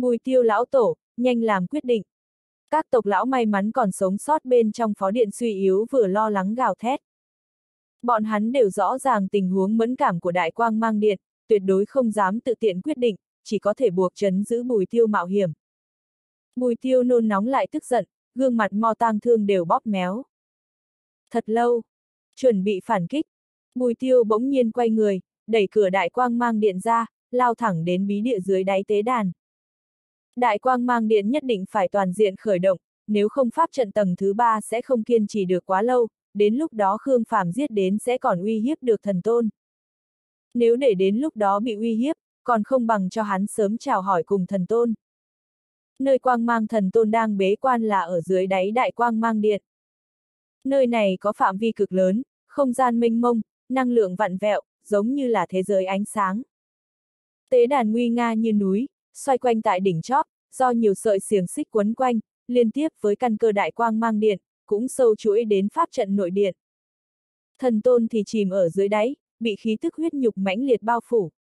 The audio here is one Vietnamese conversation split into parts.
Bùi Tiêu lão tổ, nhanh làm quyết định. Các tộc lão may mắn còn sống sót bên trong phó điện suy yếu vừa lo lắng gào thét. Bọn hắn đều rõ ràng tình huống mẫn cảm của Đại Quang Mang Điện, tuyệt đối không dám tự tiện quyết định, chỉ có thể buộc trấn giữ Bùi Tiêu mạo hiểm. Bùi Tiêu nôn nóng lại tức giận, gương mặt mo tang thương đều bóp méo. Thật lâu, chuẩn bị phản kích, Bùi Tiêu bỗng nhiên quay người, đẩy cửa Đại Quang Mang Điện ra, lao thẳng đến bí địa dưới đáy tế đàn. Đại Quang Mang Điện nhất định phải toàn diện khởi động, nếu không pháp trận tầng thứ 3 sẽ không kiên trì được quá lâu, đến lúc đó Khương Phàm giết đến sẽ còn uy hiếp được thần tôn. Nếu để đến lúc đó bị uy hiếp, còn không bằng cho hắn sớm chào hỏi cùng thần tôn. Nơi Quang Mang thần tôn đang bế quan là ở dưới đáy Đại Quang Mang Điện. Nơi này có phạm vi cực lớn, không gian mênh mông, năng lượng vặn vẹo, giống như là thế giới ánh sáng. Tế đàn nguy nga như núi, xoay quanh tại đỉnh chóp, do nhiều sợi xiềng xích quấn quanh, liên tiếp với căn cơ Đại Quang Mang Điện, cũng sâu chuỗi đến pháp trận nội điện. Thần tôn thì chìm ở dưới đáy, bị khí tức huyết nhục mãnh liệt bao phủ.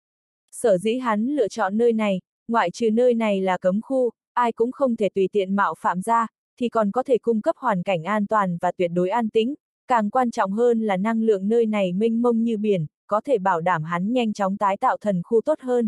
Sở dĩ hắn lựa chọn nơi này, ngoại trừ nơi này là cấm khu, ai cũng không thể tùy tiện mạo phạm ra, thì còn có thể cung cấp hoàn cảnh an toàn và tuyệt đối an tĩnh, càng quan trọng hơn là năng lượng nơi này mênh mông như biển, có thể bảo đảm hắn nhanh chóng tái tạo thần khu tốt hơn.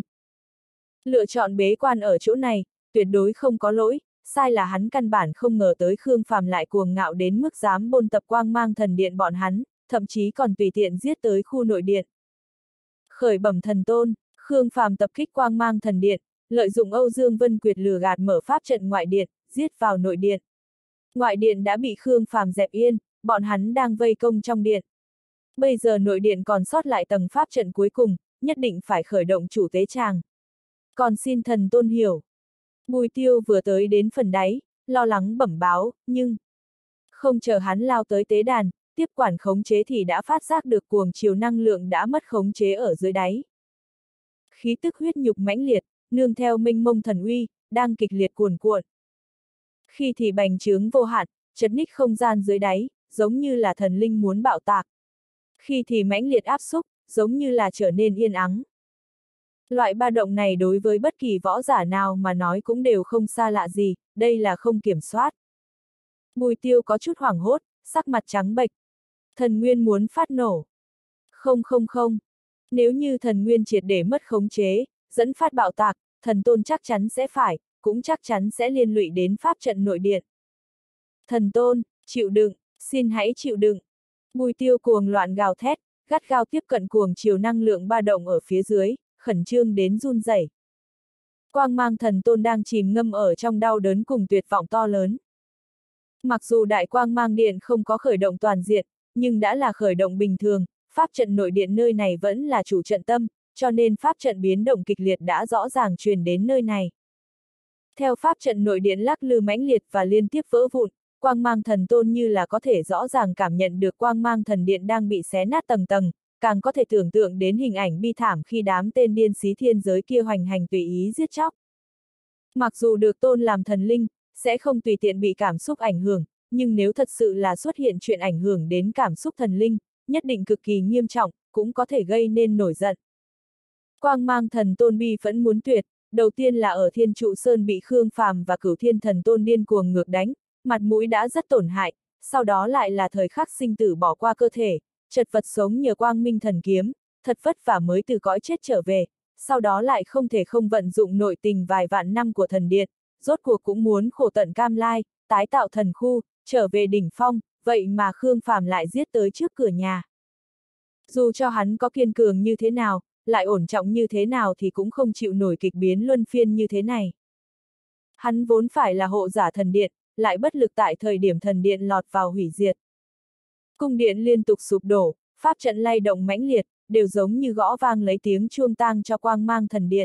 Lựa chọn bế quan ở chỗ này, tuyệt đối không có lỗi, sai là hắn căn bản không ngờ tới Khương Phàm lại cuồng ngạo đến mức dám bôn tập Quang Mang Thần Điện bọn hắn, thậm chí còn tùy tiện giết tới khu nội điện. Khởi bẩm thần tôn, Khương Phàm tập kích Quang Mang Thần Điện, lợi dụng Âu Dương Vân Quyệt lừa gạt mở pháp trận ngoại điện, giết vào nội điện. Ngoại điện đã bị Khương Phàm dẹp yên, bọn hắn đang vây công trong điện. Bây giờ nội điện còn sót lại tầng pháp trận cuối cùng, nhất định phải khởi động chủ tế tràng. Còn xin thần tôn hiểu. Bùi Tiêu vừa tới đến phần đáy, lo lắng bẩm báo, nhưng không chờ hắn lao tới tế đàn, tiếp quản khống chế thì đã phát giác được cuồng chiều năng lượng đã mất khống chế ở dưới đáy. Khí tức huyết nhục mãnh liệt, nương theo mênh mông thần uy, đang kịch liệt cuồn cuộn. Khi thì bành trướng vô hạn, chật ních không gian dưới đáy, giống như là thần linh muốn bạo tạc. Khi thì mãnh liệt áp xúc, giống như là trở nên yên ắng. Loại ba động này đối với bất kỳ võ giả nào mà nói cũng đều không xa lạ gì, đây là không kiểm soát. Bùi Tiêu có chút hoảng hốt, sắc mặt trắng bệch. Thần nguyên muốn phát nổ. Không không không. Nếu như thần nguyên triệt để mất khống chế, dẫn phát bạo tạc, thần tôn chắc chắn sẽ phải, cũng chắc chắn sẽ liên lụy đến pháp trận nội điện. Thần tôn, chịu đựng, xin hãy chịu đựng. Bùi Tiêu cuồng loạn gào thét, gắt gao tiếp cận cuồng chiều năng lượng ba động ở phía dưới, khẩn trương đến run rẩy. Quang Mang thần tôn đang chìm ngâm ở trong đau đớn cùng tuyệt vọng to lớn. Mặc dù Đại Quang Mang Điện không có khởi động toàn diện, nhưng đã là khởi động bình thường, pháp trận nội điện nơi này vẫn là chủ trận tâm, cho nên pháp trận biến động kịch liệt đã rõ ràng truyền đến nơi này. Theo pháp trận nội điện lắc lư mãnh liệt và liên tiếp vỡ vụn, Quang Mang thần tôn như là có thể rõ ràng cảm nhận được Quang Mang thần điện đang bị xé nát tầng tầng, càng có thể tưởng tượng đến hình ảnh bi thảm khi đám tên điên xí thiên giới kia hoành hành tùy ý giết chóc. Mặc dù được tôn làm thần linh, sẽ không tùy tiện bị cảm xúc ảnh hưởng, nhưng nếu thật sự là xuất hiện chuyện ảnh hưởng đến cảm xúc thần linh, nhất định cực kỳ nghiêm trọng, cũng có thể gây nên nổi giận. Quang Mang thần tôn bi phẫn muốn tuyệt, đầu tiên là ở Thiên Trụ Sơn bị Khương Phàm và Cửu Thiên thần tôn điên cuồng ngược đánh, mặt mũi đã rất tổn hại, sau đó lại là thời khắc sinh tử bỏ qua cơ thể, chật vật sống nhờ Quang Minh thần kiếm, thật vất vả mới từ cõi chết trở về, sau đó lại không thể không vận dụng nội tình vài vạn năm của thần điện, rốt cuộc cũng muốn khổ tận cam lai, tái tạo thần khu, trở về đỉnh phong, vậy mà Khương Phàm lại giết tới trước cửa nhà. Dù cho hắn có kiên cường như thế nào, lại ổn trọng như thế nào thì cũng không chịu nổi kịch biến luân phiên như thế này. Hắn vốn phải là hộ giả thần điện, lại bất lực tại thời điểm thần điện lọt vào hủy diệt. Cung điện liên tục sụp đổ, pháp trận lay động mãnh liệt, đều giống như gõ vang lấy tiếng chuông tang cho Quang Mang thần điện.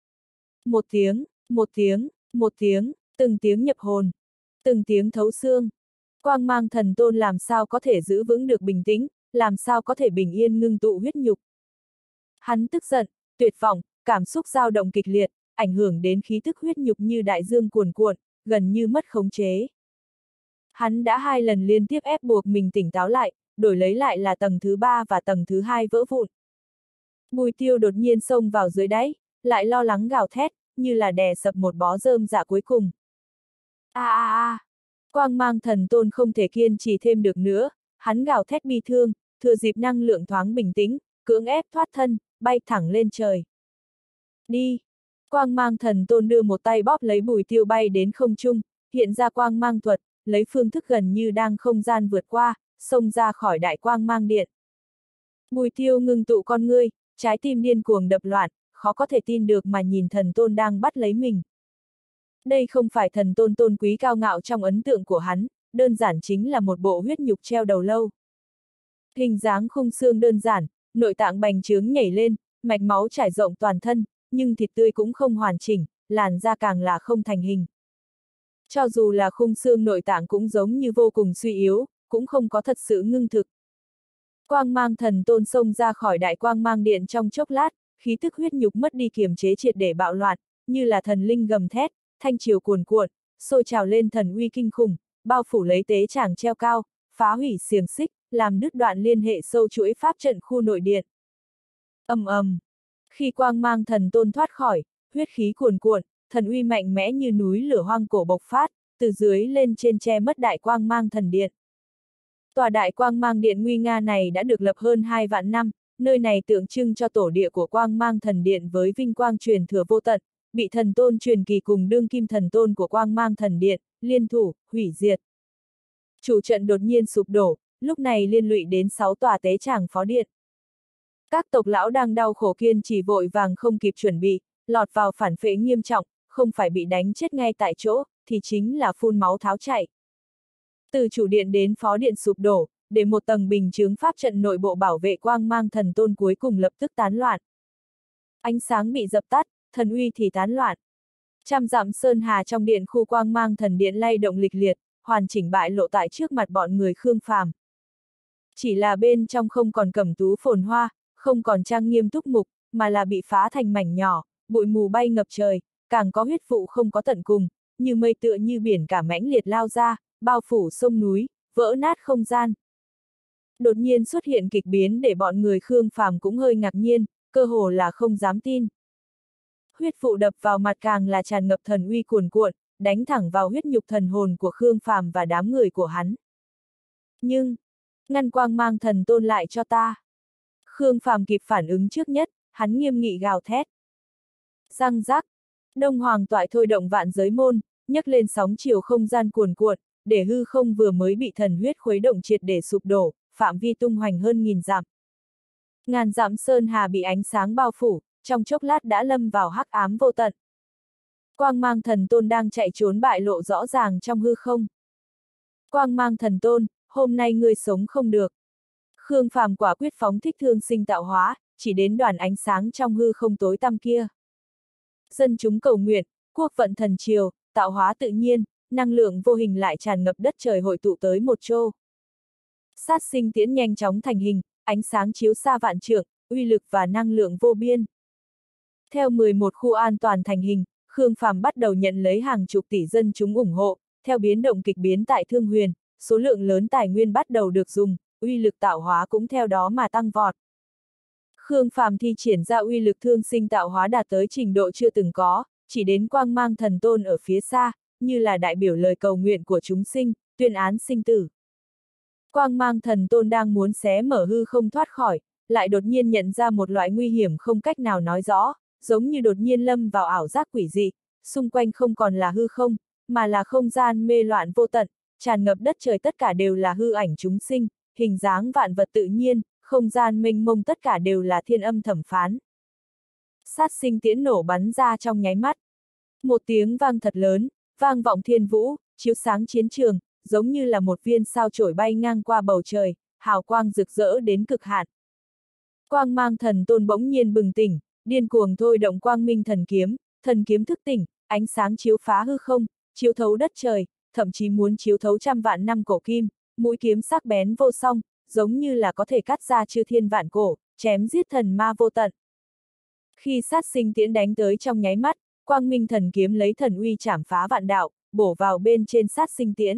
Một tiếng, một tiếng, một tiếng, từng tiếng nhập hồn, từng tiếng thấu xương. Quang Mang thần tôn làm sao có thể giữ vững được bình tĩnh, làm sao có thể bình yên ngưng tụ huyết nhục. Hắn tức giận, tuyệt vọng, cảm xúc dao động kịch liệt, ảnh hưởng đến khí tức huyết nhục như đại dương cuồn cuộn, gần như mất khống chế. Hắn đã 2 lần liên tiếp ép buộc mình tỉnh táo lại, đổi lấy lại là tầng thứ 3 và tầng thứ 2 vỡ vụn. Bùi Tiêu đột nhiên xông vào dưới đáy, lại lo lắng gào thét, như là đè sập một bó rơm rạ cuối cùng. Quang mang thần tôn không thể kiên trì thêm được nữa, hắn gào thét bi thương, thừa dịp năng lượng thoáng bình tĩnh, cưỡng ép thoát thân, bay thẳng lên trời. Đi! Quang mang thần tôn đưa một tay bóp lấy Bùi Tiêu bay đến không trung, hiện ra quang mang thuật, lấy phương thức gần như đang không gian vượt qua, xông ra khỏi đại quang mang điện. Bùi Tiêu ngưng tụ con ngươi, trái tim điên cuồng đập loạn, khó có thể tin được mà nhìn thần tôn đang bắt lấy mình. Đây không phải thần tôn tôn quý cao ngạo trong ấn tượng của hắn, đơn giản chính là một bộ huyết nhục treo đầu lâu. Hình dáng khung xương đơn giản, nội tạng bành trướng nhảy lên, mạch máu trải rộng toàn thân, nhưng thịt tươi cũng không hoàn chỉnh, làn da càng là không thành hình. Cho dù là khung xương nội tạng cũng giống như vô cùng suy yếu, cũng không có thật sự ngưng thực. Quang mang thần tôn xông ra khỏi đại quang mang điện trong chốc lát, khí tức huyết nhục mất đi kiềm chế triệt để bạo loạn, như là thần linh gầm thét, thanh triều cuồn cuộn, sôi trào lên thần uy kinh khủng, bao phủ lấy tế tràng treo cao, phá hủy xiềng xích, làm đứt đoạn liên hệ sâu chuỗi pháp trận khu nội điện. Ầm ầm. Khi quang mang thần tôn thoát khỏi, huyết khí cuồn cuộn, thần uy mạnh mẽ như núi lửa hoang cổ bộc phát, từ dưới lên trên che mất đại quang mang thần điện. Tòa đại quang mang điện nguy nga này đã được lập hơn 2 vạn năm, nơi này tượng trưng cho tổ địa của quang mang thần điện với vinh quang truyền thừa vô tận, bị thần tôn truyền kỳ cùng đương kim thần tôn của quang mang thần điện, liên thủ, hủy diệt. Chủ trận đột nhiên sụp đổ, lúc này liên lụy đến 6 tòa tế tràng phó điện. Các tộc lão đang đau khổ kiên trì vội vàng không kịp chuẩn bị, lọt vào phản phệ nghiêm trọng, không phải bị đánh chết ngay tại chỗ, thì chính là phun máu tháo chạy. Từ chủ điện đến phó điện sụp đổ, để một tầng bình chướng pháp trận nội bộ bảo vệ quang mang thần tôn cuối cùng lập tức tán loạn. Ánh sáng bị dập tắt, thần uy thì tán loạn. Trăm dặm sơn hà trong điện khu quang mang thần điện lay động lịch liệt, hoàn chỉnh bại lộ tại trước mặt bọn người Khương Phàm. Chỉ là bên trong không còn cẩm tú phồn hoa, không còn trang nghiêm túc mục, mà là bị phá thành mảnh nhỏ, bụi mù bay ngập trời, càng có huyết vụ không có tận cùng, như mây tựa như biển cả mãnh liệt lao ra, bao phủ sông núi, vỡ nát không gian. Đột nhiên xuất hiện kịch biến để bọn người Khương Phàm cũng hơi ngạc nhiên, cơ hồ là không dám tin. Huyết vụ đập vào mặt càng là tràn ngập thần uy cuồn cuộn, đánh thẳng vào huyết nhục thần hồn của Khương Phàm và đám người của hắn. Nhưng, ngăn quang mang thần tôn lại cho ta. Khương Phàm kịp phản ứng trước nhất, hắn nghiêm nghị gào thét. Răng rắc, Đông Hoàng toại thôi động vạn giới môn, nhấc lên sóng chiều không gian cuồn cuộn, để hư không vừa mới bị thần huyết khuấy động triệt để sụp đổ, phạm vi tung hoành hơn 1000 dặm. Ngàn dặm sơn hà bị ánh sáng bao phủ, trong chốc lát đã lâm vào hắc ám vô tận. Quang mang thần tôn đang chạy trốn bại lộ rõ ràng trong hư không. Quang mang thần tôn, hôm nay ngươi sống không được. Khương Phàm quả quyết phóng thích thương sinh tạo hóa, chỉ đến đoàn ánh sáng trong hư không tối tăm kia. Dân chúng cầu nguyện, quốc vận thần triều, tạo hóa tự nhiên, năng lượng vô hình lại tràn ngập đất trời hội tụ tới một chỗ. Sát sinh tiễn nhanh chóng thành hình, ánh sáng chiếu xa vạn trượng, uy lực và năng lượng vô biên. Theo 11 khu an toàn thành hình, Khương Phàm bắt đầu nhận lấy hàng chục tỷ dân chúng ủng hộ, theo biến động kịch biến tại Thương Huyền, số lượng lớn tài nguyên bắt đầu được dùng, uy lực tạo hóa cũng theo đó mà tăng vọt. Khương Phàm thi triển ra uy lực thương sinh tạo hóa đạt tới trình độ chưa từng có, chỉ đến quang mang thần tôn ở phía xa, như là đại biểu lời cầu nguyện của chúng sinh, tuyên án sinh tử. Quang mang thần tôn đang muốn xé mở hư không thoát khỏi, lại đột nhiên nhận ra một loại nguy hiểm không cách nào nói rõ, giống như đột nhiên lâm vào ảo giác quỷ dị, xung quanh không còn là hư không, mà là không gian mê loạn vô tận, tràn ngập đất trời tất cả đều là hư ảnh chúng sinh, hình dáng vạn vật tự nhiên, không gian mênh mông tất cả đều là thiên âm thẩm phán. Sát sinh tiễn nổ bắn ra trong nháy mắt. Một tiếng vang thật lớn, vang vọng thiên vũ, chiếu sáng chiến trường, giống như là một viên sao chổi bay ngang qua bầu trời, hào quang rực rỡ đến cực hạn. Quang mang thần tôn bỗng nhiên bừng tỉnh, điên cuồng thôi động quang minh thần kiếm thức tỉnh, ánh sáng chiếu phá hư không, chiếu thấu đất trời, thậm chí muốn chiếu thấu trăm vạn năm cổ kim, mũi kiếm sắc bén vô song, giống như là có thể cắt ra chư thiên vạn cổ, chém giết thần ma vô tận. Khi sát sinh tiễn đánh tới trong nháy mắt, quang minh thần kiếm lấy thần uy chảm phá vạn đạo, bổ vào bên trên sát sinh tiễn.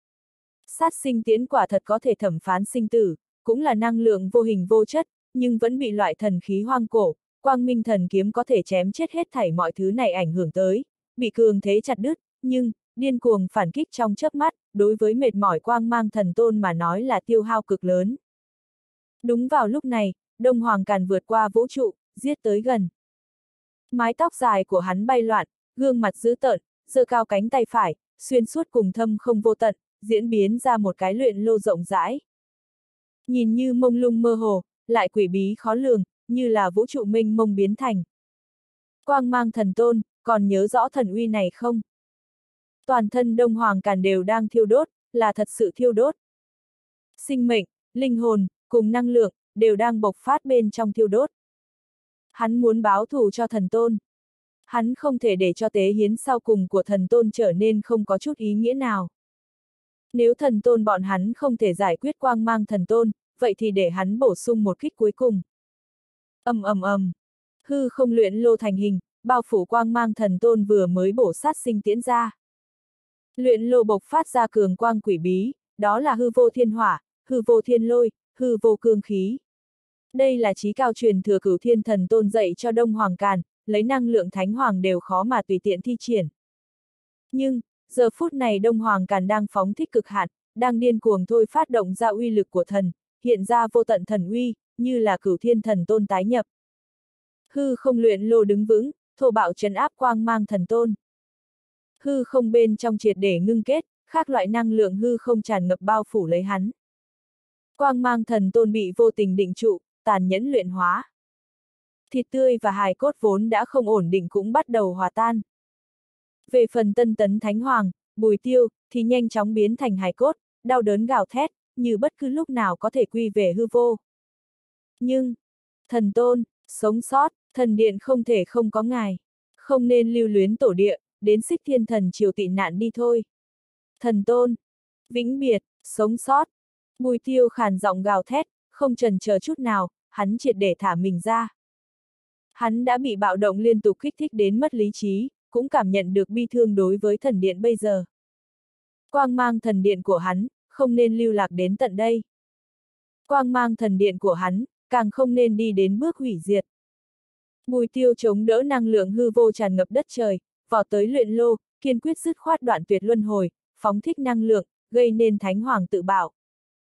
Sát sinh tiễn quả thật có thể thẩm phán sinh tử, cũng là năng lượng vô hình vô chất, nhưng vẫn bị loại thần khí hoang cổ, quang minh thần kiếm có thể chém chết hết thảy mọi thứ này ảnh hưởng tới, bị cường thế chặt đứt, nhưng, điên cuồng phản kích trong chớp mắt, đối với mệt mỏi quang mang thần tôn mà nói là tiêu hao cực lớn. Đúng vào lúc này, Đông Hoàng Càn vượt qua vũ trụ, giết tới gần. Mái tóc dài của hắn bay loạn, gương mặt dữ tợn, giơ cao cánh tay phải, xuyên suốt cùng thâm không vô tận, diễn biến ra một cái luyện lô rộng rãi. Nhìn như mông lung mơ hồ, lại quỷ bí khó lường, như là vũ trụ mênh mông biến thành. Quang mang thần tôn, còn nhớ rõ thần uy này không? Toàn thân Đông Hoàng Càn đều đang thiêu đốt, là thật sự thiêu đốt. Sinh mệnh, linh hồn, cùng năng lượng, đều đang bộc phát bên trong thiêu đốt. Hắn muốn báo thù cho thần tôn. Hắn không thể để cho tế hiến sau cùng của thần tôn trở nên không có chút ý nghĩa nào. Nếu thần tôn bọn hắn không thể giải quyết quang mang thần tôn, vậy thì để hắn bổ sung một kích cuối cùng. Hư không luyện lô thành hình, bao phủ quang mang thần tôn vừa mới bổ sát sinh tiễn ra. Luyện lô bộc phát ra cường quang quỷ bí, đó là hư vô thiên hỏa, hư vô thiên lôi, hư vô cương khí. Đây là chí cao truyền thừa Cửu Thiên Thần Tôn dạy cho Đông Hoàng Càn, lấy năng lượng thánh hoàng đều khó mà tùy tiện thi triển. Nhưng, giờ phút này Đông Hoàng Càn đang phóng thích cực hạn, đang điên cuồng thôi phát động ra uy lực của thần, hiện ra vô tận thần uy, như là Cửu Thiên Thần Tôn tái nhập. Hư không luyện lô đứng vững, thô bạo trấn áp quang mang thần tôn. Hư không bên trong triệt để ngưng kết, khác loại năng lượng hư không tràn ngập bao phủ lấy hắn. Quang mang thần tôn bị vô tình định trụ, tàn nhẫn luyện hóa. Thịt tươi và hài cốt vốn đã không ổn định cũng bắt đầu hòa tan. Về phần Tân Tấn Thánh Hoàng, Bùi Tiêu, thì nhanh chóng biến thành hài cốt, đau đớn gào thét, như bất cứ lúc nào có thể quy về hư vô. Nhưng, thần tôn, sống sót, thần điện không thể không có ngài. Không nên lưu luyến tổ địa, đến Xích Thiên Thần triều tị nạn đi thôi. Thần tôn, vĩnh biệt, sống sót. Bùi Tiêu khàn giọng gào thét, không chần chờ chút nào, hắn triệt để thả mình ra. Hắn đã bị bạo động liên tục kích thích đến mất lý trí, cũng cảm nhận được bi thương đối với thần điện bây giờ. Quang mang thần điện của hắn, không nên lưu lạc đến tận đây. Quang mang thần điện của hắn, càng không nên đi đến bước hủy diệt. Bùi Tiêu chống đỡ năng lượng hư vô tràn ngập đất trời, vọt tới luyện lô, kiên quyết dứt khoát đoạn tuyệt luân hồi, phóng thích năng lượng, gây nên thánh hoàng tự bạo.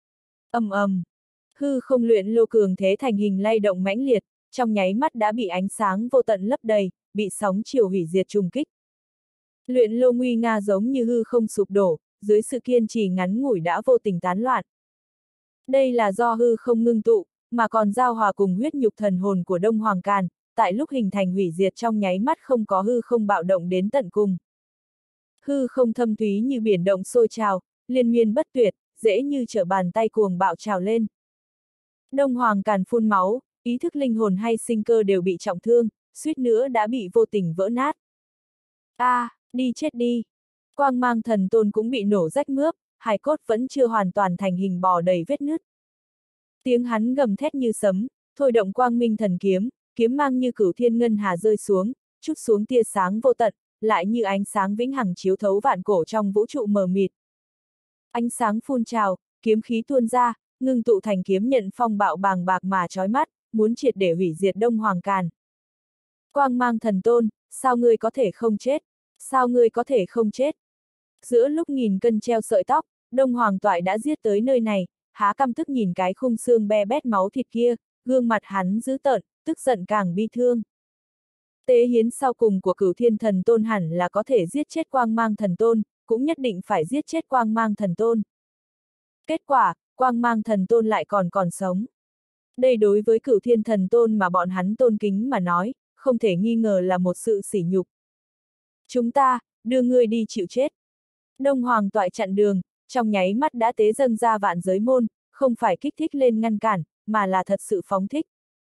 Hư không luyện lô cường thế thành hình lay động mãnh liệt, trong nháy mắt đã bị ánh sáng vô tận lấp đầy, bị sóng chiều hủy diệt trùng kích. Luyện lô nguy nga giống như hư không sụp đổ, dưới sự kiên trì ngắn ngủi đã vô tình tán loạn. Đây là do hư không ngưng tụ, mà còn giao hòa cùng huyết nhục thần hồn của Đông Hoàng Càn, tại lúc hình thành hủy diệt trong nháy mắt không có hư không bạo động đến tận cùng. Hư không thâm thúy như biển động sôi trào, liên miên bất tuyệt, dễ như trở bàn tay cuồng bạo trào lên. Đông Hoàng Càn phun máu, ý thức linh hồn hay sinh cơ đều bị trọng thương, suýt nữa đã bị vô tình vỡ nát. Đi chết đi! Quang mang thần tôn cũng bị nổ rách mướp, hài cốt vẫn chưa hoàn toàn thành hình bò đầy vết nứt. Tiếng hắn gầm thét như sấm, thôi động quang minh thần kiếm, kiếm mang như cửu thiên ngân hà rơi xuống, chút xuống tia sáng vô tận, lại như ánh sáng vĩnh hằng chiếu thấu vạn cổ trong vũ trụ mờ mịt. Ánh sáng phun trào, kiếm khí tuôn ra, ngưng tụ thành kiếm nhận phong bạo bàng bạc mà chói mắt, muốn triệt để hủy diệt Đông Hoàng Càn. Quang mang thần tôn, sao ngươi có thể không chết? Sao ngươi có thể không chết? Giữa lúc nghìn cân treo sợi tóc, Đông Hoàng Toại đã giết tới nơi này, há căm tức nhìn cái khung xương be bét máu thịt kia, gương mặt hắn dữ tợn, tức giận càng bi thương. Tế hiến sau cùng của Cửu Thiên Thần Tôn hẳn là có thể giết chết Quang Mang Thần Tôn, cũng nhất định phải giết chết Quang Mang Thần Tôn. Kết quả, Quang Mang Thần Tôn lại còn sống. Đây đối với Cửu Thiên Thần Tôn mà bọn hắn tôn kính mà nói, không thể nghi ngờ là một sự sỉ nhục. Chúng ta, đưa ngươi đi chịu chết. Đông Hoàng Toại chặn đường, trong nháy mắt đã tế dâng ra vạn giới môn, không phải kích thích lên ngăn cản, mà là thật sự phóng thích.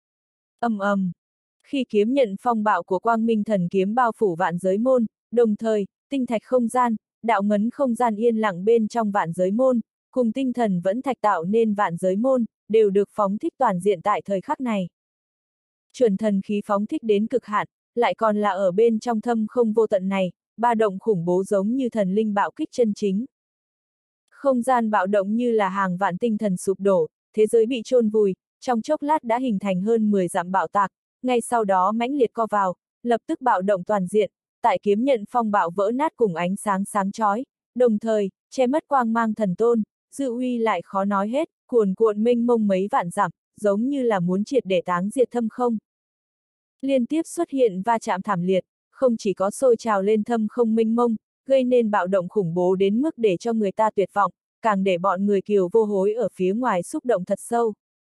Khi kiếm nhận phong bạo của quang minh thần kiếm bao phủ vạn giới môn, đồng thời, tinh thạch không gian, đạo ngấn không gian yên lặng bên trong vạn giới môn, cùng tinh thần vẫn thạch tạo nên vạn giới môn, đều được phóng thích toàn diện tại thời khắc này. Chuẩn thần khí phóng thích đến cực hạn, lại còn là ở bên trong thâm không vô tận này, ba động khủng bố giống như thần linh bạo kích chân chính. Không gian bạo động như là hàng vạn tinh thần sụp đổ, thế giới bị chôn vùi, trong chốc lát đã hình thành hơn 10 dặm bạo tạc, ngay sau đó mãnh liệt co vào, lập tức bạo động toàn diện, tại kiếm nhận phong bạo vỡ nát cùng ánh sáng sáng chói, đồng thời, che mất quang mang thần tôn, dư uy lại khó nói hết, cuồn cuộn mênh mông mấy vạn dặm, giống như là muốn triệt để táng diệt thâm không. Liên tiếp xuất hiện va chạm thảm liệt, không chỉ có sôi trào lên thâm không mênh mông, gây nên bạo động khủng bố đến mức để cho người ta tuyệt vọng, càng để bọn người Kiều vô hối ở phía ngoài xúc động thật sâu.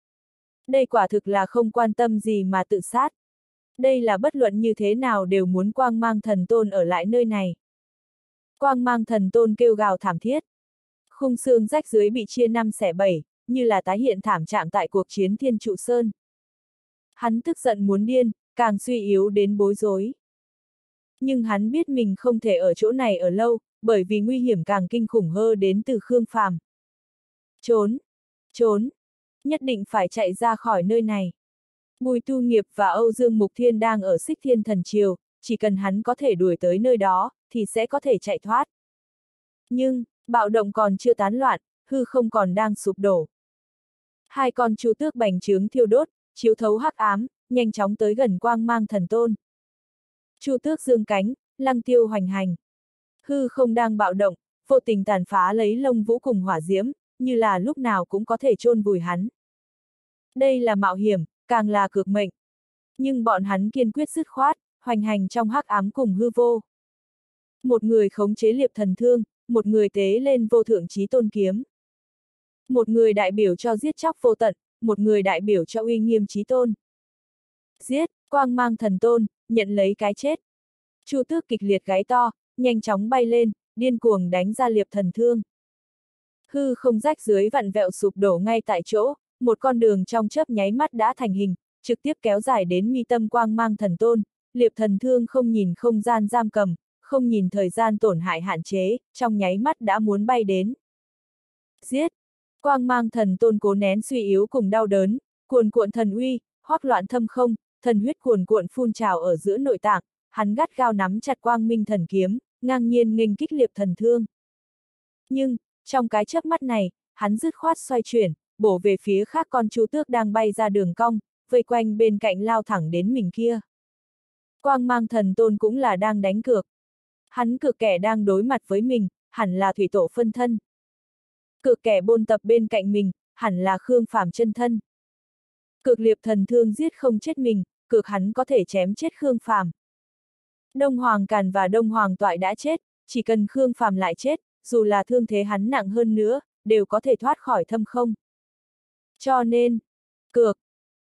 Đây quả thực là không quan tâm gì mà tự sát. Đây là bất luận như thế nào đều muốn quang mang thần tôn ở lại nơi này. Quang mang thần tôn kêu gào thảm thiết. Khung xương rách dưới bị chia 5 xẻ 7, như là tái hiện thảm trạng tại cuộc chiến Thiên Trụ Sơn. Hắn tức giận muốn điên, càng suy yếu đến bối rối. Nhưng hắn biết mình không thể ở chỗ này ở lâu, bởi vì nguy hiểm càng kinh khủng hơn đến từ Khương Phàm. Trốn! Trốn! Nhất định phải chạy ra khỏi nơi này. Bùi Tu Nghiệp và Âu Dương Mục Thiên đang ở Xích Thiên Thần Triều, chỉ cần hắn có thể đuổi tới nơi đó, thì sẽ có thể chạy thoát. Nhưng, bạo động còn chưa tán loạn, hư không còn đang sụp đổ. Hai con chu tước bành trướng thiêu đốt, chiếu thấu hắc ám, nhanh chóng tới gần quang mang thần tôn. Chu tước dương cánh, lăng tiêu hoành hành. Hư không đang bạo động, vô tình tàn phá lấy lông vũ cùng hỏa diễm, như là lúc nào cũng có thể chôn vùi hắn. Đây là mạo hiểm, càng là cược mệnh. Nhưng bọn hắn kiên quyết dứt khoát, hoành hành trong hắc ám cùng hư vô. Một người khống chế liệp thần thương, một người tế lên vô thượng chí tôn kiếm. Một người đại biểu cho giết chóc vô tận, một người đại biểu cho uy nghiêm chí tôn. Giết, quang mang thần tôn, nhận lấy cái chết. Chu tước kịch liệt gáy to, nhanh chóng bay lên, điên cuồng đánh ra liệp thần thương. Hư không rách dưới vặn vẹo sụp đổ ngay tại chỗ, một con đường trong chớp nháy mắt đã thành hình, trực tiếp kéo dài đến mi tâm quang mang thần tôn. Liệp thần thương không nhìn không gian giam cầm, không nhìn thời gian tổn hại hạn chế, trong nháy mắt đã muốn bay đến. Giết! Quang mang thần tôn cố nén suy yếu cùng đau đớn, cuồn cuộn thần uy, hoắc loạn thâm không, thần huyết cuồn cuộn phun trào ở giữa nội tạng, hắn gắt gao nắm chặt quang minh thần kiếm, ngang nhiên nghênh kích liệp thần thương. Nhưng, trong cái chớp mắt này, hắn dứt khoát xoay chuyển, bổ về phía khác con chu tước đang bay ra đường cong, vây quanh bên cạnh lao thẳng đến mình kia. Quang mang thần tôn cũng là đang đánh cược. Hắn cược kẻ đang đối mặt với mình, hẳn là thủy tổ phân thân. Cược kẻ bôn tập bên cạnh mình, hẳn là Khương Phàm chân thân. Cược liệp thần thương giết không chết mình, cược hắn có thể chém chết Khương Phàm. Đông Hoàng Càn và Đông Hoàng Toại đã chết, chỉ cần Khương Phàm lại chết, dù là thương thế hắn nặng hơn nữa, đều có thể thoát khỏi thâm không. Cho nên, cược,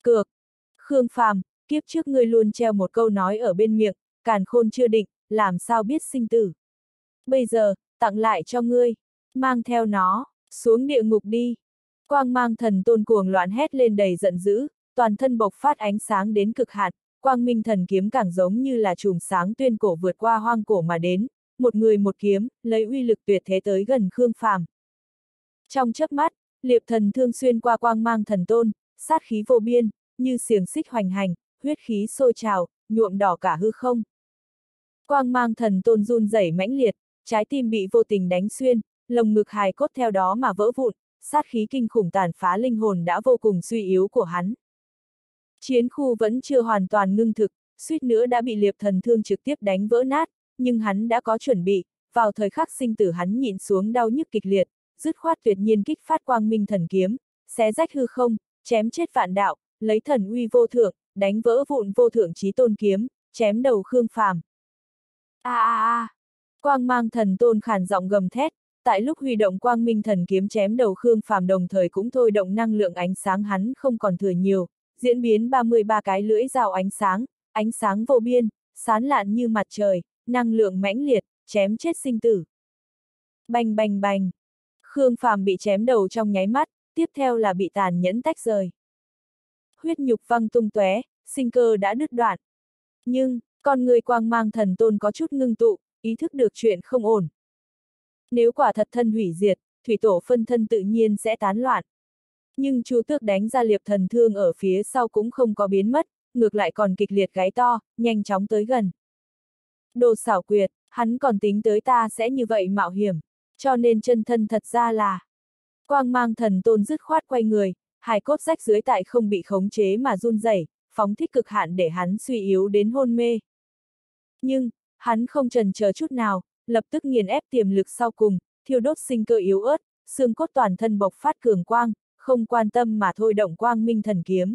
Khương Phàm, kiếp trước ngươi luôn treo một câu nói ở bên miệng, càn khôn chưa định, làm sao biết sinh tử. Bây giờ, tặng lại cho ngươi, mang theo nó, xuống địa ngục đi. Quang mang thần tôn cuồng loạn hét lên đầy giận dữ, toàn thân bộc phát ánh sáng đến cực hạn, quang minh thần kiếm càng giống như là chùm sáng tuyên cổ vượt qua hoang cổ mà đến, một người một kiếm, lấy uy lực tuyệt thế tới gần Khương Phàm. Trong chớp mắt, liệp thần thương xuyên qua quang mang thần tôn, sát khí vô biên, như xiềng xích hoành hành, huyết khí sôi trào, nhuộm đỏ cả hư không. Quang mang thần tôn run rẩy mãnh liệt, trái tim bị vô tình đánh xuyên, lồng ngực hài cốt theo đó mà vỡ vụn, sát khí kinh khủng tàn phá linh hồn đã vô cùng suy yếu của hắn. Chiến khu vẫn chưa hoàn toàn ngưng thực, suýt nữa đã bị liệp thần thương trực tiếp đánh vỡ nát, nhưng hắn đã có chuẩn bị, vào thời khắc sinh tử hắn nhịn xuống đau nhức kịch liệt, dứt khoát tuyệt nhiên kích phát quang minh thần kiếm, xé rách hư không, chém chết vạn đạo, lấy thần uy vô thượng, đánh vỡ vụn vô thượng chí tôn kiếm, chém đầu Khương Phàm. Quang mang thần tôn khàn giọng gầm thét, tại lúc huy động quang minh thần kiếm chém đầu Khương Phàm đồng thời cũng thôi động năng lượng ánh sáng hắn không còn thừa nhiều, diễn biến 33 cái lưỡi dao ánh sáng vô biên, sán lạn như mặt trời, năng lượng mãnh liệt, chém chết sinh tử. Bành bành bành. Khương Phàm bị chém đầu trong nháy mắt, tiếp theo là bị tàn nhẫn tách rời. Huyết nhục văng tung tóe, sinh cơ đã đứt đoạn. Nhưng, con người quang mang thần tôn có chút ngưng tụ, ý thức được chuyện không ổn. Nếu quả thật thân hủy diệt, thủy tổ phân thân tự nhiên sẽ tán loạn. Nhưng Chu Tước đánh ra liệp thần thương ở phía sau cũng không có biến mất, ngược lại còn kịch liệt gáy to, nhanh chóng tới gần. Đồ xảo quyệt, hắn còn tính tới ta sẽ như vậy mạo hiểm, cho nên chân thân thật ra là. Quang mang thần tôn dứt khoát quay người, hài cốt rách dưới tại không bị khống chế mà run rẩy, phóng thích cực hạn để hắn suy yếu đến hôn mê. Nhưng, hắn không chần chờ chút nào, lập tức nghiền ép tiềm lực sau cùng, thiêu đốt sinh cơ yếu ớt, xương cốt toàn thân bộc phát cường quang, không quan tâm mà thôi động quang minh thần kiếm.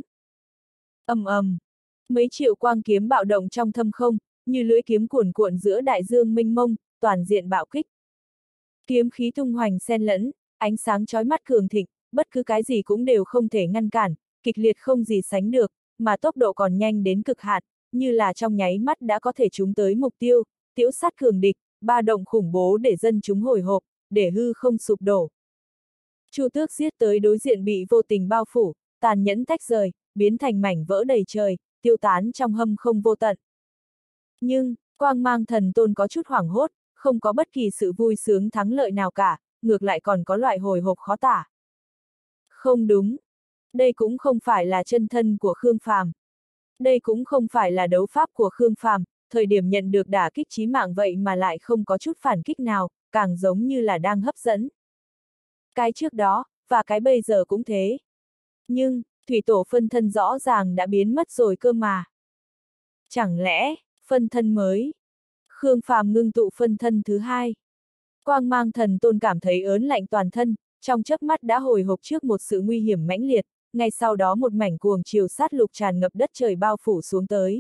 Ầm ầm, mấy triệu quang kiếm bạo động trong thâm không, như lưỡi kiếm cuồn cuộn giữa đại dương mênh mông, toàn diện bạo kích. Kiếm khí tung hoành xen lẫn, ánh sáng chói mắt cường thịnh, bất cứ cái gì cũng đều không thể ngăn cản, kịch liệt không gì sánh được, mà tốc độ còn nhanh đến cực hạn, như là trong nháy mắt đã có thể trúng tới mục tiêu, tiễu sát cường địch, ba động khủng bố để dân chúng hồi hộp, để hư không sụp đổ. Chu Tước giết tới đối diện bị vô tình bao phủ, tàn nhẫn tách rời, biến thành mảnh vỡ đầy trời, tiêu tán trong hâm không vô tận. Nhưng, quang mang thần tôn có chút hoảng hốt, không có bất kỳ sự vui sướng thắng lợi nào cả, ngược lại còn có loại hồi hộp khó tả. Không đúng. Đây cũng không phải là chân thân của Khương Phàm. Đây cũng không phải là đấu pháp của Khương Phàm, thời điểm nhận được đả kích chí mạng vậy mà lại không có chút phản kích nào, càng giống như là đang hấp dẫn. Cái trước đó, và cái bây giờ cũng thế. Nhưng, thủy tổ phân thân rõ ràng đã biến mất rồi cơ mà. Chẳng lẽ, phân thân mới? Khương Phàm ngưng tụ phân thân thứ hai. Quang mang thần tôn cảm thấy ớn lạnh toàn thân, trong chớp mắt đã hồi hộp trước một sự nguy hiểm mãnh liệt, ngay sau đó một mảnh cuồng chiều sát lục tràn ngập đất trời bao phủ xuống tới.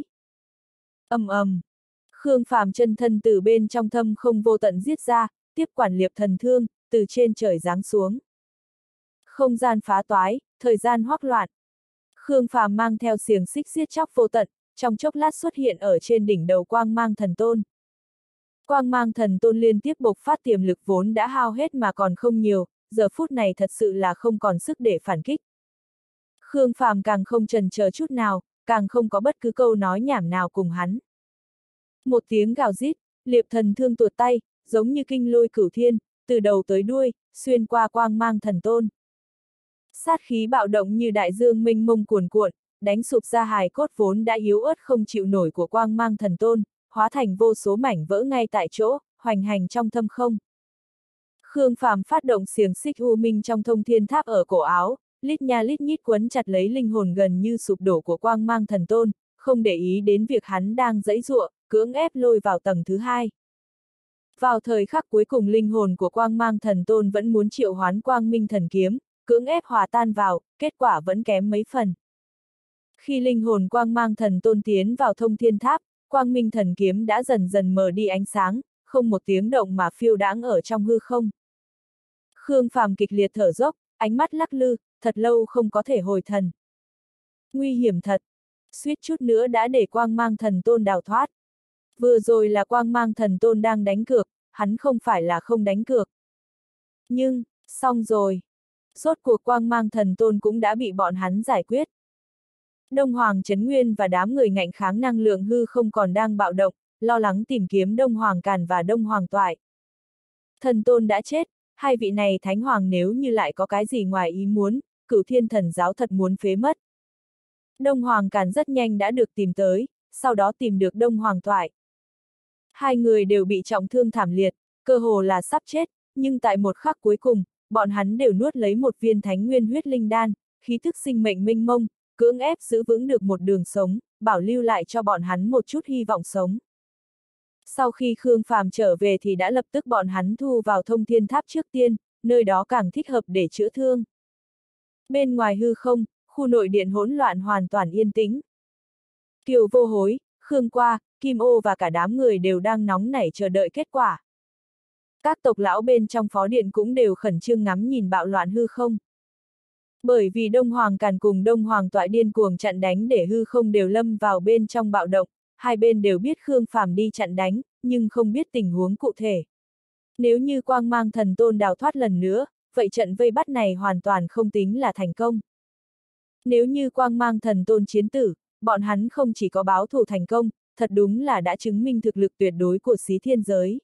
Ầm ầm, Khương Phàm chân thân từ bên trong thâm không vô tận giết ra, tiếp quản liệp thần thương, từ trên trời giáng xuống. Không gian phá toái, thời gian hoắc loạn. Khương Phàm mang theo xiềng xích giết chóc vô tận, trong chốc lát xuất hiện ở trên đỉnh đầu quang mang thần tôn. Quang mang thần tôn liên tiếp bộc phát tiềm lực vốn đã hao hết mà còn không nhiều, giờ phút này thật sự là không còn sức để phản kích. Khương Phàm càng không chần chờ chút nào, càng không có bất cứ câu nói nhảm nào cùng hắn. Một tiếng gào rít, liệp thần thương tuột tay, giống như kinh lôi cửu thiên, từ đầu tới đuôi, xuyên qua quang mang thần tôn. Sát khí bạo động như đại dương mênh mông cuồn cuộn, đánh sụp ra hài cốt vốn đã yếu ớt không chịu nổi của quang mang thần tôn, hóa thành vô số mảnh vỡ ngay tại chỗ, hoành hành trong thâm không. Khương Phàm phát động xiềng xích u minh trong thông thiên tháp ở cổ áo, lít nha lít nhít quấn chặt lấy linh hồn gần như sụp đổ của quang mang thần tôn, không để ý đến việc hắn đang giãy giụa, cưỡng ép lôi vào tầng thứ hai. Vào thời khắc cuối cùng linh hồn của quang mang thần tôn vẫn muốn triệu hoán quang minh thần kiếm, cưỡng ép hòa tan vào, kết quả vẫn kém mấy phần. Khi linh hồn quang mang thần tôn tiến vào thông thiên tháp, quang minh thần kiếm đã dần dần mờ đi ánh sáng, không một tiếng động mà phiêu đãng ở trong hư không. Khương Phàm kịch liệt thở dốc, ánh mắt lắc lư, thật lâu không có thể hồi thần. Nguy hiểm thật, suýt chút nữa đã để quang mang thần tôn đào thoát. Vừa rồi là quang mang thần tôn đang đánh cược, hắn không phải là không đánh cược. Nhưng, xong rồi. Rốt cuộc quang mang thần tôn cũng đã bị bọn hắn giải quyết. Đông Hoàng Trấn Nguyên và đám người ngạnh kháng năng lượng hư không còn đang bạo động, lo lắng tìm kiếm Đông Hoàng Càn và Đông Hoàng Toại. Thần tôn đã chết, hai vị này thánh hoàng nếu như lại có cái gì ngoài ý muốn, Cửu Thiên Thần giáo thật muốn phế mất. Đông Hoàng Càn rất nhanh đã được tìm tới, sau đó tìm được Đông Hoàng Toại. Hai người đều bị trọng thương thảm liệt, cơ hồ là sắp chết, nhưng tại một khắc cuối cùng, bọn hắn đều nuốt lấy một viên thánh nguyên huyết linh đan, khí thức sinh mệnh mênh mông, cưỡng ép giữ vững được một đường sống, bảo lưu lại cho bọn hắn một chút hy vọng sống. Sau khi Khương Phàm trở về thì đã lập tức bọn hắn thu vào thông thiên tháp trước tiên, nơi đó càng thích hợp để chữa thương. Bên ngoài hư không, khu nội điện hỗn loạn hoàn toàn yên tĩnh. Kiều Vô Hối, Khương Qua, Kim Ô và cả đám người đều đang nóng nảy chờ đợi kết quả. Các tộc lão bên trong phó điện cũng đều khẩn trương ngắm nhìn bạo loạn hư không. Bởi vì Đông Hoàng Càn cùng Đông Hoàng Toại điên cuồng chặn đánh để hư không đều lâm vào bên trong bạo động, hai bên đều biết Khương Phàm đi chặn đánh, nhưng không biết tình huống cụ thể. Nếu như quang mang thần tôn đào thoát lần nữa, vậy trận vây bắt này hoàn toàn không tính là thành công. Nếu như quang mang thần tôn chiến tử, bọn hắn không chỉ có báo thù thành công, thật đúng là đã chứng minh thực lực tuyệt đối của Xí Thiên giới.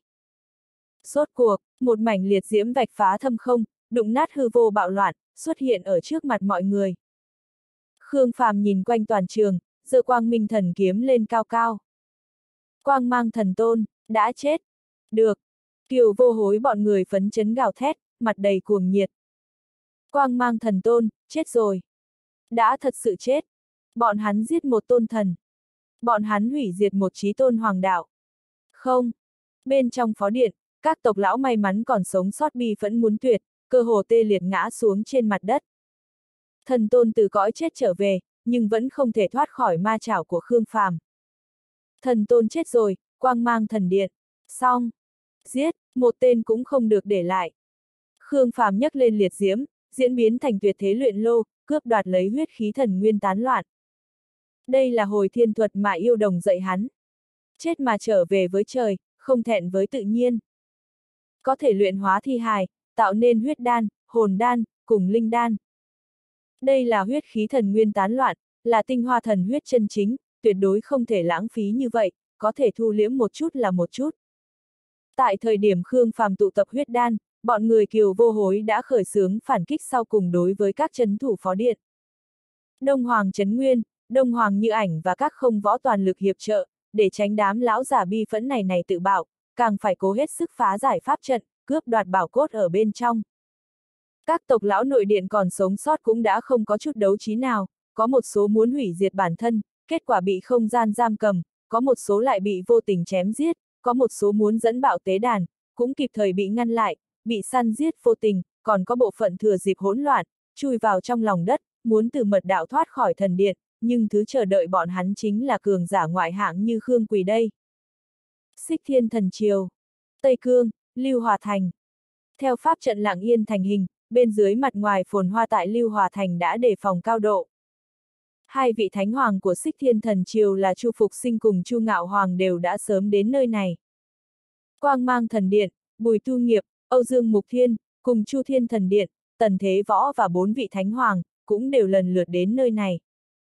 Rốt cuộc, một mảnh liệt diễm vạch phá thâm không, đụng nát hư vô bạo loạn, xuất hiện ở trước mặt mọi người. Khương Phàm nhìn quanh toàn trường, giơ quang minh thần kiếm lên cao cao. Quang mang thần tôn, đã chết. Được. Kiều Vô Hối bọn người phấn chấn gào thét, mặt đầy cuồng nhiệt. Quang mang thần tôn, chết rồi. Đã thật sự chết. Bọn hắn giết một tôn thần. Bọn hắn hủy diệt một chí tôn hoàng đạo. Không. Bên trong phó điện, các tộc lão may mắn còn sống sót bi phẫn muốn tuyệt, cơ hồ tê liệt ngã xuống trên mặt đất. Thần tôn từ cõi chết trở về, nhưng vẫn không thể thoát khỏi ma chảo của Khương Phàm. Thần tôn chết rồi, quang mang thần điện. Xong. Giết, một tên cũng không được để lại. Khương Phàm nhấc lên liệt diễm, diễn biến thành tuyệt thế luyện lô, cướp đoạt lấy huyết khí thần nguyên tán loạn. Đây là hồi thiên thuật mà yêu đồng dạy hắn. Chết mà trở về với trời, không thẹn với tự nhiên. Có thể luyện hóa thi hài, tạo nên huyết đan, hồn đan, cùng linh đan. Đây là huyết khí thần nguyên tán loạn, là tinh hoa thần huyết chân chính, tuyệt đối không thể lãng phí như vậy, có thể thu liễm một chút là một chút. Tại thời điểm Khương Phàm tụ tập huyết đan, bọn người Kiều Vô Hối đã khởi xướng phản kích sau cùng đối với các trấn thủ phó điện. Đông Hoàng Trấn Nguyên, Đông Hoàng Như Ảnh và các không võ toàn lực hiệp trợ, để tránh đám lão giả bi phẫn này tự bạo, càng phải cố hết sức phá giải pháp trận, cướp đoạt bảo cốt ở bên trong. Các tộc lão nội điện còn sống sót cũng đã không có chút đấu trí nào, có một số muốn hủy diệt bản thân, kết quả bị không gian giam cầm, có một số lại bị vô tình chém giết, có một số muốn dẫn bạo tế đàn, cũng kịp thời bị ngăn lại, bị săn giết vô tình, còn có bộ phận thừa dịp hỗn loạn, chui vào trong lòng đất, muốn từ mật đạo thoát khỏi thần điện, nhưng thứ chờ đợi bọn hắn chính là cường giả ngoại hạng như Khương Quỳ đây. Xích Thiên Thần Triều, Tây Cương, Lưu Hòa Thành. Theo pháp trận lặng yên thành hình, bên dưới mặt ngoài phồn hoa tại Lưu Hòa Thành đã đề phòng cao độ. Hai vị thánh hoàng của Xích Thiên Thần Triều là Chu Phục Sinh cùng Chu Ngạo Hoàng đều đã sớm đến nơi này. Quang Mang Thần Điện, Bùi Tu Nghiệp, Âu Dương Mục Thiên, cùng Chu Thiên Thần Điện, Tần Thế Võ và 4 vị thánh hoàng, cũng đều lần lượt đến nơi này.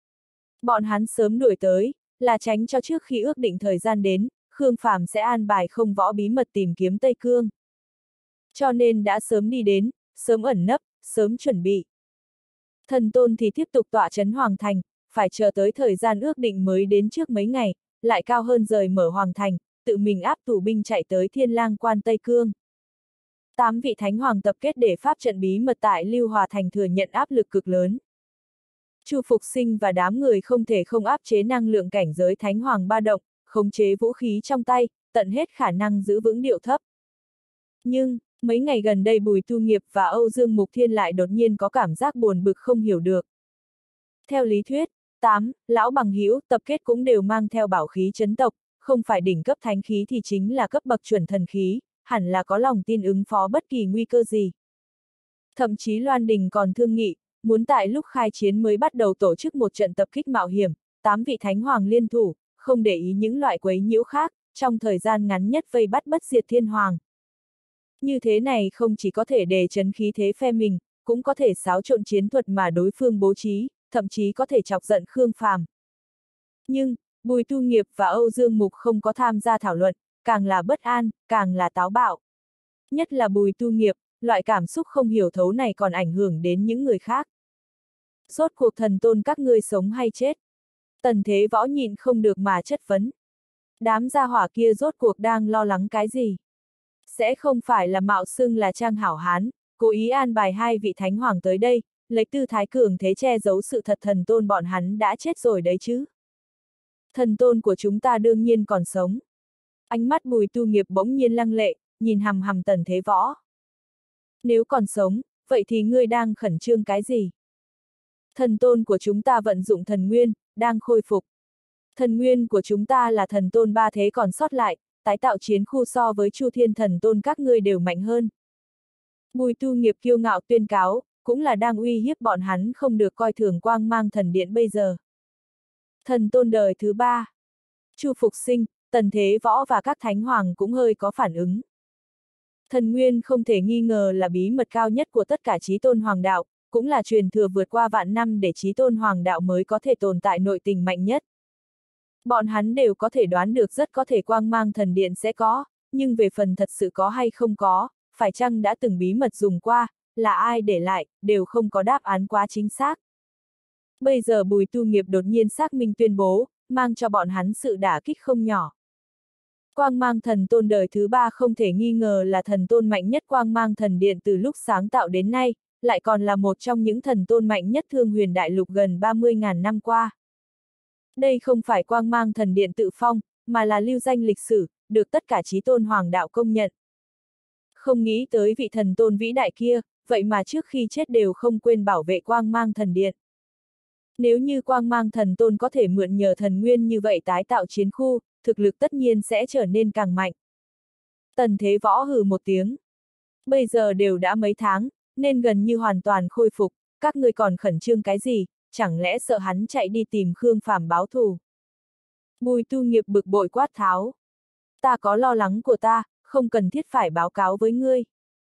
Bọn hắn sớm đuổi tới, là tránh cho trước khi ước định thời gian đến, Khương Phàm sẽ an bài không võ bí mật tìm kiếm Tây Cương. Cho nên đã sớm đi đến, sớm ẩn nấp, sớm chuẩn bị. Thần tôn thì tiếp tục tọa trấn Hoàng Thành, phải chờ tới thời gian ước định mới đến trước mấy ngày, lại cao hơn rời mở Hoàng Thành, tự mình áp tù binh chạy tới Thiên Lang Quan Tây Cương. 8 vị thánh hoàng tập kết để pháp trận bí mật tại Lưu Hòa Thành thừa nhận áp lực cực lớn. Chu Phục Sinh và đám người không thể không áp chế năng lượng cảnh giới thánh hoàng ba động, khống chế vũ khí trong tay, tận hết khả năng giữ vững điệu thấp. Nhưng, mấy ngày gần đây Bùi Tu Nghiệp và Âu Dương Mục Thiên lại đột nhiên có cảm giác buồn bực không hiểu được. Theo lý thuyết, 8 lão bằng hữu tập kết cũng đều mang theo bảo khí chấn tộc, không phải đỉnh cấp thánh khí thì chính là cấp bậc chuẩn thần khí, hẳn là có lòng tin ứng phó bất kỳ nguy cơ gì. Thậm chí Loan Đình còn thương nghị, muốn tại lúc khai chiến mới bắt đầu tổ chức một trận tập kích mạo hiểm, 8 vị thánh hoàng liên thủ, không để ý những loại quấy nhiễu khác, trong thời gian ngắn nhất vây bắt bất diệt thiên hoàng. Như thế này không chỉ có thể đề chấn khí thế phe mình, cũng có thể xáo trộn chiến thuật mà đối phương bố trí, thậm chí có thể chọc giận Khương Phàm. Nhưng, Bùi Tu Nghiệp và Âu Dương Mục không có tham gia thảo luận, càng là bất an, càng là táo bạo. Nhất là Bùi Tu Nghiệp, loại cảm xúc không hiểu thấu này còn ảnh hưởng đến những người khác. Rốt cuộc thần tôn các ngươi sống hay chết? Tần Thế Võ nhịn không được mà chất vấn. Đám gia hỏa kia rốt cuộc đang lo lắng cái gì? Sẽ không phải là mạo xưng là Trang Hảo Hán, cố ý an bài hai vị thánh hoàng tới đây, lấy tư thái cường thế che giấu sự thật thần tôn bọn hắn đã chết rồi đấy chứ? Thần tôn của chúng ta đương nhiên còn sống. Ánh mắt Bùi Tu Nghiệp bỗng nhiên lăng lệ, nhìn hằm hằm Tần Thế Võ. Nếu còn sống, vậy thì ngươi đang khẩn trương cái gì? Thần tôn của chúng ta vận dụng thần nguyên, đang khôi phục. Thần nguyên của chúng ta là thần tôn ba thế còn sót lại, tái tạo chiến khu so với Chu Thiên thần tôn các ngươi đều mạnh hơn. Bùi Tu Nghiệp kiêu ngạo tuyên cáo, cũng là đang uy hiếp bọn hắn không được coi thường Quang Mang Thần Điện bây giờ. Thần tôn đời thứ 3. Chu Phục Sinh, Tần Thế Võ và các thánh hoàng cũng hơi có phản ứng. Thần nguyên không thể nghi ngờ là bí mật cao nhất của tất cả chí tôn hoàng đạo, cũng là truyền thừa vượt qua vạn năm để chí tôn hoàng đạo mới có thể tồn tại nội tình mạnh nhất. Bọn hắn đều có thể đoán được rất có thể Quang Mang Thần Điện sẽ có, nhưng về phần thật sự có hay không có, phải chăng đã từng bí mật dùng qua, là ai để lại, đều không có đáp án quá chính xác. Bây giờ Bùi Tu Nghiệp đột nhiên xác minh tuyên bố, mang cho bọn hắn sự đả kích không nhỏ. Quang Mang Thần Tôn đời thứ 3 không thể nghi ngờ là thần tôn mạnh nhất Quang Mang Thần Điện từ lúc sáng tạo đến nay, lại còn là một trong những thần tôn mạnh nhất Thương Huyền Đại Lục gần 30.000 năm qua. Đây không phải quang mang thần điện tự phong, mà là lưu danh lịch sử, được tất cả chí tôn hoàng đạo công nhận. Không nghĩ tới vị thần tôn vĩ đại kia, vậy mà trước khi chết đều không quên bảo vệ quang mang thần điện. Nếu như quang mang thần tôn có thể mượn nhờ thần nguyên như vậy tái tạo chiến khu, thực lực tất nhiên sẽ trở nên càng mạnh. Tần Thế Võ hừ một tiếng. Bây giờ đều đã mấy tháng, nên gần như hoàn toàn khôi phục, các ngươi còn khẩn trương cái gì, chẳng lẽ sợ hắn chạy đi tìm Khương Phàm báo thù? Bùi Tu Nghiệp bực bội quát tháo. Ta có lo lắng của ta, không cần thiết phải báo cáo với ngươi.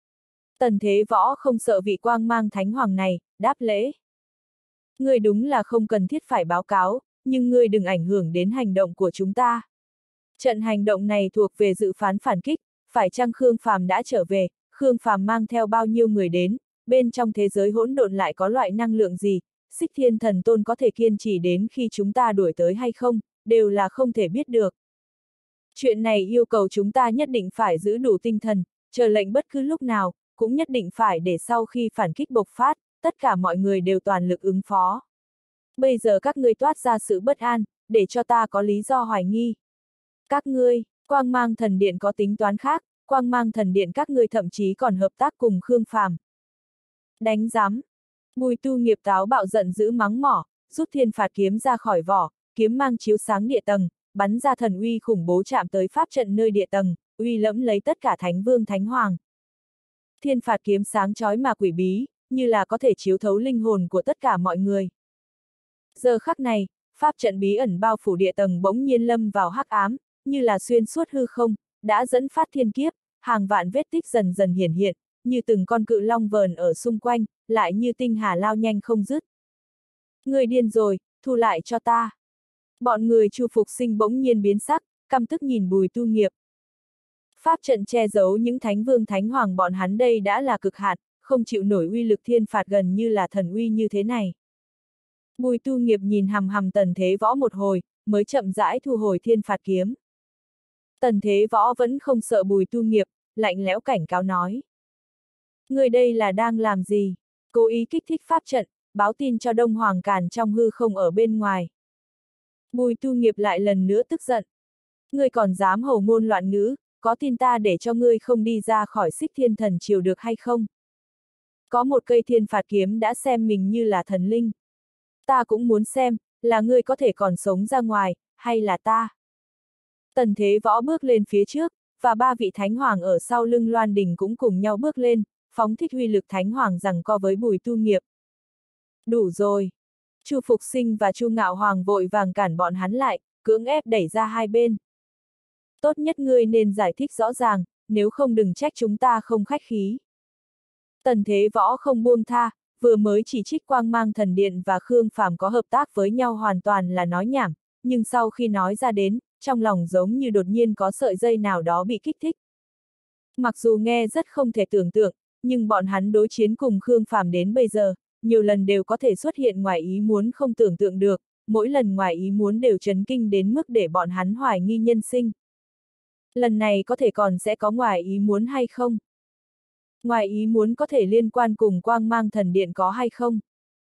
Tần Thế Võ không sợ vị quang mang thánh hoàng này, đáp lễ. Ngươi đúng là không cần thiết phải báo cáo, nhưng ngươi đừng ảnh hưởng đến hành động của chúng ta. Trận hành động này thuộc về dự phán phản kích, phải chăng Khương Phàm đã trở về, Khương Phàm mang theo bao nhiêu người đến, bên trong thế giới hỗn độn lại có loại năng lượng gì, Xích Thiên Thần Tôn có thể kiên trì đến khi chúng ta đuổi tới hay không, đều là không thể biết được. Chuyện này yêu cầu chúng ta nhất định phải giữ đủ tinh thần, chờ lệnh bất cứ lúc nào, cũng nhất định phải để sau khi phản kích bộc phát, tất cả mọi người đều toàn lực ứng phó. Bây giờ các ngươi toát ra sự bất an, để cho ta có lý do hoài nghi. Các ngươi, Quang Mang Thần Điện có tính toán khác, Quang Mang Thần Điện các ngươi thậm chí còn hợp tác cùng Khương Phàm. Đánh giám. Bùi Tu Nghiệp táo bạo giận dữ mắng mỏ, rút thiên phạt kiếm ra khỏi vỏ, kiếm mang chiếu sáng địa tầng, bắn ra thần uy khủng bố chạm tới pháp trận nơi địa tầng, uy lẫm lấy tất cả thánh vương thánh hoàng. Thiên phạt kiếm sáng chói mà quỷ bí, như là có thể chiếu thấu linh hồn của tất cả mọi người. Giờ khắc này, pháp trận bí ẩn bao phủ địa tầng bỗng nhiên lâm vào hắc ám, như là xuyên suốt hư không, đã dẫn phát thiên kiếp, hàng vạn vết tích dần dần hiển hiện, như từng con cự long vờn ở xung quanh, lại như tinh hà lao nhanh không dứt. Người điên rồi, thu lại cho ta. Bọn người Chu Phục Sinh bỗng nhiên biến sắc, căm tức nhìn Bùi Tu Nghiệp. Pháp trận che giấu những thánh vương thánh hoàng bọn hắn đây đã là cực hạn, không chịu nổi uy lực thiên phạt gần như là thần uy như thế này. Bùi Tu Nghiệp nhìn hằm hằm Tần Thế Võ một hồi, mới chậm rãi thu hồi thiên phạt kiếm. Tần Thế Võ vẫn không sợ Bùi Tu Nghiệp, lạnh lẽo cảnh cáo nói. Người đây là đang làm gì? Cố ý kích thích pháp trận, báo tin cho Đông Hoàng Càn trong hư không ở bên ngoài. Bùi Tu Nghiệp lại lần nữa tức giận. Ngươi còn dám hầu ngôn loạn ngữ, có tin ta để cho ngươi không đi ra khỏi Xích Thiên Thần Triều được hay không? Có một cây thiên phạt kiếm đã xem mình như là thần linh. Ta cũng muốn xem, là ngươi có thể còn sống ra ngoài, hay là ta? Tần Thế Võ bước lên phía trước, và ba vị thánh hoàng ở sau lưng Loan Đình cũng cùng nhau bước lên, phóng thích uy lực thánh hoàng giằng co với Bùi Tu Nghiệp. Đủ rồi. Chu Phục Sinh và Chu Ngạo Hoàng vội vàng cản bọn hắn lại, cưỡng ép đẩy ra hai bên. Tốt nhất ngươi nên giải thích rõ ràng, nếu không đừng trách chúng ta không khách khí. Tần Thế Võ không buông tha, vừa mới chỉ trích Quang Mang Thần Điện và Khương Phàm có hợp tác với nhau hoàn toàn là nói nhảm, nhưng sau khi nói ra đến, trong lòng giống như đột nhiên có sợi dây nào đó bị kích thích. Mặc dù nghe rất không thể tưởng tượng, nhưng bọn hắn đối chiến cùng Khương Phàm đến bây giờ, nhiều lần đều có thể xuất hiện ngoài ý muốn không tưởng tượng được, mỗi lần ngoài ý muốn đều chấn kinh đến mức để bọn hắn hoài nghi nhân sinh. Lần này có thể còn sẽ có ngoài ý muốn hay không? Ngoài ý muốn có thể liên quan cùng Quang Mang Thần Điện có hay không?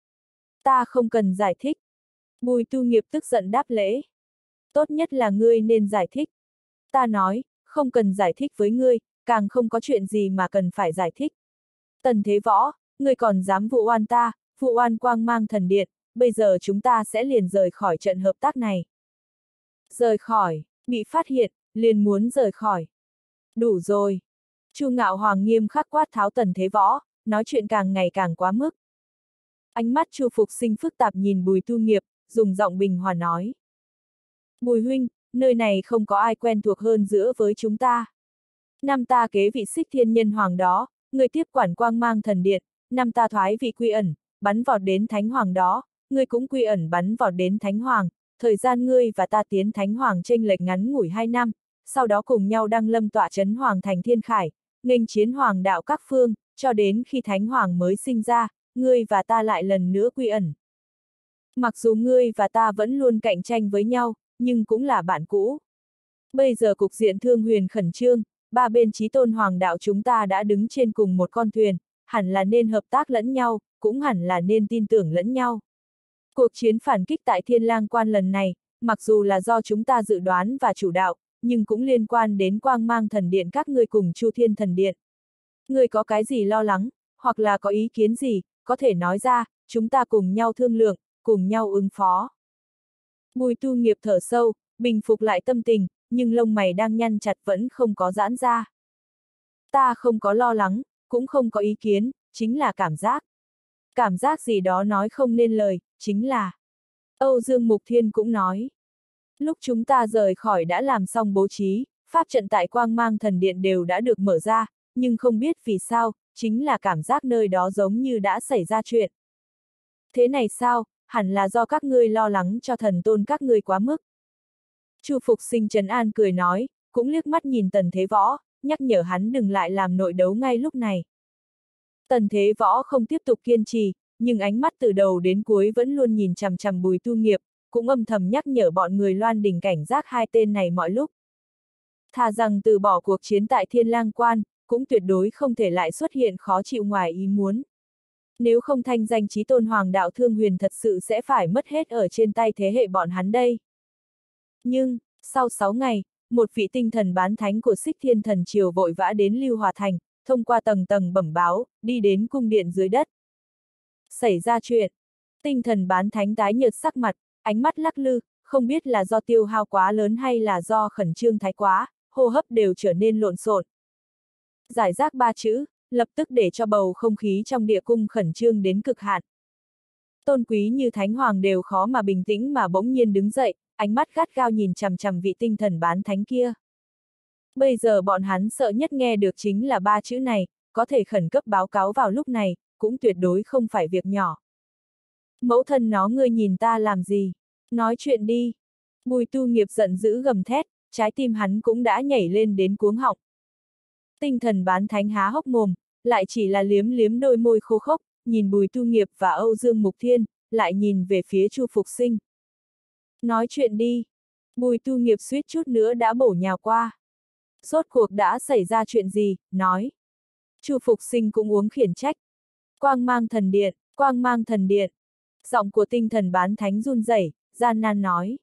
Ta không cần giải thích. Bùi Tu Nghiệp tức giận đáp lễ. Tốt nhất là ngươi nên giải thích. Ta nói, không cần giải thích với ngươi, càng không có chuyện gì mà cần phải giải thích. Tần Thế Võ, ngươi còn dám vụ oan ta, vụ oan Quang Mang Thần Điện, bây giờ chúng ta sẽ liền rời khỏi trận hợp tác này. Rời khỏi, bị phát hiện, liền muốn rời khỏi. Đủ rồi. Chu Ngạo Hoàng nghiêm khắc quát tháo Tần Thế Võ, nói chuyện càng ngày càng quá mức. Ánh mắt Chu Phục Sinh phức tạp nhìn Bùi Tu Nghiệp, dùng giọng bình hòa nói. Bùi huynh, nơi này không có ai quen thuộc hơn giữa với chúng ta. Năm ta kế vị Xích Thiên Nhân Hoàng đó, người tiếp quản Quang Mang Thần Điện, năm ta thoái vị quy ẩn, bắn vọt đến Thánh Hoàng đó, ngươi cũng quy ẩn bắn vọt đến Thánh Hoàng, thời gian ngươi và ta tiến Thánh Hoàng chênh lệch ngắn ngủi 2 năm, sau đó cùng nhau đăng lâm tọa trấn Hoàng thành Thiên Khải, nghênh chiến Hoàng đạo các phương, cho đến khi Thánh Hoàng mới sinh ra, ngươi và ta lại lần nữa quy ẩn. Mặc dù ngươi và ta vẫn luôn cạnh tranh với nhau, nhưng cũng là bạn cũ. Bây giờ cục diện thương huyền khẩn trương, ba bên chí tôn hoàng đạo chúng ta đã đứng trên cùng một con thuyền, hẳn là nên hợp tác lẫn nhau, cũng hẳn là nên tin tưởng lẫn nhau. Cuộc chiến phản kích tại Thiên Lang Quan lần này, mặc dù là do chúng ta dự đoán và chủ đạo, nhưng cũng liên quan đến Quang Mang Thần Điện các ngươi cùng Chu Thiên Thần Điện. Ngươi có cái gì lo lắng, hoặc là có ý kiến gì, có thể nói ra, chúng ta cùng nhau thương lượng, cùng nhau ứng phó. Bùi Tu Nghiệp thở sâu, bình phục lại tâm tình, nhưng lông mày đang nhăn chặt vẫn không có giãn ra. Ta không có lo lắng, cũng không có ý kiến, chính là cảm giác. Cảm giác gì đó nói không nên lời, chính là... Âu Dương Mục Thiên cũng nói. Lúc chúng ta rời khỏi đã làm xong bố trí, pháp trận tại Quang Mang Thần Điện đều đã được mở ra, nhưng không biết vì sao, chính là cảm giác nơi đó giống như đã xảy ra chuyện. Thế này sao, hẳn là do các ngươi lo lắng cho thần tôn các ngươi quá mức. Chu Phục Sinh trấn an cười nói, cũng liếc mắt nhìn Tần Thế Võ, nhắc nhở hắn đừng lại làm nội đấu ngay lúc này. Tần Thế Võ không tiếp tục kiên trì, nhưng ánh mắt từ đầu đến cuối vẫn luôn nhìn chằm chằm Bùi Tu Nghiệp, cũng âm thầm nhắc nhở bọn người Loan Đình cảnh giác hai tên này mọi lúc. Thà rằng từ bỏ cuộc chiến tại Thiên Lang Quan, cũng tuyệt đối không thể lại xuất hiện khó chịu ngoài ý muốn. Nếu không thanh danh chí tôn Hoàng đạo Thương Huyền thật sự sẽ phải mất hết ở trên tay thế hệ bọn hắn đây. Nhưng, sau 6 ngày, một vị tinh thần bán thánh của Xích Thiên Thần Triều vội vã đến Lưu Hòa Thành, thông qua tầng tầng bẩm báo, đi đến cung điện dưới đất. Xảy ra chuyện. Tinh thần bán thánh tái nhợt sắc mặt, ánh mắt lắc lư, không biết là do tiêu hao quá lớn hay là do khẩn trương thái quá, hô hấp đều trở nên lộn xộn. Giải rác 3 chữ, lập tức để cho bầu không khí trong địa cung khẩn trương đến cực hạn. Tôn quý như thánh hoàng đều khó mà bình tĩnh mà bỗng nhiên đứng dậy, ánh mắt gắt gao nhìn chằm chằm vị tinh thần bán thánh kia. Bây giờ bọn hắn sợ nhất nghe được chính là 3 chữ này, có thể khẩn cấp báo cáo vào lúc này, cũng tuyệt đối không phải việc nhỏ. Mẫu thân nó ngươi nhìn ta làm gì? Nói chuyện đi. Bùi Tu Nghiệp giận dữ gầm thét, trái tim hắn cũng đã nhảy lên đến cuống họng. Tinh thần bán thánh há hốc mồm, lại chỉ là liếm liếm đôi môi khô khốc, nhìn Bùi Tu Nghiệp và Âu Dương Mục Thiên, lại nhìn về phía Chu Phục Sinh. Nói chuyện đi. Bùi Tu Nghiệp suýt chút nữa đã bổ nhào qua. Rốt cuộc đã xảy ra chuyện gì, nói. Chu Phục Sinh cũng uống khiển trách. Quang Mang Thần Điện, Quang Mang Thần Điện. Giọng của tinh thần bán thánh run rẩy, gian nan nói.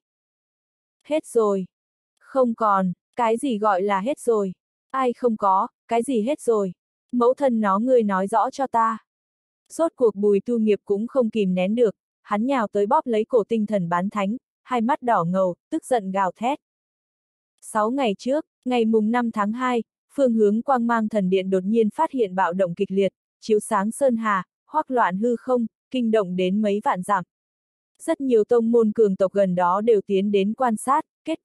Hết rồi. Không còn, cái gì gọi là hết rồi. Ai không có, cái gì hết rồi. Mẫu thân nó ngươi nói rõ cho ta. Rốt cuộc Bùi Tu Nghiệp cũng không kìm nén được, hắn nhào tới bóp lấy cổ tinh thần bán thánh, hai mắt đỏ ngầu, tức giận gào thét. 6 ngày trước, ngày mùng 5 tháng 2, phương hướng Quang Mang Thần Điện đột nhiên phát hiện bạo động kịch liệt, chiếu sáng sơn hà, hoắc loạn hư không, kinh động đến mấy vạn dặm. Rất nhiều tông môn cường tộc gần đó đều tiến đến quan sát, kết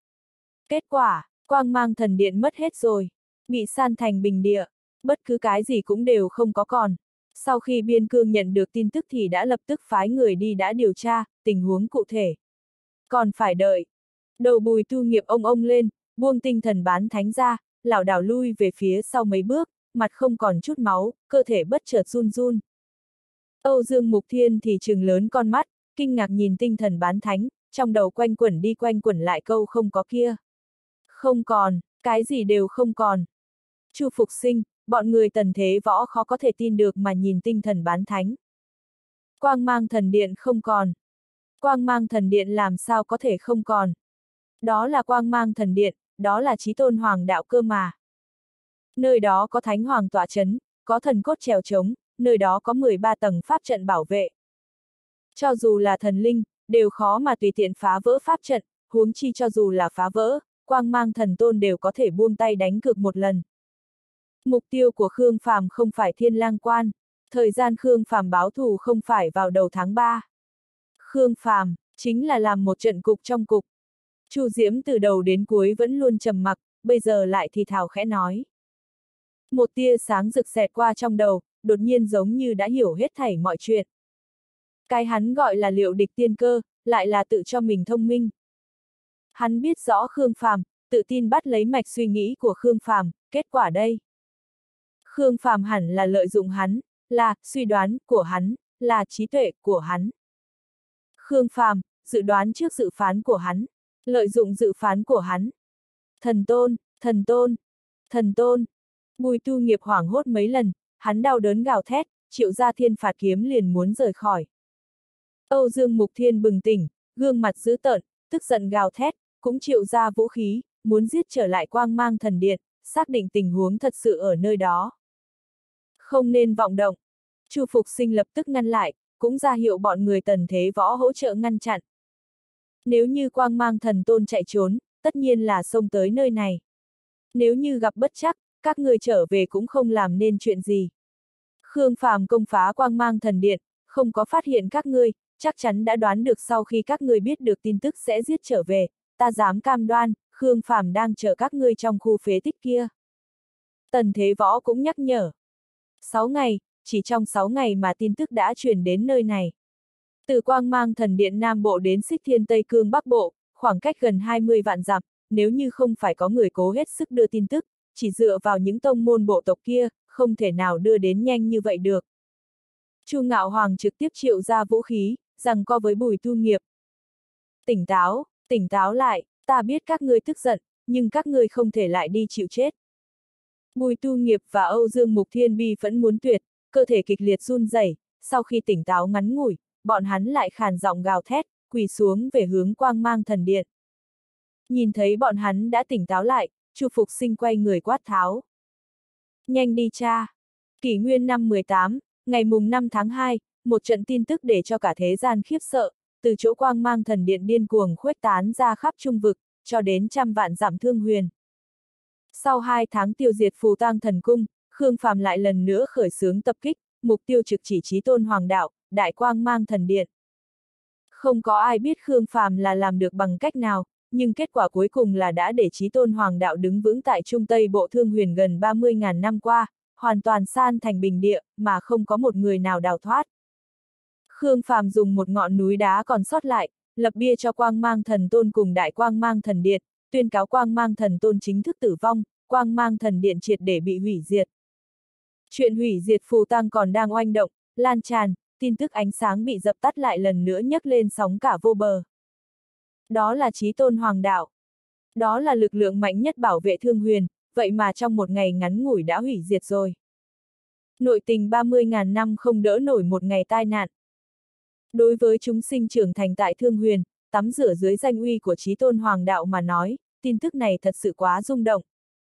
quả, Quang Mang Thần Điện mất hết rồi, bị san thành bình địa, bất cứ cái gì cũng đều không có còn. Sau khi Biên Cương nhận được tin tức thì đã lập tức phái người đi đã điều tra, tình huống cụ thể. Còn phải đợi. Đầu Bùi Tu Nghiệp ông lên, buông tinh thần bán thánh ra, lảo đảo lui về phía sau mấy bước, mặt không còn chút máu, cơ thể bất chợt run run. Âu Dương Mục Thiên thì trừng lớn con mắt, kinh ngạc nhìn tinh thần bán thánh, trong đầu quanh quẩn đi quanh quẩn lại câu không có kia. Không còn, cái gì đều không còn. Chu Phục Sinh, bọn người Tần Thế Võ khó có thể tin được mà nhìn tinh thần bán thánh. Quang Mang Thần Điện không còn. Quang Mang Thần Điện làm sao có thể không còn. Đó là Quang Mang Thần Điện, đó là chí tôn hoàng đạo cơ mà. Nơi đó có thánh hoàng tọa chấn, có thần cốt trèo trống, nơi đó có 13 tầng pháp trận bảo vệ. Cho dù là thần linh, đều khó mà tùy tiện phá vỡ pháp trận, huống chi cho dù là phá vỡ, Quang Mang Thần Tôn đều có thể buông tay đánh cược một lần. Mục tiêu của Khương Phàm không phải Thiên Lang Quan, thời gian Khương Phàm báo thù không phải vào đầu tháng 3. Khương Phàm chính là làm một trận cục trong cục. Chu Diễm từ đầu đến cuối vẫn luôn trầm mặc, bây giờ lại thì thào khẽ nói. Một tia sáng rực xẹt qua trong đầu, đột nhiên giống như đã hiểu hết thảy mọi chuyện. Cái hắn gọi là liệu địch tiên cơ, lại là tự cho mình thông minh. Hắn biết rõ Khương Phàm, tự tin bắt lấy mạch suy nghĩ của Khương Phàm, kết quả đây. Khương Phàm hẳn là lợi dụng hắn, là suy đoán của hắn, là trí tuệ của hắn. Khương Phàm dự đoán trước dự phán của hắn, lợi dụng dự phán của hắn. Thần tôn, thần tôn, thần tôn. Bùi Tu Nghiệp hoảng hốt mấy lần, hắn đau đớn gào thét, Triệu Gia Thiên Phạt kiếm liền muốn rời khỏi. Âu Dương Mục Thiên bừng tỉnh, gương mặt dữ tợn, tức giận gào thét, cũng triệu ra vũ khí, muốn giết trở lại Quang Mang Thần Điện, xác định tình huống thật sự ở nơi đó. Không nên vọng động. Chu Phục Sinh lập tức ngăn lại, cũng ra hiệu bọn người Tần Thế Võ hỗ trợ ngăn chặn. Nếu như Quang Mang Thần Tôn chạy trốn, tất nhiên là xông tới nơi này. Nếu như gặp bất trắc, các người trở về cũng không làm nên chuyện gì. Khương Phàm công phá Quang Mang Thần Điện, không có phát hiện các ngươi, chắc chắn đã đoán được sau khi các ngươi biết được tin tức sẽ giết trở về, ta dám cam đoan, Khương Phàm đang chờ các ngươi trong khu phế tích kia. Tần Thế Võ cũng nhắc nhở. 6 ngày, chỉ trong 6 ngày mà tin tức đã truyền đến nơi này. Từ Quang Mang Thần Điện Nam Bộ đến Xích Thiên Tây Cương Bắc Bộ, khoảng cách gần 20 vạn dặm, nếu như không phải có người cố hết sức đưa tin tức, chỉ dựa vào những tông môn bộ tộc kia, không thể nào đưa đến nhanh như vậy được. Chu Ngạo Hoàng trực tiếp triệu ra vũ khí, giằng co với Bùi Tu Nghiệp. Tỉnh táo lại, ta biết các ngươi tức giận, nhưng các ngươi không thể lại đi chịu chết. Bùi Tu Nghiệp và Âu Dương Mục Thiên bi phẫn muốn tuyệt, cơ thể kịch liệt run rẩy, sau khi tỉnh táo ngắn ngủi, bọn hắn lại khàn giọng gào thét, quỳ xuống về hướng Quang Mang Thần Điện. Nhìn thấy bọn hắn đã tỉnh táo lại, Chu Phục Sinh quay người quát tháo. Nhanh đi cha! Kỷ Nguyên năm 18, ngày mùng 5 tháng 2, một trận tin tức để cho cả thế gian khiếp sợ, từ chỗ Quang Mang Thần Điện điên cuồng khuếch tán ra khắp trung vực, cho đến trăm vạn dặm Thương Huyền. Sau 2 tháng tiêu diệt Phù Tang Thần Cung, Khương Phàm lại lần nữa khởi xướng tập kích, mục tiêu trực chỉ Chí Tôn Hoàng Đạo, Đại Quang Mang Thần Điện. Không có ai biết Khương Phàm là làm được bằng cách nào, nhưng kết quả cuối cùng là đã để Chí Tôn Hoàng Đạo đứng vững tại Trung Tây Bộ Thương Huyền gần 30.000 năm qua, hoàn toàn san thành bình địa, mà không có một người nào đào thoát. Khương Phàm dùng một ngọn núi đá còn sót lại, lập bia cho Quang Mang Thần Tôn cùng Đại Quang Mang Thần Điện, tuyên cáo Quang Mang Thần Tôn chính thức tử vong, Quang Mang Thần Điện triệt để bị hủy diệt. Chuyện hủy diệt Phù Tang còn đang oanh động, lan tràn, tin tức ánh sáng bị dập tắt lại lần nữa nhấc lên sóng cả vô bờ. Đó là Chí Tôn Hoàng Đạo. Đó là lực lượng mạnh nhất bảo vệ Thương Huyền, vậy mà trong một ngày ngắn ngủi đã hủy diệt rồi. Nội tình 30.000 năm không đỡ nổi một ngày tai nạn. Đối với chúng sinh trưởng thành tại Thương Huyền, tắm rửa dưới danh uy của Chí Tôn Hoàng Đạo mà nói, tin tức này thật sự quá rung động.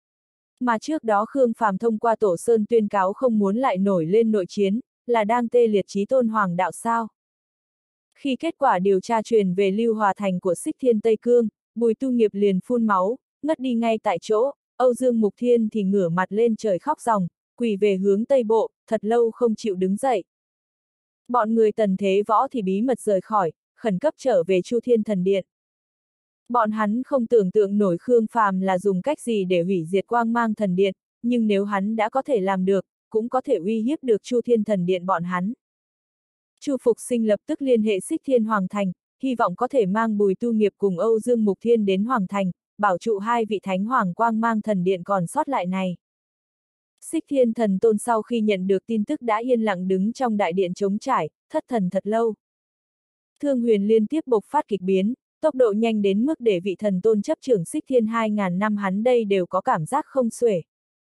Mà trước đó Khương Phàm thông qua Tổ Sơn tuyên cáo không muốn lại nổi lên nội chiến, là đang tê liệt Chí Tôn Hoàng Đạo sao? Khi kết quả điều tra truyền về Lưu Hòa Thành của Xích Thiên Tây Cương, Bùi Tu Nghiệp liền phun máu, ngất đi ngay tại chỗ, Âu Dương Mục Thiên thì ngửa mặt lên trời khóc ròng, quỳ về hướng Tây Bộ, thật lâu không chịu đứng dậy. Bọn người Tần Thế Võ thì bí mật rời khỏi, khẩn cấp trở về Chu Thiên Thần Điện. Bọn hắn không tưởng tượng nổi Khương Phàm là dùng cách gì để hủy diệt Quang Mang Thần Điện, nhưng nếu hắn đã có thể làm được, cũng có thể uy hiếp được Chu Thiên Thần Điện bọn hắn. Chu Phục Sinh lập tức liên hệ Xích Thiên Hoàng Thành, hy vọng có thể mang Bùi Tu Nghiệp cùng Âu Dương Mục Thiên đến Hoàng Thành, bảo trụ hai vị Thánh Hoàng Quang Mang Thần Điện còn sót lại này. Xích Thiên Thần Tôn sau khi nhận được tin tức đã yên lặng đứng trong đại điện trống trải, thất thần thật lâu. Thương Huyền liên tiếp bộc phát kịch biến, tốc độ nhanh đến mức để vị thần tôn chấp trưởng Xích Thiên 2.000 năm hắn đây đều có cảm giác không xuể.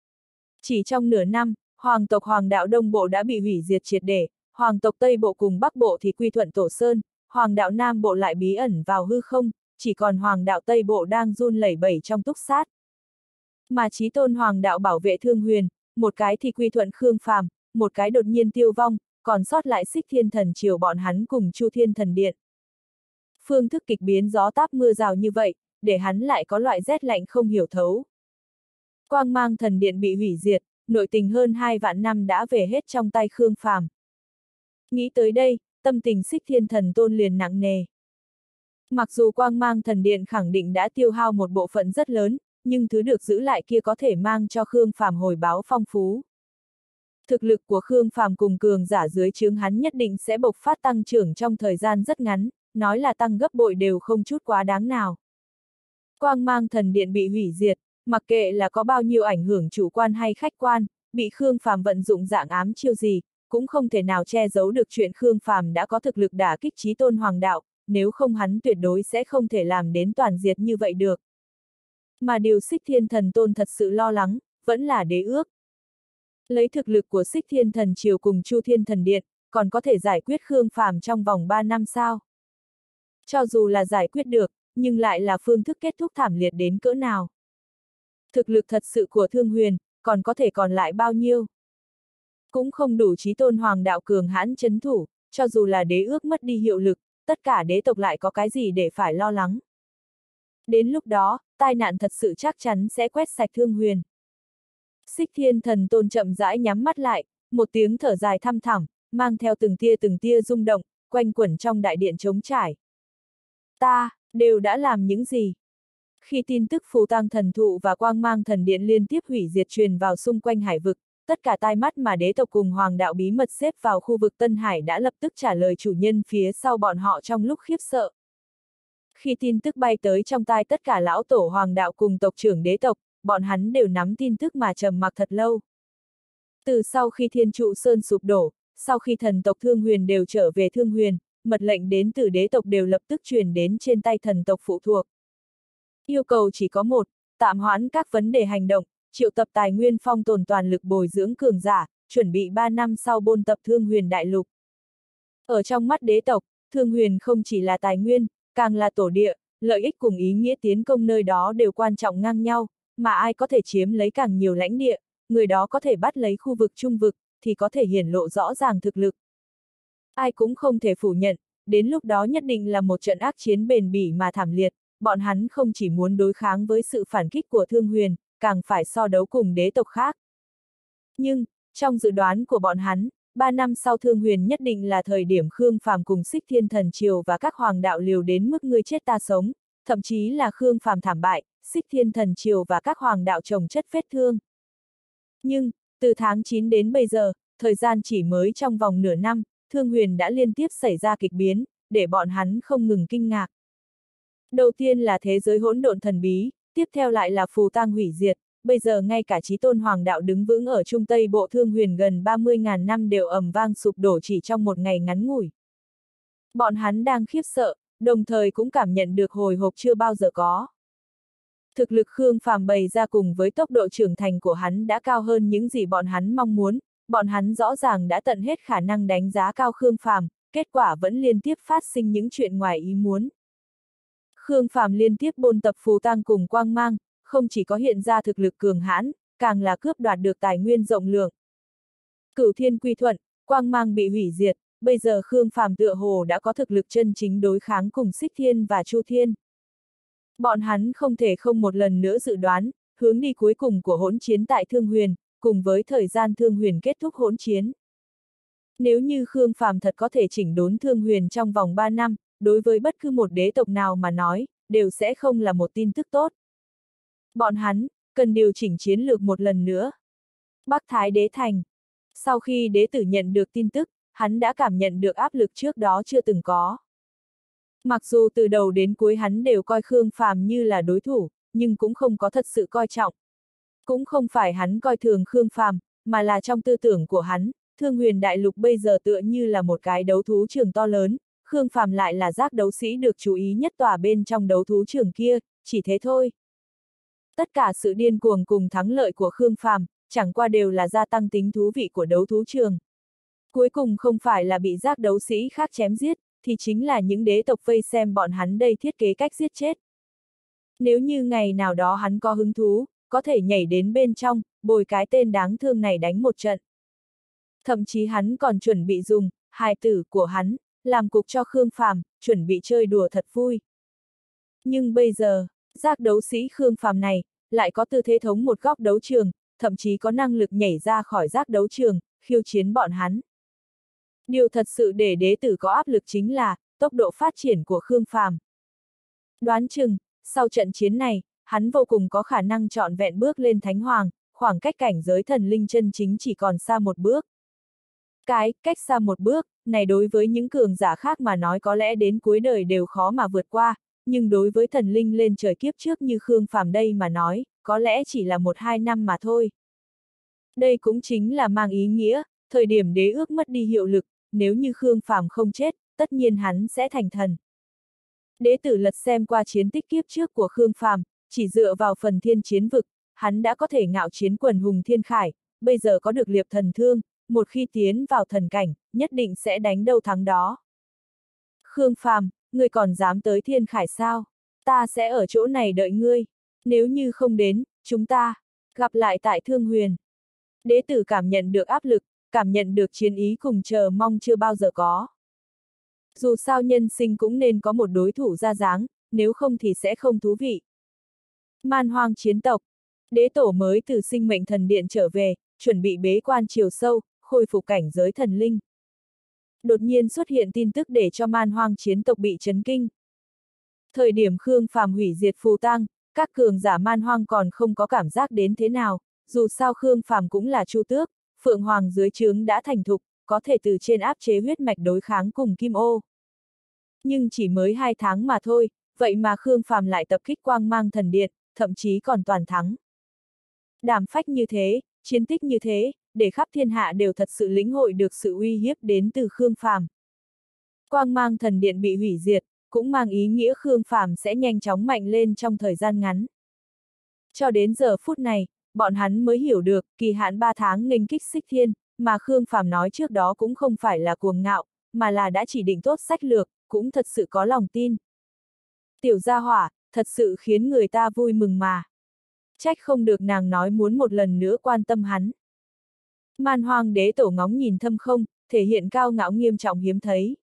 Chỉ trong nửa năm, Hoàng tộc Hoàng đạo Đông Bộ đã bị hủy diệt triệt để, Hoàng tộc Tây Bộ cùng Bắc Bộ thì quy thuận Tổ Sơn, Hoàng đạo Nam Bộ lại bí ẩn vào hư không, chỉ còn Hoàng đạo Tây Bộ đang run lẩy bẩy trong túc sát. Mà Chí Tôn Hoàng đạo bảo vệ Thương Huyền, một cái thì quy thuận Khương Phàm, một cái đột nhiên tiêu vong, còn sót lại Xích Thiên Thần Triều bọn hắn cùng Chu Thiên Thần Điện. Phương thức kịch biến gió táp mưa rào như vậy, để hắn lại có loại rét lạnh không hiểu thấu. Quang Mang Thần Điện bị hủy diệt, nội tình hơn 2 vạn năm đã về hết trong tay Khương Phàm. Nghĩ tới đây, tâm tình Xích Thiên Thần Tôn liền nặng nề. Mặc dù Quang Mang Thần Điện khẳng định đã tiêu hao một bộ phận rất lớn, nhưng thứ được giữ lại kia có thể mang cho Khương Phàm hồi báo phong phú. Thực lực của Khương Phàm cùng cường giả dưới trướng hắn nhất định sẽ bộc phát tăng trưởng trong thời gian rất ngắn, nói là tăng gấp bội đều không chút quá đáng nào. Quang Mang Thần Điện bị hủy diệt, mặc kệ là có bao nhiêu ảnh hưởng chủ quan hay khách quan, bị Khương Phàm vận dụng dạng ám chiêu gì, cũng không thể nào che giấu được chuyện Khương Phàm đã có thực lực đả kích Chí Tôn Hoàng đạo, nếu không hắn tuyệt đối sẽ không thể làm đến toàn diệt như vậy được. Mà điều Xích Thiên Thần Tôn thật sự lo lắng, vẫn là đế ước. Lấy thực lực của Xích Thiên Thần Triều cùng Chu Thiên Thần Điện, còn có thể giải quyết Khương Phàm trong vòng 3 năm sao? Cho dù là giải quyết được, nhưng lại là phương thức kết thúc thảm liệt đến cỡ nào. Thực lực thật sự của Thương Huyền, còn có thể còn lại bao nhiêu? Cũng không đủ chí tôn hoàng đạo cường hãn chấn thủ, cho dù là đế ước mất đi hiệu lực, tất cả đế tộc lại có cái gì để phải lo lắng. Đến lúc đó, tai nạn thật sự chắc chắn sẽ quét sạch Thương Huyền. Xích Thiên Thần Tôn chậm rãi nhắm mắt lại, một tiếng thở dài thăm thẳm, mang theo từng tia rung động, quanh quẩn trong đại điện trống trải. Ta, đều đã làm những gì? Khi tin tức phù tang thần thụ và quang mang thần điện liên tiếp hủy diệt truyền vào xung quanh hải vực, tất cả tai mắt mà đế tộc cùng hoàng đạo bí mật xếp vào khu vực Tân Hải đã lập tức trả lời chủ nhân phía sau bọn họ trong lúc khiếp sợ. Khi tin tức bay tới trong tai tất cả lão tổ hoàng đạo cùng tộc trưởng đế tộc, bọn hắn đều nắm tin tức mà trầm mặc thật lâu. Từ sau khi Thiên Trụ Sơn sụp đổ, sau khi thần tộc Thương Huyền đều trở về Thương Huyền, mật lệnh đến từ đế tộc đều lập tức truyền đến trên tay thần tộc phụ thuộc. Yêu cầu chỉ có một, tạm hoãn các vấn đề hành động, triệu tập tài nguyên phong tồn toàn lực bồi dưỡng cường giả, chuẩn bị 3 năm sau bôn tập Thương Huyền đại lục. Ở trong mắt đế tộc, Thương Huyền không chỉ là tài nguyên, càng là tổ địa, lợi ích cùng ý nghĩa tiến công nơi đó đều quan trọng ngang nhau, mà ai có thể chiếm lấy càng nhiều lãnh địa, người đó có thể bắt lấy khu vực trung vực, thì có thể hiển lộ rõ ràng thực lực. Ai cũng không thể phủ nhận, đến lúc đó nhất định là một trận ác chiến bền bỉ mà thảm liệt, bọn hắn không chỉ muốn đối kháng với sự phản kích của Thương Huyền, càng phải so đấu cùng đế tộc khác. Nhưng, trong dự đoán của bọn hắn, 3 năm sau Thương Huyền nhất định là thời điểm Khương Phàm cùng Xích Thiên Thần Triều và các hoàng đạo liều đến mức ngươi chết ta sống, thậm chí là Khương Phàm thảm bại, Xích Thiên Thần Triều và các hoàng đạo chồng chất vết thương. Nhưng, từ tháng 9 đến bây giờ, thời gian chỉ mới trong vòng nửa năm, Thương Huyền đã liên tiếp xảy ra kịch biến, để bọn hắn không ngừng kinh ngạc. Đầu tiên là thế giới hỗn độn thần bí, tiếp theo lại là phù tang hủy diệt, bây giờ ngay cả chí tôn hoàng đạo đứng vững ở Trung Tây Bộ Thương Huyền gần 30.000 năm đều ầm vang sụp đổ chỉ trong một ngày ngắn ngủi. Bọn hắn đang khiếp sợ, đồng thời cũng cảm nhận được hồi hộp chưa bao giờ có. Thực lực Khương Phàm bày ra cùng với tốc độ trưởng thành của hắn đã cao hơn những gì bọn hắn mong muốn, bọn hắn rõ ràng đã tận hết khả năng đánh giá cao Khương Phàm, kết quả vẫn liên tiếp phát sinh những chuyện ngoài ý muốn. Khương Phàm liên tiếp bôn tập phù tang cùng quang mang, không chỉ có hiện ra thực lực cường hãn, càng là cướp đoạt được tài nguyên rộng lượng. Cửu Thiên quy thuận, quang mang bị hủy diệt, bây giờ Khương Phàm tựa hồ đã có thực lực chân chính đối kháng cùng Xích Thiên và Chu Thiên. Bọn hắn không thể không một lần nữa dự đoán, hướng đi cuối cùng của hỗn chiến tại Thương Huyền, cùng với thời gian Thương Huyền kết thúc hỗn chiến. Nếu như Khương Phàm thật có thể chỉnh đốn Thương Huyền trong vòng 3 năm, đối với bất cứ một đế tộc nào mà nói, đều sẽ không là một tin tức tốt. Bọn hắn, cần điều chỉnh chiến lược một lần nữa. Bắc Thái Đế Thành. Sau khi đế tử nhận được tin tức, hắn đã cảm nhận được áp lực trước đó chưa từng có. Mặc dù từ đầu đến cuối hắn đều coi Khương Phàm như là đối thủ, nhưng cũng không có thật sự coi trọng. Cũng không phải hắn coi thường Khương Phàm, mà là trong tư tưởng của hắn, Thương Huyền Đại Lục bây giờ tựa như là một cái đấu thú trường to lớn, Khương Phàm lại là giác đấu sĩ được chú ý nhất tỏa bên trong đấu thú trường kia, chỉ thế thôi. Tất cả sự điên cuồng cùng thắng lợi của Khương Phàm, chẳng qua đều là gia tăng tính thú vị của đấu thú trường. Cuối cùng không phải là bị giác đấu sĩ khác chém giết, thì chính là những đế tộc vây xem bọn hắn đây thiết kế cách giết chết. Nếu như ngày nào đó hắn có hứng thú, có thể nhảy đến bên trong, bồi cái tên đáng thương này đánh một trận. Thậm chí hắn còn chuẩn bị dùng hài tử của hắn, làm cục cho Khương Phàm, chuẩn bị chơi đùa thật vui. Nhưng bây giờ, giác đấu sĩ Khương Phàm này, lại có tư thế thống một góc đấu trường, thậm chí có năng lực nhảy ra khỏi giác đấu trường, khiêu chiến bọn hắn. Điều thật sự để đế tử có áp lực chính là, tốc độ phát triển của Khương Phàm. Đoán chừng, sau trận chiến này, hắn vô cùng có khả năng trọn vẹn bước lên Thánh Hoàng, khoảng cách cảnh giới thần linh chân chính chỉ còn xa một bước. Cách xa một bước, này đối với những cường giả khác mà nói có lẽ đến cuối đời đều khó mà vượt qua, nhưng đối với thần linh lên trời kiếp trước như Khương Phàm đây mà nói, có lẽ chỉ là 1-2 năm mà thôi. Đây cũng chính là mang ý nghĩa, thời điểm đế ước mất đi hiệu lực, nếu như Khương Phàm không chết, tất nhiên hắn sẽ thành thần. Đế tử lật xem qua chiến tích kiếp trước của Khương Phàm, chỉ dựa vào phần thiên chiến vực, hắn đã có thể ngạo chiến quần hùng thiên khải, bây giờ có được liệp thần thương, một khi tiến vào thần cảnh, nhất định sẽ đánh đâu thắng đó. Khương Phàm, ngươi còn dám tới thiên khải sao? Ta sẽ ở chỗ này đợi ngươi. Nếu như không đến, chúng ta gặp lại tại Thương Huyền. Đế tử cảm nhận được áp lực, cảm nhận được chiến ý cùng chờ mong chưa bao giờ có. Dù sao nhân sinh cũng nên có một đối thủ ra dáng, nếu không thì sẽ không thú vị. Man Hoang chiến tộc. Đế tổ mới từ Sinh Mệnh Thần Điện trở về, chuẩn bị bế quan chiều sâu, khôi phục cảnh giới thần linh. Đột nhiên xuất hiện tin tức để cho Man Hoang chiến tộc bị chấn kinh. Thời điểm Khương Phàm hủy diệt phù tang, các cường giả Man Hoang còn không có cảm giác đến thế nào, dù sao Khương Phàm cũng là Chu Tước, Phượng Hoàng dưới trướng đã thành thục, có thể từ trên áp chế huyết mạch đối kháng cùng Kim Ô. Nhưng chỉ mới 2 tháng mà thôi, vậy mà Khương Phàm lại tập kích Quang Mang Thần Điện, thậm chí còn toàn thắng. Đảm phách như thế, chiến tích như thế, để khắp thiên hạ đều thật sự lĩnh hội được sự uy hiếp đến từ Khương Phàm. Quang Mang Thần Điện bị hủy diệt, cũng mang ý nghĩa Khương Phàm sẽ nhanh chóng mạnh lên trong thời gian ngắn. Cho đến giờ phút này, bọn hắn mới hiểu được, kỳ hạn 3 tháng nghênh kích Xích Thiên, mà Khương Phàm nói trước đó cũng không phải là cuồng ngạo, mà là đã chỉ định tốt sách lược, cũng thật sự có lòng tin. Tiểu gia hỏa, thật sự khiến người ta vui mừng mà. Trách không được nàng nói muốn một lần nữa quan tâm hắn. Man Hoang đế tổ ngóng nhìn Thâm Không, thể hiện cao ngạo nghiêm trọng hiếm thấy.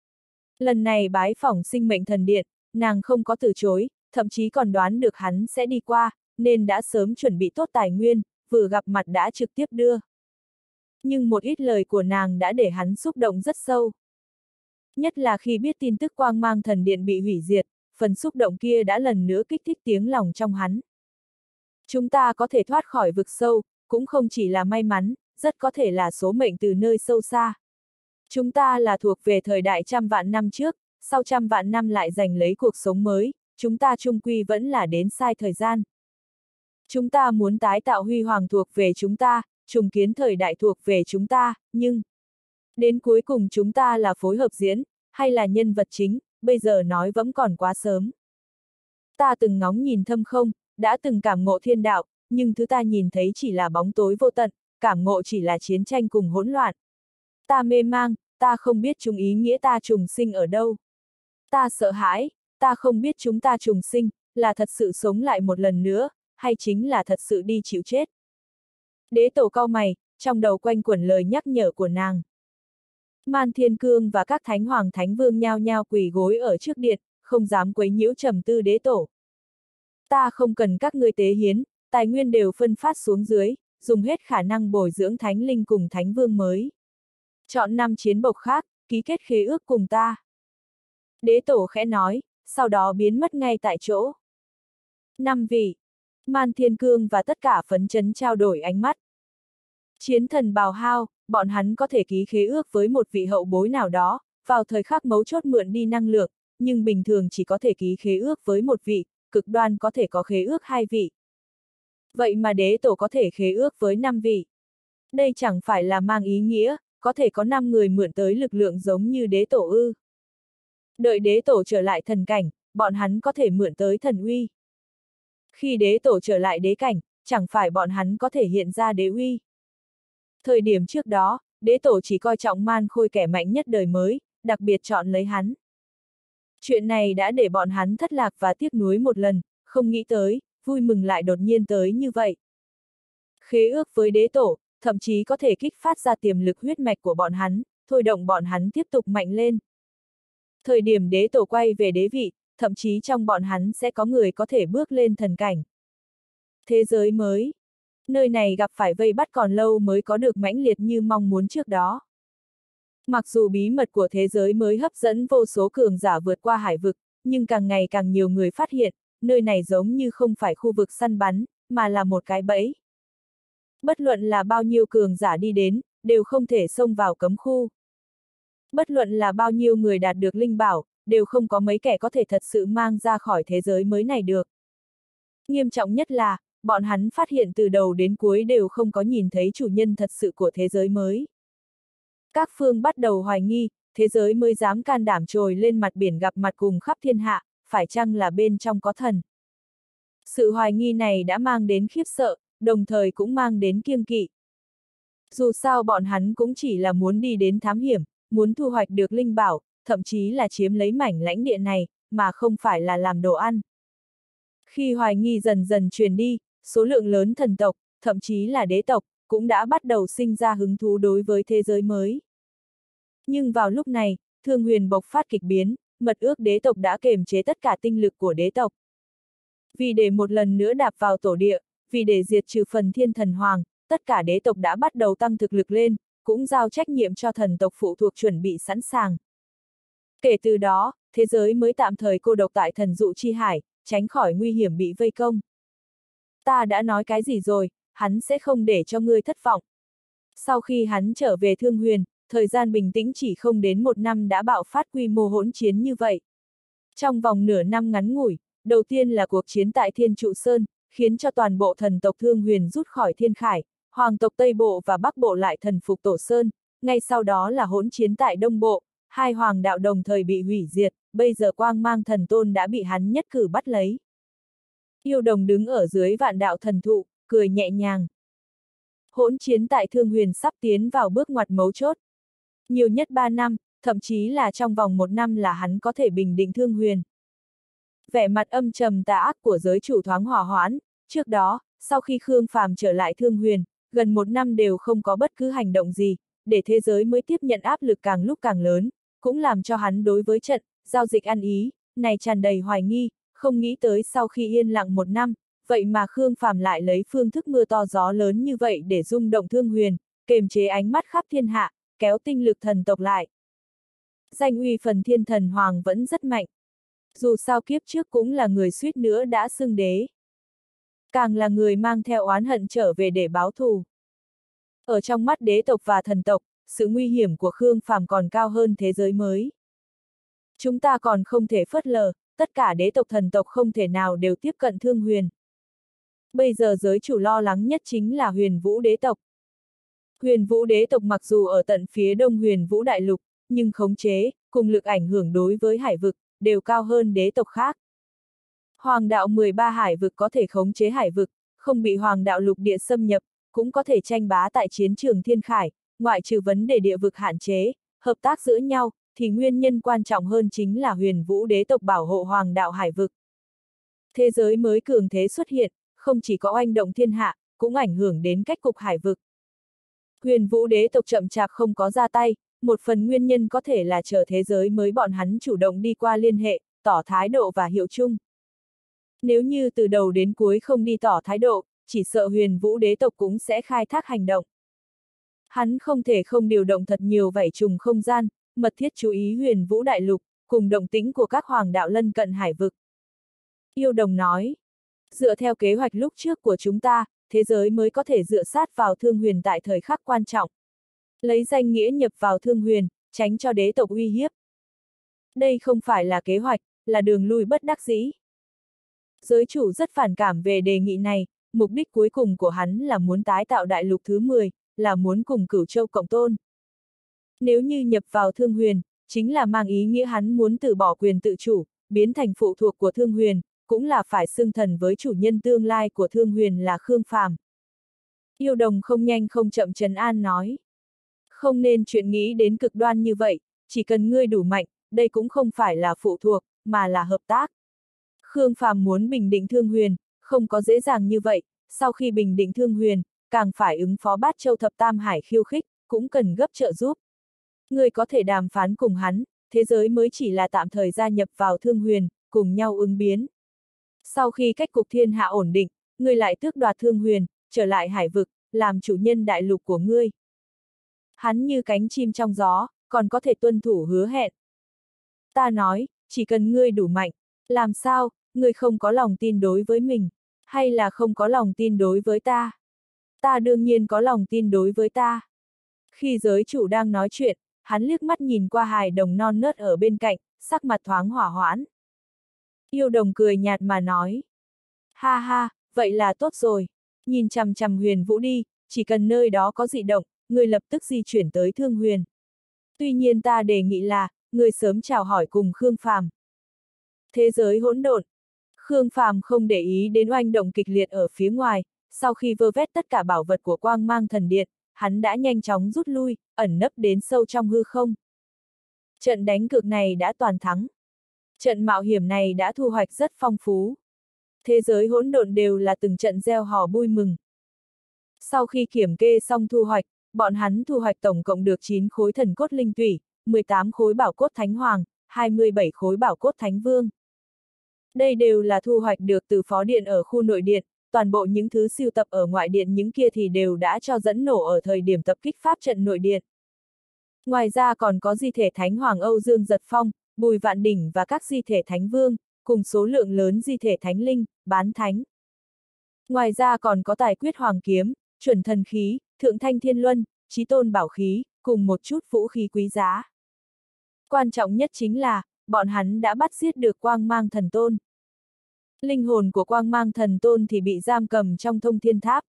Lần này bái phỏng Sinh Mệnh Thần Điện, nàng không có từ chối, thậm chí còn đoán được hắn sẽ đi qua, nên đã sớm chuẩn bị tốt tài nguyên, vừa gặp mặt đã trực tiếp đưa. Nhưng một ít lời của nàng đã để hắn xúc động rất sâu. Nhất là khi biết tin tức Quang Mang Thần Điện bị hủy diệt, phần xúc động kia đã lần nữa kích thích tiếng lòng trong hắn. Chúng ta có thể thoát khỏi vực sâu, cũng không chỉ là may mắn, rất có thể là số mệnh từ nơi sâu xa. Chúng ta là thuộc về thời đại trăm vạn năm trước, sau trăm vạn năm lại giành lấy cuộc sống mới, chúng ta chung quy vẫn là đến sai thời gian. Chúng ta muốn tái tạo huy hoàng thuộc về chúng ta, trùng kiến thời đại thuộc về chúng ta, nhưng đến cuối cùng chúng ta là phối hợp diễn, hay là nhân vật chính, bây giờ nói vẫn còn quá sớm. Ta từng ngóng nhìn Thâm Không, đã từng cảm ngộ thiên đạo, nhưng thứ ta nhìn thấy chỉ là bóng tối vô tận, cảm ngộ chỉ là chiến tranh cùng hỗn loạn. Ta mê mang, ta không biết chúng ý nghĩa ta trùng sinh ở đâu. Ta sợ hãi, ta không biết chúng ta trùng sinh, là thật sự sống lại một lần nữa, hay chính là thật sự đi chịu chết. Đế tổ cau mày, trong đầu quanh quẩn lời nhắc nhở của nàng. Man Thiên Cương và các thánh hoàng thánh vương nhao nhao quỳ gối ở trước điện, không dám quấy nhiễu trầm tư đế tổ. Ta không cần các ngươi tế hiến, tài nguyên đều phân phát xuống dưới, dùng hết khả năng bồi dưỡng thánh linh cùng thánh vương mới. Chọn 5 chiến bộc khác, ký kết khế ước cùng ta. Đế tổ khẽ nói, sau đó biến mất ngay tại chỗ. 5 vị. Man Thiên Cương và tất cả phấn chấn trao đổi ánh mắt. Chiến thần bào hao, bọn hắn có thể ký khế ước với một vị hậu bối nào đó, vào thời khắc mấu chốt mượn đi năng lượng, nhưng bình thường chỉ có thể ký khế ước với một vị, cực đoan có thể có khế ước 2 vị. Vậy mà đế tổ có thể khế ước với 5 vị. Đây chẳng phải là mang ý nghĩa, có thể có 5 người mượn tới lực lượng giống như đế tổ ư. Đợi đế tổ trở lại thần cảnh, bọn hắn có thể mượn tới thần uy. Khi đế tổ trở lại đế cảnh, chẳng phải bọn hắn có thể hiện ra đế uy. Thời điểm trước đó, đế tổ chỉ coi trọng Man Khôi kẻ mạnh nhất đời mới, đặc biệt chọn lấy hắn. Chuyện này đã để bọn hắn thất lạc và tiếc nuối một lần, không nghĩ tới, vui mừng lại đột nhiên tới như vậy. Khế ước với đế tổ, thậm chí có thể kích phát ra tiềm lực huyết mạch của bọn hắn, thôi động bọn hắn tiếp tục mạnh lên. Thời điểm đế tổ quay về đế vị, thậm chí trong bọn hắn sẽ có người có thể bước lên thần cảnh. Thế giới mới. Nơi này gặp phải vây bắt còn lâu mới có được mãnh liệt như mong muốn trước đó. Mặc dù bí mật của thế giới mới hấp dẫn vô số cường giả vượt qua hải vực, nhưng càng ngày càng nhiều người phát hiện, nơi này giống như không phải khu vực săn bắn, mà là một cái bẫy. Bất luận là bao nhiêu cường giả đi đến, đều không thể xông vào cấm khu. Bất luận là bao nhiêu người đạt được linh bảo, đều không có mấy kẻ có thể thật sự mang ra khỏi thế giới mới này được. Nghiêm trọng nhất là, bọn hắn phát hiện từ đầu đến cuối đều không có nhìn thấy chủ nhân thật sự của thế giới mới. Các phương bắt đầu hoài nghi, thế giới mới dám can đảm trồi lên mặt biển gặp mặt cùng khắp thiên hạ, phải chăng là bên trong có thần. Sự hoài nghi này đã mang đến khiếp sợ, đồng thời cũng mang đến kiêng kỵ. Dù sao bọn hắn cũng chỉ là muốn đi đến thám hiểm, muốn thu hoạch được linh bảo, thậm chí là chiếm lấy mảnh lãnh địa này, mà không phải là làm đồ ăn. Khi hoài nghi dần dần truyền đi, số lượng lớn thần tộc, thậm chí là đế tộc, cũng đã bắt đầu sinh ra hứng thú đối với thế giới mới. Nhưng vào lúc này, Thương Huyền bộc phát kịch biến, mật ước đế tộc đã kiềm chế tất cả tinh lực của đế tộc. Vì để một lần nữa đạp vào tổ địa, vì để diệt trừ phần thiên thần hoàng, tất cả đế tộc đã bắt đầu tăng thực lực lên, cũng giao trách nhiệm cho thần tộc phụ thuộc chuẩn bị sẵn sàng. Kể từ đó, thế giới mới tạm thời cô độc tại thần dụ chi hải, tránh khỏi nguy hiểm bị vây công. Ta đã nói cái gì rồi, hắn sẽ không để cho ngươi thất vọng. Sau khi hắn trở về Thương Huyền, thời gian bình tĩnh chỉ không đến 1 năm đã bạo phát quy mô hỗn chiến như vậy. Trong vòng nửa năm ngắn ngủi, đầu tiên là cuộc chiến tại Thiên Trụ Sơn, khiến cho toàn bộ thần tộc Thương Huyền rút khỏi Thiên Khải, hoàng tộc Tây Bộ và Bắc Bộ lại thần phục Tổ Sơn, ngay sau đó là hỗn chiến tại Đông Bộ, hai hoàng đạo đồng thời bị hủy diệt, bây giờ Quang Mang Thần Tôn đã bị hắn nhất cử bắt lấy. Yêu Đồng đứng ở dưới vạn đạo thần thụ, cười nhẹ nhàng. Hỗn chiến tại Thương Huyền sắp tiến vào bước ngoặt mấu chốt. Nhiều nhất 3 năm, thậm chí là trong vòng 1 năm là hắn có thể bình định Thương Huyền. Vẻ mặt âm trầm tà ác của giới chủ thoáng hỏa hoãn, trước đó, sau khi Khương Phàm trở lại Thương Huyền, gần 1 năm đều không có bất cứ hành động gì, để thế giới mới tiếp nhận áp lực càng lúc càng lớn, cũng làm cho hắn đối với trận, giao dịch ăn ý, này tràn đầy hoài nghi, không nghĩ tới sau khi yên lặng 1 năm, vậy mà Khương Phàm lại lấy phương thức mưa to gió lớn như vậy để rung động Thương Huyền, kềm chế ánh mắt khắp thiên hạ, kéo tinh lực thần tộc lại. Danh uy phần thiên thần hoàng vẫn rất mạnh. Dù sao kiếp trước cũng là người suýt nữa đã xưng đế. Càng là người mang theo oán hận trở về để báo thù. Ở trong mắt đế tộc và thần tộc, sự nguy hiểm của Khương Phàm còn cao hơn thế giới mới. Chúng ta còn không thể phớt lờ, tất cả đế tộc thần tộc không thể nào đều tiếp cận Thương Huyền. Bây giờ giới chủ lo lắng nhất chính là Huyền Vũ đế tộc. Huyền Vũ đế tộc mặc dù ở tận phía đông Huyền Vũ đại lục, nhưng khống chế, cùng lực ảnh hưởng đối với hải vực, đều cao hơn đế tộc khác. Hoàng đạo 13 hải vực có thể khống chế hải vực, không bị hoàng đạo lục địa xâm nhập, cũng có thể tranh bá tại chiến trường Thiên Khải, ngoại trừ vấn đề địa vực hạn chế, hợp tác giữa nhau, thì nguyên nhân quan trọng hơn chính là Huyền Vũ đế tộc bảo hộ hoàng đạo hải vực. Thế giới mới cường thế xuất hiện, không chỉ có oanh động thiên hạ, cũng ảnh hưởng đến cách cục hải vực. Huyền Vũ đế tộc chậm chạp không có ra tay, một phần nguyên nhân có thể là chờ thế giới mới bọn hắn chủ động đi qua liên hệ, tỏ thái độ và hiệu chung. Nếu như từ đầu đến cuối không đi tỏ thái độ, chỉ sợ Huyền Vũ đế tộc cũng sẽ khai thác hành động. Hắn không thể không điều động thật nhiều vảy trùng không gian, mật thiết chú ý Huyền Vũ đại lục, cùng động tĩnh của các hoàng đạo lân cận hải vực. Yêu Đồng nói, dựa theo kế hoạch lúc trước của chúng ta, thế giới mới có thể dựa sát vào Thương Huyền tại thời khắc quan trọng. Lấy danh nghĩa nhập vào Thương Huyền, tránh cho đế tộc uy hiếp. Đây không phải là kế hoạch, là đường lui bất đắc dĩ. Giới chủ rất phản cảm về đề nghị này, mục đích cuối cùng của hắn là muốn tái tạo đại lục thứ 10, là muốn cùng Cửu Châu cộng tôn. Nếu như nhập vào Thương Huyền, chính là mang ý nghĩa hắn muốn từ bỏ quyền tự chủ, biến thành phụ thuộc của Thương Huyền, cũng là phải xưng thần với chủ nhân tương lai của Thương Huyền là Khương Phàm. Yêu Đồng không nhanh không chậm trấn an nói. Không nên chuyện nghĩ đến cực đoan như vậy, chỉ cần ngươi đủ mạnh, đây cũng không phải là phụ thuộc, mà là hợp tác. Khương Phàm muốn bình định Thương Huyền, không có dễ dàng như vậy, sau khi bình định Thương Huyền, càng phải ứng phó Bát Châu Thập Tam Hải khiêu khích, cũng cần gấp trợ giúp. Ngươi có thể đàm phán cùng hắn, thế giới mới chỉ là tạm thời gia nhập vào Thương Huyền, cùng nhau ứng biến. Sau khi cách cục thiên hạ ổn định, ngươi lại tước đoạt Thương Huyền, trở lại hải vực, làm chủ nhân đại lục của ngươi. Hắn như cánh chim trong gió, còn có thể tuân thủ hứa hẹn. Ta nói, chỉ cần ngươi đủ mạnh, làm sao, ngươi không có lòng tin đối với mình, hay là không có lòng tin đối với ta? Ta đương nhiên có lòng tin đối với ta. Khi giới chủ đang nói chuyện, hắn liếc mắt nhìn qua hài đồng non nớt ở bên cạnh, sắc mặt thoáng hỏa hoãn. Yêu Đồng cười nhạt mà nói. Ha ha, vậy là tốt rồi. Nhìn chằm chằm Huyền Vũ đi, chỉ cần nơi đó có dị động, người lập tức di chuyển tới Thương Huyền. Tuy nhiên ta đề nghị là, người sớm chào hỏi cùng Khương Phàm. Thế giới hỗn độn. Khương Phàm không để ý đến oanh động kịch liệt ở phía ngoài, sau khi vơ vét tất cả bảo vật của Quang Mang Thần Điện, hắn đã nhanh chóng rút lui, ẩn nấp đến sâu trong hư không. Trận đánh cược này đã toàn thắng. Trận mạo hiểm này đã thu hoạch rất phong phú. Thế giới hỗn độn đều là từng trận gieo hò vui mừng. Sau khi kiểm kê xong thu hoạch, bọn hắn thu hoạch tổng cộng được 9 khối thần cốt linh tủy, 18 khối bảo cốt thánh hoàng, 27 khối bảo cốt thánh vương. Đây đều là thu hoạch được từ phó điện ở khu nội điện, toàn bộ những thứ sưu tập ở ngoại điện những kia thì đều đã cho dẫn nổ ở thời điểm tập kích pháp trận nội điện. Ngoài ra còn có di thể thánh hoàng Âu Dương Giật Phong, Bùi Vạn Đỉnh và các di thể thánh vương, cùng số lượng lớn di thể thánh linh, bán thánh. Ngoài ra còn có tài quyết hoàng kiếm, chuẩn thần khí, thượng thanh thiên luân, chí tôn bảo khí, cùng một chút vũ khí quý giá. Quan trọng nhất chính là, bọn hắn đã bắt giết được Quang Mang Thần Tôn. Linh hồn của Quang Mang Thần Tôn thì bị giam cầm trong Thông Thiên Tháp.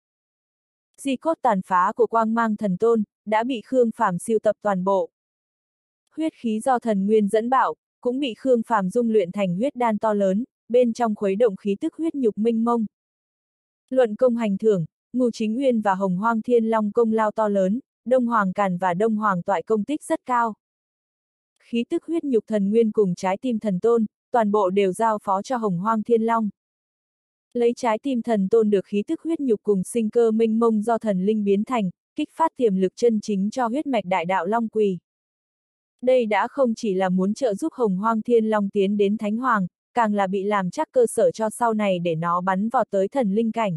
Di cốt tàn phá của Quang Mang Thần Tôn đã bị Khương Phàm sưu tập toàn bộ. Huyết khí do thần nguyên dẫn bạo, cũng bị Khương Phàm dung luyện thành huyết đan to lớn, bên trong khuấy động khí tức huyết nhục minh mông. Luận công hành thưởng, Ngô Chính Uyên và Hồng Hoang Thiên Long công lao to lớn, Đông Hoàng Càn và Đông Hoàng Toại công tích rất cao. Khí tức huyết nhục thần nguyên cùng trái tim thần tôn, toàn bộ đều giao phó cho Hồng Hoang Thiên Long. Lấy trái tim thần tôn được khí tức huyết nhục cùng sinh cơ minh mông do thần linh biến thành, kích phát tiềm lực chân chính cho huyết mạch đại đạo Long Quỳ. Đây đã không chỉ là muốn trợ giúp Hồng Hoang Thiên Long tiến đến Thánh Hoàng, càng là bị làm chắc cơ sở cho sau này để nó bắn vào tới thần linh cảnh.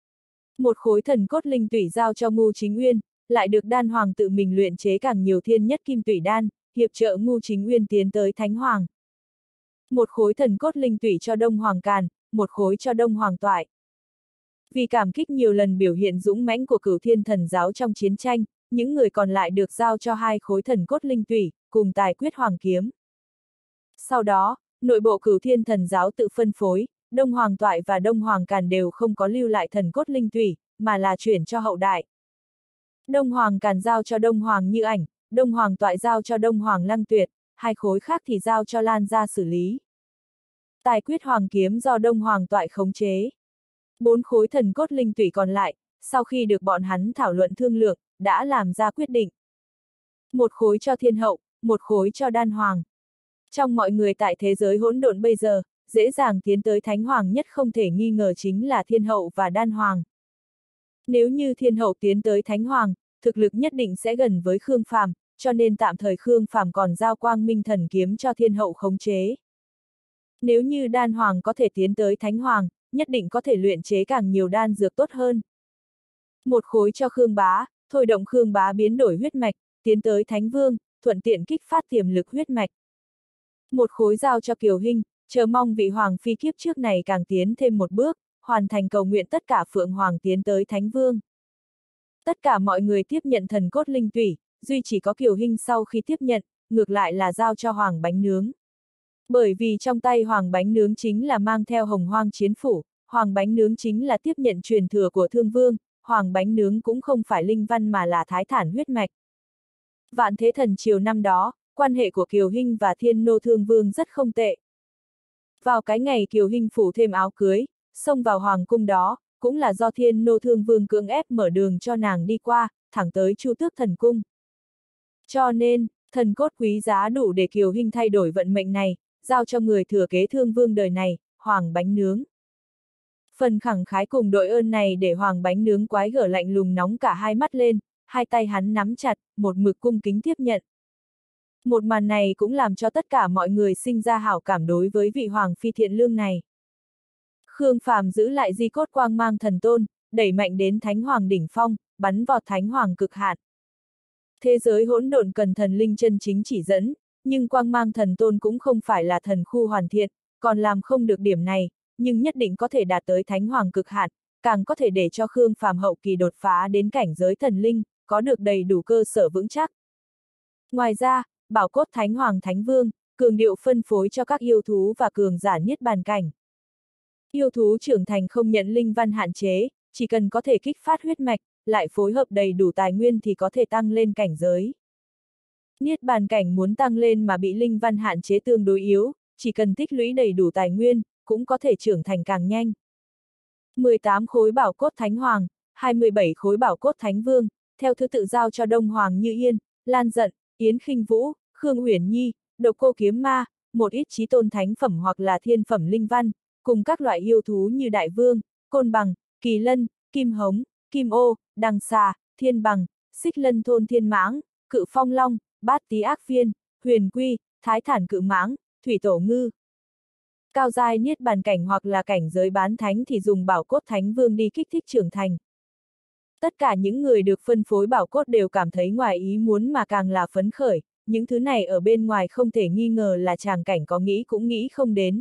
Một khối thần cốt linh tủy giao cho Ngô Chính Uyên, lại được Đan Hoàng tự mình luyện chế càng nhiều thiên nhất kim tủy đan, hiệp trợ Ngô Chính Uyên tiến tới Thánh Hoàng. Một khối thần cốt linh tủy cho Đông Hoàng Càn, một khối cho Đông Hoàng Toại. Vì cảm kích nhiều lần biểu hiện dũng mãnh của Cửu Thiên Thần Giáo trong chiến tranh, những người còn lại được giao cho 2 khối thần cốt linh tủy, cùng tài quyết hoàng kiếm. Sau đó, nội bộ Cửu Thiên Thần Giáo tự phân phối, Đông Hoàng Toại và Đông Hoàng Càn đều không có lưu lại thần cốt linh tủy, mà là chuyển cho hậu đại. Đông Hoàng Càn giao cho Đông Hoàng Như Ảnh, Đông Hoàng Toại giao cho Đông Hoàng Lăng Tuyệt, 2 khối khác thì giao cho Lan gia xử lý. Tài quyết hoàng kiếm do Đông Hoàng Toại khống chế. 4 khối thần cốt linh tủy còn lại, sau khi được bọn hắn thảo luận thương lượng, đã làm ra quyết định. 1 khối cho Thiên Hậu, 1 khối cho Đan Hoàng. Trong mọi người tại thế giới hỗn độn bây giờ, dễ dàng tiến tới Thánh Hoàng nhất không thể nghi ngờ chính là Thiên Hậu và Đan Hoàng. Nếu như Thiên Hậu tiến tới Thánh Hoàng, thực lực nhất định sẽ gần với Khương Phàm, cho nên tạm thời Khương Phàm còn giao Quang Minh Thần Kiếm cho Thiên Hậu khống chế. Nếu như Đan Hoàng có thể tiến tới Thánh Hoàng, nhất định có thể luyện chế càng nhiều đan dược tốt hơn. 1 khối cho Khương Bá, thôi động Khương Bá biến đổi huyết mạch, tiến tới Thánh Vương, thuận tiện kích phát tiềm lực huyết mạch. 1 khối giao cho Kiều Hinh, chờ mong vị Hoàng Phi kiếp trước này càng tiến thêm một bước, hoàn thành cầu nguyện tất cả Phượng Hoàng tiến tới Thánh Vương. Tất cả mọi người tiếp nhận thần cốt linh tủy, duy chỉ có Kiều Hinh sau khi tiếp nhận, ngược lại là giao cho Hoàng Bánh Nướng. Bởi vì trong tay Hoàng Bánh Nướng chính là mang theo Hồng Hoang chiến phủ, Hoàng Bánh Nướng chính là tiếp nhận truyền thừa của Thương Vương, Hoàng Bánh Nướng cũng không phải linh văn mà là thái thản huyết mạch. Vạn Thế Thần Triều năm đó, quan hệ của Kiều Hinh và Thiên Nô Thương Vương rất không tệ. Vào cái ngày Kiều Hinh phủ thêm áo cưới, xông vào Hoàng cung đó, cũng là do Thiên Nô Thương Vương cưỡng ép mở đường cho nàng đi qua, thẳng tới Chu Tước Thần Cung. Cho nên, thần cốt quý giá đủ để Kiều Hinh thay đổi vận mệnh này, giao cho người thừa kế Thương Vương đời này, Hoàng Bánh Nướng. Phần khẳng khái cùng đội ơn này để Hoàng Bánh Nướng quái gở lạnh lùng nóng cả hai mắt lên, hai tay hắn nắm chặt, một mực cung kính tiếp nhận. Một màn này cũng làm cho tất cả mọi người sinh ra hảo cảm đối với vị Hoàng Phi thiện lương này. Khương Phàm giữ lại di cốt Quang Mang Thần Tôn, đẩy mạnh đến Thánh Hoàng đỉnh phong, bắn vọt Thánh Hoàng cực hạn. Thế giới hỗn độn cần thần linh chân chính chỉ dẫn, nhưng Quang Mang Thần Tôn cũng không phải là thần khu hoàn thiện, còn làm không được điểm này, nhưng nhất định có thể đạt tới Thánh Hoàng cực hạn, càng có thể để cho Khương Phàm hậu kỳ đột phá đến cảnh giới thần linh, có được đầy đủ cơ sở vững chắc. Ngoài ra, bảo cốt Thánh Hoàng Thánh Vương, cường điệu phân phối cho các yêu thú và cường giả niết bàn cảnh. Yêu thú trưởng thành không nhận linh văn hạn chế, chỉ cần có thể kích phát huyết mạch, lại phối hợp đầy đủ tài nguyên thì có thể tăng lên cảnh giới. Niết bàn cảnh muốn tăng lên mà bị linh văn hạn chế tương đối yếu, chỉ cần tích lũy đầy đủ tài nguyên, cũng có thể trưởng thành càng nhanh. 18 khối bảo cốt Thánh Hoàng, 27 khối bảo cốt Thánh Vương, theo thứ tự giao cho Đông Hoàng Như Yên, Lan Dận, Yến Khinh Vũ, Khương Uyển Nhi, Độc Cô Kiếm Ma, một ít chí tôn thánh phẩm hoặc là thiên phẩm linh văn, cùng các loại yêu thú như đại vương, côn bằng, kỳ lân, kim hống, kim ô, đằng xà, thiên bằng, xích lân thôn thiên mãng, cự phong long, bát tí ác phiên, huyền quy, thái thản cự mãng, thủy tổ ngư. Cao giai niết bàn cảnh hoặc là cảnh giới bán thánh thì dùng bảo cốt thánh vương đi kích thích trưởng thành. Tất cả những người được phân phối bảo cốt đều cảm thấy ngoài ý muốn mà càng là phấn khởi, những thứ này ở bên ngoài không thể nghi ngờ là tràng cảnh có nghĩ cũng nghĩ không đến.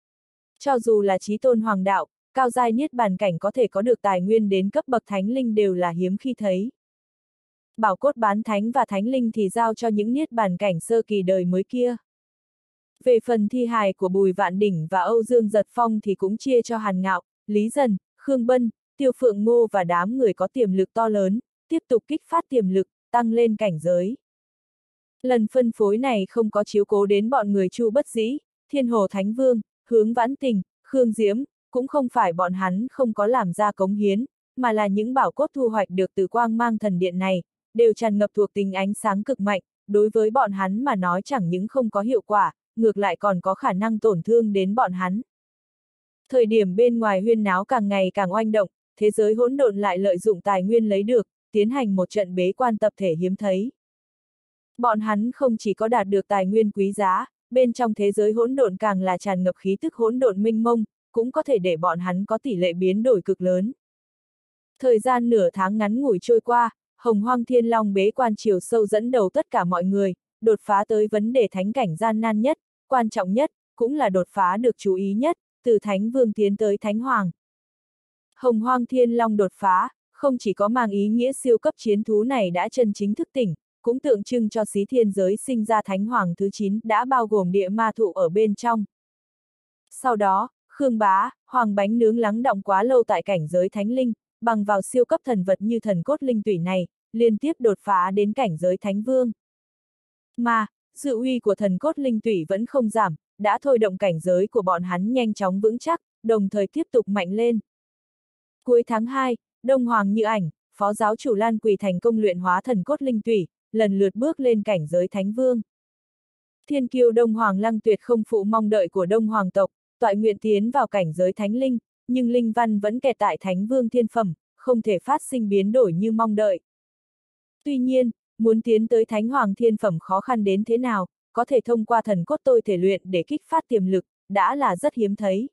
Cho dù là chí tôn hoàng đạo, cao giai niết bàn cảnh có thể có được tài nguyên đến cấp bậc thánh linh đều là hiếm khi thấy. Bảo cốt bán thánh và thánh linh thì giao cho những niết bàn cảnh sơ kỳ đời mới kia. Về phần thi hài của Bùi Vạn Đỉnh và Âu Dương Giật Phong thì cũng chia cho Hàn Ngạo, Lý Dần, Khương Bân, Tiêu Phượng Ngô và đám người có tiềm lực to lớn, tiếp tục kích phát tiềm lực, tăng lên cảnh giới. Lần phân phối này không có chiếu cố đến bọn người Chu Bất Dĩ, Thiên Hồ Thánh Vương, Hướng Vãn Tình, Khương Diễm, cũng không phải bọn hắn không có làm ra cống hiến, mà là những bảo cốt thu hoạch được từ quang mang thần điện này, đều tràn ngập thuộc tính ánh sáng cực mạnh, đối với bọn hắn mà nói chẳng những không có hiệu quả, ngược lại còn có khả năng tổn thương đến bọn hắn. Thời điểm bên ngoài huyên náo càng ngày càng oanh động, thế giới hỗn độn lại lợi dụng tài nguyên lấy được, tiến hành một trận bế quan tập thể hiếm thấy. Bọn hắn không chỉ có đạt được tài nguyên quý giá, bên trong thế giới hỗn độn càng là tràn ngập khí tức hỗn độn mênh mông, cũng có thể để bọn hắn có tỷ lệ biến đổi cực lớn. Thời gian nửa tháng ngắn ngủi trôi qua, Hồng Hoang Thiên Long bế quan chiều sâu dẫn đầu tất cả mọi người, đột phá tới vấn đề thánh cảnh gian nan nhất, quan trọng nhất, cũng là đột phá được chú ý nhất, từ Thánh Vương tiến tới Thánh Hoàng. Hồng Hoang Thiên Long đột phá, không chỉ có mang ý nghĩa siêu cấp chiến thú này đã chân chính thức tỉnh, cũng tượng trưng cho xí thiên giới sinh ra Thánh Hoàng thứ 9 đã bao gồm địa ma thụ ở bên trong. Sau đó, Khương Bá, Hoàng Bánh Nướng lắng đọng quá lâu tại cảnh giới Thánh Linh, bằng vào siêu cấp thần vật như thần cốt linh tủy này, liên tiếp đột phá đến cảnh giới Thánh Vương. Mà, sự uy của thần cốt linh tủy vẫn không giảm, đã thôi động cảnh giới của bọn hắn nhanh chóng vững chắc, đồng thời tiếp tục mạnh lên. Cuối tháng 2, Đông Hoàng Như Ảnh, Phó giáo chủ Lan Quỳ thành công luyện hóa thần cốt linh tủy, lần lượt bước lên cảnh giới Thánh Vương. Thiên kiêu Đông Hoàng Lăng Tuyệt không phụ mong đợi của Đông Hoàng tộc, toại nguyện tiến vào cảnh giới Thánh Linh, nhưng linh văn vẫn kẹt tại Thánh Vương thiên phẩm, không thể phát sinh biến đổi như mong đợi. Tuy nhiên, muốn tiến tới Thánh Hoàng thiên phẩm khó khăn đến thế nào, có thể thông qua thần cốt tôi thể luyện để kích phát tiềm lực, đã là rất hiếm thấy.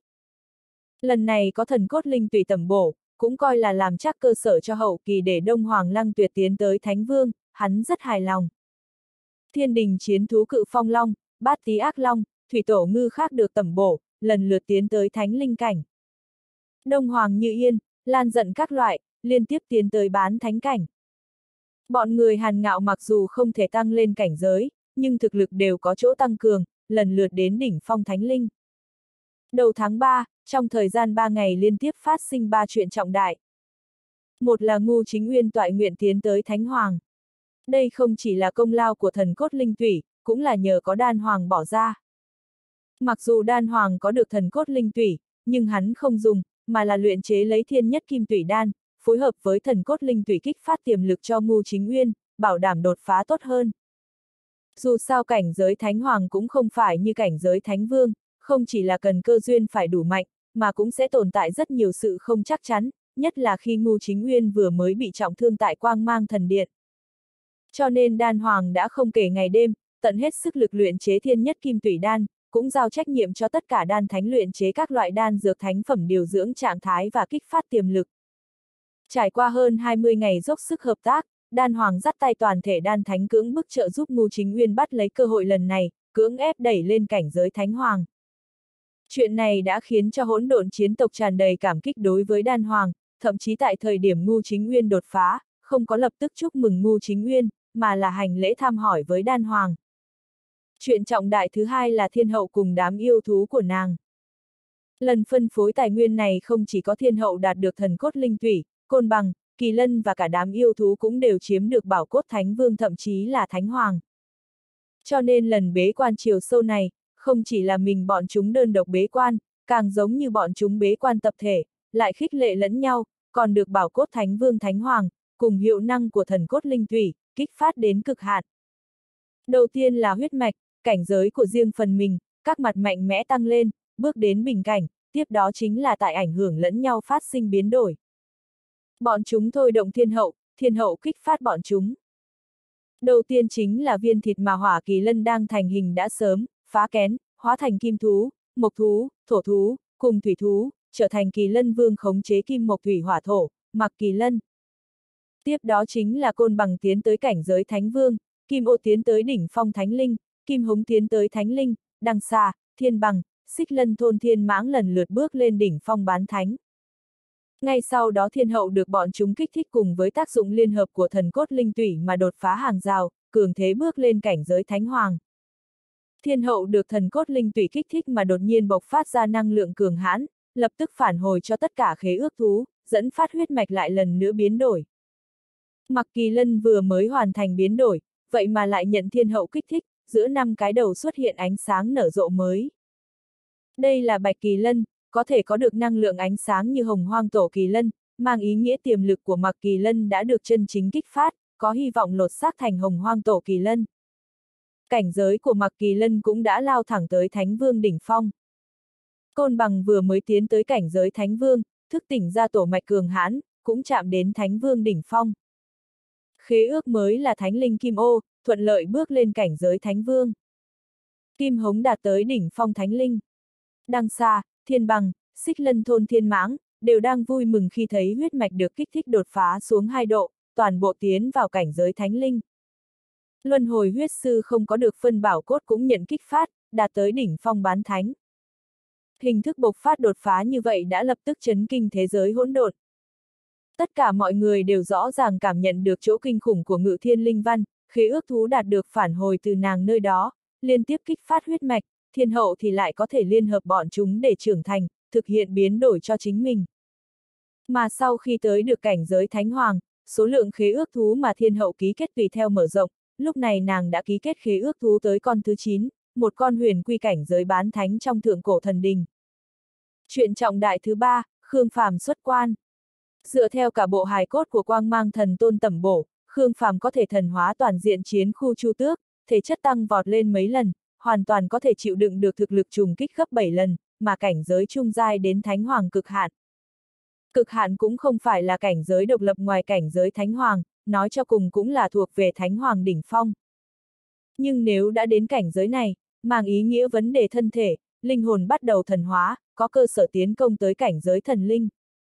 Lần này có thần cốt linh tùy tầm bổ, cũng coi là làm chắc cơ sở cho hậu kỳ để Đông Hoàng Lăng Tuyệt tiến tới Thánh Vương, hắn rất hài lòng. Thiên đình chiến thú cự phong long, bát tí ác long, thủy tổ ngư khác được tầm bổ, lần lượt tiến tới Thánh Linh cảnh. Đông Hoàng Như Yên, Lan Dận các loại, liên tiếp tiến tới bán thánh cảnh. Bọn người Hàn Ngạo mặc dù không thể tăng lên cảnh giới, nhưng thực lực đều có chỗ tăng cường, lần lượt đến đỉnh phong Thánh Linh. Đầu tháng 3, trong thời gian 3 ngày liên tiếp phát sinh 3 chuyện trọng đại. Một là Ngưu Chính Uyên toại nguyện tiến tới Thánh Hoàng. Đây không chỉ là công lao của thần cốt linh tủy, cũng là nhờ có Đan Hoàng bỏ ra. Mặc dù Đan Hoàng có được thần cốt linh tủy, nhưng hắn không dùng, mà là luyện chế lấy thiên nhất kim tủy đan, phối hợp với thần cốt linh tủy kích phát tiềm lực cho Ngưu Chính Uyên, bảo đảm đột phá tốt hơn. Dù sao cảnh giới Thánh Hoàng cũng không phải như cảnh giới Thánh Vương, không chỉ là cần cơ duyên phải đủ mạnh, mà cũng sẽ tồn tại rất nhiều sự không chắc chắn, nhất là khi Ngưu Chính Uyên vừa mới bị trọng thương tại Quang Mang Thần Điện. Cho nên Đan Hoàng đã không kể ngày đêm, tận hết sức lực luyện chế thiên nhất kim tủy đan, cũng giao trách nhiệm cho tất cả đan thánh luyện chế các loại đan dược thánh phẩm điều dưỡng trạng thái và kích phát tiềm lực. Trải qua hơn 20 ngày dốc sức hợp tác, Đan Hoàng dắt tay toàn thể đan thánh cưỡng bức trợ giúp Ngưu Chính Uyên bắt lấy cơ hội lần này, cưỡng ép đẩy lên cảnh giới Thánh Hoàng. Chuyện này đã khiến cho hỗn độn chiến tộc tràn đầy cảm kích đối với Đan Hoàng, thậm chí tại thời điểm Ngưu Chính Uyên đột phá, không có lập tức chúc mừng Ngưu Chính Uyên, mà là hành lễ thăm hỏi với Đan Hoàng. Chuyện trọng đại thứ hai là Thiên Hậu cùng đám yêu thú của nàng. Lần phân phối tài nguyên này không chỉ có Thiên Hậu đạt được thần cốt linh tủy, côn bằng, kỳ lân và cả đám yêu thú cũng đều chiếm được bảo cốt Thánh Vương thậm chí là Thánh Hoàng. Cho nên lần bế quan chiều sâu này, không chỉ là mình bọn chúng đơn độc bế quan, càng giống như bọn chúng bế quan tập thể, lại khích lệ lẫn nhau, còn được bảo cốt Thánh Vương Thánh Hoàng, cùng hiệu năng của thần cốt linh thủy, kích phát đến cực hạn. Đầu tiên là huyết mạch, cảnh giới của riêng phần mình, các mặt mạnh mẽ tăng lên, bước đến bình cảnh, tiếp đó chính là tại ảnh hưởng lẫn nhau phát sinh biến đổi. Bọn chúng thôi động thiên hậu kích phát bọn chúng. Đầu tiên chính là viên thịt mà hỏa kỳ lân đang thành hình đã sớm, phá kén, hóa thành kim thú, mộc thú, thổ thú, cùng thủy thú, trở thành kỳ lân vương khống chế kim mộc thủy hỏa thổ, mặc kỳ lân. Tiếp đó chính là côn bằng tiến tới cảnh giới thánh vương, kim ô tiến tới đỉnh phong thánh linh, kim hống tiến tới thánh linh, đằng xa, thiên bằng, xích lân thôn thiên mãng lần lượt bước lên đỉnh phong bán thánh. Ngay sau đó thiên hậu được bọn chúng kích thích cùng với tác dụng liên hợp của thần cốt linh tủy mà đột phá hàng rào, cường thế bước lên cảnh giới thánh hoàng. Thiên hậu được thần cốt linh tủy kích thích mà đột nhiên bộc phát ra năng lượng cường hãn, lập tức phản hồi cho tất cả khế ước thú, dẫn phát huyết mạch lại lần nữa biến đổi. Mặc kỳ lân vừa mới hoàn thành biến đổi, vậy mà lại nhận thiên hậu kích thích, giữa 5 cái đầu xuất hiện ánh sáng nở rộ mới. Đây là bạch kỳ lân, có thể có được năng lượng ánh sáng như hồng hoang tổ kỳ lân, mang ý nghĩa tiềm lực của mặc kỳ lân đã được chân chính kích phát, có hy vọng lột xác thành hồng hoang tổ kỳ lân. Cảnh giới của mặc kỳ lân cũng đã lao thẳng tới thánh vương đỉnh phong. Côn bằng vừa mới tiến tới cảnh giới thánh vương, thức tỉnh ra tổ mạch cường hãn, cũng chạm đến thánh vương đỉnh phong. Khế ước mới là thánh linh kim ô, thuận lợi bước lên cảnh giới thánh vương. Kim hống đạt tới đỉnh phong thánh linh. Đằng xa, thiên bằng, xích lân thôn thiên mãng, đều đang vui mừng khi thấy huyết mạch được kích thích đột phá xuống 2 độ, toàn bộ tiến vào cảnh giới thánh linh. Luân hồi huyết sư không có được phân bảo cốt cũng nhận kích phát, đạt tới đỉnh phong bán thánh. Hình thức bộc phát đột phá như vậy đã lập tức chấn kinh thế giới hỗn độn. Tất cả mọi người đều rõ ràng cảm nhận được chỗ kinh khủng của Ngự Thiên Linh Văn, khế ước thú đạt được phản hồi từ nàng nơi đó, liên tiếp kích phát huyết mạch, thiên hậu thì lại có thể liên hợp bọn chúng để trưởng thành, thực hiện biến đổi cho chính mình. Mà sau khi tới được cảnh giới thánh hoàng, số lượng khế ước thú mà thiên hậu ký kết tùy theo mở rộng, lúc này nàng đã ký kết khế ước thú tới con thứ 9, một con huyền quy cảnh giới bán thánh trong thượng cổ thần đình. Chuyện trọng đại thứ 3, Khương Phàm xuất quan. Dựa theo cả bộ hài cốt của Quang Mang Thần Tôn tẩm bổ, Khương Phàm có thể thần hóa toàn diện chiến khu Chu Tước, thể chất tăng vọt lên mấy lần, hoàn toàn có thể chịu đựng được thực lực trùng kích gấp 7 lần, mà cảnh giới trung giai đến thánh hoàng cực hạn. Cực hạn cũng không phải là cảnh giới độc lập ngoài cảnh giới thánh hoàng, nói cho cùng cũng là thuộc về thánh hoàng đỉnh phong. Nhưng nếu đã đến cảnh giới này, mang ý nghĩa vấn đề thân thể, linh hồn bắt đầu thần hóa, có cơ sở tiến công tới cảnh giới thần linh.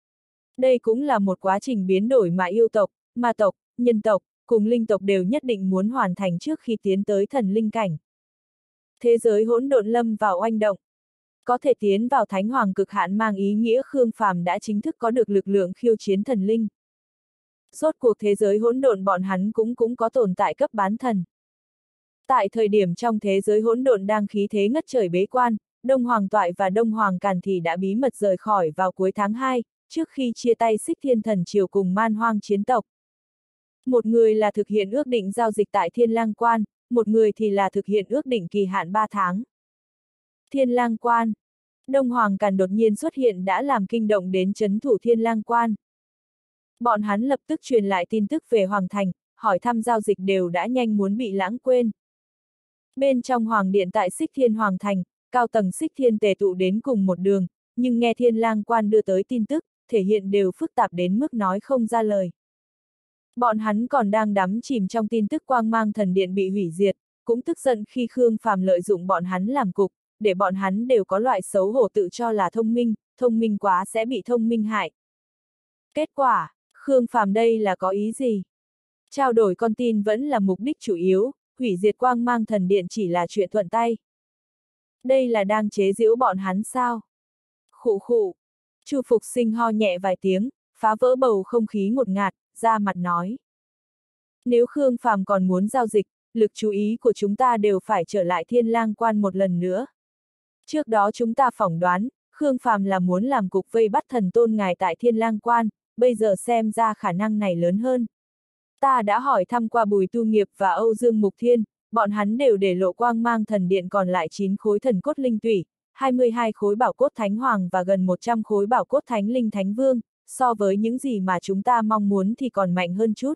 Đây cũng là một quá trình biến đổi mà yêu tộc, ma tộc, nhân tộc, cùng linh tộc đều nhất định muốn hoàn thành trước khi tiến tới thần linh cảnh. Thế giới hỗn độn lâm vào oanh động. Có thể tiến vào thánh hoàng cực hạn mang ý nghĩa Khương Phàm đã chính thức có được lực lượng khiêu chiến thần linh. Rốt cuộc thế giới hỗn độn bọn hắn cũng có tồn tại cấp bán thần. Tại thời điểm trong thế giới hỗn độn đang khí thế ngất trời bế quan, Đông Hoàng Toại và Đông Hoàng Càn thì đã bí mật rời khỏi vào cuối tháng 2, trước khi chia tay Xích Thiên Thần Triều cùng Man Hoang chiến tộc. Một người là thực hiện ước định giao dịch tại Thiên Lang Quan, một người thì là thực hiện ước định kỳ hạn 3 tháng. Thiên Lang Quan. Đông Hoàng Càn đột nhiên xuất hiện đã làm kinh động đến trấn thủ Thiên Lang Quan. Bọn hắn lập tức truyền lại tin tức về Hoàng Thành, hỏi thăm giao dịch đều đã nhanh muốn bị lãng quên. Bên trong Hoàng Điện tại Xích Thiên Hoàng Thành, cao tầng Xích Thiên tề tụ đến cùng một đường, nhưng nghe Thiên Lang Quan đưa tới tin tức, thể hiện đều phức tạp đến mức nói không ra lời. Bọn hắn còn đang đắm chìm trong tin tức Quang Mang Thần Điện bị hủy diệt, cũng tức giận khi Khương Phàm lợi dụng bọn hắn làm cục, để bọn hắn đều có loại xấu hổ tự cho là thông minh quá sẽ bị thông minh hại. Kết quả, Khương Phàm đây là có ý gì? Trao đổi con tin vẫn là mục đích chủ yếu, hủy diệt Quang Mang Thần Điện chỉ là chuyện thuận tay. Đây là đang chế giễu bọn hắn sao? Khụ khụ. Chu Phục Sinh ho nhẹ vài tiếng, phá vỡ bầu không khí ngột ngạt, ra mặt nói. Nếu Khương Phàm còn muốn giao dịch, lực chú ý của chúng ta đều phải trở lại Thiên Lang Quan một lần nữa. Trước đó chúng ta phỏng đoán, Khương Phàm là muốn làm cục vây bắt thần tôn ngài tại Thiên Lang Quan, bây giờ xem ra khả năng này lớn hơn. Ta đã hỏi thăm qua Bùi Tu Nghiệp và Âu Dương Mục Thiên, bọn hắn đều để lộ Quang Mang Thần Điện còn lại 9 khối thần cốt linh tủy, 22 khối bảo cốt thánh hoàng và gần 100 khối bảo cốt thánh linh thánh vương, so với những gì mà chúng ta mong muốn thì còn mạnh hơn chút.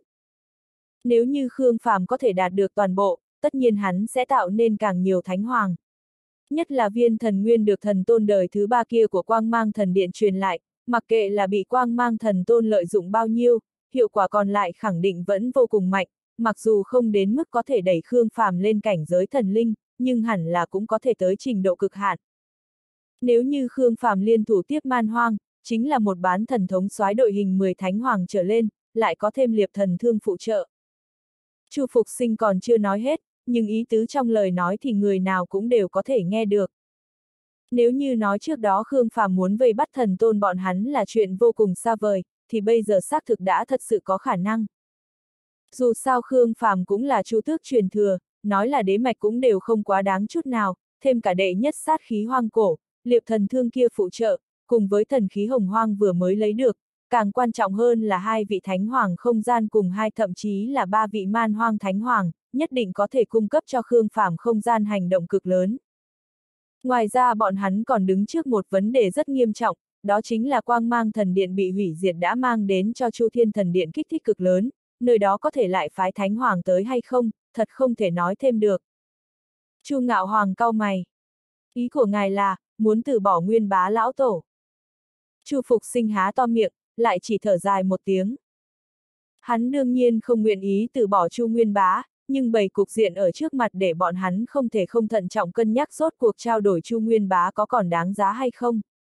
Nếu như Khương Phàm có thể đạt được toàn bộ, tất nhiên hắn sẽ tạo nên càng nhiều thánh hoàng. Nhất là viên thần nguyên được thần tôn đời thứ 3 kia của Quang Mang Thần Điện truyền lại, mặc kệ là bị Quang Mang Thần Tôn lợi dụng bao nhiêu, hiệu quả còn lại khẳng định vẫn vô cùng mạnh, mặc dù không đến mức có thể đẩy Khương Phàm lên cảnh giới thần linh, nhưng hẳn là cũng có thể tới trình độ cực hạn. Nếu như Khương Phàm liên thủ tiếp Man Hoang, chính là một bán thần thống soái đội hình 10 thánh hoàng trở lên, lại có thêm liệp thần thương phụ trợ. Chu Phục Sinh còn chưa nói hết, nhưng ý tứ trong lời nói thì người nào cũng đều có thể nghe được. Nếu như nói trước đó Khương Phàm muốn vây bắt thần tôn bọn hắn là chuyện vô cùng xa vời, thì bây giờ xác thực đã thật sự có khả năng. Dù sao Khương Phàm cũng là Chu tước truyền thừa, nói là đế mạch cũng đều không quá đáng chút nào, thêm cả đệ nhất sát khí hoang cổ, liệp thần thương kia phụ trợ, cùng với thần khí hồng hoang vừa mới lấy được, càng quan trọng hơn là 2 vị thánh hoàng không gian cùng 2 thậm chí là 3 vị man hoang thánh hoàng, nhất định có thể cung cấp cho Khương Phàm không gian hành động cực lớn. Ngoài ra bọn hắn còn đứng trước một vấn đề rất nghiêm trọng, đó chính là Quang Mang Thần Điện bị hủy diệt đã mang đến cho Chu Thiên Thần Điện kích thích cực lớn, nơi đó có thể lại phái thánh hoàng tới hay không, thật không thể nói thêm được. Chu Ngạo Hoàng cau mày. Ý của ngài là, muốn từ bỏ Nguyên Bá lão tổ. Chu Phục Sinh há to miệng, lại chỉ thở dài một tiếng. Hắn đương nhiên không nguyện ý từ bỏ Chu Nguyên Bá, nhưng bày cục diện ở trước mặt để bọn hắn không thể không thận trọng cân nhắc rốt cuộc trao đổi Chu Nguyên Bá có còn đáng giá hay không.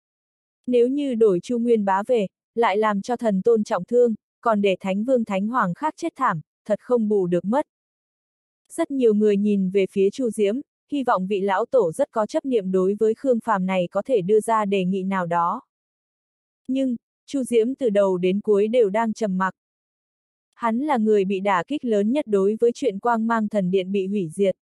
Nếu như đổi Chu Nguyên Bá về, lại làm cho thần tôn trọng thương, còn để Thánh Vương Thánh Hoàng khác chết thảm, thật không bù được mất. Rất nhiều người nhìn về phía Chu Diễm, hy vọng vị lão tổ rất có chấp niệm đối với Khương Phàm này có thể đưa ra đề nghị nào đó. Nhưng, Chu Diễm từ đầu đến cuối đều đang trầm mặc. Hắn là người bị đả kích lớn nhất đối với chuyện Quang Mang Thần Điện bị hủy diệt.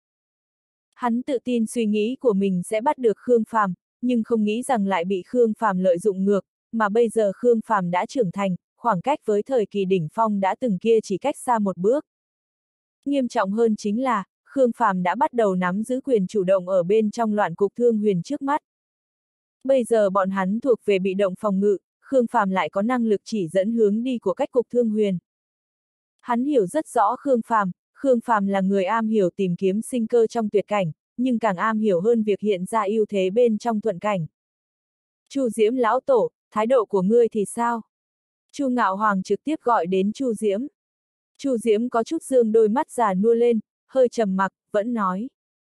Hắn tự tin suy nghĩ của mình sẽ bắt được Khương Phàm, nhưng không nghĩ rằng lại bị Khương Phàm lợi dụng ngược, mà bây giờ Khương Phàm đã trưởng thành, khoảng cách với thời kỳ đỉnh phong đã từng kia chỉ cách xa một bước. Nghiêm trọng hơn chính là, Khương Phàm đã bắt đầu nắm giữ quyền chủ động ở bên trong loạn cục thương huyền trước mắt. Bây giờ bọn hắn thuộc về bị động phòng ngự, Khương Phàm lại có năng lực chỉ dẫn hướng đi của cách cục thương huyền. Hắn hiểu rất rõ Khương Phàm là người am hiểu tìm kiếm sinh cơ trong tuyệt cảnh, nhưng càng am hiểu hơn việc hiện ra ưu thế bên trong thuận cảnh. Chu Diễm lão tổ, thái độ của ngươi thì sao? Chu Ngạo Hoàng trực tiếp gọi đến Chu Diễm. Chu Diễm có chút dương đôi mắt già nua lên, hơi trầm mặc, vẫn nói.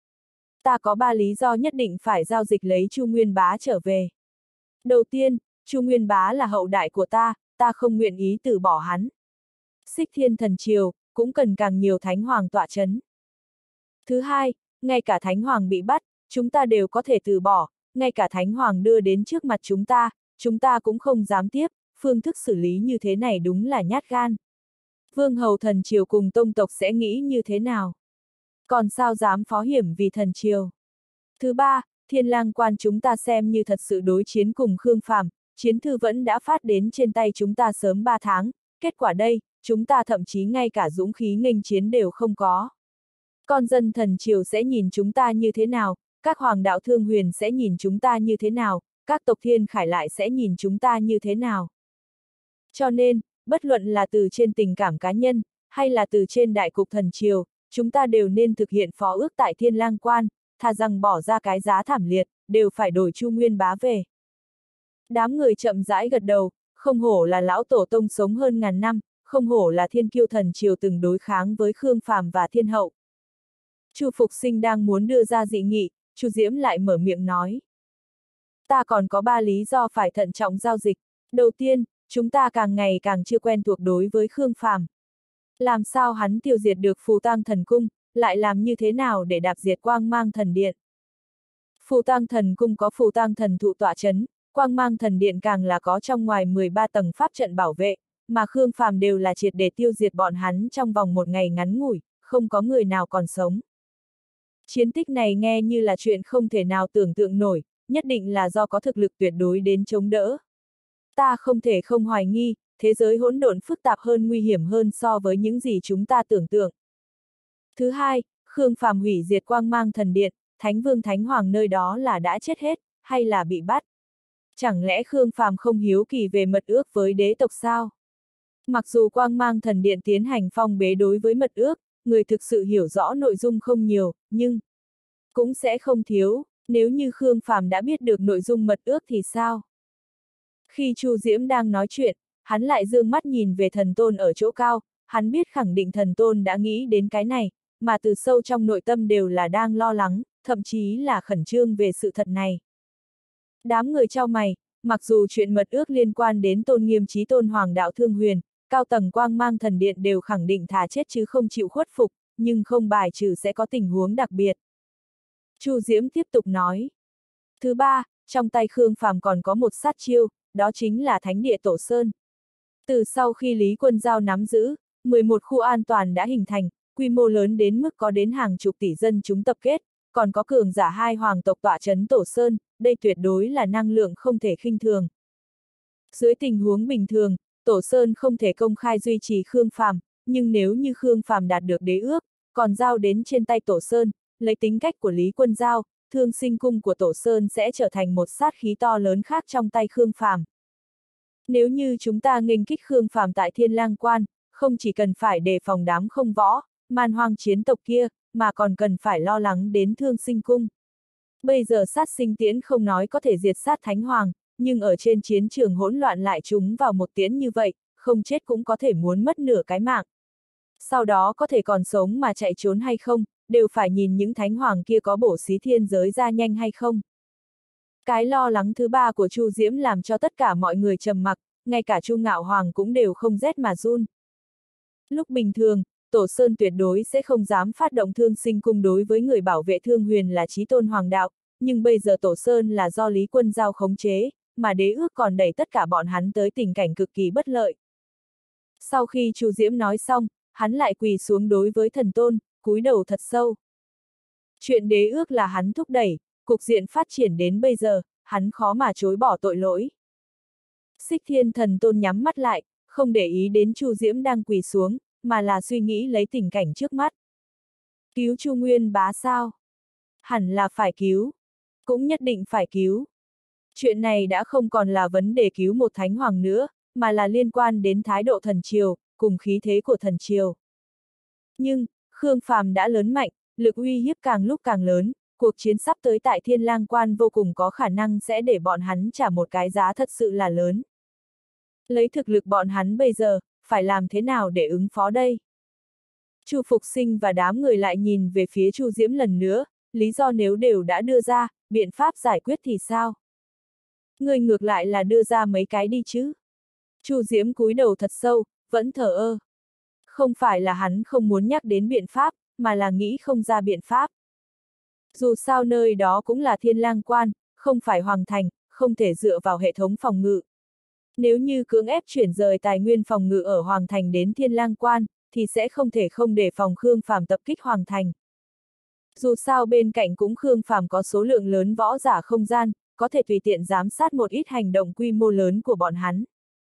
Ta có 3 lý do nhất định phải giao dịch lấy Chu Nguyên Bá trở về. Đầu tiên, Chu Nguyên Bá là hậu đại của ta không nguyện ý từ bỏ hắn. Xích Thiên Thần Triều, cũng cần càng nhiều thánh hoàng tọa chấn. Thứ hai, ngay cả thánh hoàng bị bắt, chúng ta đều có thể từ bỏ, ngay cả thánh hoàng đưa đến trước mặt chúng ta cũng không dám tiếp, phương thức xử lý như thế này đúng là nhát gan. Vương hầu thần triều cùng tông tộc sẽ nghĩ như thế nào? Còn sao dám phó hiểm vì thần triều? Thứ ba, Thiên Lang Quan chúng ta xem như thật sự đối chiến cùng Khương Phàm, chiến thư vẫn đã phát đến trên tay chúng ta sớm 3 tháng, kết quả đây, chúng ta thậm chí ngay cả dũng khí nghênh chiến đều không có. Con dân thần triều sẽ nhìn chúng ta như thế nào, các hoàng đạo thương huyền sẽ nhìn chúng ta như thế nào, các tộc thiên khải lại sẽ nhìn chúng ta như thế nào. Cho nên, bất luận là từ trên tình cảm cá nhân, hay là từ trên đại cục thần triều, chúng ta đều nên thực hiện phó ước tại Thiên Lang Quan, thà rằng bỏ ra cái giá thảm liệt, đều phải đổi Chu Nguyên Bá về. Đám người chậm rãi gật đầu, không hổ là lão tổ tông sống hơn ngàn năm, không hổ là thiên kiêu thần triều từng đối kháng với Khương Phàm và Thiên Hậu. Chu Phục Sinh đang muốn đưa ra dị nghị, Chu Diễm lại mở miệng nói. Ta còn có 3 lý do phải thận trọng giao dịch. Đầu tiên, chúng ta càng ngày càng chưa quen thuộc đối với Khương Phàm. Làm sao hắn tiêu diệt được Phù Tang Thần Cung, lại làm như thế nào để đạp diệt Quang Mang Thần Điện? Phù Tang Thần Cung có Phù Tang Thần Thụ tọa chấn, Quang Mang Thần Điện càng là có trong ngoài 13 tầng pháp trận bảo vệ, mà Khương Phàm đều là triệt để tiêu diệt bọn hắn trong vòng một ngày ngắn ngủi, không có người nào còn sống. Chiến tích này nghe như là chuyện không thể nào tưởng tượng nổi, nhất định là do có thực lực tuyệt đối đến chống đỡ. Ta không thể không hoài nghi, thế giới hỗn độn phức tạp hơn nguy hiểm hơn so với những gì chúng ta tưởng tượng. Thứ hai, Khương Phàm hủy diệt Quang Mang Thần Điện, Thánh Vương Thánh Hoàng nơi đó là đã chết hết, hay là bị bắt? Chẳng lẽ Khương Phàm không hiếu kỳ về mật ước với đế tộc sao? Mặc dù Quang Mang Thần Điện tiến hành phong bế đối với mật ước, người thực sự hiểu rõ nội dung không nhiều, nhưng cũng sẽ không thiếu. Nếu như Khương Phàm đã biết được nội dung mật ước thì sao? Khi Chu Diễm đang nói chuyện, hắn lại dương mắt nhìn về thần tôn ở chỗ cao, hắn biết khẳng định thần tôn đã nghĩ đến cái này, mà từ sâu trong nội tâm đều là đang lo lắng, thậm chí là khẩn trương về sự thật này. Đám người chau mày, mặc dù chuyện mật ước liên quan đến tôn nghiêm chí tôn hoàng đạo Thương Huyền, cao tầng quang mang thần điện đều khẳng định thà chết chứ không chịu khuất phục, nhưng không bài trừ sẽ có tình huống đặc biệt. Chu Diễm tiếp tục nói. Thứ ba, trong tay Khương Phàm còn có một sát chiêu, đó chính là Thánh địa Tổ Sơn. Từ sau khi Lý Quân Giao nắm giữ, 11 khu an toàn đã hình thành, quy mô lớn đến mức có đến hàng chục tỷ dân chúng tập kết, còn có cường giả hai hoàng tộc tọa trấn Tổ Sơn, đây tuyệt đối là năng lượng không thể khinh thường. Dưới tình huống bình thường, Tổ Sơn không thể công khai duy trì Khương Phàm, nhưng nếu như Khương Phàm đạt được đế ước, còn giao đến trên tay Tổ Sơn, lấy tính cách của Lý Quân Giao, Thương Sinh Cung của Tổ Sơn sẽ trở thành một sát khí to lớn khác trong tay Khương Phàm. Nếu như chúng ta nghênh kích Khương Phàm tại Thiên Lang Quan, không chỉ cần phải đề phòng đám không võ, man hoang chiến tộc kia, mà còn cần phải lo lắng đến Thương Sinh Cung. Bây giờ sát sinh tiễn không nói có thể diệt sát Thánh Hoàng, nhưng ở trên chiến trường hỗn loạn lại chúng vào một tiễn như vậy, không chết cũng có thể muốn mất nửa cái mạng. Sau đó có thể còn sống mà chạy trốn hay không, đều phải nhìn những Thánh Hoàng kia có bổ xí thiên giới ra nhanh hay không. Cái lo lắng thứ ba của Chu Diễm làm cho tất cả mọi người trầm mặc, ngay cả Chu Ngạo Hoàng cũng đều không rét mà run. Lúc bình thường, Tổ Sơn tuyệt đối sẽ không dám phát động Thương Sinh Cung đối với người bảo vệ Thương Huyền là chí tôn hoàng đạo, nhưng bây giờ Tổ Sơn là do Lý Quân Giao khống chế, mà đế ước còn đẩy tất cả bọn hắn tới tình cảnh cực kỳ bất lợi. Sau khi Chu Diễm nói xong, hắn lại quỳ xuống đối với thần tôn, cúi đầu thật sâu. Chuyện đế ước là hắn thúc đẩy, cục diện phát triển đến bây giờ, hắn khó mà chối bỏ tội lỗi. Xích Thiên thần tôn nhắm mắt lại, không để ý đến Chu Diễm đang quỳ xuống, mà là suy nghĩ lấy tình cảnh trước mắt. Cứu Chu Nguyên bá sao? Hẳn là phải cứu. Cũng nhất định phải cứu. Chuyện này đã không còn là vấn đề cứu một thánh hoàng nữa, mà là liên quan đến thái độ thần triều, cùng khí thế của thần triều. Nhưng, Khương Phàm đã lớn mạnh, lực uy hiếp càng lúc càng lớn, cuộc chiến sắp tới tại Thiên Lang Quan vô cùng có khả năng sẽ để bọn hắn trả một cái giá thật sự là lớn. Lấy thực lực bọn hắn bây giờ, phải làm thế nào để ứng phó đây? Chu Phục Sinh và đám người lại nhìn về phía Chu Diễm lần nữa, lý do nếu đều đã đưa ra, biện pháp giải quyết thì sao? Người ngược lại là đưa ra mấy cái đi chứ? Chu Diễm cúi đầu thật sâu, vẫn thờ ơ. Không phải là hắn không muốn nhắc đến biện pháp, mà là nghĩ không ra biện pháp. Dù sao nơi đó cũng là Thiên Lang Quan, không phải hoàng thành, không thể dựa vào hệ thống phòng ngự. Nếu như cưỡng ép chuyển rời tài nguyên phòng ngự ở hoàng thành đến Thiên Lang Quan, thì sẽ không thể không để phòng Khương Phàm tập kích hoàng thành. Dù sao bên cạnh cũng Khương Phàm có số lượng lớn võ giả không gian, có thể tùy tiện giám sát một ít hành động quy mô lớn của bọn hắn.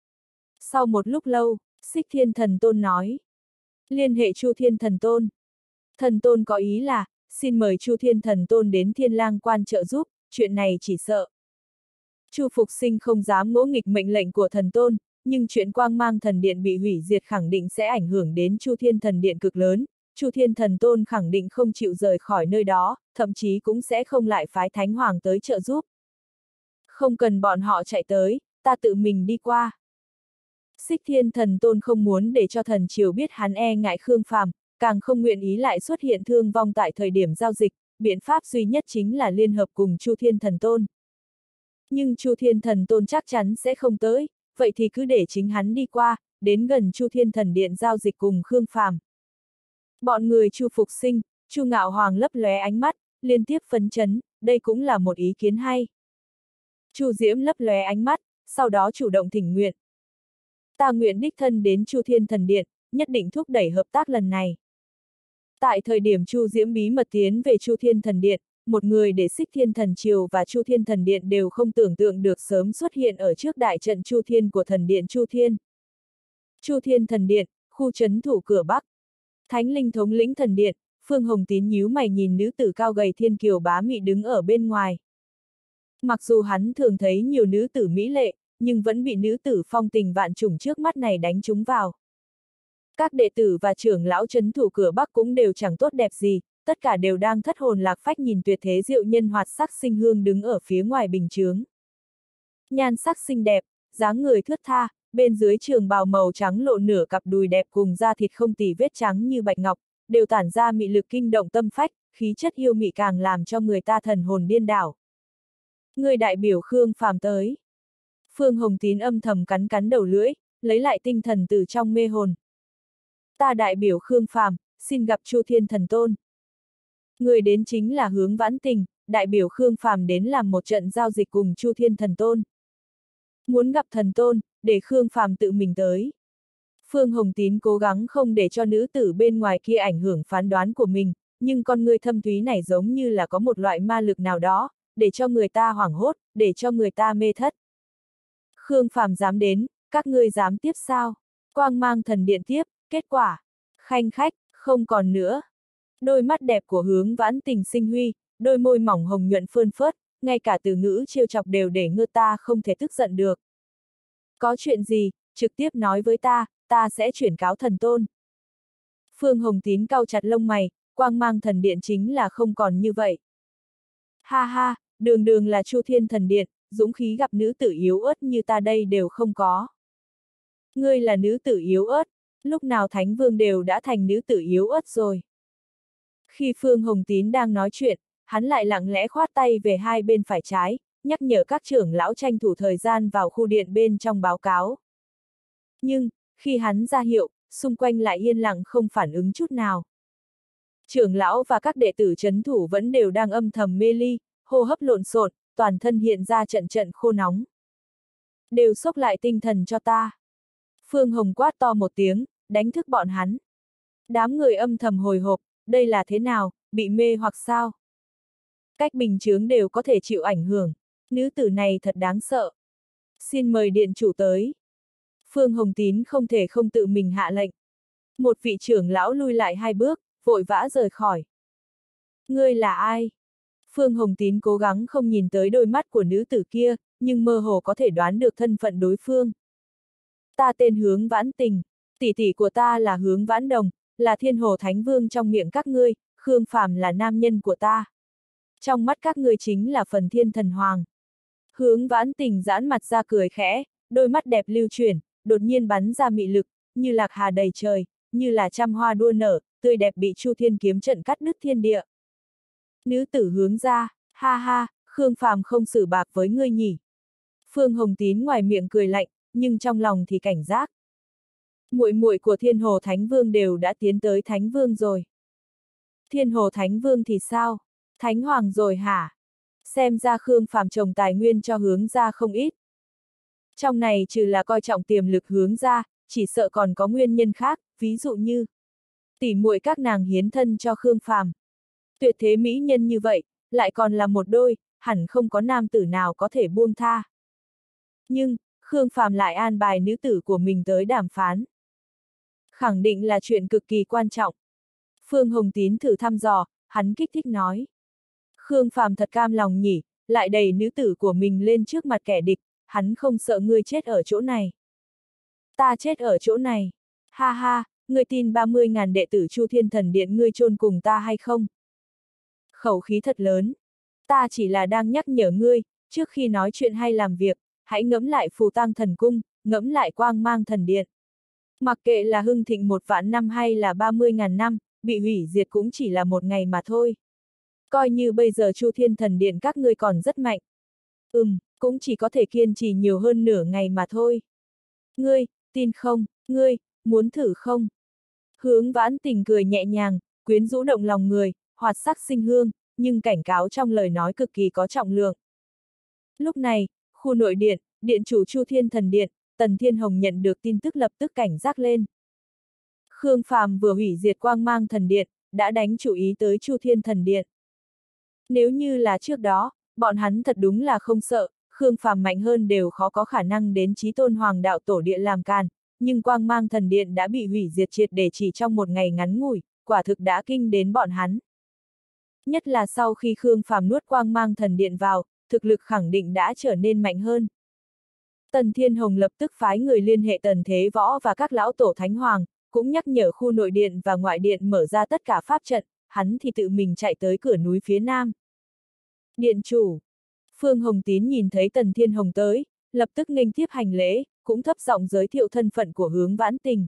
Sau một lúc lâu, Xích Thiên Thần Tôn nói. Liên hệ Chu Thiên Thần Tôn. Thần Tôn có ý là, xin mời Chu Thiên Thần Tôn đến Thiên Lang Quan trợ giúp, chuyện này chỉ sợ. Chu Phục Sinh không dám ngỗ nghịch mệnh lệnh của thần tôn, nhưng chuyện quang mang thần điện bị hủy diệt khẳng định sẽ ảnh hưởng đến Chu Thiên thần điện cực lớn, Chu Thiên thần tôn khẳng định không chịu rời khỏi nơi đó, thậm chí cũng sẽ không lại phái Thánh Hoàng tới trợ giúp. Không cần bọn họ chạy tới, ta tự mình đi qua. Xích Thiên thần tôn không muốn để cho thần triều biết hắn e ngại Khương Phàm, càng không nguyện ý lại xuất hiện thương vong tại thời điểm giao dịch, biện pháp duy nhất chính là liên hợp cùng Chu Thiên thần tôn. Nhưng Chu Thiên Thần Tôn chắc chắn sẽ không tới, vậy thì cứ để chính hắn đi qua, đến gần Chu Thiên Thần Điện giao dịch cùng Khương Phàm. Bọn người Chu Phục Sinh, Chu Ngạo Hoàng lấp lóe ánh mắt, liên tiếp phấn chấn, đây cũng là một ý kiến hay. Chu Diễm lấp lóe ánh mắt, sau đó chủ động thỉnh nguyện. Ta nguyện đích thân đến Chu Thiên Thần Điện, nhất định thúc đẩy hợp tác lần này. Tại thời điểm Chu Diễm bí mật tiến về Chu Thiên Thần Điện, một người để Xích Thiên Thần Triều và Chu Thiên Thần Điện đều không tưởng tượng được sớm xuất hiện ở trước đại trận Chu Thiên của Thần Điện Chu Thiên. Chu Thiên Thần Điện, khu trấn thủ cửa Bắc. Thánh linh thống lĩnh Thần Điện, Phương Hồng Tín nhíu mày nhìn nữ tử cao gầy thiên kiều bá mị đứng ở bên ngoài. Mặc dù hắn thường thấy nhiều nữ tử mỹ lệ, nhưng vẫn bị nữ tử phong tình vạn trùng trước mắt này đánh trúng vào. Các đệ tử và trưởng lão trấn thủ cửa Bắc cũng đều chẳng tốt đẹp gì, tất cả đều đang thất hồn lạc phách nhìn tuyệt thế diệu nhân Hoạt Sắc Sinh Hương đứng ở phía ngoài bình chướng. Nhan sắc xinh đẹp, dáng người thướt tha, bên dưới trường bào màu trắng lộ nửa cặp đùi đẹp cùng da thịt không tì vết trắng như bạch ngọc, đều tản ra mị lực kinh động tâm phách, khí chất yêu mị càng làm cho người ta thần hồn điên đảo. Người đại biểu Khương Phàm tới. Phương Hồng Tín âm thầm cắn cắn đầu lưỡi, lấy lại tinh thần từ trong mê hồn. Ta đại biểu Khương Phàm, xin gặp Chu Thiên Thần Tôn. Người đến chính là Hướng Vãn Tình, đại biểu Khương Phàm đến làm một trận giao dịch cùng Chu Thiên Thần Tôn. Muốn gặp Thần Tôn, để Khương Phàm tự mình tới. Phương Hồng Tín cố gắng không để cho nữ tử bên ngoài kia ảnh hưởng phán đoán của mình, nhưng con người thâm thúy này giống như là có một loại ma lực nào đó, để cho người ta hoảng hốt, để cho người ta mê thất. Khương Phàm dám đến, các ngươi dám tiếp sao? Quang Mang Thần Điện tiếp, kết quả, khanh khách, không còn nữa. Đôi mắt đẹp của Hướng Vãn Tình sinh huy, đôi môi mỏng hồng nhuận phơn phớt, ngay cả từ ngữ trêu chọc đều để ngơ ta không thể tức giận được. Có chuyện gì, trực tiếp nói với ta sẽ chuyển cáo Thần Tôn. Phương Hồng Tín cau chặt lông mày, Quang Mang Thần Điện chính là không còn như vậy. Ha ha, đường đường là Chu Thiên Thần Điện, dũng khí gặp nữ tử yếu ớt như ta đây đều không có. Ngươi là nữ tử yếu ớt, lúc nào Thánh Vương đều đã thành nữ tử yếu ớt rồi. Khi Phương Hồng Tín đang nói chuyện, hắn lại lặng lẽ khoát tay về hai bên phải trái, nhắc nhở các trưởng lão tranh thủ thời gian vào khu điện bên trong báo cáo. Nhưng, khi hắn ra hiệu, xung quanh lại yên lặng không phản ứng chút nào. Trưởng lão và các đệ tử trấn thủ vẫn đều đang âm thầm mê ly, hô hấp lộn xộn, toàn thân hiện ra trận trận khô nóng. Đều xốc lại tinh thần cho ta. Phương Hồng quát to một tiếng, đánh thức bọn hắn. Đám người âm thầm hồi hộp, đây là thế nào, bị mê hoặc sao? Cách bình chướng đều có thể chịu ảnh hưởng, nữ tử này thật đáng sợ. Xin mời điện chủ tới. Phương Hồng Tín không thể không tự mình hạ lệnh. Một vị trưởng lão lui lại hai bước, vội vã rời khỏi. Ngươi là ai? Phương Hồng Tín cố gắng không nhìn tới đôi mắt của nữ tử kia, nhưng mơ hồ có thể đoán được thân phận đối phương. Ta tên Hướng Vãn Tình, tỷ tỷ của ta là Hướng Vãn Đồng, là Thiên Hồ Thánh Vương trong miệng các ngươi, Khương Phàm là nam nhân của ta. Trong mắt các ngươi chính là phần Thiên Thần Hoàng. Hướng Vãn Tình giãn mặt ra cười khẽ, đôi mắt đẹp lưu chuyển, đột nhiên bắn ra mị lực, như lạc hà đầy trời, như là trăm hoa đua nở, tươi đẹp bị Chu Thiên kiếm trận cắt đứt thiên địa. Nữ tử Hướng ra, ha ha, Khương Phàm không xử bạc với ngươi nhỉ. Phương Hồng Tín ngoài miệng cười lạnh, nhưng trong lòng thì cảnh giác. Muội muội của Thiên Hồ Thánh Vương đều đã tiến tới Thánh Vương rồi. Thiên Hồ Thánh Vương thì sao? Thánh Hoàng rồi hả? Xem ra Khương Phàm trồng tài nguyên cho Hướng ra không ít. Trong này trừ là coi trọng tiềm lực Hướng ra, chỉ sợ còn có nguyên nhân khác, ví dụ như tỉ muội các nàng hiến thân cho Khương Phàm. Tuyệt thế mỹ nhân như vậy, lại còn là một đôi, hẳn không có nam tử nào có thể buông tha. Nhưng, Khương Phàm lại an bài nữ tử của mình tới đàm phán. Khẳng định là chuyện cực kỳ quan trọng. Phương Hồng Tín thử thăm dò, hắn kích thích nói. Khương Phàm thật cam lòng nhỉ, lại đẩy nữ tử của mình lên trước mặt kẻ địch, hắn không sợ ngươi chết ở chỗ này. Ta chết ở chỗ này. Ha ha, ngươi tin 30.000 đệ tử Chu Thiên Thần Điện ngươi chôn cùng ta hay không? Khẩu khí thật lớn. Ta chỉ là đang nhắc nhở ngươi, trước khi nói chuyện hay làm việc, hãy ngẫm lại Phù Tang Thần Cung, ngẫm lại Quang Mang Thần Điện. Mặc kệ là hưng thịnh 1 vạn năm hay là 30.000 năm, bị hủy diệt cũng chỉ là một ngày mà thôi. Coi như bây giờ Chu Thiên Thần Điện các ngươi còn rất mạnh. Cũng chỉ có thể kiên trì nhiều hơn nửa ngày mà thôi. Ngươi, tin không, ngươi, muốn thử không? Hướng Vãn Tình cười nhẹ nhàng, quyến rũ động lòng người, Hoạt Sắc Sinh Hương, nhưng cảnh cáo trong lời nói cực kỳ có trọng lượng. Lúc này, khu nội điện, điện chủ Chu Thiên Thần Điện, Tần Thiên Hồng nhận được tin tức lập tức cảnh giác lên. Khương Phàm vừa hủy diệt Quang Mang Thần Điện, đã đánh chủ ý tới Chu Thiên Thần Điện. Nếu như là trước đó, bọn hắn thật đúng là không sợ, Khương Phàm mạnh hơn đều khó có khả năng đến Chí Tôn Hoàng Đạo Tổ Điện làm càn, nhưng Quang Mang Thần Điện đã bị hủy diệt triệt để chỉ trong một ngày ngắn ngủi, quả thực đã kinh đến bọn hắn. Nhất là sau khi Khương Phàm nuốt Quang Mang Thần Điện vào, thực lực khẳng định đã trở nên mạnh hơn. Tần Thiên Hồng lập tức phái người liên hệ Tần Thế Võ và các lão tổ Thánh Hoàng, cũng nhắc nhở khu nội điện và ngoại điện mở ra tất cả pháp trận, hắn thì tự mình chạy tới cửa núi phía nam. Điện chủ. Phương Hồng Tín nhìn thấy Tần Thiên Hồng tới, lập tức nghênh tiếp hành lễ, cũng thấp giọng giới thiệu thân phận của Hướng Vãn Tình.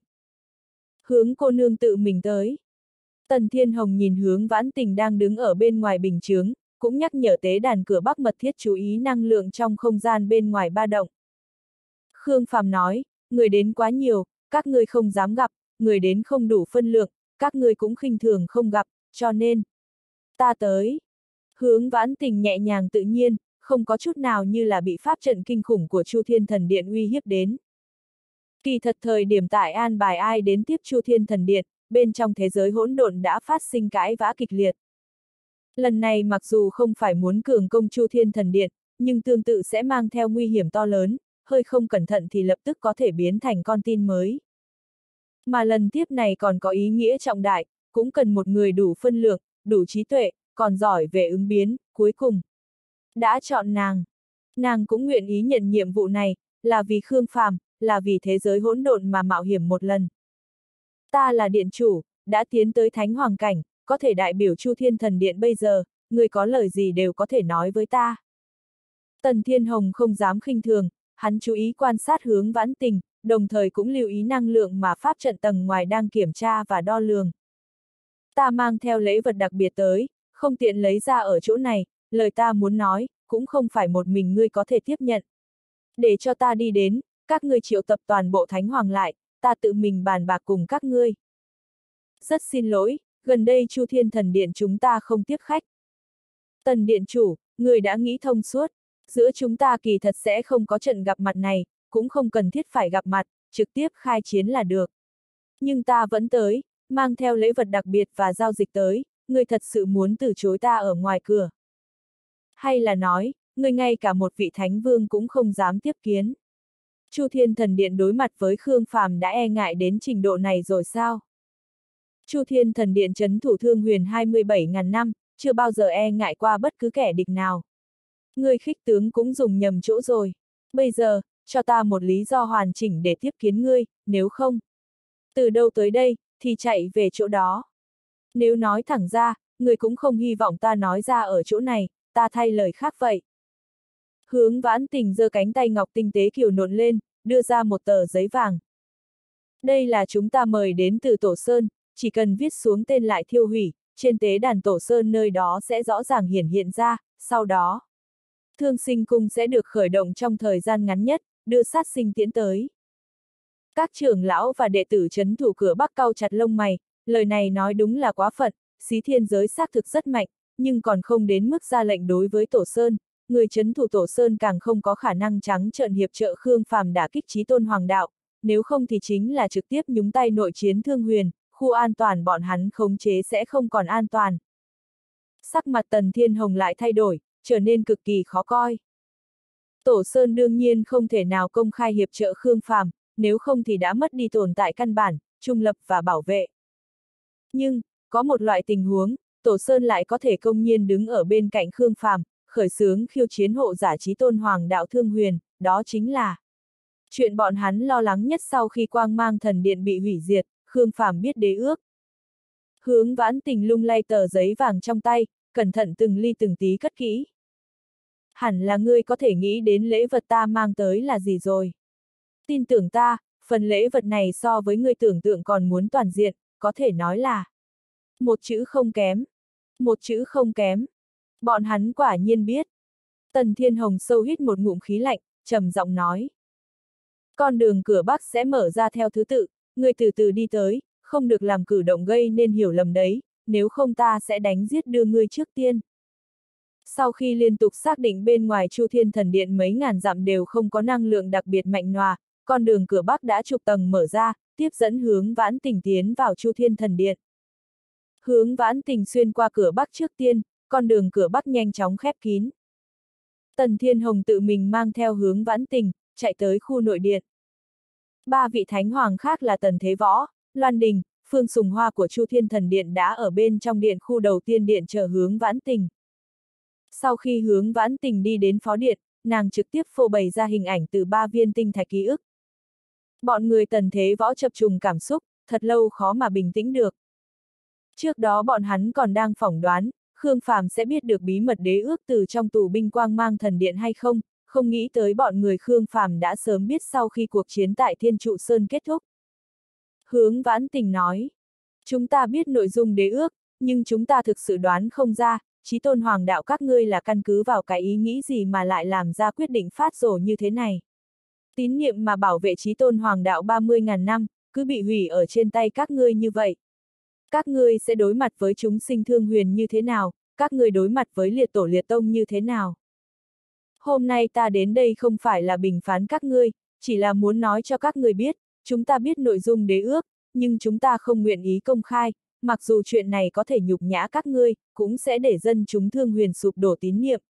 Hướng cô nương tự mình tới. Tần Thiên Hồng nhìn Hướng Vãn Tình đang đứng ở bên ngoài bình chướng, cũng nhắc nhở tế đàn cửa Bắc mật thiết chú ý năng lượng trong không gian bên ngoài ba động. Khương Phàm nói, người đến quá nhiều, các ngươi không dám gặp, người đến không đủ phân lượng, các ngươi cũng khinh thường không gặp, cho nên ta tới. Hướng Vãn Tình nhẹ nhàng tự nhiên, không có chút nào như là bị pháp trận kinh khủng của Chu Thiên Thần Điện uy hiếp đến. Kỳ thật thời điểm tại an bài ai đến tiếp Chu Thiên Thần Điện, bên trong thế giới hỗn độn đã phát sinh cãi vã kịch liệt. Lần này mặc dù không phải muốn cường công Chu Thiên Thần Điện, nhưng tương tự sẽ mang theo nguy hiểm to lớn, hơi không cẩn thận thì lập tức có thể biến thành con tin mới. Mà lần tiếp này còn có ý nghĩa trọng đại, cũng cần một người đủ phân lượng, đủ trí tuệ, còn giỏi về ứng biến, cuối cùng đã chọn nàng. Nàng cũng nguyện ý nhận nhiệm vụ này, là vì Khương Phàm, là vì thế giới hỗn độn mà mạo hiểm một lần. Ta là điện chủ, đã tiến tới Thánh Hoàng cảnh, có thể đại biểu Chu Thiên Thần Điện bây giờ, người có lời gì đều có thể nói với ta. Tần Thiên Hồng không dám khinh thường, hắn chú ý quan sát Hướng Vãn Tình, đồng thời cũng lưu ý năng lượng mà pháp trận tầng ngoài đang kiểm tra và đo lường. Ta mang theo lễ vật đặc biệt tới, không tiện lấy ra ở chỗ này, lời ta muốn nói, cũng không phải một mình ngươi có thể tiếp nhận. Để cho ta đi đến, các ngươi triệu tập toàn bộ Thánh Hoàng lại, ta tự mình bàn bạc cùng các ngươi. Rất xin lỗi, gần đây Chu Thiên Thần Điện chúng ta không tiếp khách. Tần Điện chủ, người đã nghĩ thông suốt, giữa chúng ta kỳ thật sẽ không có trận gặp mặt này, cũng không cần thiết phải gặp mặt, trực tiếp khai chiến là được. Nhưng ta vẫn tới, mang theo lễ vật đặc biệt và giao dịch tới, người thật sự muốn từ chối ta ở ngoài cửa. Hay là nói, người ngay cả một vị thánh vương cũng không dám tiếp kiến. Chu Thiên Thần Điện đối mặt với Khương Phàm đã e ngại đến trình độ này rồi sao? Chu Thiên Thần Điện trấn thủ Thương Huyền 27.000 năm, chưa bao giờ e ngại qua bất cứ kẻ địch nào. Người khích tướng cũng dùng nhầm chỗ rồi. Bây giờ, cho ta một lý do hoàn chỉnh để tiếp kiến ngươi, nếu không. Từ đâu tới đây, thì chạy về chỗ đó. Nếu nói thẳng ra, người cũng không hy vọng ta nói ra ở chỗ này, ta thay lời khác vậy. Hướng Vãn Tình giơ cánh tay ngọc tinh tế kiều nộn lên, đưa ra một tờ giấy vàng. Đây là chúng ta mời đến từ Tổ Sơn, chỉ cần viết xuống tên lại thiêu hủy, trên tế đàn Tổ Sơn nơi đó sẽ rõ ràng hiển hiện ra, sau đó Thương Sinh Cung sẽ được khởi động trong thời gian ngắn nhất, đưa sát sinh tiễn tới. Các trưởng lão và đệ tử trấn thủ cửa Bắc cau chặt lông mày, lời này nói đúng là quá phận, xí thiên giới xác thực rất mạnh, nhưng còn không đến mức ra lệnh đối với Tổ Sơn, người trấn thủ Tổ Sơn càng không có khả năng trắng trợn hiệp trợ Khương Phàm đả kích chí tôn hoàng đạo, nếu không thì chính là trực tiếp nhúng tay nội chiến Thương Huyền, khu an toàn bọn hắn khống chế sẽ không còn an toàn. Sắc mặt Tần Thiên Hồng lại thay đổi, trở nên cực kỳ khó coi. Tổ Sơn đương nhiên không thể nào công khai hiệp trợ Khương Phàm, nếu không thì đã mất đi tồn tại căn bản, trung lập và bảo vệ. Nhưng, có một loại tình huống, Tổ Sơn lại có thể công nhiên đứng ở bên cạnh Khương Phàm, khởi xướng khiêu chiến hộ giả chí tôn hoàng đạo Thương Huyền, đó chính là chuyện bọn hắn lo lắng nhất sau khi Quang Mang Thần Điện bị hủy diệt, Khương Phàm biết đế ước. Hướng Vãn Tình lung lay tờ giấy vàng trong tay, cẩn thận từng ly từng tí cất kỹ. Hẳn là ngươi có thể nghĩ đến lễ vật ta mang tới là gì rồi. Tin tưởng ta, phần lễ vật này so với ngươi tưởng tượng còn muốn toàn diện, có thể nói là một chữ không kém. Một chữ không kém. Bọn hắn quả nhiên biết. Tần Thiên Hồng sâu hít một ngụm khí lạnh, trầm giọng nói. Con đường cửa Bắc sẽ mở ra theo thứ tự, ngươi từ từ đi tới, không được làm cử động gây nên hiểu lầm đấy, nếu không ta sẽ đánh giết đưa ngươi trước tiên. Sau khi liên tục xác định bên ngoài Chu Thiên Thần Điện mấy ngàn dặm đều không có năng lượng đặc biệt mạnh nhòa, con đường cửa Bắc đã chục tầng mở ra, tiếp dẫn Hướng Vãn Tình tiến vào Chu Thiên Thần Điện. Hướng Vãn Tình xuyên qua cửa Bắc trước tiên, con đường cửa Bắc nhanh chóng khép kín. Tần Thiên Hồng tự mình mang theo Hướng Vãn Tình, chạy tới khu nội điện. Ba vị thánh hoàng khác là Tần Thế Võ, Loan Đình, Phương Sùng Hoa của Chu Thiên Thần Điện đã ở bên trong điện khu đầu tiên điện chờ Hướng Vãn Tình. Sau khi Hướng Vãn Tình đi đến phó điện, nàng trực tiếp phô bày ra hình ảnh từ 3 viên tinh thạch ký ức. Bọn người Tần Thế Võ chập trùng cảm xúc, thật lâu khó mà bình tĩnh được. Trước đó bọn hắn còn đang phỏng đoán, Khương Phàm sẽ biết được bí mật đế ước từ trong tù binh quang mang thần điện hay không, không nghĩ tới bọn người Khương Phàm đã sớm biết sau khi cuộc chiến tại Thiên Trụ Sơn kết thúc. Hướng Vãn Tình nói, chúng ta biết nội dung đế ước, nhưng chúng ta thực sự đoán không ra, Chí Tôn Hoàng đạo các ngươi là căn cứ vào cái ý nghĩ gì mà lại làm ra quyết định phát rồ như thế này. Tín niệm mà bảo vệ Chí Tôn Hoàng đạo 30.000 năm, cứ bị hủy ở trên tay các ngươi như vậy. Các ngươi sẽ đối mặt với chúng sinh thương huyền như thế nào, các ngươi đối mặt với liệt tổ liệt tông như thế nào. Hôm nay ta đến đây không phải là bình phán các ngươi, chỉ là muốn nói cho các ngươi biết, chúng ta biết nội dung đế ước, nhưng chúng ta không nguyện ý công khai, mặc dù chuyện này có thể nhục nhã các ngươi, cũng sẽ để dân chúng thương huyền sụp đổ tín niệm.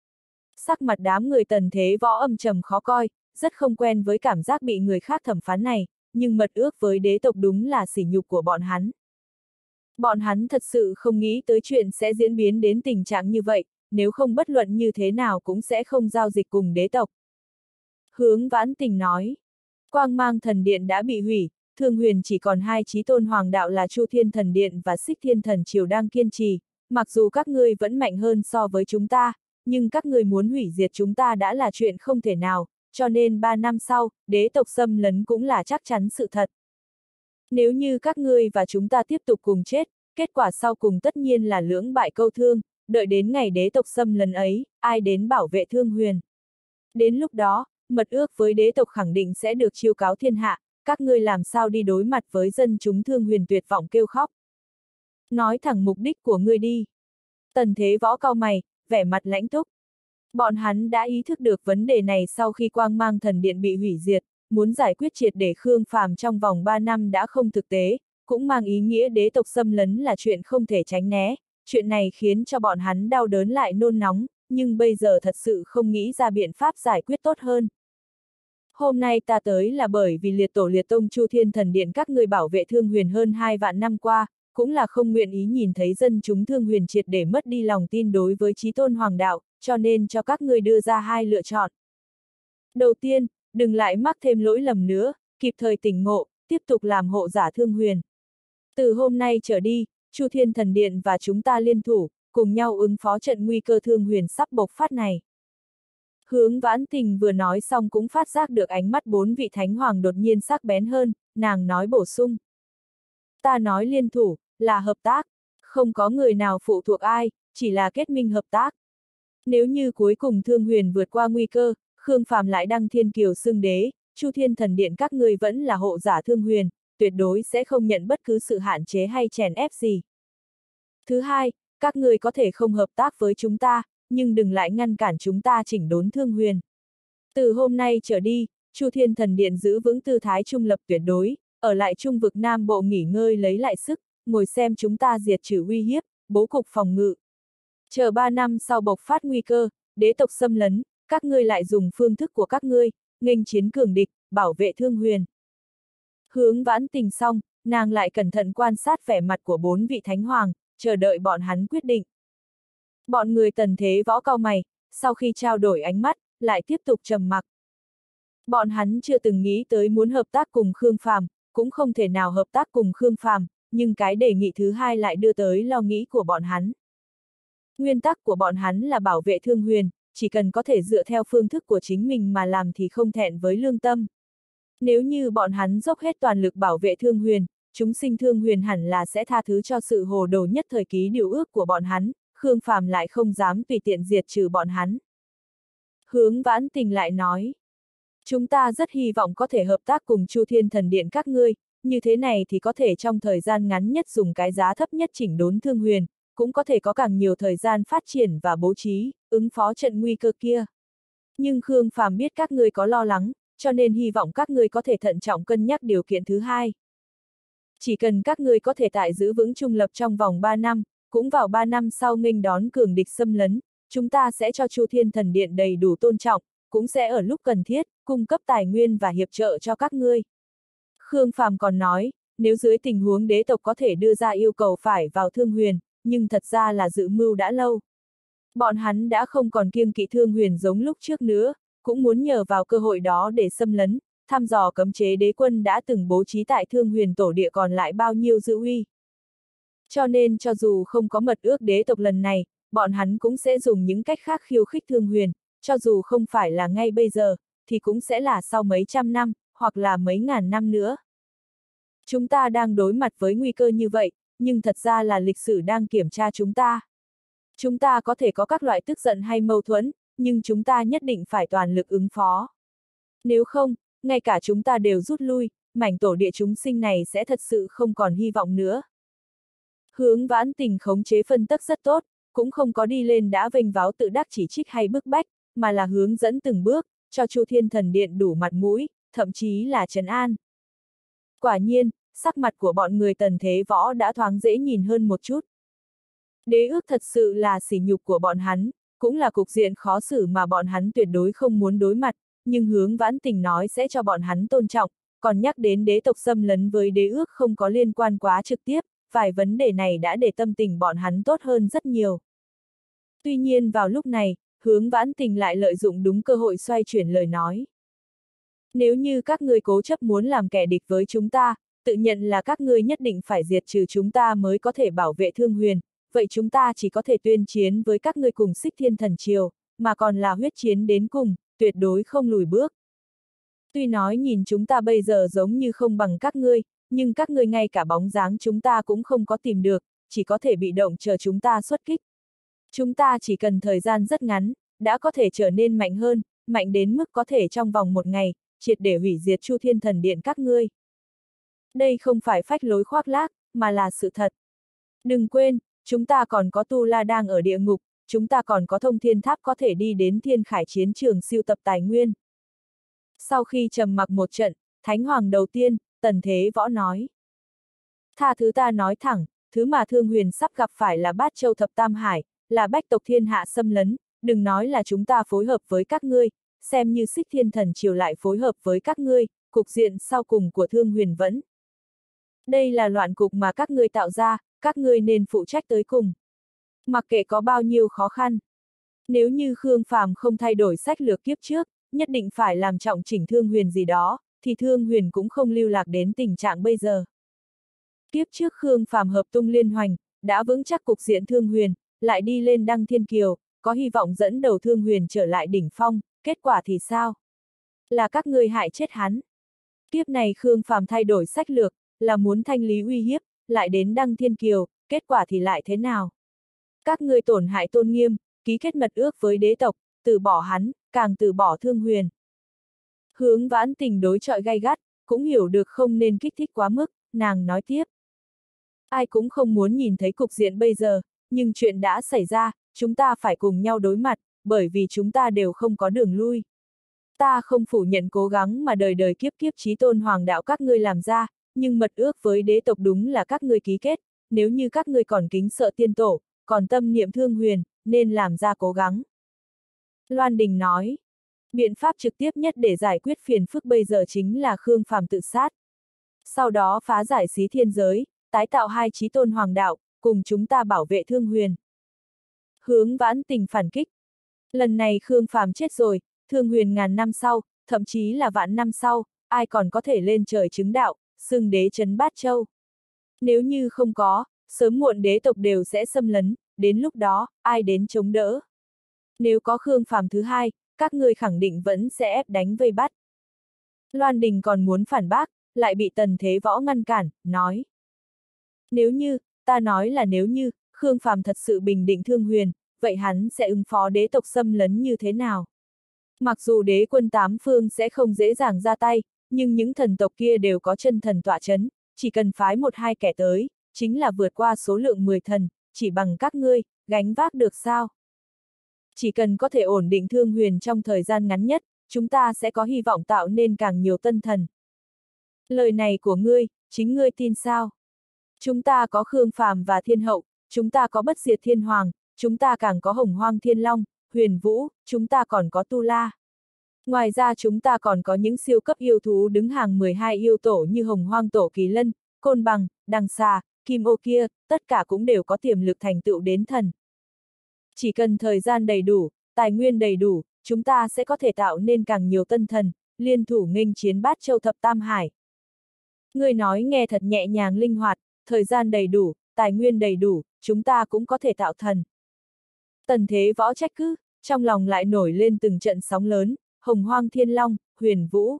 Sắc mặt đám người Tần Thế Võ âm trầm khó coi, rất không quen với cảm giác bị người khác thẩm phán này, nhưng mật ước với đế tộc đúng là sỉ nhục của bọn hắn. Bọn hắn thật sự không nghĩ tới chuyện sẽ diễn biến đến tình trạng như vậy, nếu không bất luận như thế nào cũng sẽ không giao dịch cùng đế tộc. Hướng Vãn Tình nói, Quang Mang Thần Điện đã bị hủy, Thương Huyền chỉ còn hai chí tôn hoàng đạo là Chu Thiên Thần Điện và Xích Thiên Thần Triều đang kiên trì, mặc dù các ngươi vẫn mạnh hơn so với chúng ta, nhưng các ngươi muốn hủy diệt chúng ta đã là chuyện không thể nào, cho nên 3 năm sau, đế tộc xâm lấn cũng là chắc chắn sự thật. Nếu như các ngươi và chúng ta tiếp tục cùng chết, kết quả sau cùng tất nhiên là lưỡng bại câu thương, đợi đến ngày đế tộc xâm lấn ấy, ai đến bảo vệ Thương Huyền. Đến lúc đó, mật ước với đế tộc khẳng định sẽ được chiêu cáo thiên hạ, các ngươi làm sao đi đối mặt với dân chúng Thương Huyền tuyệt vọng kêu khóc. Nói thẳng mục đích của ngươi đi. Tần Thế Võ cau mày, vẻ mặt lãnh túc. Bọn hắn đã ý thức được vấn đề này sau khi Quang Mang Thần Điện bị hủy diệt, muốn giải quyết triệt để Khương Phàm trong vòng 3 năm đã không thực tế, cũng mang ý nghĩa đế tộc xâm lấn là chuyện không thể tránh né, chuyện này khiến cho bọn hắn đau đớn lại nôn nóng, nhưng bây giờ thật sự không nghĩ ra biện pháp giải quyết tốt hơn. Hôm nay ta tới là bởi vì liệt tổ liệt tông Chu Thiên Thần Điện các ngươi bảo vệ Thương Huyền hơn 2 vạn năm qua, cũng là không nguyện ý nhìn thấy dân chúng Thương Huyền triệt để mất đi lòng tin đối với Chí Tôn Hoàng đạo, cho nên cho các ngươi đưa ra 2 lựa chọn. Đầu tiên, đừng lại mắc thêm lỗi lầm nữa, kịp thời tỉnh ngộ, tiếp tục làm hộ giả Thương Huyền. Từ hôm nay trở đi, Chu Thiên Thần Điện và chúng ta liên thủ, cùng nhau ứng phó trận nguy cơ Thương Huyền sắp bộc phát này. Hướng Vãn Tình vừa nói xong cũng phát giác được ánh mắt 4 vị thánh hoàng đột nhiên sắc bén hơn, nàng nói bổ sung. Ta nói liên thủ, là hợp tác, không có người nào phụ thuộc ai, chỉ là kết minh hợp tác. Nếu như cuối cùng Thương Huyền vượt qua nguy cơ, Khương Phàm lại đăng thiên kiều xưng đế, Chu Thiên Thần Điện các ngươi vẫn là hộ giả Thương Huyền, tuyệt đối sẽ không nhận bất cứ sự hạn chế hay chèn ép gì. Thứ hai, các ngươi có thể không hợp tác với chúng ta, nhưng đừng lại ngăn cản chúng ta chỉnh đốn Thương Huyền. Từ hôm nay trở đi, Chu Thiên Thần Điện giữ vững tư thái trung lập tuyệt đối, ở lại trung vực Nam Bộ nghỉ ngơi lấy lại sức, ngồi xem chúng ta diệt trừ uy hiếp, bố cục phòng ngự. Chờ 3 năm sau bộc phát nguy cơ, đế tộc xâm lấn, các ngươi lại dùng phương thức của các ngươi, nghênh chiến cường địch, bảo vệ Thương Huyền. Hướng Vãn Tình xong, nàng lại cẩn thận quan sát vẻ mặt của 4 vị thánh hoàng, chờ đợi bọn hắn quyết định. Bọn người Tần Thế Võ cau mày, sau khi trao đổi ánh mắt, lại tiếp tục trầm mặc. Bọn hắn chưa từng nghĩ tới muốn hợp tác cùng Khương Phàm, cũng không thể nào hợp tác cùng Khương Phàm, nhưng cái đề nghị thứ hai lại đưa tới lo nghĩ của bọn hắn. Nguyên tắc của bọn hắn là bảo vệ Thương Huyền, chỉ cần có thể dựa theo phương thức của chính mình mà làm thì không thẹn với lương tâm. Nếu như bọn hắn dốc hết toàn lực bảo vệ Thương Huyền, chúng sinh Thương Huyền hẳn là sẽ tha thứ cho sự hồ đồ nhất thời ký điều ước của bọn hắn, Khương Phàm lại không dám tùy tiện diệt trừ bọn hắn. Hướng Vãn Tình lại nói, chúng ta rất hy vọng có thể hợp tác cùng Chu Thiên Thần Điện các ngươi, như thế này thì có thể trong thời gian ngắn nhất dùng cái giá thấp nhất chỉnh đốn Thương Huyền, cũng có thể có càng nhiều thời gian phát triển và bố trí, ứng phó trận nguy cơ kia. Nhưng Khương Phàm biết các ngươi có lo lắng, cho nên hy vọng các ngươi có thể thận trọng cân nhắc điều kiện thứ hai. Chỉ cần các ngươi có thể tại giữ vững trung lập trong vòng 3 năm, cũng vào 3 năm sau nghênh đón cường địch xâm lấn, chúng ta sẽ cho Chu Thiên Thần Điện đầy đủ tôn trọng, cũng sẽ ở lúc cần thiết, cung cấp tài nguyên và hiệp trợ cho các ngươi. Khương Phàm còn nói, nếu dưới tình huống đế tộc có thể đưa ra yêu cầu phải vào Thương Huyền, nhưng thật ra là dự mưu đã lâu. Bọn hắn đã không còn kiêng kỵ Thương Huyền giống lúc trước nữa, cũng muốn nhờ vào cơ hội đó để xâm lấn, thăm dò cấm chế đế quân đã từng bố trí tại Thương Huyền tổ địa còn lại bao nhiêu dư uy. Cho nên cho dù không có mật ước đế tộc lần này, bọn hắn cũng sẽ dùng những cách khác khiêu khích Thương Huyền, cho dù không phải là ngay bây giờ, thì cũng sẽ là sau mấy trăm năm, hoặc là mấy ngàn năm nữa. Chúng ta đang đối mặt với nguy cơ như vậy, nhưng thật ra là lịch sử đang kiểm tra chúng ta. Chúng ta có thể có các loại tức giận hay mâu thuẫn, nhưng chúng ta nhất định phải toàn lực ứng phó. Nếu không, ngay cả chúng ta đều rút lui, mảnh tổ địa chúng sinh này sẽ thật sự không còn hy vọng nữa. Hướng Vãn Tình khống chế phân tích rất tốt, cũng không có đi lên đã vênh váo tự đắc chỉ trích hay bức bách, mà là hướng dẫn từng bước, cho Chu Thiên Thần Điện đủ mặt mũi, thậm chí là trấn an. Quả nhiên, sắc mặt của bọn người Tần Thế Võ đã thoáng dễ nhìn hơn một chút. Đế ước thật sự là sỉ nhục của bọn hắn, cũng là cục diện khó xử mà bọn hắn tuyệt đối không muốn đối mặt, nhưng Hướng Vãn Tình nói sẽ cho bọn hắn tôn trọng, còn nhắc đến đế tộc xâm lấn với đế ước không có liên quan quá trực tiếp, vài vấn đề này đã để tâm tình bọn hắn tốt hơn rất nhiều. Tuy nhiên vào lúc này, Hướng Vãn Tình lại lợi dụng đúng cơ hội xoay chuyển lời nói. Nếu như các ngươi cố chấp muốn làm kẻ địch với chúng ta, tự nhận là các ngươi nhất định phải diệt trừ chúng ta mới có thể bảo vệ Thương Huyền, vậy chúng ta chỉ có thể tuyên chiến với các ngươi cùng Xích Thiên Thần Triều, mà còn là huyết chiến đến cùng, tuyệt đối không lùi bước. Tuy nói nhìn chúng ta bây giờ giống như không bằng các ngươi, nhưng các ngươi ngay cả bóng dáng chúng ta cũng không có tìm được, chỉ có thể bị động chờ chúng ta xuất kích. Chúng ta chỉ cần thời gian rất ngắn, đã có thể trở nên mạnh hơn, mạnh đến mức có thể trong vòng một ngày, triệt để hủy diệt Chu Thiên Thần Điện các ngươi. Đây không phải phách lối khoác lác, mà là sự thật. Đừng quên, chúng ta còn có Tu La đang ở địa ngục, chúng ta còn có Thông Thiên Tháp có thể đi đến Thiên Khải chiến trường siêu tập tài nguyên. Sau khi trầm mặc một trận, Thánh Hoàng đầu tiên, Tần Thế Võ nói. Tha thứ ta nói thẳng, thứ mà Thương Huyền sắp gặp phải là Bát Châu Thập Tam Hải, là bách tộc thiên hạ xâm lấn, đừng nói là chúng ta phối hợp với các ngươi, xem như Xích Thiên Thần Triều lại phối hợp với các ngươi, cục diện sau cùng của Thương Huyền vẫn. Đây là loạn cục mà các ngươi tạo ra, các ngươi nên phụ trách tới cùng. Mặc kệ có bao nhiêu khó khăn. Nếu như Khương Phàm không thay đổi sách lược kiếp trước, nhất định phải làm trọng chỉnh Thương Huyền gì đó, thì Thương Huyền cũng không lưu lạc đến tình trạng bây giờ. Kiếp trước Khương Phàm hợp tung liên hoành, đã vững chắc cục diện Thương Huyền, lại đi lên Đăng Thiên Kiều, có hy vọng dẫn đầu Thương Huyền trở lại đỉnh phong, kết quả thì sao? Là các ngươi hại chết hắn. Kiếp này Khương Phàm thay đổi sách lược, là muốn thanh lý uy hiếp, lại đến Đăng Thiên Kiều, kết quả thì lại thế nào? Các ngươi tổn hại tôn nghiêm, ký kết mật ước với đế tộc, từ bỏ hắn, càng từ bỏ Thương Huyền. Hướng Vãn Tình đối chọi gay gắt, cũng hiểu được không nên kích thích quá mức, nàng nói tiếp. Ai cũng không muốn nhìn thấy cục diện bây giờ, nhưng chuyện đã xảy ra, chúng ta phải cùng nhau đối mặt, bởi vì chúng ta đều không có đường lui. Ta không phủ nhận cố gắng mà đời đời kiếp kiếp chí tôn hoàng đạo các ngươi làm ra, nhưng mật ước với đế tộc đúng là các ngươi ký kết, nếu như các ngươi còn kính sợ tiên tổ, còn tâm niệm Thương Huyền, nên làm ra cố gắng. Loan Đình nói, biện pháp trực tiếp nhất để giải quyết phiền phức bây giờ chính là Khương Phàm tự sát. Sau đó phá giải xí thiên giới, tái tạo hai chí tôn hoàng đạo, cùng chúng ta bảo vệ Thương Huyền. Hướng Vãn Tình phản kích. Lần này Khương Phàm chết rồi, Thương Huyền ngàn năm sau, thậm chí là vạn năm sau, ai còn có thể lên trời chứng đạo, xưng đế trấn Bát Châu. Nếu như không có, sớm muộn đế tộc đều sẽ xâm lấn, đến lúc đó, ai đến chống đỡ. Nếu có Khương Phàm thứ hai, các ngươi khẳng định vẫn sẽ ép đánh vây bắt. Loan Đình còn muốn phản bác, lại bị Tần Thế Võ ngăn cản, nói. Nếu như, ta nói là nếu như, Khương Phàm thật sự bình định Thương Huyền, vậy hắn sẽ ứng phó đế tộc xâm lấn như thế nào? Mặc dù đế quân tám phương sẽ không dễ dàng ra tay, nhưng những thần tộc kia đều có chân thần tọa chấn, chỉ cần phái một hai kẻ tới, chính là vượt qua số lượng 10 thần, chỉ bằng các ngươi, gánh vác được sao? Chỉ cần có thể ổn định Thương Huyền trong thời gian ngắn nhất, chúng ta sẽ có hy vọng tạo nên càng nhiều tân thần. Lời này của ngươi, chính ngươi tin sao? Chúng ta có Khương Phàm và Thiên Hậu, chúng ta có Bất Diệt Thiên Hoàng, chúng ta càng có Hồng Hoang Thiên Long, Huyền Vũ, chúng ta còn có Tu La. Ngoài ra chúng ta còn có những siêu cấp yêu thú đứng hàng 12 yêu tổ như Hồng Hoang Tổ Kỳ Lân, Côn Bằng, Đằng Xà, Kim Ô kia, tất cả cũng đều có tiềm lực thành tựu đến thần. Chỉ cần thời gian đầy đủ, tài nguyên đầy đủ, chúng ta sẽ có thể tạo nên càng nhiều tân thần, liên thủ nghênh chiến Bát Châu Thập Tam Hải. Ngươi nói nghe thật nhẹ nhàng linh hoạt, thời gian đầy đủ, tài nguyên đầy đủ, chúng ta cũng có thể tạo thần. Tần Thế Võ trách cứ, trong lòng lại nổi lên từng trận sóng lớn, Hồng Hoang Thiên Long, Huyền Vũ.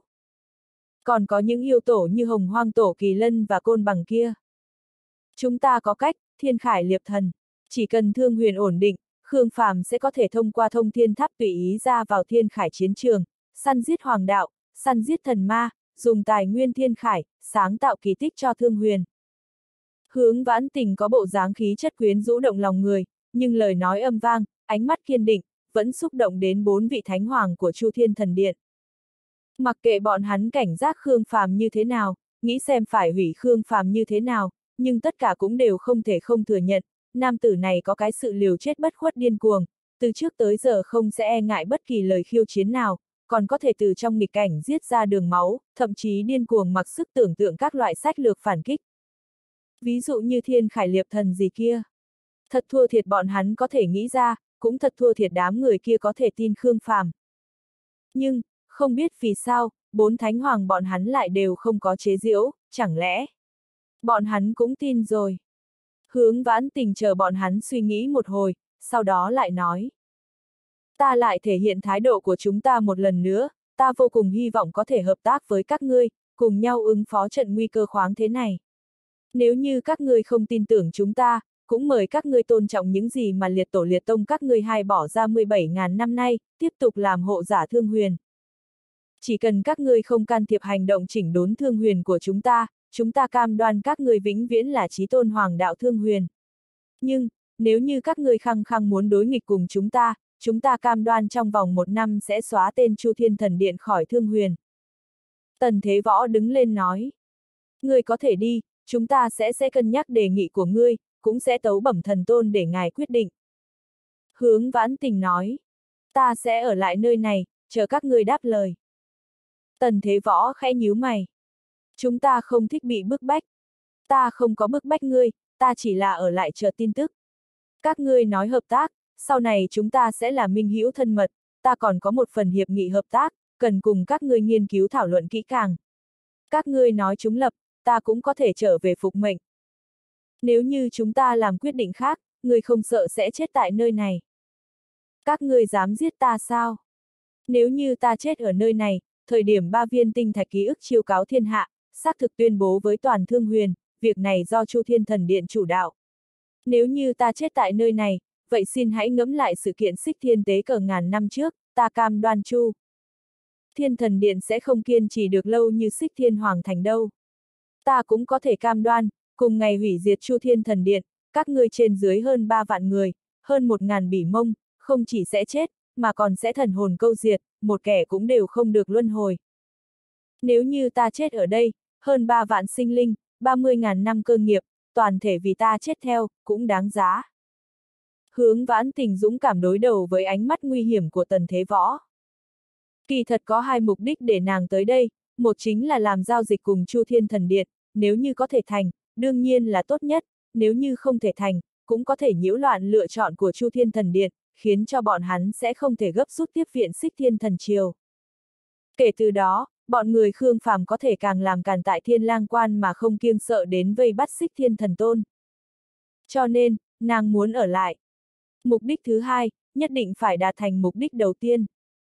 Còn có những yêu tổ như Hồng Hoang Tổ Kỳ Lân và Côn Bằng kia. Chúng ta có cách, Thiên Khải Liệp Thần. Chỉ cần Thương Huyền ổn định, Khương Phàm sẽ có thể thông qua Thông Thiên Tháp tùy ý ra vào Thiên Khải chiến trường, săn giết hoàng đạo, săn giết thần ma, dùng tài nguyên Thiên Khải, sáng tạo kỳ tích cho Thương Huyền. Hướng Vãn Tình có bộ dáng khí chất quyến rũ động lòng người, nhưng lời nói âm vang, ánh mắt kiên định, vẫn xúc động đến 4 vị thánh hoàng của Chu Thiên Thần Điện. Mặc kệ bọn hắn cảnh giác Khương Phàm như thế nào, nghĩ xem phải hủy Khương Phàm như thế nào, nhưng tất cả cũng đều không thể không thừa nhận, nam tử này có cái sự liều chết bất khuất điên cuồng, từ trước tới giờ không sẽ e ngại bất kỳ lời khiêu chiến nào, còn có thể từ trong nghịch cảnh giết ra đường máu, thậm chí điên cuồng mặc sức tưởng tượng các loại sách lược phản kích. Ví dụ như Thiên Khải Liệp Thần gì kia. Thật thua thiệt bọn hắn có thể nghĩ ra, cũng thật thua thiệt đám người kia có thể tin Khương Phàm. Nhưng, không biết vì sao, 4 thánh hoàng bọn hắn lại đều không có chế giễu, chẳng lẽ bọn hắn cũng tin rồi. Hướng Vãn Tình chờ bọn hắn suy nghĩ một hồi, sau đó lại nói. Ta lại thể hiện thái độ của chúng ta một lần nữa, ta vô cùng hy vọng có thể hợp tác với các ngươi, cùng nhau ứng phó trận nguy cơ khoáng thế này. Nếu như các ngươi không tin tưởng chúng ta, cũng mời các ngươi tôn trọng những gì mà liệt tổ liệt tông các ngươi hai bỏ ra 17.000 năm nay, tiếp tục làm hộ giả Thương Huyền. Chỉ cần các ngươi không can thiệp hành động chỉnh đốn Thương Huyền của chúng ta cam đoan các ngươi vĩnh viễn là chí tôn hoàng đạo Thương Huyền. Nhưng, nếu như các ngươi khăng khăng muốn đối nghịch cùng chúng ta cam đoan trong vòng 1 năm sẽ xóa tên Chu Thiên Thần Điện khỏi Thương Huyền. Tần Thế Võ đứng lên nói. Ngươi có thể đi, chúng ta sẽ cân nhắc đề nghị của ngươi, cũng sẽ tấu bẩm thần tôn để ngài quyết định. Hướng Vãn Tình nói. Ta sẽ ở lại nơi này, chờ các ngươi đáp lời. Tần Thế Võ khẽ nhíu mày. Chúng ta không thích bị bức bách. Ta không có bức bách ngươi, ta chỉ là ở lại chờ tin tức. Các ngươi nói hợp tác, sau này chúng ta sẽ là minh hữu thân mật, ta còn có một phần hiệp nghị hợp tác, cần cùng các ngươi nghiên cứu thảo luận kỹ càng. Các ngươi nói chúng lập, ta cũng có thể trở về phục mệnh. Nếu như chúng ta làm quyết định khác, ngươi không sợ sẽ chết tại nơi này. Các ngươi dám giết ta sao? Nếu như ta chết ở nơi này, thời điểm 3 viên tinh thạch ký ức chiêu cáo thiên hạ, xác thực tuyên bố với toàn Thương Huyền, việc này do Chu Thiên Thần Điện chủ đạo. Nếu như ta chết tại nơi này, vậy xin hãy ngẫm lại sự kiện Xích Thiên tế cờ ngàn năm trước, ta cam đoan Chu Thiên Thần Điện sẽ không kiên trì được lâu như Xích Thiên Hoàng Thành đâu. Ta cũng có thể cam đoan, cùng ngày hủy diệt Chu Thiên Thần Điện, các ngươi trên dưới hơn 3 vạn người, hơn 1.000 bỉ mông, không chỉ sẽ chết, mà còn sẽ thần hồn câu diệt, một kẻ cũng đều không được luân hồi. Nếu như ta chết ở đây, hơn 3 vạn sinh linh, 30.000 năm cơ nghiệp, toàn thể vì ta chết theo, cũng đáng giá. Hướng Vãn Tình dũng cảm đối đầu với ánh mắt nguy hiểm của Tần Thế Võ. Kỳ thật có 2 mục đích để nàng tới đây, một chính là làm giao dịch cùng Chu Thiên Thần Điện, nếu như có thể thành, đương nhiên là tốt nhất, nếu như không thể thành, cũng có thể nhiễu loạn lựa chọn của Chu Thiên Thần Điện, khiến cho bọn hắn sẽ không thể gấp rút tiếp viện Xích Thiên Thần Triều. Kể từ đó, bọn người Khương Phàm có thể càng làm càn tại Thiên Lang Quan mà không kiêng sợ đến vây bắt Xích Thiên Thần Tôn. Cho nên, nàng muốn ở lại. Mục đích thứ 2, nhất định phải đạt thành mục đích đầu tiên.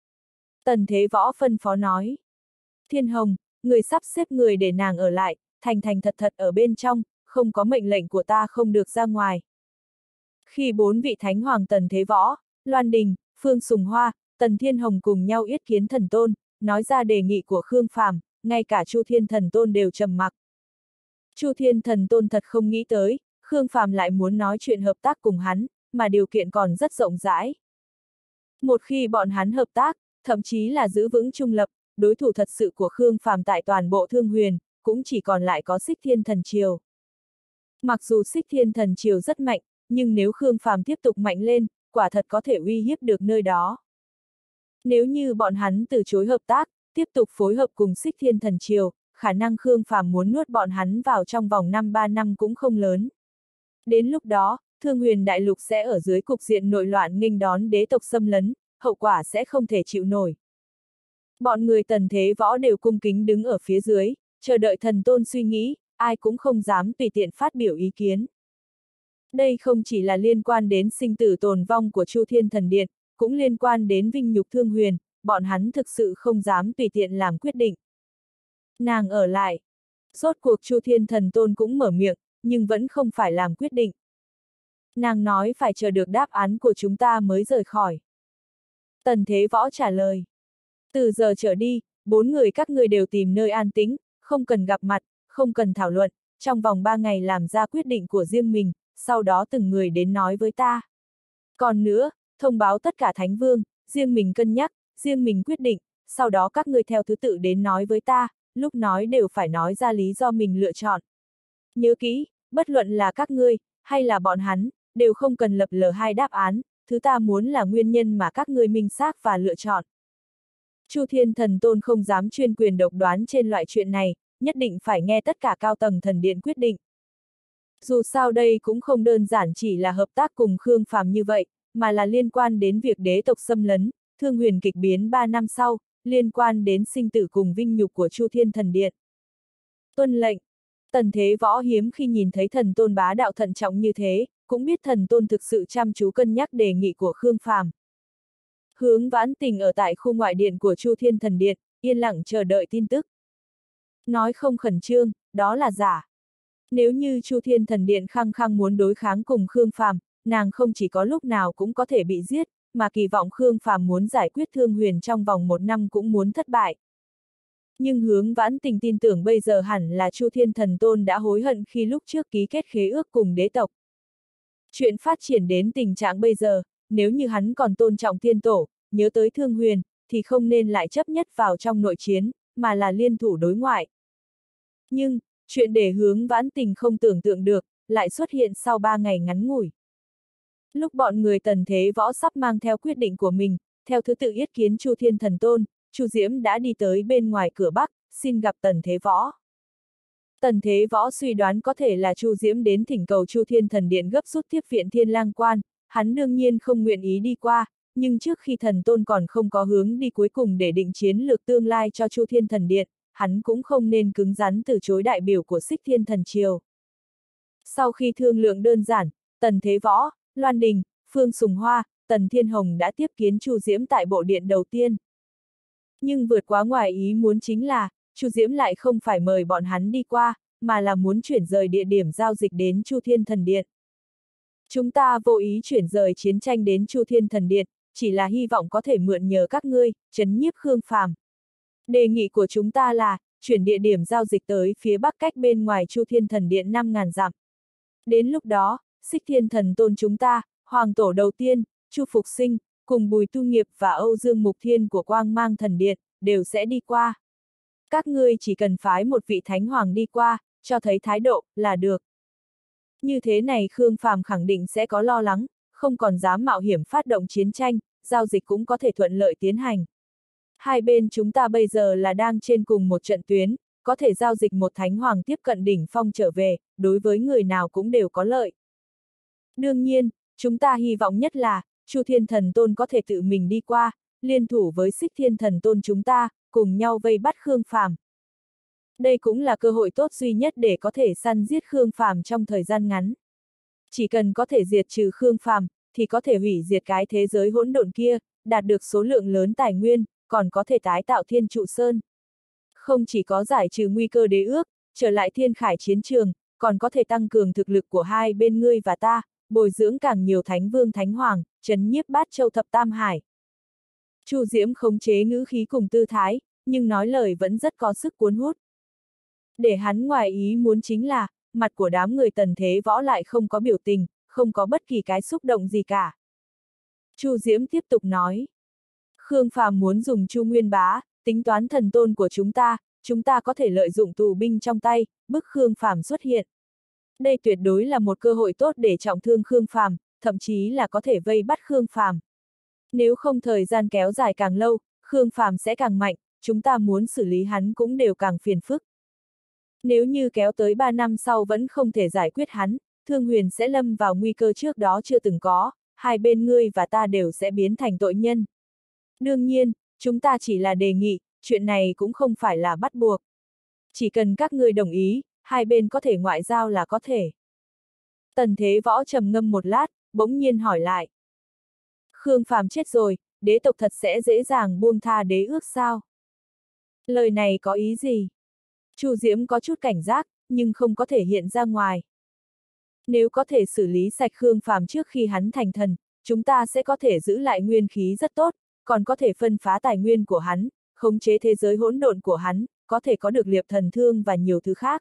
Tần Thế Võ phân phó nói. Thiên Hồng, người sắp xếp người để nàng ở lại, thành thật thật ở bên trong, không có mệnh lệnh của ta không được ra ngoài. Khi 4 vị thánh hoàng Tần Thế Võ, Loan Đình, Phương Sùng Hoa, Tần Thiên Hồng cùng nhau yết kiến thần tôn, nói ra đề nghị của Khương Phàm, ngay cả Chu Thiên Thần Tôn đều trầm mặc. Chu Thiên Thần Tôn thật không nghĩ tới, Khương Phàm lại muốn nói chuyện hợp tác cùng hắn, mà điều kiện còn rất rộng rãi. Một khi bọn hắn hợp tác, thậm chí là giữ vững trung lập, đối thủ thật sự của Khương Phàm tại toàn bộ Thương Huyền, cũng chỉ còn lại có Xích Thiên Thần Triều. Mặc dù Xích Thiên Thần Triều rất mạnh, nhưng nếu Khương Phàm tiếp tục mạnh lên, quả thật có thể uy hiếp được nơi đó. Nếu như bọn hắn từ chối hợp tác, tiếp tục phối hợp cùng Xích Thiên Thần Triều, khả năng Khương Phàm muốn nuốt bọn hắn vào trong vòng 3 năm cũng không lớn. Đến lúc đó, Thương Huyền Đại Lục sẽ ở dưới cục diện nội loạn nghênh đón đế tộc xâm lấn, hậu quả sẽ không thể chịu nổi. Bọn người Tần Thế Võ đều cung kính đứng ở phía dưới, chờ đợi thần tôn suy nghĩ, ai cũng không dám tùy tiện phát biểu ý kiến. Đây không chỉ là liên quan đến sinh tử tồn vong của Chu Thiên Thần Điện, cũng liên quan đến vinh nhục Thương Huyền, bọn hắn thực sự không dám tùy tiện làm quyết định. Nàng ở lại. Rốt cuộc Chu Thiên Thần Tôn cũng mở miệng, nhưng vẫn không phải làm quyết định. Nàng nói phải chờ được đáp án của chúng ta mới rời khỏi. Tần Thế Võ trả lời. Từ giờ trở đi, 4 người các ngươi đều tìm nơi an tĩnh, không cần gặp mặt, không cần thảo luận, trong vòng 3 ngày làm ra quyết định của riêng mình, sau đó từng người đến nói với ta. Còn nữa, thông báo tất cả thánh vương, riêng mình cân nhắc, riêng mình quyết định, sau đó các ngươi theo thứ tự đến nói với ta, lúc nói đều phải nói ra lý do mình lựa chọn. Nhớ kỹ, bất luận là các ngươi, hay là bọn hắn, đều không cần lập lờ hai đáp án, thứ ta muốn là nguyên nhân mà các ngươi minh xác và lựa chọn. Chu Thiên Thần Tôn không dám chuyên quyền độc đoán trên loại chuyện này, nhất định phải nghe tất cả cao tầng thần điện quyết định. Dù sao đây cũng không đơn giản chỉ là hợp tác cùng Khương Phàm như vậy, mà là liên quan đến việc đế tộc xâm lấn, Thương Huyền kịch biến 3 năm sau, liên quan đến sinh tử cùng vinh nhục của Chu Thiên Thần Điện. Tuân lệnh. Tần Thế Võ hiếm khi nhìn thấy thần tôn bá đạo thận trọng như thế, cũng biết thần tôn thực sự chăm chú cân nhắc đề nghị của Khương Phàm. Hướng Vãn Tình ở tại khu ngoại điện của Chu Thiên Thần Điện, yên lặng chờ đợi tin tức. Nói không khẩn trương, đó là giả. Nếu như Chu Thiên Thần Điện khăng khăng muốn đối kháng cùng Khương Phàm, nàng không chỉ có lúc nào cũng có thể bị giết, mà kỳ vọng Khương Phàm muốn giải quyết Thương Huyền trong vòng 1 năm cũng muốn thất bại. Nhưng Hướng Vãn Tình tin tưởng bây giờ hẳn là Chu Thiên Thần Tôn đã hối hận khi lúc trước ký kết khế ước cùng đế tộc. Chuyện phát triển đến tình trạng bây giờ, nếu như hắn còn tôn trọng tiên tổ, nhớ tới Thương Huyền, thì không nên lại chấp nhất vào trong nội chiến, mà là liên thủ đối ngoại. Nhưng, chuyện để Hướng Vãn Tình không tưởng tượng được, lại xuất hiện sau 3 ngày ngắn ngủi. Lúc bọn người Tần Thế Võ sắp mang theo quyết định của mình, theo thứ tự yết kiến Chu Thiên Thần Tôn, Chu Diễm đã đi tới bên ngoài cửa Bắc, xin gặp Tần Thế Võ. Tần Thế Võ suy đoán có thể là Chu Diễm đến thỉnh cầu Chu Thiên Thần Điện gấp rút tiếp viện Thiên Lang Quan, hắn đương nhiên không nguyện ý đi qua, nhưng trước khi thần tôn còn không có hướng đi cuối cùng để định chiến lược tương lai cho Chu Thiên Thần Điện, hắn cũng không nên cứng rắn từ chối đại biểu của Xích Thiên Thần Triều. Sau khi thương lượng đơn giản, Tần Thế Võ, Loan Đình, Phương Sùng Hoa, Tần Thiên Hồng đã tiếp kiến Chu Diễm tại bộ điện đầu tiên. Nhưng vượt quá ngoài ý muốn chính là, Chu Diễm lại không phải mời bọn hắn đi qua, mà là muốn chuyển rời địa điểm giao dịch đến Chu Thiên Thần Điện. Chúng ta vô ý chuyển rời chiến tranh đến Chu Thiên Thần Điện, chỉ là hy vọng có thể mượn nhờ các ngươi, trấn nhiếp Khương Phàm. Đề nghị của chúng ta là, chuyển địa điểm giao dịch tới phía bắc cách bên ngoài Chu Thiên Thần Điện 5.000 dặm. Đến lúc đó, Xích Thiên Thần Tôn chúng ta, Hoàng Tổ đầu tiên, Chu Phục Sinh, cùng Bùi Tu Nghiệp và Âu Dương Mục Thiên của Quang Mang Thần Điện, đều sẽ đi qua. Các ngươi chỉ cần phái một vị Thánh Hoàng đi qua, cho thấy thái độ, là được. Như thế này Khương Phàm khẳng định sẽ có lo lắng, không còn dám mạo hiểm phát động chiến tranh, giao dịch cũng có thể thuận lợi tiến hành. Hai bên chúng ta bây giờ là đang trên cùng một trận tuyến, có thể giao dịch một Thánh Hoàng tiếp cận đỉnh phong trở về, đối với người nào cũng đều có lợi. Đương nhiên, chúng ta hy vọng nhất là, Chu Thiên Thần Tôn có thể tự mình đi qua, liên thủ với Xích Thiên Thần Tôn chúng ta, cùng nhau vây bắt Khương Phàm. Đây cũng là cơ hội tốt duy nhất để có thể săn giết Khương Phàm trong thời gian ngắn. Chỉ cần có thể diệt trừ Khương Phàm, thì có thể hủy diệt cái thế giới hỗn độn kia, đạt được số lượng lớn tài nguyên, còn có thể tái tạo Thiên Trụ Sơn. Không chỉ có giải trừ nguy cơ đế ước, trở lại Thiên Khải chiến trường, còn có thể tăng cường thực lực của hai bên ngươi và ta, bồi dưỡng càng nhiều Thánh Vương Thánh Hoàng, trấn nhiếp Bát Châu Thập Tam Hải. Chu Diễm khống chế ngữ khí cùng tư thái, nhưng nói lời vẫn rất có sức cuốn hút. Để hắn ngoài ý muốn chính là, mặt của đám người Tần Thế Võ lại không có biểu tình, không có bất kỳ cái xúc động gì cả. Chu Diễm tiếp tục nói. Khương Phàm muốn dùng Chu Nguyên Bá, tính toán thần tôn của chúng ta có thể lợi dụng tù binh trong tay, bức Khương Phàm xuất hiện. Đây tuyệt đối là một cơ hội tốt để trọng thương Khương Phàm, thậm chí là có thể vây bắt Khương Phàm. Nếu không thời gian kéo dài càng lâu, Khương Phàm sẽ càng mạnh, chúng ta muốn xử lý hắn cũng đều càng phiền phức. Nếu như kéo tới 3 năm sau vẫn không thể giải quyết hắn, Thương Huyền sẽ lâm vào nguy cơ trước đó chưa từng có, hai bên ngươi và ta đều sẽ biến thành tội nhân. Đương nhiên, chúng ta chỉ là đề nghị, chuyện này cũng không phải là bắt buộc. Chỉ cần các ngươi đồng ý, hai bên có thể ngoại giao là có thể. Tần Thế Võ trầm ngâm một lát, bỗng nhiên hỏi lại. Khương Phàm chết rồi, đế tộc thật sẽ dễ dàng buông tha đế ước sao? Lời này có ý gì? Chu Diễm có chút cảnh giác, nhưng không có thể hiện ra ngoài. Nếu có thể xử lý sạch Khương Phàm trước khi hắn thành thần, chúng ta sẽ có thể giữ lại nguyên khí rất tốt, còn có thể phân phá tài nguyên của hắn, khống chế thế giới hỗn độn của hắn, có thể có được liệp thần thương và nhiều thứ khác.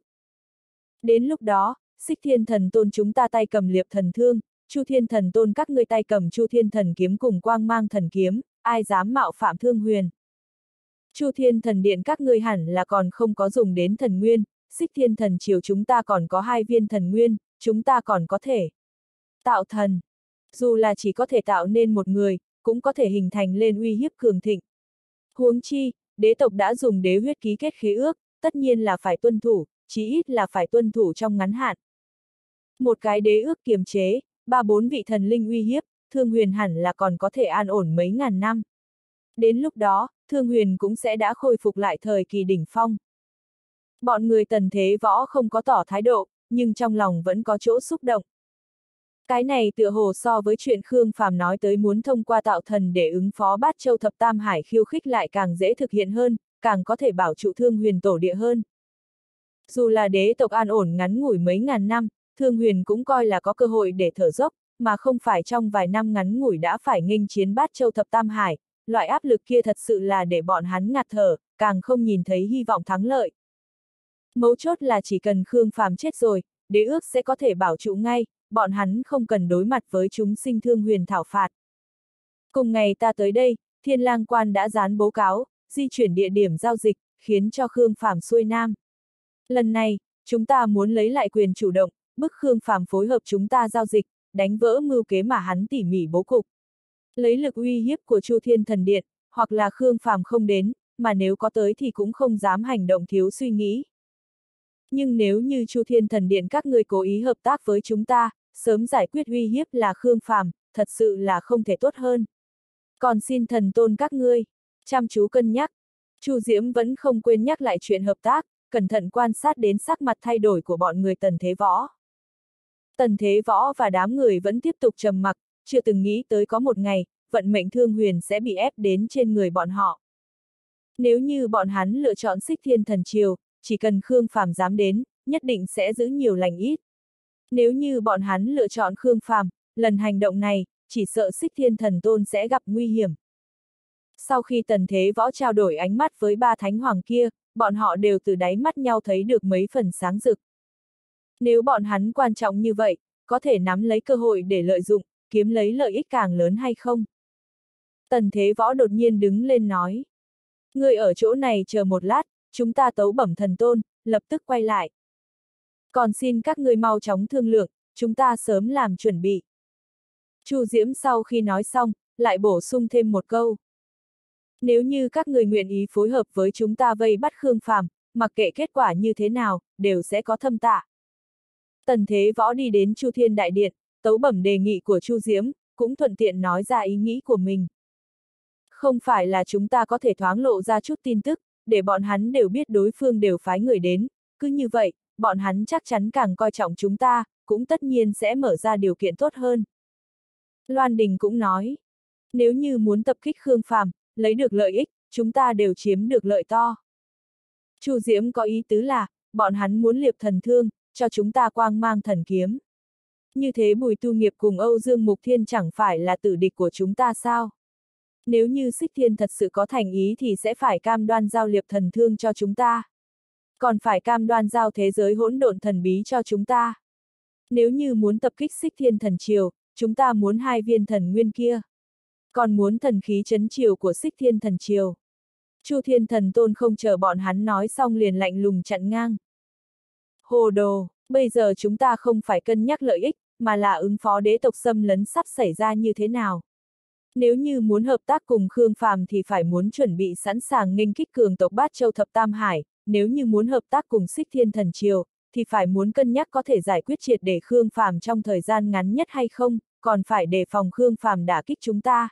Đến lúc đó, Xích Thiên Thần Tôn chúng ta tay cầm liệp thần thương, Chu Thiên Thần Tôn các ngươi tay cầm Chu Thiên Thần kiếm cùng quang mang thần kiếm, ai dám mạo phạm Thương Huyền. Chu Thiên Thần Điện các ngươi hẳn là còn không có dùng đến thần nguyên, Xích Thiên Thần Triều chúng ta còn có 2 viên thần nguyên, chúng ta còn có thể tạo thần. Dù là chỉ có thể tạo nên một người, cũng có thể hình thành lên uy hiếp cường thịnh. Huống chi, đế tộc đã dùng đế huyết ký kết khế ước, tất nhiên là phải tuân thủ, chí ít là phải tuân thủ trong ngắn hạn. Một cái đế ước kiềm chế, 3-4 vị thần linh uy hiếp, Thương Huyền hẳn là còn có thể an ổn mấy ngàn năm. Đến lúc đó, Thương Huyền cũng sẽ đã khôi phục lại thời kỳ đỉnh phong. Bọn người Tần Thế Võ không có tỏ thái độ, nhưng trong lòng vẫn có chỗ xúc động. Cái này tựa hồ so với chuyện Khương Phàm nói tới muốn thông qua tạo thần để ứng phó Bát Châu Thập Tam Hải khiêu khích lại càng dễ thực hiện hơn, càng có thể bảo trụ Thương Huyền tổ địa hơn. Dù là đế tộc an ổn ngắn ngủi mấy ngàn năm, Thương Huyền cũng coi là có cơ hội để thở dốc, mà không phải trong vài năm ngắn ngủi đã phải nghênh chiến Bát Châu Thập Tam Hải, loại áp lực kia thật sự là để bọn hắn ngạt thở, càng không nhìn thấy hy vọng thắng lợi. Mấu chốt là chỉ cần Khương Phàm chết rồi, đế ước sẽ có thể bảo trụ ngay, bọn hắn không cần đối mặt với chúng sinh Thương Huyền thảo phạt. Cùng ngày ta tới đây, Thiên Lang Quan đã dán bố cáo, di chuyển địa điểm giao dịch, khiến cho Khương Phàm xuôi nam. Lần này, chúng ta muốn lấy lại quyền chủ động, bức Khương Phàm phối hợp chúng ta giao dịch, đánh vỡ mưu kế mà hắn tỉ mỉ bố cục. Lấy lực uy hiếp của Chu Thiên Thần Điện, hoặc là Khương Phàm không đến, mà nếu có tới thì cũng không dám hành động thiếu suy nghĩ. Nhưng nếu như Chu Thiên Thần Điện các ngươi cố ý hợp tác với chúng ta, sớm giải quyết uy hiếp là Khương Phàm, thật sự là không thể tốt hơn. Còn xin thần tôn các ngươi chăm chú cân nhắc. Chu Diễm vẫn không quên nhắc lại chuyện hợp tác, cẩn thận quan sát đến sắc mặt thay đổi của bọn người Tần Thế Võ. Tần Thế Võ và đám người vẫn tiếp tục trầm mặc, chưa từng nghĩ tới có một ngày, vận mệnh Thương Huyền sẽ bị ép đến trên người bọn họ. Nếu như bọn hắn lựa chọn Xích Thiên Thần Triều, chỉ cần Khương Phàm dám đến, nhất định sẽ giữ nhiều lành ít. Nếu như bọn hắn lựa chọn Khương Phàm, lần hành động này, chỉ sợ Xích Thiên Thần Tôn sẽ gặp nguy hiểm. Sau khi Tần Thế Võ trao đổi ánh mắt với 3 thánh hoàng kia, bọn họ đều từ đáy mắt nhau thấy được mấy phần sáng rực. Nếu bọn hắn quan trọng như vậy, có thể nắm lấy cơ hội để lợi dụng, kiếm lấy lợi ích càng lớn hay không? Tần Thế Võ đột nhiên đứng lên nói. Người ở chỗ này chờ một lát, chúng ta tấu bẩm thần tôn, lập tức quay lại. Còn xin các ngươi mau chóng thương lượng, chúng ta sớm làm chuẩn bị. Chu Diễm sau khi nói xong, lại bổ sung thêm một câu. Nếu như các người nguyện ý phối hợp với chúng ta vây bắt Khương Phàm, mặc kệ kết quả như thế nào, đều sẽ có thâm tạ. Tần Thế Võ đi đến Chu Thiên Đại Điện, tấu bẩm đề nghị của Chu Diễm, cũng thuận tiện nói ra ý nghĩ của mình. Không phải là chúng ta có thể thoáng lộ ra chút tin tức, để bọn hắn đều biết đối phương đều phái người đến, cứ như vậy, bọn hắn chắc chắn càng coi trọng chúng ta, cũng tất nhiên sẽ mở ra điều kiện tốt hơn. Loan Đình cũng nói, nếu như muốn tập kích Khương Phàm, lấy được lợi ích, chúng ta đều chiếm được lợi to. Chu Diễm có ý tứ là, bọn hắn muốn liệp thần thương, cho chúng ta quang mang thần kiếm. Như thế Bùi Tu Nghiệp cùng Âu Dương Mục Thiên chẳng phải là tử địch của chúng ta sao? Nếu như Xích Thiên thật sự có thành ý thì sẽ phải cam đoan giao liệp thần thương cho chúng ta. Còn phải cam đoan giao thế giới hỗn độn thần bí cho chúng ta. Nếu như muốn tập kích Xích Thiên Thần Triều, chúng ta muốn 2 viên thần nguyên kia. Còn muốn thần khí trấn triều của Xích Thiên Thần Triều. Chu Thiên Thần Tôn không chờ bọn hắn nói xong liền lạnh lùng chặn ngang. Hồ đồ, bây giờ chúng ta không phải cân nhắc lợi ích, mà là ứng phó đế tộc xâm lấn sắp xảy ra như thế nào. Nếu như muốn hợp tác cùng Khương Phàm thì phải muốn chuẩn bị sẵn sàng nghênh kích cường tộc Bát Châu Thập Tam Hải, nếu như muốn hợp tác cùng Xích Thiên Thần Triều, thì phải muốn cân nhắc có thể giải quyết triệt để Khương Phàm trong thời gian ngắn nhất hay không, còn phải đề phòng Khương Phàm đả kích chúng ta.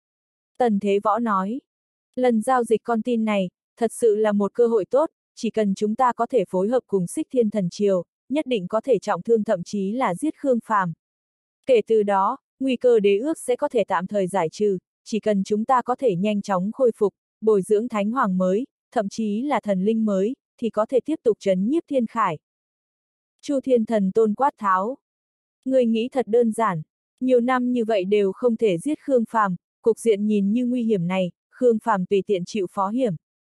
Tần Thế Võ nói, lần giao dịch con tin này, thật sự là một cơ hội tốt, chỉ cần chúng ta có thể phối hợp cùng Xích Thiên Thần Triều, nhất định có thể trọng thương thậm chí là giết Khương Phàm. Kể từ đó, nguy cơ đế ước sẽ có thể tạm thời giải trừ, chỉ cần chúng ta có thể nhanh chóng khôi phục, bồi dưỡng thánh hoàng mới, thậm chí là thần linh mới, thì có thể tiếp tục trấn nhiếp thiên khải. Chu Thiên Thần Tôn quát tháo. Người nghĩ thật đơn giản, nhiều năm như vậy đều không thể giết Khương Phàm, cục diện nhìn như nguy hiểm này, Khương Phàm tùy tiện chịu phó hiểm.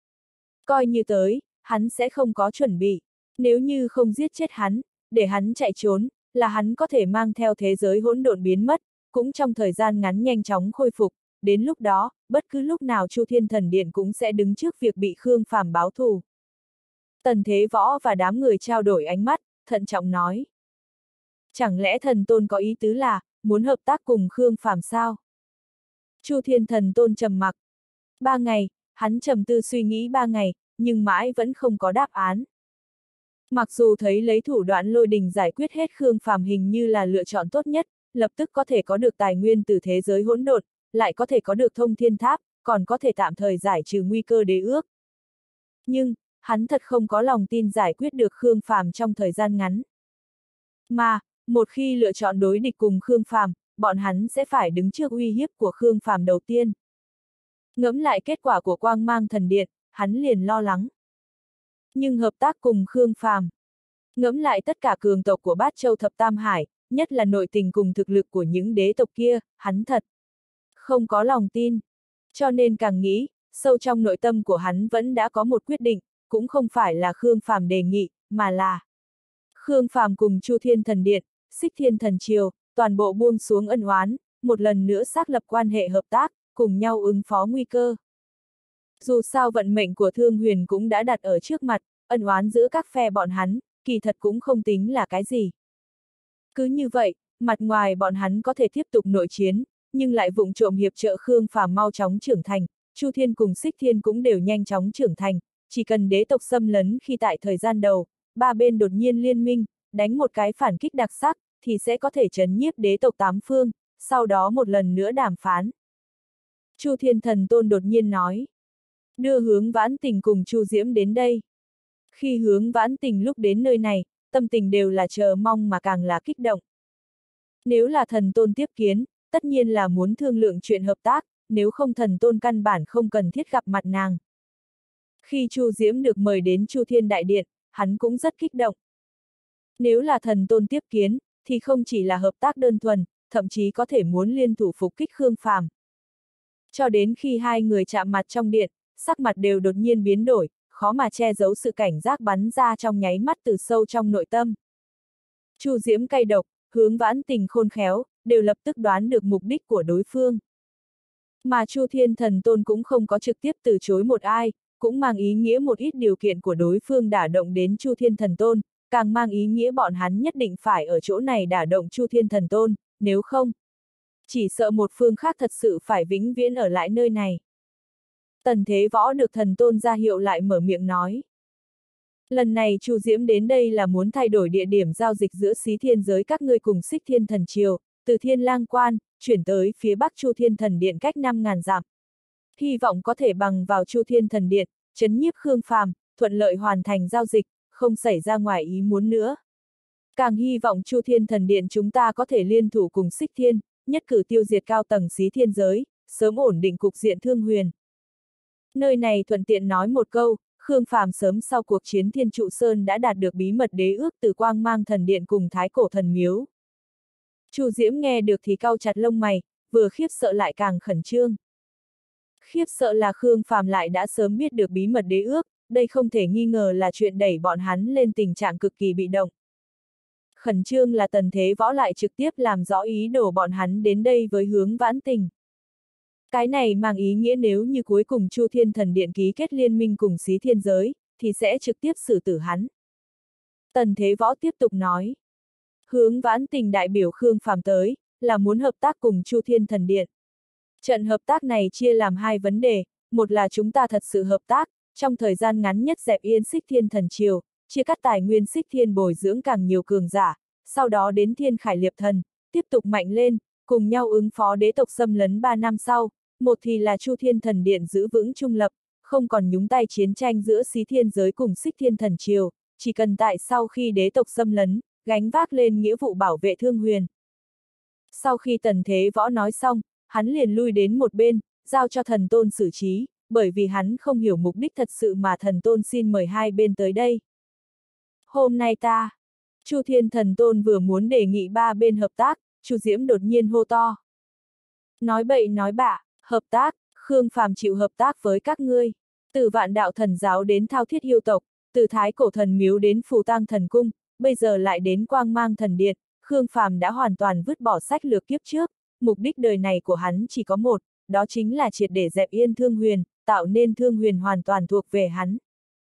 Coi như tới, hắn sẽ không có chuẩn bị, nếu như không giết chết hắn, để hắn chạy trốn, là hắn có thể mang theo thế giới hỗn độn biến mất, cũng trong thời gian ngắn nhanh chóng khôi phục, đến lúc đó, bất cứ lúc nào Chu Thiên Thần Điện cũng sẽ đứng trước việc bị Khương Phàm báo thù. Tần Thế Võ và đám người trao đổi ánh mắt, thận trọng nói. Chẳng lẽ thần tôn có ý tứ là, muốn hợp tác cùng Khương Phàm sao? Chu Thiên Thần Tôn trầm mặc. 3 ngày, hắn trầm tư suy nghĩ 3 ngày, nhưng mãi vẫn không có đáp án. Mặc dù thấy lấy thủ đoạn lôi đình giải quyết hết Khương Phàm hình như là lựa chọn tốt nhất, lập tức có thể có được tài nguyên từ thế giới hỗn độn, lại có thể có được thông thiên tháp, còn có thể tạm thời giải trừ nguy cơ đế ước. Nhưng, hắn thật không có lòng tin giải quyết được Khương Phàm trong thời gian ngắn. Mà, một khi lựa chọn đối địch cùng Khương Phàm, bọn hắn sẽ phải đứng trước uy hiếp của Khương Phàm đầu tiên. Ngẫm lại kết quả của Quang Mang Thần Điện, hắn liền lo lắng. Nhưng hợp tác cùng Khương Phàm, ngẫm lại tất cả cường tộc của Bát Châu Thập Tam Hải, nhất là nội tình cùng thực lực của những đế tộc kia, hắn thật không có lòng tin. Cho nên càng nghĩ, sâu trong nội tâm của hắn vẫn đã có một quyết định, cũng không phải là Khương Phàm đề nghị, mà là Khương Phàm cùng Chu Thiên Thần Điện, Xích Thiên Thần Triều, toàn bộ buông xuống ân oán, một lần nữa xác lập quan hệ hợp tác, cùng nhau ứng phó nguy cơ. Dù sao vận mệnh của Thương Huyền cũng đã đặt ở trước mặt, ân oán giữa các phe bọn hắn, kỳ thật cũng không tính là cái gì. Cứ như vậy, mặt ngoài bọn hắn có thể tiếp tục nội chiến, nhưng lại vụng trộm hiệp trợ Khương Phàm mau chóng trưởng thành, Chu Thiên cùng Xích Thiên cũng đều nhanh chóng trưởng thành, chỉ cần đế tộc xâm lấn khi tại thời gian đầu, ba bên đột nhiên liên minh, đánh một cái phản kích đặc sắc, thì sẽ có thể trấn nhiếp đế tộc tám phương, sau đó một lần nữa đàm phán. Chu Thiên Thần Tôn đột nhiên nói. Đưa Hướng Vãn Tình cùng Chu Diễm đến đây. Khi Hướng Vãn Tình lúc đến nơi này, tâm tình đều là chờ mong mà càng là kích động. Nếu là thần tôn tiếp kiến, tất nhiên là muốn thương lượng chuyện hợp tác, nếu không thần tôn căn bản không cần thiết gặp mặt nàng. Khi Chu Diễm được mời đến Chu Thiên Đại Điện, hắn cũng rất kích động. Nếu là thần tôn tiếp kiến, thì không chỉ là hợp tác đơn thuần, thậm chí có thể muốn liên thủ phục kích Khương Phàm. Cho đến khi hai người chạm mặt trong điện, sắc mặt đều đột nhiên biến đổi, khó mà che giấu sự cảnh giác bắn ra trong nháy mắt từ sâu trong nội tâm. Chu Diễm cay độc, Hướng Vãn Tình khôn khéo, đều lập tức đoán được mục đích của đối phương. Mà Chu Thiên Thần Tôn cũng không có trực tiếp từ chối một ai, cũng mang ý nghĩa một ít điều kiện của đối phương đả động đến Chu Thiên Thần Tôn, càng mang ý nghĩa bọn hắn nhất định phải ở chỗ này đả động Chu Thiên Thần Tôn, nếu không, chỉ sợ một phương khác thật sự phải vĩnh viễn ở lại nơi này. Tần Thế Võ được thần tôn ra hiệu lại mở miệng nói. Lần này Chu Diễm đến đây là muốn thay đổi địa điểm giao dịch giữa Xí Thiên giới các ngươi cùng Xích Thiên Thần Triều, từ Thiên Lang Quan, chuyển tới phía Bắc Chu Thiên Thần Điện cách 5.000 dặm. Hy vọng có thể bằng vào Chu Thiên Thần Điện, trấn nhiếp Khương Phàm, thuận lợi hoàn thành giao dịch, không xảy ra ngoài ý muốn nữa. Càng hy vọng Chu Thiên Thần Điện chúng ta có thể liên thủ cùng Xích Thiên, nhất cử tiêu diệt cao tầng Xí Thiên giới, sớm ổn định cục diện Thương Huyền. Nơi này thuận tiện nói một câu, Khương Phàm sớm sau cuộc chiến Thiên Trụ Sơn đã đạt được bí mật đế ước từ Quang Mang Thần Điện cùng Thái Cổ Thần Miếu. Chu Diễm nghe được thì cau chặt lông mày, vừa khiếp sợ lại càng khẩn trương. Khiếp sợ là Khương Phàm lại đã sớm biết được bí mật đế ước, đây không thể nghi ngờ là chuyện đẩy bọn hắn lên tình trạng cực kỳ bị động. Khẩn trương là Tần Thế Võ lại trực tiếp làm rõ ý đồ bọn hắn đến đây với Hướng Vãn Tình. Cái này mang ý nghĩa nếu như cuối cùng Chu Thiên Thần Điện ký kết liên minh cùng Xí Thiên giới, thì sẽ trực tiếp xử tử hắn. Tần Thế Võ tiếp tục nói. Hướng Vãn Tình đại biểu Khương Phàm tới, là muốn hợp tác cùng Chu Thiên Thần Điện. Trận hợp tác này chia làm hai vấn đề, một là chúng ta thật sự hợp tác, trong thời gian ngắn nhất dẹp yên Xích Thiên Thần Triều, chia cắt tài nguyên Xích Thiên bồi dưỡng càng nhiều cường giả, sau đó đến Thiên Khải Liệp Thần, tiếp tục mạnh lên, cùng nhau ứng phó đế tộc xâm lấn 3 năm sau, một thì là Chu Thiên Thần Điện giữ vững trung lập, không còn nhúng tay chiến tranh giữa Xí Thiên giới cùng Xích Thiên Thần Triều, chỉ cần tại sau khi đế tộc xâm lấn, gánh vác lên nghĩa vụ bảo vệ Thương Huyền. Sau khi Tần Thế Võ nói xong, hắn liền lui đến một bên, giao cho thần tôn xử trí, bởi vì hắn không hiểu mục đích thật sự mà thần tôn xin mời hai bên tới đây. Hôm nay Chu Thiên thần tôn vừa muốn đề nghị ba bên hợp tác, Chu Diễm đột nhiên hô to. Nói bậy nói bạ, hợp tác, Khương Phàm chịu hợp tác với các ngươi. Từ Vạn Đạo Thần Giáo đến Thao Thiết Yêu Tộc, từ Thái Cổ Thần Miếu đến Phù Tang Thần Cung, bây giờ lại đến Quang Mang Thần Điện, Khương Phàm đã hoàn toàn vứt bỏ sách lược kiếp trước, mục đích đời này của hắn chỉ có một, đó chính là triệt để dẹp yên Thương Huyền, tạo nên Thương Huyền hoàn toàn thuộc về hắn.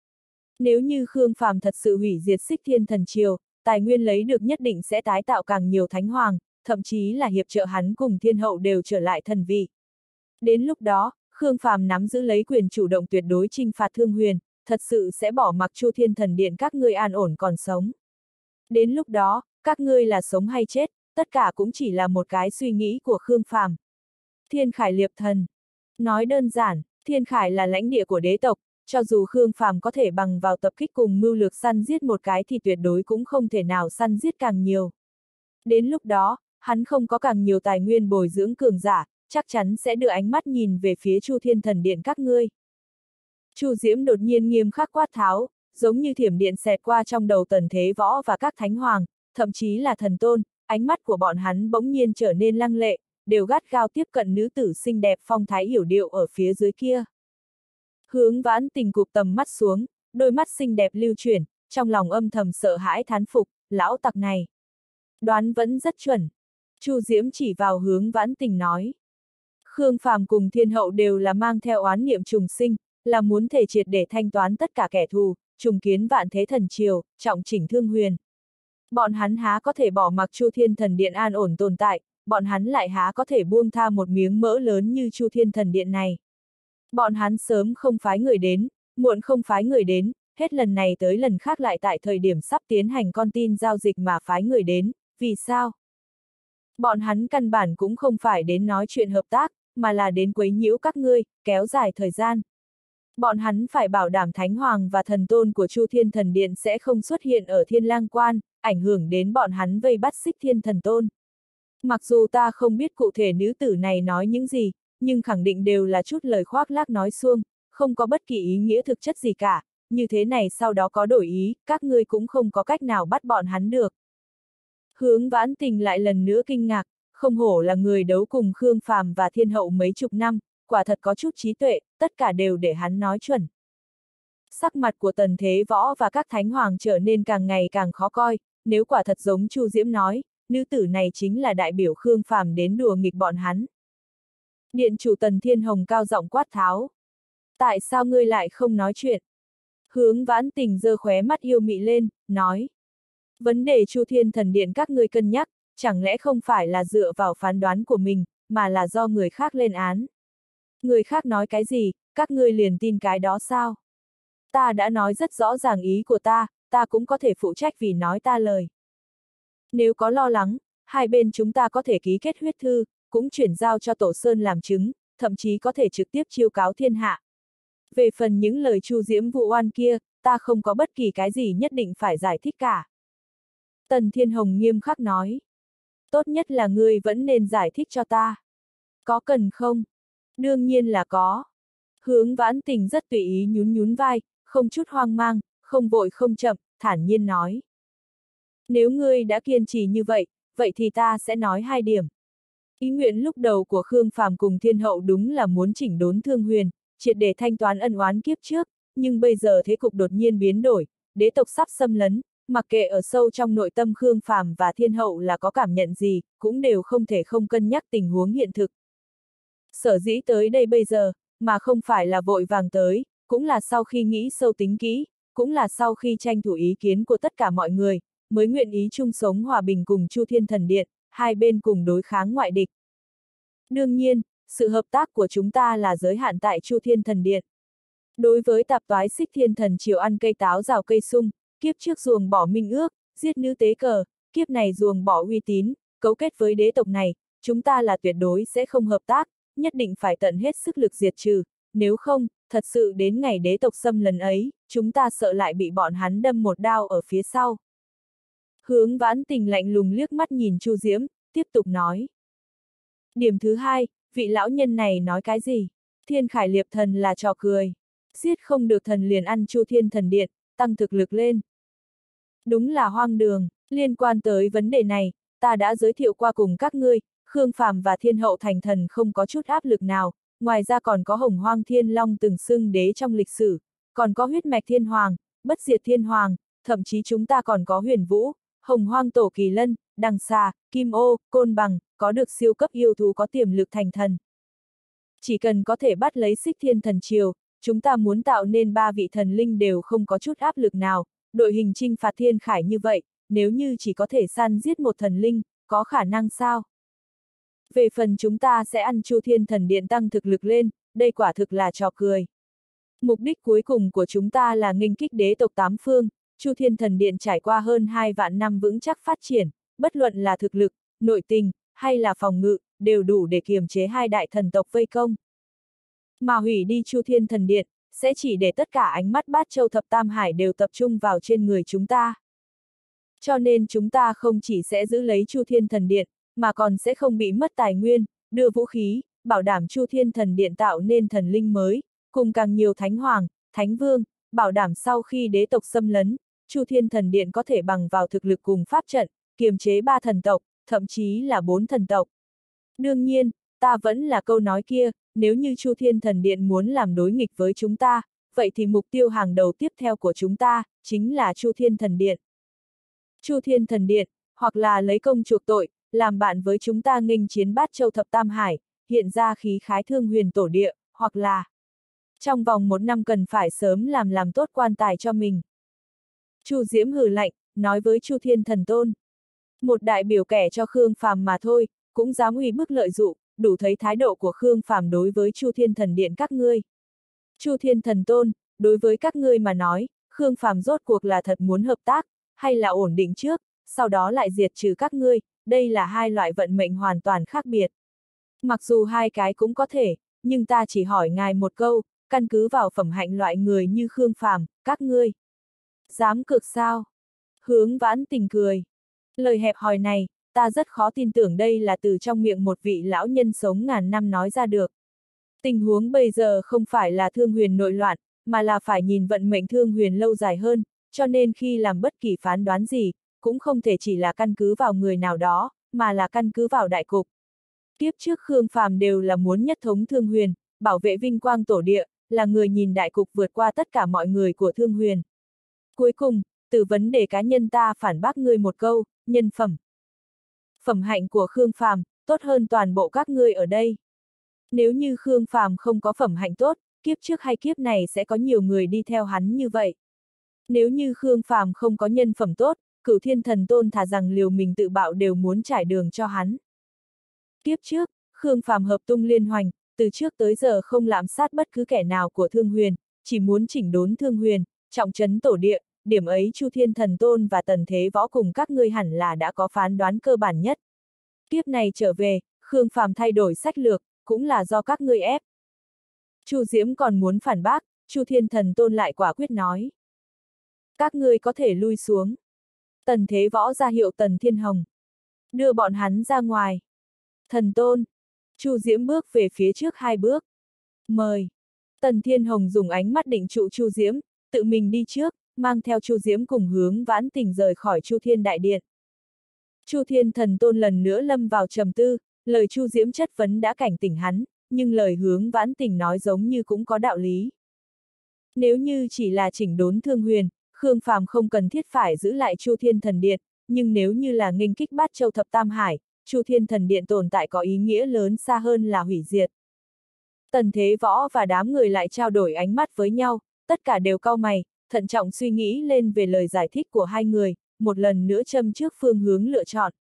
Nếu như Khương Phàm thật sự hủy diệt Xích Thiên Thần Triều, tài nguyên lấy được nhất định sẽ tái tạo càng nhiều thánh hoàng, thậm chí là hiệp trợ hắn cùng thiên hậu đều trở lại thần vị. Đến lúc đó, Khương Phàm nắm giữ lấy quyền chủ động tuyệt đối chinh phạt Thương Huyền, thật sự sẽ bỏ mặc Chu Thiên Thần Điện các ngươi an ổn còn sống. Đến lúc đó, các ngươi là sống hay chết, tất cả cũng chỉ là một cái suy nghĩ của Khương Phàm. Thiên Khải Liệp Thần. Nói đơn giản, Thiên Khải là lãnh địa của đế tộc, cho dù Khương Phàm có thể bằng vào tập kích cùng mưu lược săn giết một cái thì tuyệt đối cũng không thể nào săn giết càng nhiều. Đến lúc đó, hắn không có càng nhiều tài nguyên bồi dưỡng cường giả, chắc chắn sẽ đưa ánh mắt nhìn về phía Chu Thiên Thần Điện các ngươi. Chu Diễm đột nhiên nghiêm khắc quát tháo, giống như thiểm điện xẹt qua trong đầu Tần Thế Võ và các thánh hoàng, thậm chí là thần tôn, ánh mắt của bọn hắn bỗng nhiên trở nên lăng lệ, đều gắt gao tiếp cận nữ tử xinh đẹp phong thái yểu điệu ở phía dưới kia. Hướng Vãn Tình cụp tầm mắt xuống, đôi mắt xinh đẹp lưu chuyển, trong lòng âm thầm sợ hãi thán phục, lão tặc này. Đoán vẫn rất chuẩn. Chu Diễm chỉ vào Hướng Vãn Tình nói. Khương Phàm cùng thiên hậu đều là mang theo oán niệm trùng sinh, là muốn thể triệt để thanh toán tất cả kẻ thù, trùng kiến vạn thế thần triều, trọng chỉnh Thương Huyền. Bọn hắn há có thể bỏ mặc Chu Thiên Thần Điện an ổn tồn tại, bọn hắn lại há có thể buông tha một miếng mỡ lớn như Chu Thiên Thần Điện này. Bọn hắn sớm không phái người đến, muộn không phái người đến, hết lần này tới lần khác lại tại thời điểm sắp tiến hành con tin giao dịch mà phái người đến, vì sao? Bọn hắn căn bản cũng không phải đến nói chuyện hợp tác, mà là đến quấy nhiễu các ngươi, kéo dài thời gian. Bọn hắn phải bảo đảm Thánh Hoàng và thần tôn của Chu Thiên Thần Điện sẽ không xuất hiện ở Thiên Lang Quan, ảnh hưởng đến bọn hắn vây bắt Xích Thiên Thần Tôn. Mặc dù ta không biết cụ thể nữ tử này nói những gì, nhưng khẳng định đều là chút lời khoác lác nói suông, không có bất kỳ ý nghĩa thực chất gì cả, như thế này sau đó có đổi ý, các ngươi cũng không có cách nào bắt bọn hắn được. Hướng Vãn Tình lại lần nữa kinh ngạc, không hổ là người đấu cùng Khương Phàm và thiên hậu mấy chục năm, quả thật có chút trí tuệ, tất cả đều để hắn nói chuẩn. Sắc mặt của Tần Thế Võ và các thánh hoàng trở nên càng ngày càng khó coi, nếu quả thật giống Chu Diễm nói, nữ tử này chính là đại biểu Khương Phàm đến đùa nghịch bọn hắn. Điện chủ Tần Thiên Hồng cao giọng quát tháo. Tại sao ngươi lại không nói chuyện? Hướng Vãn Tình giơ khóe mắt yêu mị lên, nói. Vấn đề Chu Thiên Thần Điện các ngươi cân nhắc, chẳng lẽ không phải là dựa vào phán đoán của mình, mà là do người khác lên án. Người khác nói cái gì, các ngươi liền tin cái đó sao? Ta đã nói rất rõ ràng ý của ta cũng có thể phụ trách vì nói ta lời. Nếu có lo lắng, hai bên chúng ta có thể ký kết huyết thư, cũng chuyển giao cho Tổ Sơn làm chứng, thậm chí có thể trực tiếp chiêu cáo thiên hạ. Về phần những lời Chu Diễm vụ oan kia, ta không có bất kỳ cái gì nhất định phải giải thích cả. Tần Thiên Hồng nghiêm khắc nói. Tốt nhất là ngươi vẫn nên giải thích cho ta. Có cần không? Đương nhiên là có. Hướng Vãn Tình rất tùy ý nhún nhún vai, không chút hoang mang, không vội không chậm, thản nhiên nói. Nếu ngươi đã kiên trì như vậy, vậy thì ta sẽ nói hai điểm. Ý nguyện lúc đầu của Khương Phàm cùng thiên hậu đúng là muốn chỉnh đốn Thương Huyền, triệt để thanh toán ân oán kiếp trước, nhưng bây giờ thế cục đột nhiên biến đổi, đế tộc sắp xâm lấn, mặc kệ ở sâu trong nội tâm Khương Phàm và thiên hậu là có cảm nhận gì, cũng đều không thể không cân nhắc tình huống hiện thực. Sở dĩ tới đây bây giờ, mà không phải là vội vàng tới, cũng là sau khi nghĩ sâu tính kỹ, cũng là sau khi tranh thủ ý kiến của tất cả mọi người, mới nguyện ý chung sống hòa bình cùng Chu Thiên Thần Điện, hai bên cùng đối kháng ngoại địch. Đương nhiên, sự hợp tác của chúng ta là giới hạn tại Chu Thiên Thần Điện. Đối với tạp toái Xích Thiên Thần Triều ăn cây táo rào cây sung, kiếp trước ruồng bỏ minh ước, giết nữ tế cờ, kiếp này ruồng bỏ uy tín, cấu kết với đế tộc này, chúng ta là tuyệt đối sẽ không hợp tác, nhất định phải tận hết sức lực diệt trừ, nếu không, thật sự đến ngày đế tộc xâm lần ấy, chúng ta sợ lại bị bọn hắn đâm một đao ở phía sau. Hướng Vãn Tình lạnh lùng liếc mắt nhìn Chu Diễm, tiếp tục nói. Điểm thứ hai, vị lão nhân này nói cái gì? Thiên Khải Liệp Thần là trò cười. Giết không được thần liền ăn Chu Thiên Thần Điện, tăng thực lực lên. Đúng là hoang đường, liên quan tới vấn đề này, ta đã giới thiệu qua cùng các ngươi, Khương Phàm và Thiên Hậu thành thần không có chút áp lực nào, ngoài ra còn có Hồng Hoang Thiên Long từng xưng đế trong lịch sử, còn có huyết mạch Thiên Hoàng, bất diệt Thiên Hoàng, thậm chí chúng ta còn có Huyền Vũ, Hồng Hoang Tổ Kỳ Lân, Đằng Xà, Kim Ô, Côn Bằng, có được siêu cấp yêu thú có tiềm lực thành thần. Chỉ cần có thể bắt lấy Xích Thiên Thần Triều, chúng ta muốn tạo nên 3 vị thần linh đều không có chút áp lực nào, đội hình chinh phạt Thiên Khải như vậy, nếu như chỉ có thể săn giết một thần linh, có khả năng sao? Về phần chúng ta sẽ ăn Chu Thiên Thần Điện tăng thực lực lên, đây quả thực là trò cười. Mục đích cuối cùng của chúng ta là nghênh kích đế tộc 8 phương, Chu Thiên Thần Điện trải qua hơn 2 vạn năm vững chắc phát triển, bất luận là thực lực, nội tình, hay là phòng ngự, đều đủ để kiềm chế 2 đại thần tộc vây công. Mà hủy đi Chu Thiên Thần Điện, sẽ chỉ để tất cả ánh mắt Bát Châu Thập Tam Hải đều tập trung vào trên người chúng ta. Cho nên chúng ta không chỉ sẽ giữ lấy Chu Thiên Thần Điện, mà còn sẽ không bị mất tài nguyên, đưa vũ khí, bảo đảm Chu Thiên Thần Điện tạo nên thần linh mới, cùng càng nhiều Thánh Hoàng, Thánh Vương, bảo đảm sau khi đế tộc xâm lấn, Chu Thiên Thần Điện có thể bằng vào thực lực cùng pháp trận, kiềm chế 3 thần tộc, thậm chí là 4 thần tộc. Đương nhiên, ta vẫn là câu nói kia, nếu như Chu Thiên Thần Điện muốn làm đối nghịch với chúng ta, vậy thì mục tiêu hàng đầu tiếp theo của chúng ta, chính là Chu Thiên Thần Điện. Chu Thiên Thần Điện, hoặc là lấy công chuộc tội, làm bạn với chúng ta nghênh chiến Bát Châu Thập Tam Hải, hiện ra khí khái Thương Huyền Tổ Địa, hoặc là trong vòng 1 năm cần phải sớm làm tốt quan tài cho mình. Chu Diễm hừ lạnh, nói với Chu Thiên Thần Tôn. Một đại biểu kẻ cho Khương Phàm mà thôi, cũng dám uy bức lợi dụng, đủ thấy thái độ của Khương Phàm đối với Chu Thiên Thần Điện các ngươi. Chu Thiên Thần Tôn, đối với các ngươi mà nói, Khương Phàm rốt cuộc là thật muốn hợp tác, hay là ổn định trước, sau đó lại diệt trừ các ngươi, đây là 2 loại vận mệnh hoàn toàn khác biệt. Mặc dù 2 cái cũng có thể, nhưng ta chỉ hỏi ngài một câu, căn cứ vào phẩm hạnh loại người như Khương Phàm, các ngươi dám cược sao? Hướng Vãn Tình cười. Lời hẹp hòi này, ta rất khó tin tưởng đây là từ trong miệng một vị lão nhân sống ngàn năm nói ra được. Tình huống bây giờ không phải là Thương Huyền nội loạn, mà là phải nhìn vận mệnh Thương Huyền lâu dài hơn, cho nên khi làm bất kỳ phán đoán gì, cũng không thể chỉ là căn cứ vào người nào đó, mà là căn cứ vào đại cục. Kiếp trước Khương Phàm đều là muốn nhất thống Thương Huyền, bảo vệ vinh quang tổ địa, là người nhìn đại cục vượt qua tất cả mọi người của Thương Huyền. Cuối cùng, từ vấn đề cá nhân ta phản bác ngươi một câu, nhân phẩm. Phẩm hạnh của Khương Phàm tốt hơn toàn bộ các ngươi ở đây. Nếu như Khương Phàm không có phẩm hạnh tốt, kiếp trước hay kiếp này sẽ có nhiều người đi theo hắn như vậy. Nếu như Khương Phàm không có nhân phẩm tốt, Cửu Thiên Thần Tôn thà rằng liều mình tự bạo đều muốn trải đường cho hắn. Kiếp trước, Khương Phàm hợp tung liên hoành, từ trước tới giờ không lạm sát bất cứ kẻ nào của Thương Huyền, chỉ muốn chỉnh đốn Thương Huyền, trọng trấn tổ địa, điểm ấy Chu Thiên Thần Tôn và Tần Thế Võ cùng các ngươi hẳn là đã có phán đoán cơ bản nhất. Kiếp này trở về, Khương Phàm thay đổi sách lược, cũng là do các ngươi ép. Chu Diễm còn muốn phản bác, Chu Thiên Thần Tôn lại quả quyết nói. Các ngươi có thể lui xuống. Tần Thế Võ ra hiệu Tần Thiên Hồng. Đưa bọn hắn ra ngoài. Thần Tôn. Chu Diễm bước về phía trước 2 bước. Mời. Tần Thiên Hồng dùng ánh mắt định trụ Chu Diễm, tự mình đi trước, mang theo Chu Diễm cùng Hướng Vãn Tình rời khỏi Chu Thiên Đại Điện. Chu Thiên Thần Tôn lần nữa lâm vào trầm tư, lời Chu Diễm chất vấn đã cảnh tỉnh hắn, nhưng lời Hướng Vãn Tình nói giống như cũng có đạo lý. Nếu như chỉ là chỉnh đốn Thương Huyền, Khương Phàm không cần thiết phải giữ lại Chu Thiên Thần Điện, nhưng nếu như là nghênh kích Bát Châu Thập Tam Hải, Chu Thiên Thần Điện tồn tại có ý nghĩa lớn xa hơn là hủy diệt. Tần Thế Võ và đám người lại trao đổi ánh mắt với nhau, tất cả đều cau mày, thận trọng suy nghĩ lên về lời giải thích của 2 người, một lần nữa châm trước phương hướng lựa chọn.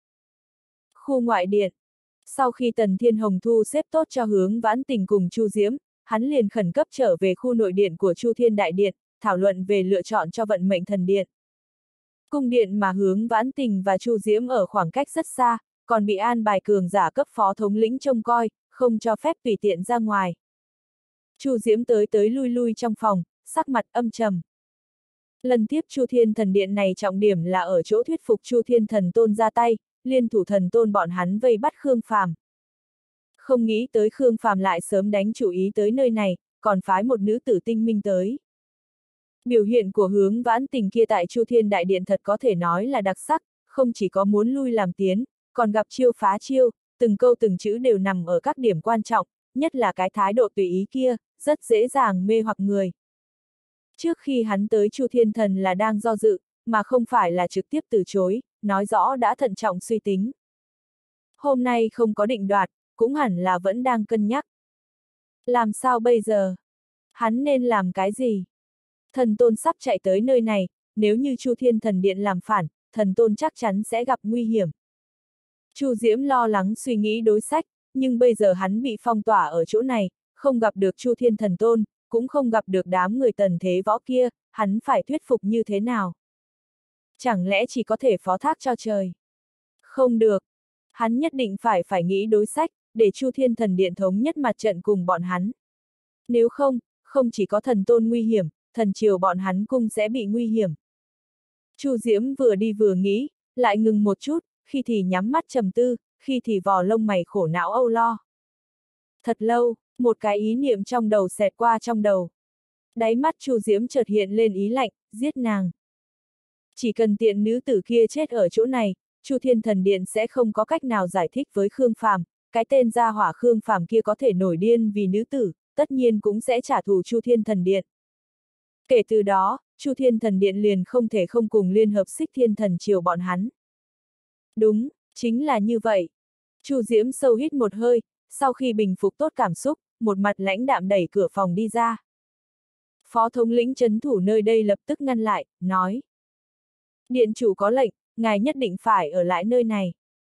Khu ngoại điện. Sau khi Tần Thiên Hồng thu xếp tốt cho Hướng Vãn Tình cùng Chu Diễm, hắn liền khẩn cấp trở về khu nội điện của Chu Thiên Đại Điện, thảo luận về lựa chọn cho vận mệnh thần điện. Cung điện mà Hướng Vãn Tình và Chu Diễm ở khoảng cách rất xa, còn bị an bài cường giả cấp phó thống lĩnh trông coi, không cho phép tùy tiện ra ngoài. Chu Diễm tới tới lui lui trong phòng, sắc mặt âm trầm. Lần tiếp Chu Thiên Thần Điện này trọng điểm là ở chỗ thuyết phục Chu Thiên Thần Tôn ra tay, liên thủ thần tôn bọn hắn vây bắt Khương Phàm. Không nghĩ tới Khương Phàm lại sớm đánh chủ ý tới nơi này, còn phái một nữ tử tinh minh tới. Biểu hiện của Hướng Vãn Tình kia tại Chu Thiên Đại Điện thật có thể nói là đặc sắc, không chỉ có muốn lui làm tiến, còn gặp chiêu phá chiêu, từng câu từng chữ đều nằm ở các điểm quan trọng, nhất là cái thái độ tùy ý kia, rất dễ dàng mê hoặc người. Trước khi hắn tới Chu Thiên Thần là đang do dự, mà không phải là trực tiếp từ chối, nói rõ đã thận trọng suy tính. Hôm nay không có định đoạt, cũng hẳn là vẫn đang cân nhắc. Làm sao bây giờ? Hắn nên làm cái gì? Thần tôn sắp chạy tới nơi này, nếu như Chu Thiên Thần Điện làm phản, thần tôn chắc chắn sẽ gặp nguy hiểm. Chu Diễm lo lắng suy nghĩ đối sách, nhưng bây giờ hắn bị phong tỏa ở chỗ này, không gặp được Chu Thiên Thần Tôn, cũng không gặp được đám người tần thế võ kia, hắn phải thuyết phục như thế nào? Chẳng lẽ chỉ có thể phó thác cho trời? Không được. Hắn nhất định phải nghĩ đối sách, để Chu Thiên Thần Điện thống nhất mặt trận cùng bọn hắn. Nếu không, không chỉ có thần tôn nguy hiểm, thần triều bọn hắn cũng sẽ bị nguy hiểm. Chu Diễm vừa đi vừa nghĩ, lại ngừng một chút, khi thì nhắm mắt trầm tư, khi thì vò lông mày khổ não âu lo. Thật lâu, một cái ý niệm trong đầu xẹt qua trong đầu. Đáy mắt Chu Diễm chợt hiện lên ý lạnh, giết nàng. Chỉ cần tiện nữ tử kia chết ở chỗ này, Chu Thiên Thần Điện sẽ không có cách nào giải thích với Khương Phàm, cái tên gia hỏa Khương Phàm kia có thể nổi điên vì nữ tử, tất nhiên cũng sẽ trả thù Chu Thiên Thần Điện. Kể từ đó, Chu Thiên Thần Điện liền không thể không cùng liên hợp Xích Thiên Thần triều bọn hắn. Đúng, chính là như vậy. Chu Diễm sâu hít một hơi, sau khi bình phục tốt cảm xúc, một mặt lãnh đạm đẩy cửa phòng đi ra. Phó thống lĩnh trấn thủ nơi đây lập tức ngăn lại, nói. Điện chủ có lệnh, ngài nhất định phải ở lại nơi này.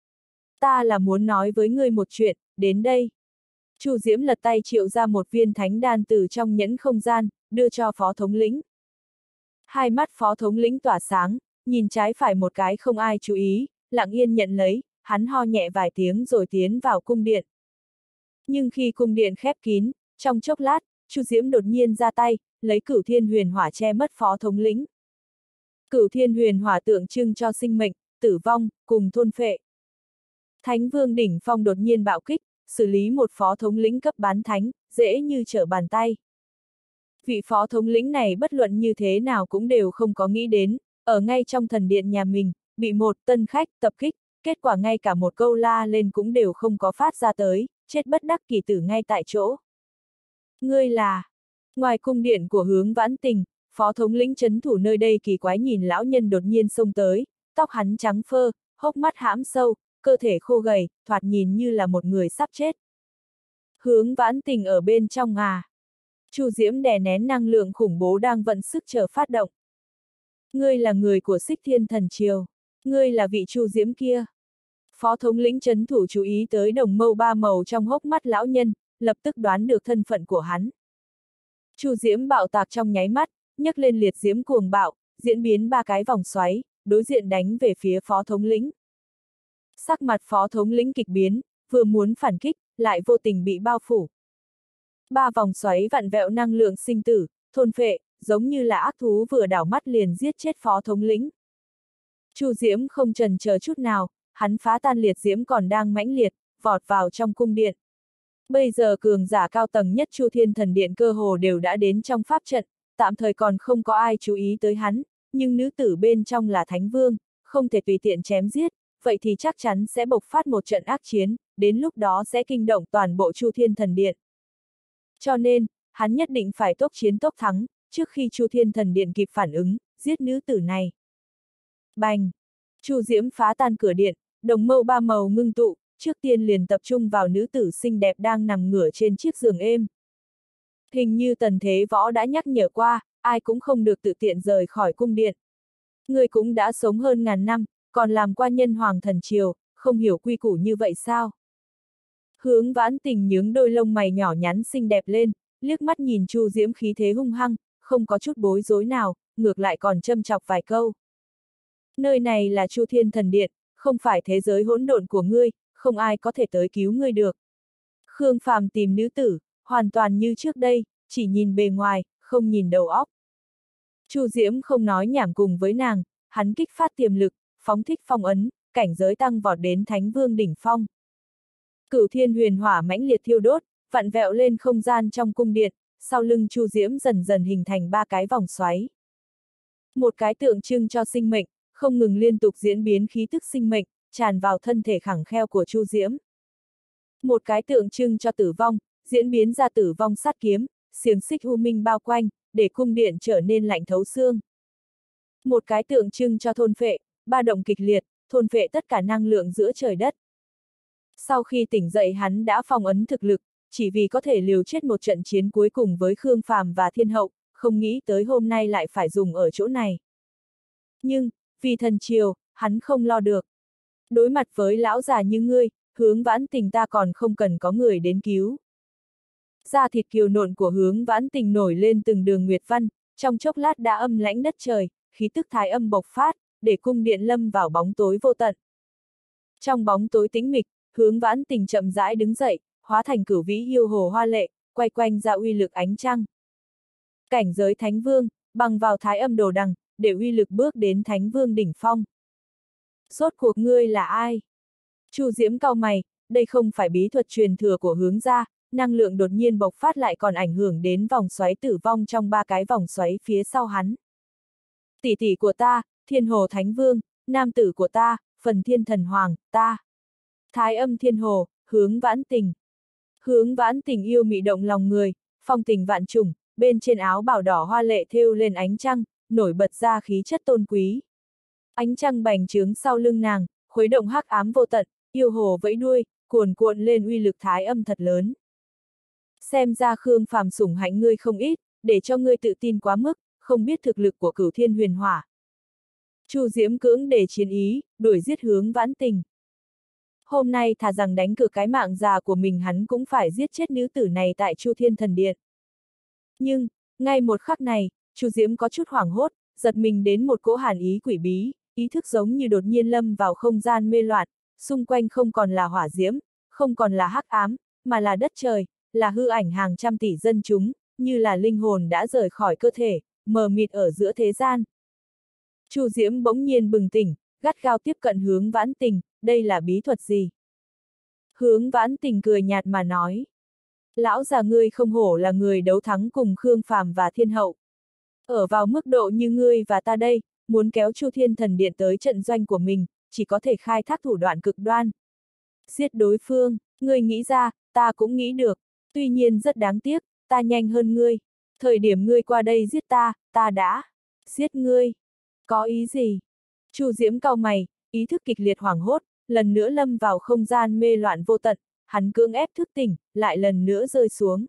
Ta là muốn nói với ngươi một chuyện, đến đây. Chu Diễm lật tay triệu ra một viên thánh đan từ trong nhẫn không gian, đưa cho phó thống lĩnh. Hai mắt phó thống lĩnh tỏa sáng, nhìn trái phải một cái không ai chú ý, lặng yên nhận lấy, hắn ho nhẹ vài tiếng rồi tiến vào cung điện. Nhưng khi cung điện khép kín, trong chốc lát, Chu Diễm đột nhiên ra tay, lấy Cửu Thiên Huyền Hỏa che mất phó thống lĩnh. Cửu Thiên Huyền Hỏa tượng trưng cho sinh mệnh, tử vong, cùng thôn phệ. Thánh Vương đỉnh phong đột nhiên bạo kích, xử lý một phó thống lĩnh cấp bán thánh, dễ như trở bàn tay. Vị phó thống lĩnh này bất luận như thế nào cũng đều không có nghĩ đến, ở ngay trong thần điện nhà mình, bị một tân khách tập kích, kết quả ngay cả một câu la lên cũng đều không có phát ra tới, chết bất đắc kỳ tử ngay tại chỗ. Ngươi là... Ngoài cung điện của Hướng Vãn Tình, phó thống lĩnh trấn thủ nơi đây kỳ quái nhìn lão nhân đột nhiên xông tới, tóc hắn trắng phơ, hốc mắt hãm sâu, cơ thể khô gầy, thoạt nhìn như là một người sắp chết. Hướng Vãn Tình ở bên trong à? Chu Diễm đè nén năng lượng khủng bố đang vận sức chờ phát động. Ngươi là người của Xích Thiên Thần triều, ngươi là vị Chu Diễm kia. Phó thống lĩnh trấn thủ chú ý tới đồng mâu ba màu trong hốc mắt lão nhân, lập tức đoán được thân phận của hắn. Chu Diễm bạo tạc trong nháy mắt, nhấc lên liệt diễm cuồng bạo, diễn biến ba cái vòng xoáy, đối diện đánh về phía phó thống lĩnh. Sắc mặt phó thống lĩnh kịch biến, vừa muốn phản kích, lại vô tình bị bao phủ. Ba vòng xoáy vặn vẹo năng lượng sinh tử, thôn phệ, giống như là ác thú vừa đảo mắt liền giết chết phó thống lĩnh. Chu Diễm không chần chờ chút nào, hắn phá tan liệt diễm còn đang mãnh liệt, vọt vào trong cung điện. Bây giờ cường giả cao tầng nhất Chu Thiên Thần Điện cơ hồ đều đã đến trong pháp trận, tạm thời còn không có ai chú ý tới hắn, nhưng nữ tử bên trong là Thánh Vương, không thể tùy tiện chém giết, vậy thì chắc chắn sẽ bộc phát một trận ác chiến, đến lúc đó sẽ kinh động toàn bộ Chu Thiên Thần Điện. Cho nên, hắn nhất định phải tốc chiến tốc thắng, trước khi Chu Thiên Thần Điện kịp phản ứng, giết nữ tử này. Bành! Chu Diễm phá tan cửa điện, đồng mâu ba màu ngưng tụ, trước tiên liền tập trung vào nữ tử xinh đẹp đang nằm ngửa trên chiếc giường êm. Hình như Tần Thế Võ đã nhắc nhở qua, ai cũng không được tự tiện rời khỏi cung điện. Người cũng đã sống hơn ngàn năm, còn làm qua nhân hoàng thần triều, không hiểu quy củ như vậy sao? Hướng Vãn Tình nhướng đôi lông mày nhỏ nhắn xinh đẹp lên, liếc mắt nhìn Chu Diễm khí thế hung hăng, không có chút bối rối nào, ngược lại còn châm chọc vài câu. Nơi này là Chu Thiên Thần Điện, không phải thế giới hỗn độn của ngươi, không ai có thể tới cứu ngươi được. Khương Phàm tìm nữ tử, hoàn toàn như trước đây, chỉ nhìn bề ngoài, không nhìn đầu óc. Chu Diễm không nói nhảm cùng với nàng, hắn kích phát tiềm lực, phóng thích phong ấn, cảnh giới tăng vọt đến Thánh Vương đỉnh phong. Cửu thiên huyền hỏa mãnh liệt thiêu đốt, vặn vẹo lên không gian trong cung điện, sau lưng Chu Diễm dần dần hình thành 3 cái vòng xoáy. Một cái tượng trưng cho sinh mệnh, không ngừng liên tục diễn biến khí tức sinh mệnh, tràn vào thân thể khẳng kheo của Chu Diễm. Một cái tượng trưng cho tử vong, diễn biến ra tử vong sát kiếm, xiềng xích u minh bao quanh, để cung điện trở nên lạnh thấu xương. Một cái tượng trưng cho thôn phệ, ba động kịch liệt, thôn phệ tất cả năng lượng giữa trời đất. Sau khi tỉnh dậy hắn đã phong ấn thực lực, chỉ vì có thể liều chết một trận chiến cuối cùng với Khương Phàm và Thiên Hậu, không nghĩ tới hôm nay lại phải dùng ở chỗ này. Nhưng, vì thần triều, hắn không lo được. Đối mặt với lão già như ngươi, Hướng Vãn Tình ta còn không cần có người đến cứu. Da thịt kiều nộn của Hướng Vãn Tình nổi lên từng đường nguyệt văn, trong chốc lát đã âm lãnh đất trời, khí tức thái âm bộc phát, để cung điện lâm vào bóng tối vô tận. Trong bóng tối tĩnh mịch, Hướng Vãn Tình chậm rãi đứng dậy, hóa thành cửu vĩ yêu hồ hoa lệ, quay quanh ra uy lực ánh trăng. Cảnh giới Thánh Vương, bằng vào thái âm đồ đằng, để uy lực bước đến Thánh Vương đỉnh phong. Rốt cuộc ngươi là ai? Chu Diễm cau mày, đây không phải bí thuật truyền thừa của Hướng gia, năng lượng đột nhiên bộc phát lại còn ảnh hưởng đến vòng xoáy tử vong trong 3 cái vòng xoáy phía sau hắn. Tỷ tỷ của ta, Thiên Hồ Thánh Vương, nam tử của ta, Phần Thiên Thần Hoàng, ta. Thái âm Thiên Hồ, Hướng Vãn Tình. Hướng Vãn Tình yêu mị động lòng người, phong tình vạn trùng, bên trên áo bào đỏ hoa lệ thêu lên ánh trăng, nổi bật ra khí chất tôn quý. Ánh trăng bành trướng sau lưng nàng, khuấy động hắc ám vô tận, yêu hồ vẫy đuôi, cuồn cuộn lên uy lực thái âm thật lớn. Xem ra Khương Phàm sủng hạnh ngươi không ít, để cho ngươi tự tin quá mức, không biết thực lực của Cửu Thiên Huyền Hỏa. Chu Diễm cưỡng để chiến ý, đuổi giết Hướng Vãn Tình. Hôm nay thà rằng đánh cược cái mạng già của mình hắn cũng phải giết chết nữ tử này tại Chu Thiên Thần Điện. Nhưng, ngay một khắc này, Chu Diễm có chút hoảng hốt, giật mình đến một cỗ hàn ý quỷ bí, ý thức giống như đột nhiên lâm vào không gian mê loạn, xung quanh không còn là hỏa diễm, không còn là hắc ám, mà là đất trời, là hư ảnh hàng trăm tỷ dân chúng, như là linh hồn đã rời khỏi cơ thể, mờ mịt ở giữa thế gian. Chu Diễm bỗng nhiên bừng tỉnh, gắt gao tiếp cận Hướng Vãn Tình, đây là bí thuật gì? Hướng Vãn Tình cười nhạt mà nói. Lão già ngươi không hổ là người đấu thắng cùng Khương Phàm và Thiên Hậu. Ở vào mức độ như ngươi và ta đây, muốn kéo Chu Thiên Thần Điện tới trận doanh của mình, chỉ có thể khai thác thủ đoạn cực đoan. Giết đối phương, ngươi nghĩ ra, ta cũng nghĩ được, tuy nhiên rất đáng tiếc, ta nhanh hơn ngươi. Thời điểm ngươi qua đây giết ta, ta đã giết ngươi. Có ý gì? Chu Diễm cau mày, ý thức kịch liệt hoảng hốt, lần nữa lâm vào không gian mê loạn vô tận, hắn cưỡng ép thức tỉnh, lại lần nữa rơi xuống.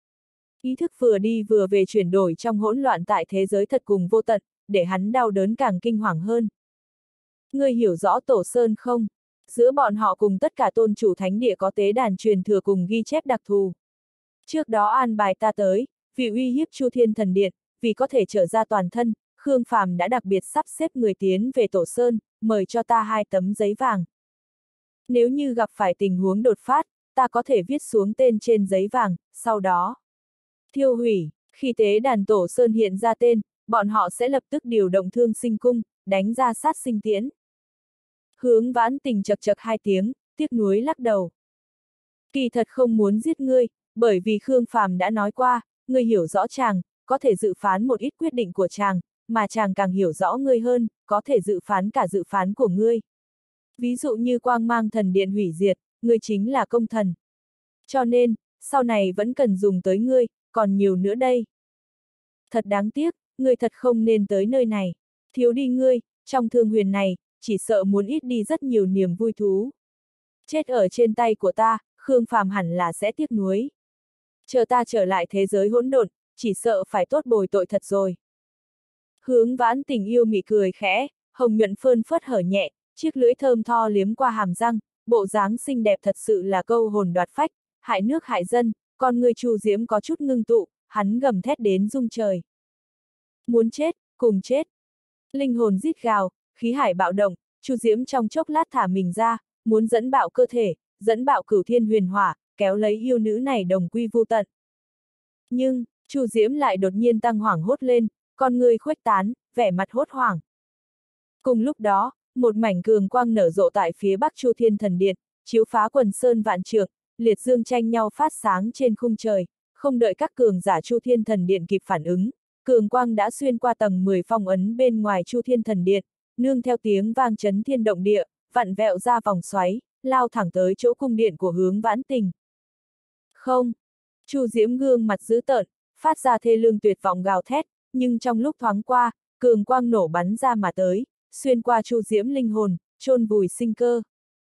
Ý thức vừa đi vừa về chuyển đổi trong hỗn loạn tại thế giới thật cùng vô tận, để hắn đau đớn càng kinh hoàng hơn. Ngươi hiểu rõ Tổ Sơn không? Giữa bọn họ cùng tất cả tôn chủ thánh địa có tế đàn truyền thừa cùng ghi chép đặc thù. Trước đó an bài ta tới, vì uy hiếp Chu Thiên Thần Điện, vì có thể trở ra toàn thân, Khương Phàm đã đặc biệt sắp xếp người tiến về Tổ Sơn, mời cho ta 2 tấm giấy vàng. Nếu như gặp phải tình huống đột phát, ta có thể viết xuống tên trên giấy vàng, sau đó thiêu hủy. Khi tế đàn Tổ Sơn hiện ra tên, bọn họ sẽ lập tức điều động Thương Sinh Cung, đánh ra sát sinh tiễn. Hướng Vãn Tình chật chật 2 tiếng, tiếc nuối lắc đầu. Kỳ thật không muốn giết ngươi, bởi vì Khương Phàm đã nói qua, ngươi hiểu rõ chàng, có thể dự phán một ít quyết định của chàng, mà chàng càng hiểu rõ ngươi hơn, có thể dự phán cả dự phán của ngươi. Ví dụ như Quang Mang Thần Điện hủy diệt, ngươi chính là công thần. Cho nên, sau này vẫn cần dùng tới ngươi, còn nhiều nữa đây. Thật đáng tiếc, ngươi thật không nên tới nơi này. Thiếu đi ngươi, trong thương huyền này, chỉ sợ muốn ít đi rất nhiều niềm vui thú. Chết ở trên tay của ta, Khương Phàm hẳn là sẽ tiếc nuối. Chờ ta trở lại thế giới hỗn độn, chỉ sợ phải tốt bồi tội thật rồi. Hướng Vãn Tình yêu mị cười khẽ, hồng nhuận phơn phớt hở nhẹ, chiếc lưỡi thơm tho liếm qua hàm răng, bộ dáng xinh đẹp thật sự là câu hồn đoạt phách, hại nước hại dân, con người Chu Diễm có chút ngưng tụ, hắn gầm thét đến rung trời. Muốn chết, cùng chết. Linh hồn rít gào, khí hải bạo động, Chu Diễm trong chốc lát thả mình ra, muốn dẫn bạo cơ thể, dẫn bạo Cửu Thiên Huyền Hỏa, kéo lấy yêu nữ này đồng quy vu tận. Nhưng, Chu Diễm lại đột nhiên tăng hoảng hốt lên, con người khuếch tán, vẻ mặt hốt hoảng. Cùng lúc đó, một mảnh cường quang nở rộ tại phía bắc Chu Thiên Thần Điện, chiếu phá quần sơn vạn trượng, liệt dương tranh nhau phát sáng trên khung trời, không đợi các cường giả Chu Thiên Thần Điện kịp phản ứng, cường quang đã xuyên qua tầng 10 phong ấn bên ngoài Chu Thiên Thần Điện, nương theo tiếng vang chấn thiên động địa, vặn vẹo ra vòng xoáy, lao thẳng tới chỗ cung điện của Hướng Vãn Tình. Không! Chu Diễm gương mặt dữ tợn, phát ra thê lương tuyệt vọng gào thét, nhưng trong lúc thoáng qua, cường quang nổ bắn ra mà tới, xuyên qua Chu Diễm linh hồn, chôn vùi sinh cơ.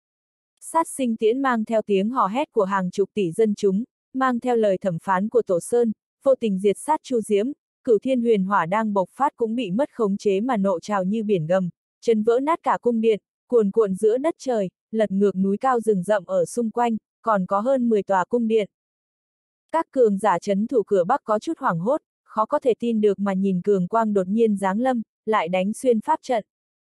Sát sinh tiễn mang theo tiếng hò hét của hàng chục tỷ dân chúng, mang theo lời thẩm phán của Tổ Sơn, vô tình diệt sát Chu Diễm, Cửu Thiên Huyền Hỏa đang bộc phát cũng bị mất khống chế mà nộ trào như biển gầm, chấn vỡ nát cả cung điện, cuồn cuộn giữa đất trời, lật ngược núi cao rừng rậm ở xung quanh, còn có hơn 10 tòa cung điện. Các cường giả trấn thủ cửa Bắc có chút hoảng hốt, khó có thể tin được mà nhìn cường quang đột nhiên giáng lâm, lại đánh xuyên pháp trận.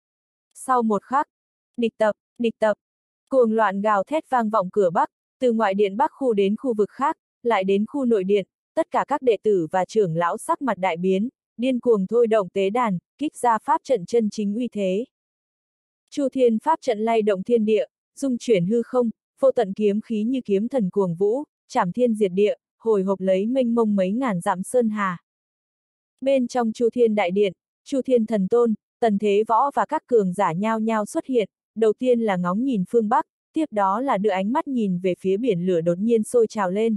Sau một khắc, địch tập, cuồng loạn gào thét vang vọng cửa Bắc, từ ngoại điện Bắc khu đến khu vực khác, lại đến khu nội điện, tất cả các đệ tử và trưởng lão sắc mặt đại biến, điên cuồng thôi động tế đàn, kích ra pháp trận chân chính uy thế. Chu Thiên pháp trận lay động thiên địa, dung chuyển hư không, vô tận kiếm khí như kiếm thần cuồng vũ, trảm thiên diệt địa, hồi hộp lấy mênh mông mấy ngàn dặm sơn hà. Bên trong Chu Thiên đại điện, Chu Thiên thần tôn, Tần Thế Võ và các cường giả nhao nhao xuất hiện, đầu tiên là ngóng nhìn phương Bắc, tiếp đó là đưa ánh mắt nhìn về phía biển lửa đột nhiên sôi trào lên.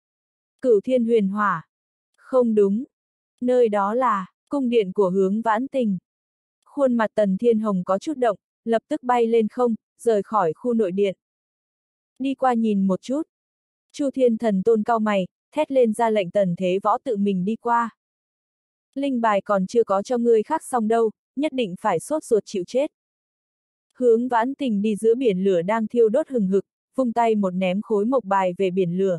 Cửu Thiên Huyền Hỏa. Không đúng. Nơi đó là cung điện của Hướng Vãn Tình. Khuôn mặt Tần Thiên Hồng có chút động, lập tức bay lên không, rời khỏi khu nội điện. Đi qua nhìn một chút. Chu Thiên thần tôn cau mày, thét lên ra lệnh Tần Thế Võ tự mình đi qua. Linh bài còn chưa có cho ngươi khác xong đâu, nhất định phải sốt ruột chịu chết. Hướng Vãn Tình đi giữa biển lửa đang thiêu đốt hừng hực, vung tay một ném khối mộc bài về biển lửa.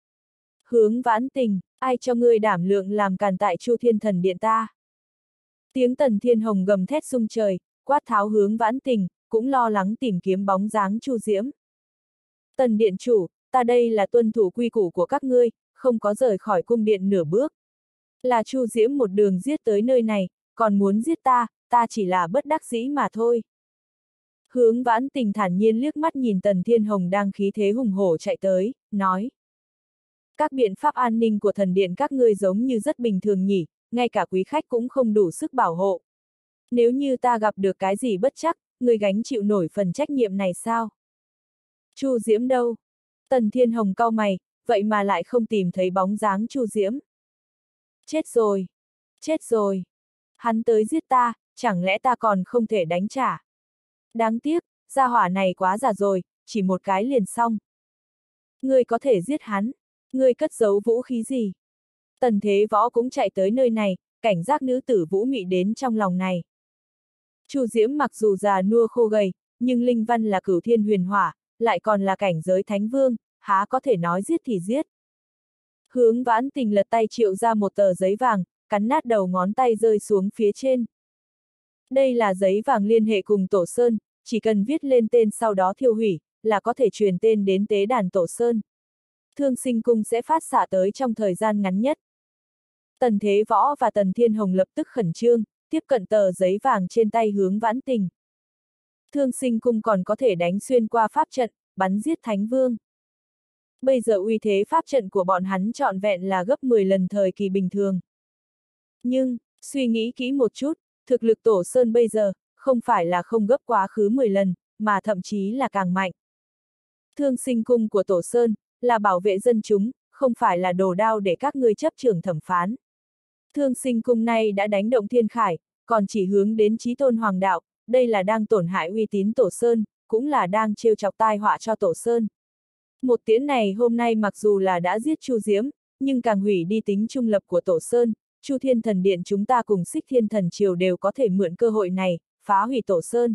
Hướng Vãn Tình, ai cho ngươi đảm lượng làm càn tại Chu Thiên Thần Điện ta? Tiếng Tần Thiên Hồng gầm thét rung trời, quát tháo Hướng Vãn Tình, cũng lo lắng tìm kiếm bóng dáng Chu Diễm. Tần Điện chủ, ta đây là tuân thủ quy củ của các ngươi, không có rời khỏi cung điện nửa bước. Là Chu Diễm một đường giết tới nơi này, còn muốn giết ta, ta chỉ là bất đắc dĩ mà thôi. Hướng Vãn Tình thản nhiên liếc mắt nhìn Tần Thiên Hồng đang khí thế hùng hổ chạy tới, nói. Các biện pháp an ninh của thần điện các ngươi giống như rất bình thường nhỉ, ngay cả quý khách cũng không đủ sức bảo hộ. Nếu như ta gặp được cái gì bất chắc, ngươi gánh chịu nổi phần trách nhiệm này sao? Chu Diễm đâu? Tần Thiên Hồng cau mày, vậy mà lại không tìm thấy bóng dáng Chu Diễm. Chết rồi! Chết rồi! Hắn tới giết ta, chẳng lẽ ta còn không thể đánh trả? Đáng tiếc, gia hỏa này quá già rồi, chỉ một cái liền xong. Ngươi có thể giết hắn, ngươi cất giấu vũ khí gì? Tần Thế Võ cũng chạy tới nơi này, cảnh giác nữ tử Vũ Mị đến trong lòng này. Chu Diễm mặc dù già nua khô gầy, nhưng linh văn là Cửu Thiên Huyền Hỏa, lại còn là cảnh giới thánh vương, há có thể nói giết thì giết. Hướng Vãn Tình lật tay triệu ra một tờ giấy vàng, cắn nát đầu ngón tay rơi xuống phía trên. Đây là giấy vàng liên hệ cùng Tổ Sơn, chỉ cần viết lên tên sau đó thiêu hủy, là có thể truyền tên đến tế đàn Tổ Sơn. Thương Sinh Cung sẽ phát xạ tới trong thời gian ngắn nhất. Tần Thế Võ và Tần Thiên Hồng lập tức khẩn trương, tiếp cận tờ giấy vàng trên tay Hướng Vãn Tình. Thương Sinh Cung còn có thể đánh xuyên qua pháp trận, bắn giết Thánh Vương. Bây giờ uy thế pháp trận của bọn hắn trọn vẹn là gấp 10 lần thời kỳ bình thường. Nhưng, suy nghĩ kỹ một chút, thực lực Tổ Sơn bây giờ, không phải là không gấp quá khứ 10 lần, mà thậm chí là càng mạnh. Thương Sinh Cung của Tổ Sơn, là bảo vệ dân chúng, không phải là đồ đao để các ngươi chấp trưởng thẩm phán. Thương Sinh Cung này đã đánh động thiên khải, còn chỉ hướng đến chí tôn hoàng đạo, đây là đang tổn hại uy tín Tổ Sơn, cũng là đang trêu chọc tai họa cho Tổ Sơn. Một tiễn này hôm nay mặc dù là đã giết Chu Diễm, nhưng càng hủy đi tính trung lập của Tổ Sơn, Chu Thiên Thần Điện chúng ta cùng Xích Thiên Thần Triều đều có thể mượn cơ hội này, phá hủy Tổ Sơn.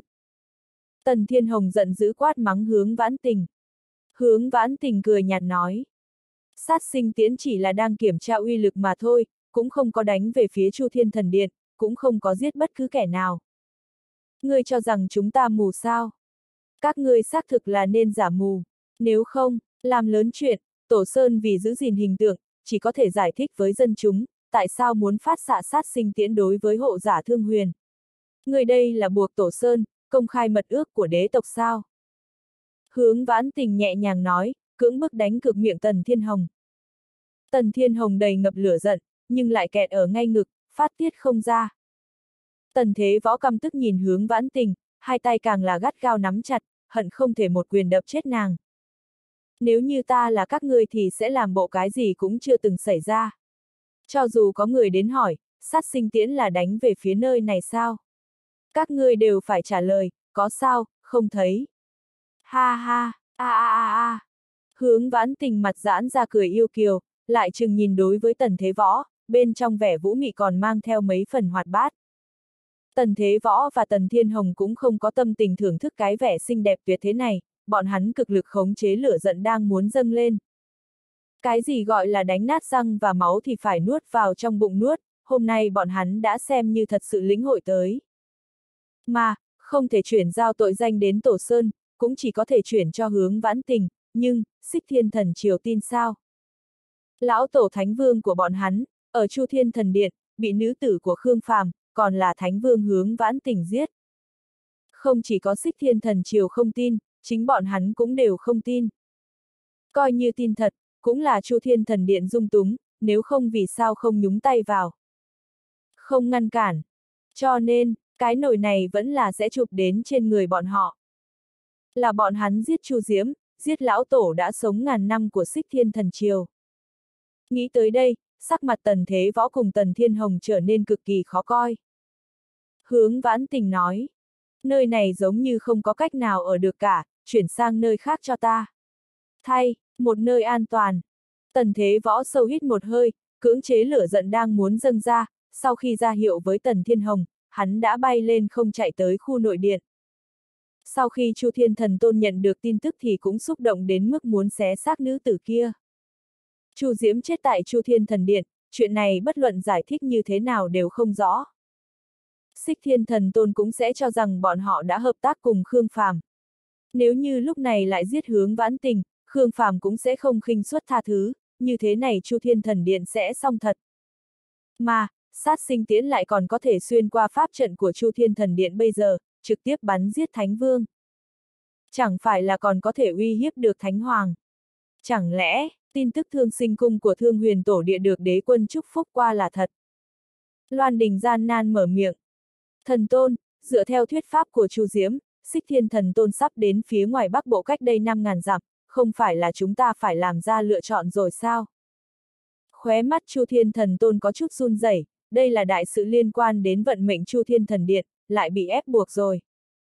Tần Thiên Hồng giận dữ quát mắng Hướng Vãn Tình. Hướng Vãn Tình cười nhạt nói. Sát sinh tiễn chỉ là đang kiểm tra uy lực mà thôi, cũng không có đánh về phía Chu Thiên Thần Điện, cũng không có giết bất cứ kẻ nào. Ngươi cho rằng chúng ta mù sao? Các ngươi xác thực là nên giả mù. Nếu không, làm lớn chuyện, Tổ Sơn vì giữ gìn hình tượng, chỉ có thể giải thích với dân chúng, tại sao muốn phát xạ sát sinh tiễn đối với hộ giả Thương Huyền. Người đây là buộc Tổ Sơn, công khai mật ước của đế tộc sao? Hướng Vãn Tình nhẹ nhàng nói, cưỡng bức đánh cược miệng Tần Thiên Hồng. Tần Thiên Hồng đầy ngập lửa giận, nhưng lại kẹt ở ngay ngực, phát tiết không ra. Tần Thế Võ căm tức nhìn Hướng Vãn Tình, hai tay càng là gắt gao nắm chặt, hận không thể một quyền đập chết nàng. Nếu như ta là các ngươi thì sẽ làm bộ cái gì cũng chưa từng xảy ra. Cho dù có người đến hỏi, sát sinh tiễn là đánh về phía nơi này sao? Các ngươi đều phải trả lời, có sao, không thấy. Ha ha, a a a a. Hướng Vãn Tình mặt giãn ra cười yêu kiều, lại chừng nhìn đối với Tần Thế Võ, bên trong vẻ vũ mị còn mang theo mấy phần hoạt bát. Tần Thế Võ và Tần Thiên Hồng cũng không có tâm tình thưởng thức cái vẻ xinh đẹp tuyệt thế này, bọn hắn cực lực khống chế lửa giận đang muốn dâng lên. Cái gì gọi là đánh nát răng và máu thì phải nuốt vào trong bụng nuốt, hôm nay bọn hắn đã xem như thật sự lĩnh hội tới. Mà, không thể chuyển giao tội danh đến Tổ Sơn, cũng chỉ có thể chuyển cho Hướng Vãn Tình, nhưng, Xích Thiên Thần Triều tin sao? Lão Tổ Thánh Vương của bọn hắn, ở Chu Thiên Thần Điện, bị nữ tử của Khương Phàm, còn là Thánh Vương Hướng Vãn Tình giết. Không chỉ có Xích Thiên Thần Triều không tin, chính bọn hắn cũng đều không tin. Coi như tin thật, cũng là Chu Thiên Thần Điện dung túng, nếu không vì sao không nhúng tay vào. Không ngăn cản. Cho nên, cái nổi này vẫn là sẽ chụp đến trên người bọn họ. Là bọn hắn giết Chu Diễm, giết lão tổ đã sống ngàn năm của Xích Thiên Thần Triều. Nghĩ tới đây, sắc mặt Tần Thế Võ cùng Tần Thiên Hồng trở nên cực kỳ khó coi. Hướng Vãn Tình nói, nơi này giống như không có cách nào ở được cả, chuyển sang nơi khác cho ta. Thay, một nơi an toàn. Tần Thế Võ sâu hít một hơi, cưỡng chế lửa giận đang muốn dâng ra, sau khi ra hiệu với Tần Thiên Hồng, hắn đã bay lên không chạy tới khu nội điện. Sau khi Chu Thiên Thần Tôn nhận được tin tức thì cũng xúc động đến mức muốn xé xác nữ tử kia. Chu Diễm chết tại Chu Thiên Thần Điện, chuyện này bất luận giải thích như thế nào đều không rõ. Xích Thiên Thần Tôn cũng sẽ cho rằng bọn họ đã hợp tác cùng Khương Phàm. Nếu như lúc này lại giết Hướng Vãn Tình, Khương Phàm cũng sẽ không khinh suất tha thứ, như thế này Chu Thiên Thần Điện sẽ xong thật. Mà, sát sinh tiễn lại còn có thể xuyên qua pháp trận của Chu Thiên Thần Điện bây giờ, trực tiếp bắn giết Thánh Vương. Chẳng phải là còn có thể uy hiếp được Thánh Hoàng. Chẳng lẽ, tin tức Thương Sinh Cung của Thương Huyền Tổ Địa được đế quân chúc phúc qua là thật? Loan Đình gian nan mở miệng. Thần Tôn, dựa theo thuyết pháp của Chu Diễm, Xích Thiên Thần Tôn sắp đến phía ngoài Bắc Bộ cách đây 5.000 dặm, không phải là chúng ta phải làm ra lựa chọn rồi sao? Khóe mắt Chu Thiên Thần Tôn có chút run rẩy, đây là đại sự liên quan đến vận mệnh Chu Thiên Thần Điện, lại bị ép buộc rồi.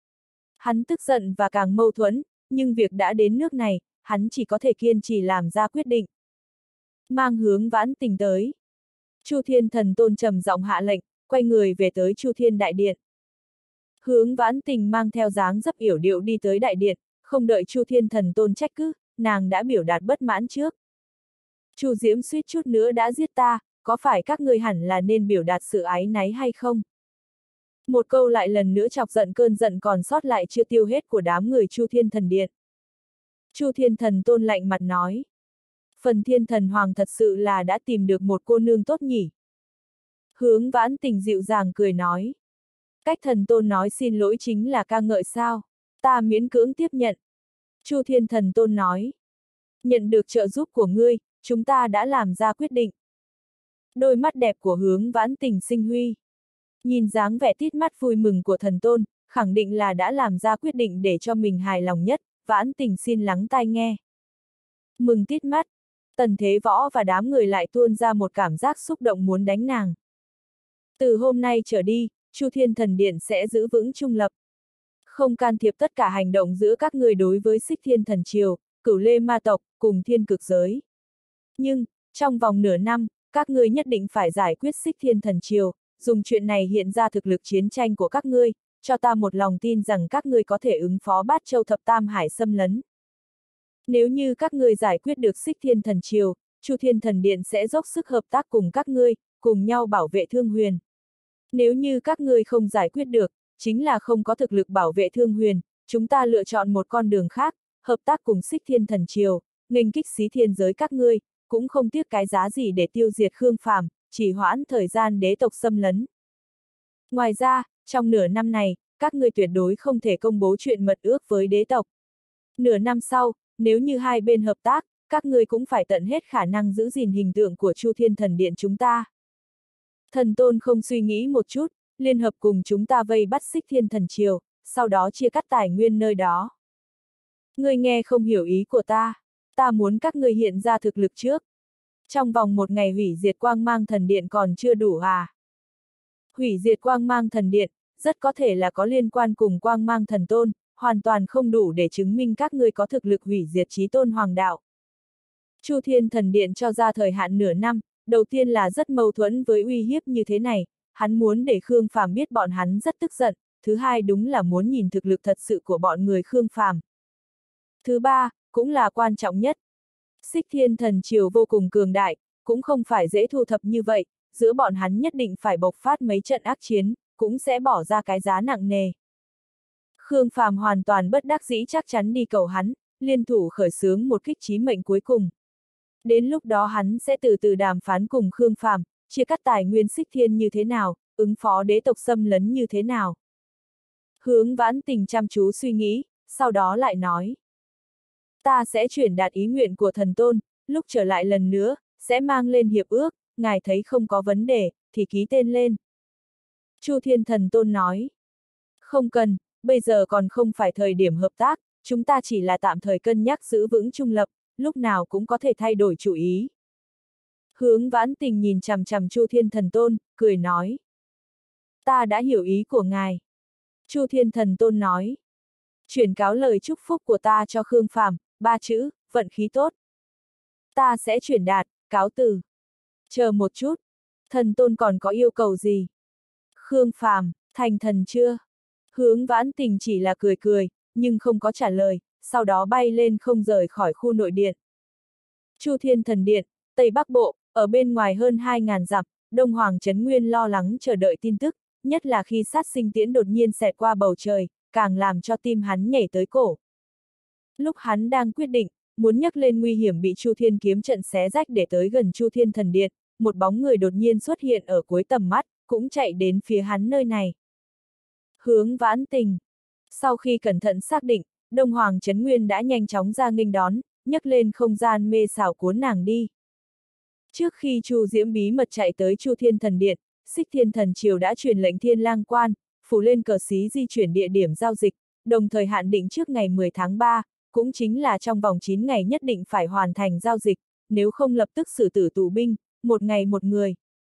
Hắn tức giận và càng mâu thuẫn, nhưng việc đã đến nước này, hắn chỉ có thể kiên trì làm ra quyết định. Mang Hướng Vãn Tình tới. Chu Thiên Thần Tôn trầm giọng hạ lệnh, quay người về tới Chu Thiên Đại Điện. Hướng Vãn Tình mang theo dáng dấp yểu điệu đi tới đại điện, không đợi Chu Thiên Thần Tôn trách cứ, nàng đã biểu đạt bất mãn trước. Chu Diễm suýt chút nữa đã giết ta, có phải các ngươi hẳn là nên biểu đạt sự áy náy hay không? Một câu lại lần nữa chọc giận cơn giận còn sót lại chưa tiêu hết của đám người Chu Thiên Thần Điện. Chu Thiên Thần Tôn lạnh mặt nói. Phần Thiên Thần Hoàng thật sự là đã tìm được một cô nương tốt nhỉ? Hướng Vãn Tình dịu dàng cười nói. Cách Thần Tôn nói xin lỗi chính là ca ngợi sao? Ta miễn cưỡng tiếp nhận. Chu Thiên Thần Tôn nói. Nhận được trợ giúp của ngươi, chúng ta đã làm ra quyết định. Đôi mắt đẹp của Hướng Vãn Tình sinh huy. Nhìn dáng vẻ tít mắt vui mừng của Thần Tôn, khẳng định là đã làm ra quyết định để cho mình hài lòng nhất, Vãn Tình xin lắng tai nghe. Mừng tít mắt, Tần Thế Võ và đám người lại tuôn ra một cảm giác xúc động muốn đánh nàng. Từ hôm nay trở đi, Chu Thiên Thần Điện sẽ giữ vững trung lập. Không can thiệp tất cả hành động giữa các người đối với Xích Thiên Thần Triều, Cửu Lê Ma Tộc, cùng Thiên Cực Giới. Nhưng, trong vòng nửa năm, các ngươi nhất định phải giải quyết Xích Thiên Thần Triều, dùng chuyện này hiện ra thực lực chiến tranh của các ngươi, cho ta một lòng tin rằng các ngươi có thể ứng phó Bát Châu Thập Tam Hải xâm lấn. Nếu như các ngươi giải quyết được Xích Thiên Thần Triều, Chu Thiên Thần Điện sẽ dốc sức hợp tác cùng các ngươi, cùng nhau bảo vệ Thương Huyền. Nếu như các ngươi không giải quyết được, chính là không có thực lực bảo vệ Thương Huyền, chúng ta lựa chọn một con đường khác, hợp tác cùng Xích Thiên Thần Triều, nghênh kích xí thiên giới các ngươi, cũng không tiếc cái giá gì để tiêu diệt Khương Phàm, chỉ hoãn thời gian đế tộc xâm lấn. Ngoài ra, trong nửa năm này, các ngươi tuyệt đối không thể công bố chuyện mật ước với đế tộc. Nửa năm sau, nếu như hai bên hợp tác, các ngươi cũng phải tận hết khả năng giữ gìn hình tượng của Chu Thiên Thần Điện chúng ta. Thần Tôn không suy nghĩ một chút, liên hợp cùng chúng ta vây bắt Xích Thiên Thần Triều, sau đó chia cắt tài nguyên nơi đó. Ngươi nghe không hiểu ý của ta muốn các ngươi hiện ra thực lực trước. Trong vòng một ngày hủy diệt Quang Mang Thần Điện còn chưa đủ à? Hủy diệt Quang Mang Thần Điện, rất có thể là có liên quan cùng Quang Mang Thần Tôn, hoàn toàn không đủ để chứng minh các ngươi có thực lực hủy diệt Chí Tôn Hoàng Đạo. Chu Thiên Thần Điện cho ra thời hạn nửa năm, đầu tiên là rất mâu thuẫn với uy hiếp như thế này, hắn muốn để Khương Phàm biết bọn hắn rất tức giận, thứ hai đúng là muốn nhìn thực lực thật sự của bọn người Khương Phàm. Thứ ba, cũng là quan trọng nhất. Xích Thiên Thần Triều vô cùng cường đại, cũng không phải dễ thu thập như vậy, giữa bọn hắn nhất định phải bộc phát mấy trận ác chiến, cũng sẽ bỏ ra cái giá nặng nề. Khương Phàm hoàn toàn bất đắc dĩ chắc chắn đi cầu hắn, liên thủ khởi xướng một kích chí mệnh cuối cùng. Đến lúc đó hắn sẽ từ từ đàm phán cùng Khương Phàm, chia cắt tài nguyên Xích Thiên như thế nào, ứng phó đế tộc xâm lấn như thế nào. Hướng Vãn Tình chăm chú suy nghĩ, sau đó lại nói. Ta sẽ chuyển đạt ý nguyện của thần tôn, lúc trở lại lần nữa, sẽ mang lên hiệp ước, ngài thấy không có vấn đề, thì ký tên lên. Chu Thiên Thần Tôn nói. Không cần, bây giờ còn không phải thời điểm hợp tác, chúng ta chỉ là tạm thời cân nhắc giữ vững trung lập, lúc nào cũng có thể thay đổi chủ ý. Hướng Vãn Tình nhìn chằm chằm Chu Thiên Thần Tôn, cười nói. Ta đã hiểu ý của ngài. Chu Thiên Thần Tôn nói. Chuyển cáo lời chúc phúc của ta cho Khương Phàm, 3 chữ, vận khí tốt. Ta sẽ chuyển đạt, cáo từ. Chờ một chút, thần tôn còn có yêu cầu gì? Khương Phàm, thành thần chưa? Hướng Vãn Tình chỉ là cười cười, nhưng không có trả lời, sau đó bay lên không rời khỏi khu nội điện. Chu Thiên Thần Điện, Tây Bắc Bộ, ở bên ngoài hơn 2.000 dặm, Đông Hoàng Trấn Nguyên lo lắng chờ đợi tin tức, nhất là khi sát sinh tiễn đột nhiên xẹt qua bầu trời, càng làm cho tim hắn nhảy tới cổ. Lúc hắn đang quyết định, muốn nhắc lên nguy hiểm bị Chu Thiên kiếm trận xé rách để tới gần Chu Thiên Thần Điện, một bóng người đột nhiên xuất hiện ở cuối tầm mắt, cũng chạy đến phía hắn nơi này. Hướng Vãn Tình. Sau khi cẩn thận xác định, Đông Hoàng Trấn Nguyên đã nhanh chóng ra nghênh đón, nhấc lên không gian mê xảo cuốn nàng đi. Trước khi Chu Diễm bí mật chạy tới Chu Thiên Thần Điện, Xích Thiên Thần Triều đã truyền lệnh Thiên Lang Quan, phủ lên cờ xí di chuyển địa điểm giao dịch, đồng thời hạn định trước ngày 10 tháng 3, cũng chính là trong vòng 9 ngày nhất định phải hoàn thành giao dịch, nếu không lập tức xử tử tù binh, một ngày một người.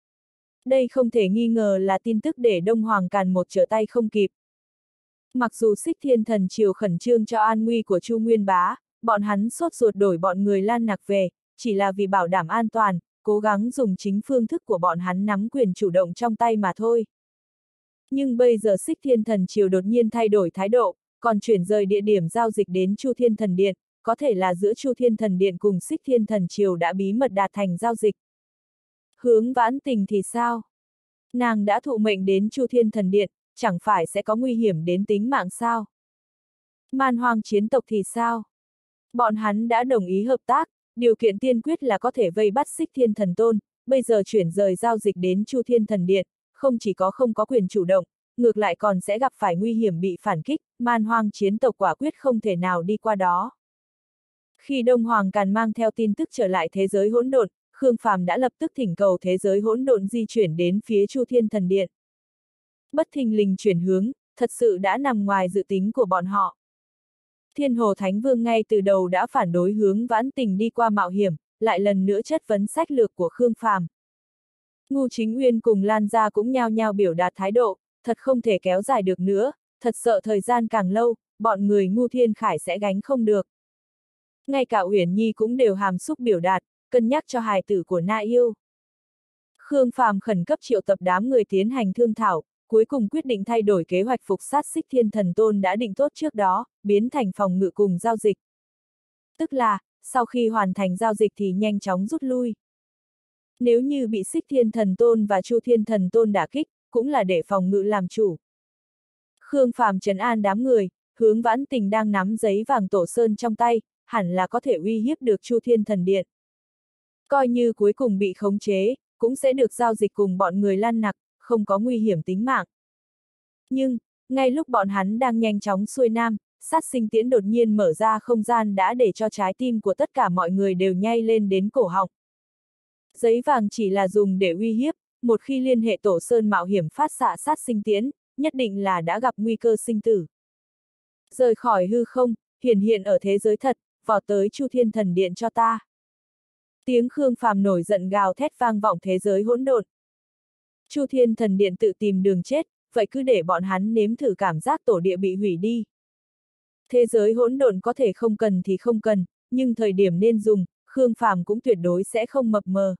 Đây không thể nghi ngờ là tin tức để Đông Hoàng Càn một trở tay không kịp. Mặc dù Xích Thiên Thần Triều khẩn trương cho an nguy của Chu Nguyên Bá, bọn hắn sốt ruột đổi bọn người Lan Nặc về, chỉ là vì bảo đảm an toàn, cố gắng dùng chính phương thức của bọn hắn nắm quyền chủ động trong tay mà thôi. Nhưng bây giờ Xích Thiên Thần Triều đột nhiên thay đổi thái độ, còn chuyển rời địa điểm giao dịch đến Chu Thiên Thần Điện, có thể là giữa Chu Thiên Thần Điện cùng Xích Thiên Thần Triều đã bí mật đạt thành giao dịch. Hướng Vãn Tình thì sao? Nàng đã thụ mệnh đến Chu Thiên Thần Điện, chẳng phải sẽ có nguy hiểm đến tính mạng sao? Man Hoang chiến tộc thì sao? Bọn hắn đã đồng ý hợp tác, điều kiện tiên quyết là có thể vây bắt Xích Thiên Thần Tôn, bây giờ chuyển rời giao dịch đến Chu Thiên Thần Điện, không chỉ có không có quyền chủ động, ngược lại còn sẽ gặp phải nguy hiểm bị phản kích, Man Hoang chiến tộc quả quyết không thể nào đi qua đó. Khi Đông Hoàng Càn mang theo tin tức trở lại thế giới hỗn độn, Khương Phàm đã lập tức thỉnh cầu thế giới hỗn độn di chuyển đến phía Chu Thiên Thần Điện. Bất thình lình chuyển hướng, thật sự đã nằm ngoài dự tính của bọn họ. Thiên Hồ Thánh Vương ngay từ đầu đã phản đối Hướng Vãn Tình đi qua mạo hiểm, lại lần nữa chất vấn sách lược của Khương Phàm. Ngô Chính Uyên cùng Lan Gia cũng nhao nhao biểu đạt thái độ, thật không thể kéo dài được nữa, thật sợ thời gian càng lâu, bọn người Ngô Thiên Khải sẽ gánh không được. Ngay cả Uyển Nhi cũng đều hàm xúc biểu đạt, cân nhắc cho hài tử của Na Yêu. Khương Phàm khẩn cấp triệu tập đám người tiến hành thương thảo, cuối cùng quyết định thay đổi kế hoạch phục sát Xích Thiên Thần Tôn đã định tốt trước đó, biến thành phòng ngự cùng giao dịch. Tức là, sau khi hoàn thành giao dịch thì nhanh chóng rút lui. Nếu như bị Xích Thiên Thần Tôn và Chu Thiên Thần Tôn đả kích, cũng là để phòng ngự làm chủ. Khương Phàm trấn an đám người, Hướng Vãn Tình đang nắm giấy vàng tổ sơn trong tay, hẳn là có thể uy hiếp được Chu Thiên Thần Điện. Coi như cuối cùng bị khống chế, cũng sẽ được giao dịch cùng bọn người Lan Nặc, không có nguy hiểm tính mạng. Nhưng, ngay lúc bọn hắn đang nhanh chóng xuôi nam, sát sinh tiễn đột nhiên mở ra không gian đã để cho trái tim của tất cả mọi người đều nhay lên đến cổ họng. Giấy vàng chỉ là dùng để uy hiếp, một khi liên hệ Tổ Sơn mạo hiểm phát xạ sát sinh tiễn, nhất định là đã gặp nguy cơ sinh tử. Rời khỏi hư không, hiển hiện ở thế giới thật, vào tới Chu Thiên Thần Điện cho ta. Tiếng Khương Phàm nổi giận gào thét vang vọng thế giới hỗn độn. Chu Thiên Thần Điện tự tìm đường chết, vậy cứ để bọn hắn nếm thử cảm giác tổ địa bị hủy đi. Thế giới hỗn độn có thể không cần thì không cần, nhưng thời điểm nên dùng, Khương Phàm cũng tuyệt đối sẽ không mập mờ.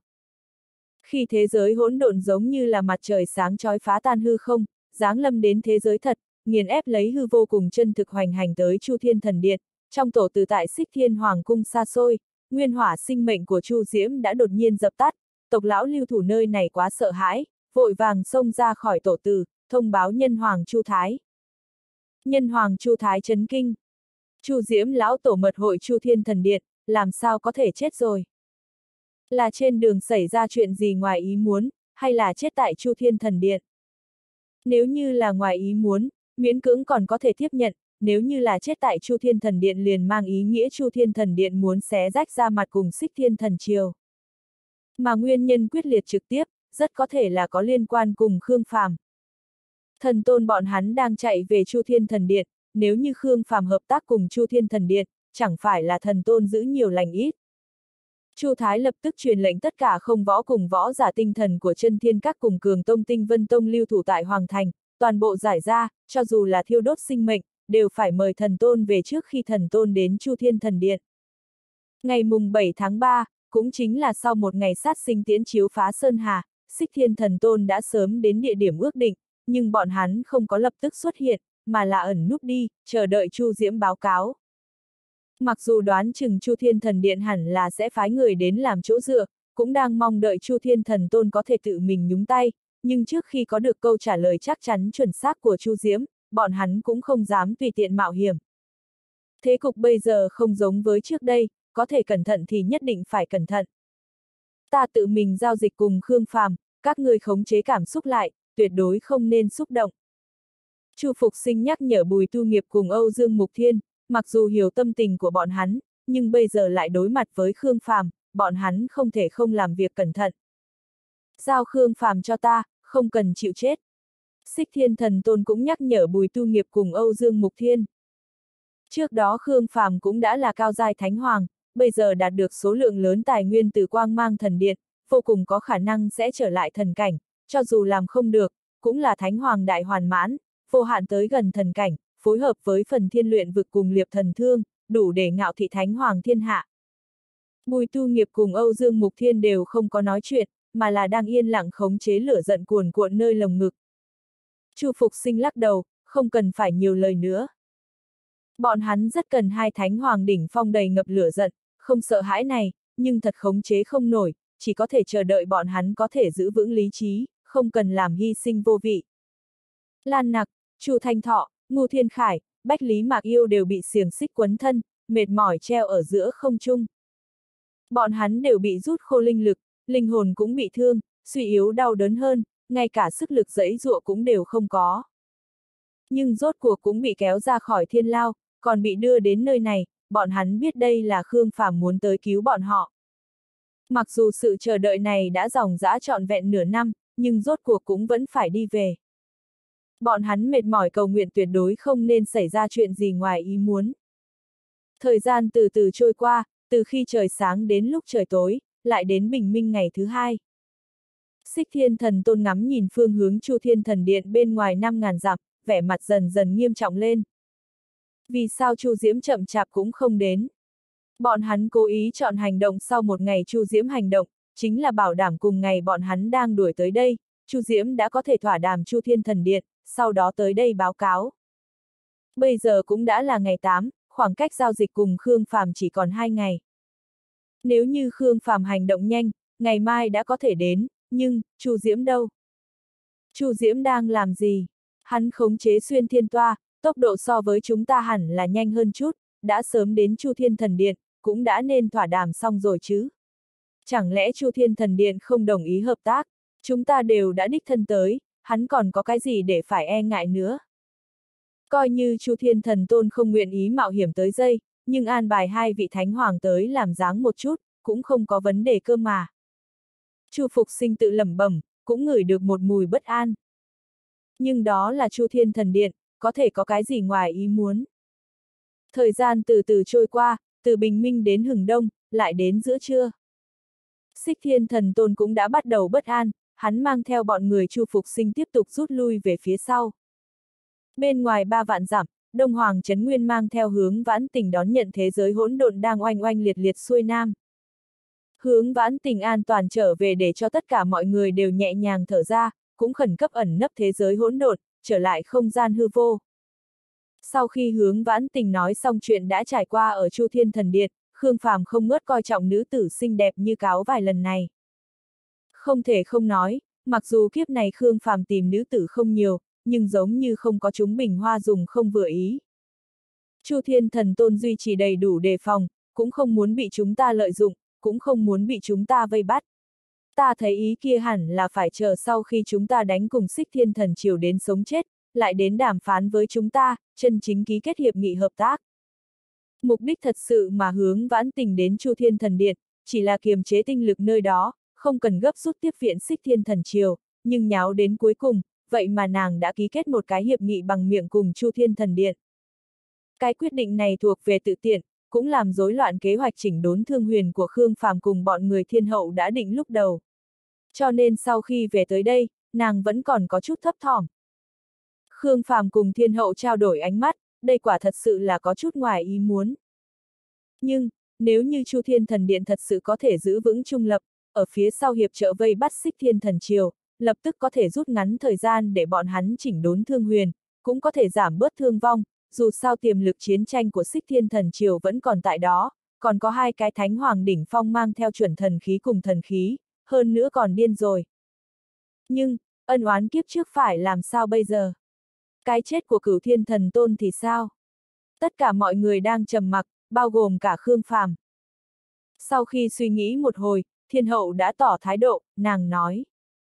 Khi thế giới hỗn độn giống như là mặt trời sáng chói phá tan hư không, giáng lâm đến thế giới thật, nghiền ép lấy hư vô cùng chân thực hoành hành tới Chu Thiên Thần Điện, trong tổ từ tại Xích Thiên Hoàng cung xa xôi, nguyên hỏa sinh mệnh của Chu Diễm đã đột nhiên dập tắt, tộc lão lưu thủ nơi này quá sợ hãi, vội vàng xông ra khỏi tổ từ, thông báo nhân hoàng Chu Thái. Nhân hoàng Chu Thái chấn kinh. Chu Diễm lão tổ mật hội Chu Thiên Thần Điện, làm sao có thể chết rồi? Là trên đường xảy ra chuyện gì ngoài ý muốn, hay là chết tại Chu Thiên Thần Điện? Nếu như là ngoài ý muốn, miễn cưỡng còn có thể tiếp nhận, nếu như là chết tại Chu Thiên Thần Điện liền mang ý nghĩa Chu Thiên Thần Điện muốn xé rách ra mặt cùng Xích Thiên Thần Triều. Mà nguyên nhân quyết liệt trực tiếp, rất có thể là có liên quan cùng Khương Phàm. Thần tôn bọn hắn đang chạy về Chu Thiên Thần Điện, nếu như Khương Phàm hợp tác cùng Chu Thiên Thần Điện, chẳng phải là thần tôn giữ nhiều lành ít. Chu Thái lập tức truyền lệnh tất cả không võ cùng võ giả tinh thần của Chân Thiên Các cùng Cường Tông Tinh Vân Tông lưu thủ tại Hoàng Thành, toàn bộ giải ra, cho dù là thiêu đốt sinh mệnh, đều phải mời thần tôn về trước khi thần tôn đến Chu Thiên Thần Điện. Ngày mùng 7 tháng 3, cũng chính là sau một ngày sát sinh tiễn chiếu phá Sơn Hà, Xích Thiên Thần Tôn đã sớm đến địa điểm ước định, nhưng bọn hắn không có lập tức xuất hiện, mà là ẩn núp đi, chờ đợi Chu Diễm báo cáo. Mặc dù đoán chừng Chu Thiên Thần Điện hẳn là sẽ phái người đến làm chỗ dựa, cũng đang mong đợi Chu Thiên Thần Tôn có thể tự mình nhúng tay, nhưng trước khi có được câu trả lời chắc chắn chuẩn xác của Chu Diễm, bọn hắn cũng không dám tùy tiện mạo hiểm. Thế cục bây giờ không giống với trước đây, có thể cẩn thận thì nhất định phải cẩn thận. Ta tự mình giao dịch cùng Khương Phàm, các ngươi khống chế cảm xúc lại, tuyệt đối không nên xúc động. Chu Phục Sinh nhắc nhở Bùi Tu Nghiệp cùng Âu Dương Mục Thiên, mặc dù hiểu tâm tình của bọn hắn, nhưng bây giờ lại đối mặt với Khương Phàm, bọn hắn không thể không làm việc cẩn thận. Giao Khương Phàm cho ta, không cần chịu chết. Xích Thiên Thần Tôn cũng nhắc nhở Bùi Tu Nghiệp cùng Âu Dương Mục Thiên. Trước đó Khương Phàm cũng đã là cao giai thánh hoàng, bây giờ đạt được số lượng lớn tài nguyên từ Quang Mang Thần Điện, vô cùng có khả năng sẽ trở lại thần cảnh, cho dù làm không được, cũng là thánh hoàng đại hoàn mãn, vô hạn tới gần thần cảnh, phối hợp với phần thiên luyện vực cùng liệp thần thương, đủ để ngạo thị thánh hoàng thiên hạ. Bùi Tu Nghiệp cùng Âu Dương Mục Thiên đều không có nói chuyện, mà là đang yên lặng khống chế lửa giận cuồn cuộn nơi lồng ngực. Chu Phục Sinh lắc đầu, không cần phải nhiều lời nữa. Bọn hắn rất cần hai thánh hoàng đỉnh phong đầy ngập lửa giận, không sợ hãi này, nhưng thật khống chế không nổi, chỉ có thể chờ đợi bọn hắn có thể giữ vững lý trí, không cần làm hy sinh vô vị. Lan Nặc, Chu Thanh Thọ, Ngô Thiên Khải, Bách Lý Mạc Yêu đều bị xiềng xích quấn thân, mệt mỏi treo ở giữa không trung. Bọn hắn đều bị rút khô linh lực, linh hồn cũng bị thương, suy yếu đau đớn hơn, ngay cả sức lực giãy giụa cũng đều không có. Nhưng rốt cuộc cũng bị kéo ra khỏi thiên lao, còn bị đưa đến nơi này, bọn hắn biết đây là Khương Phàm muốn tới cứu bọn họ. Mặc dù sự chờ đợi này đã dòng dã trọn vẹn nửa năm, nhưng rốt cuộc cũng vẫn phải đi về. Bọn hắn mệt mỏi cầu nguyện tuyệt đối không nên xảy ra chuyện gì ngoài ý muốn. Thời gian từ từ trôi qua, từ khi trời sáng đến lúc trời tối, lại đến bình minh ngày thứ hai. Xích Thiên Thần Tôn ngắm nhìn phương hướng Chu Thiên Thần Điện bên ngoài 5.000 dặm, vẻ mặt dần dần nghiêm trọng lên. Vì sao Chu Diễm chậm chạp cũng không đến? Bọn hắn cố ý chọn hành động sau một ngày Chu Diễm hành động, chính là bảo đảm cùng ngày bọn hắn đang đuổi tới đây, Chu Diễm đã có thể thỏa đàm Chu Thiên Thần Điện, sau đó tới đây báo cáo. Bây giờ cũng đã là ngày 8, khoảng cách giao dịch cùng Khương Phàm chỉ còn 2 ngày. Nếu như Khương Phàm hành động nhanh, ngày mai đã có thể đến, nhưng, Chu Diễm đâu? Chu Diễm đang làm gì? Hắn khống chế xuyên thiên toa, tốc độ so với chúng ta hẳn là nhanh hơn chút, đã sớm đến Chu Thiên Thần Điện, cũng đã nên thỏa đàm xong rồi chứ. Chẳng lẽ Chu Thiên Thần Điện không đồng ý hợp tác? Chúng ta đều đã đích thân tới, hắn còn có cái gì để phải e ngại nữa? Coi như Chu Thiên Thần Tôn không nguyện ý mạo hiểm tới dây, nhưng an bài hai vị thánh hoàng tới làm dáng một chút, cũng không có vấn đề cơ mà. Chu Phục Sinh tự lẩm bẩm, cũng ngửi được một mùi bất an. Nhưng đó là Chu Thiên Thần Điện, có thể có cái gì ngoài ý muốn. Thời gian từ từ trôi qua, từ bình minh đến hừng đông, lại đến giữa trưa. Xích Thiên Thần Tôn cũng đã bắt đầu bất an, hắn mang theo bọn người Chu Phục Sinh tiếp tục rút lui về phía sau. Bên ngoài 3 vạn dặm, Đông Hoàng Trấn Nguyên mang theo Hướng Vãn Tình đón nhận thế giới hỗn độn đang oanh oanh liệt liệt xuôi nam. Hướng Vãn Tình an toàn trở về để cho tất cả mọi người đều nhẹ nhàng thở ra, cũng khẩn cấp ẩn nấp thế giới hỗn độn, trở lại không gian hư vô. Sau khi Hướng Vãn Tình nói xong chuyện đã trải qua ở Chu Thiên Thần Điện, Khương Phàm không ngớt coi trọng nữ tử xinh đẹp như cáo vài lần này. Không thể không nói, mặc dù kiếp này Khương Phàm tìm nữ tử không nhiều, nhưng giống như không có chúng bình hoa dùng không vừa ý. Chu Thiên Thần Tôn duy trì đầy đủ đề phòng, cũng không muốn bị chúng ta lợi dụng, cũng không muốn bị chúng ta vây bắt. Ta thấy ý kia hẳn là phải chờ sau khi chúng ta đánh cùng Xích Thiên Thần Triều đến sống chết, lại đến đàm phán với chúng ta, chân chính ký kết hiệp nghị hợp tác. Mục đích thật sự mà Hướng Vãn Tình đến Chu Thiên Thần Điện, chỉ là kiềm chế tinh lực nơi đó, không cần gấp rút tiếp viện Xích Thiên Thần Triều, nhưng nháo đến cuối cùng, vậy mà nàng đã ký kết một cái hiệp nghị bằng miệng cùng Chu Thiên Thần Điện. Cái quyết định này thuộc về tự tiện, cũng làm rối loạn kế hoạch chỉnh đốn Thương Huyền của Khương Phàm cùng bọn người Thiên Hậu đã định lúc đầu. Cho nên sau khi về tới đây, nàng vẫn còn có chút thấp thỏm. Khương Phàm cùng Thiên Hậu trao đổi ánh mắt, đây quả thật sự là có chút ngoài ý muốn. Nhưng, nếu như Chu Thiên Thần Điện thật sự có thể giữ vững trung lập, ở phía sau hiệp trợ vây bắt Xích Thiên Thần Triều, lập tức có thể rút ngắn thời gian để bọn hắn chỉnh đốn Thương Huyền, cũng có thể giảm bớt thương vong, dù sao tiềm lực chiến tranh của Xích Thiên Thần Triều vẫn còn tại đó, còn có 2 cái Thánh Hoàng đỉnh phong mang theo chuẩn thần khí cùng thần khí, hơn nữa còn điên rồi. Nhưng, ân oán kiếp trước phải làm sao bây giờ? Cái chết của Cửu Thiên Thần Tôn thì sao? Tất cả mọi người đang trầm mặc, bao gồm cả Khương Phàm. Sau khi suy nghĩ một hồi, Thiên Hậu đã tỏ thái độ, nàng nói.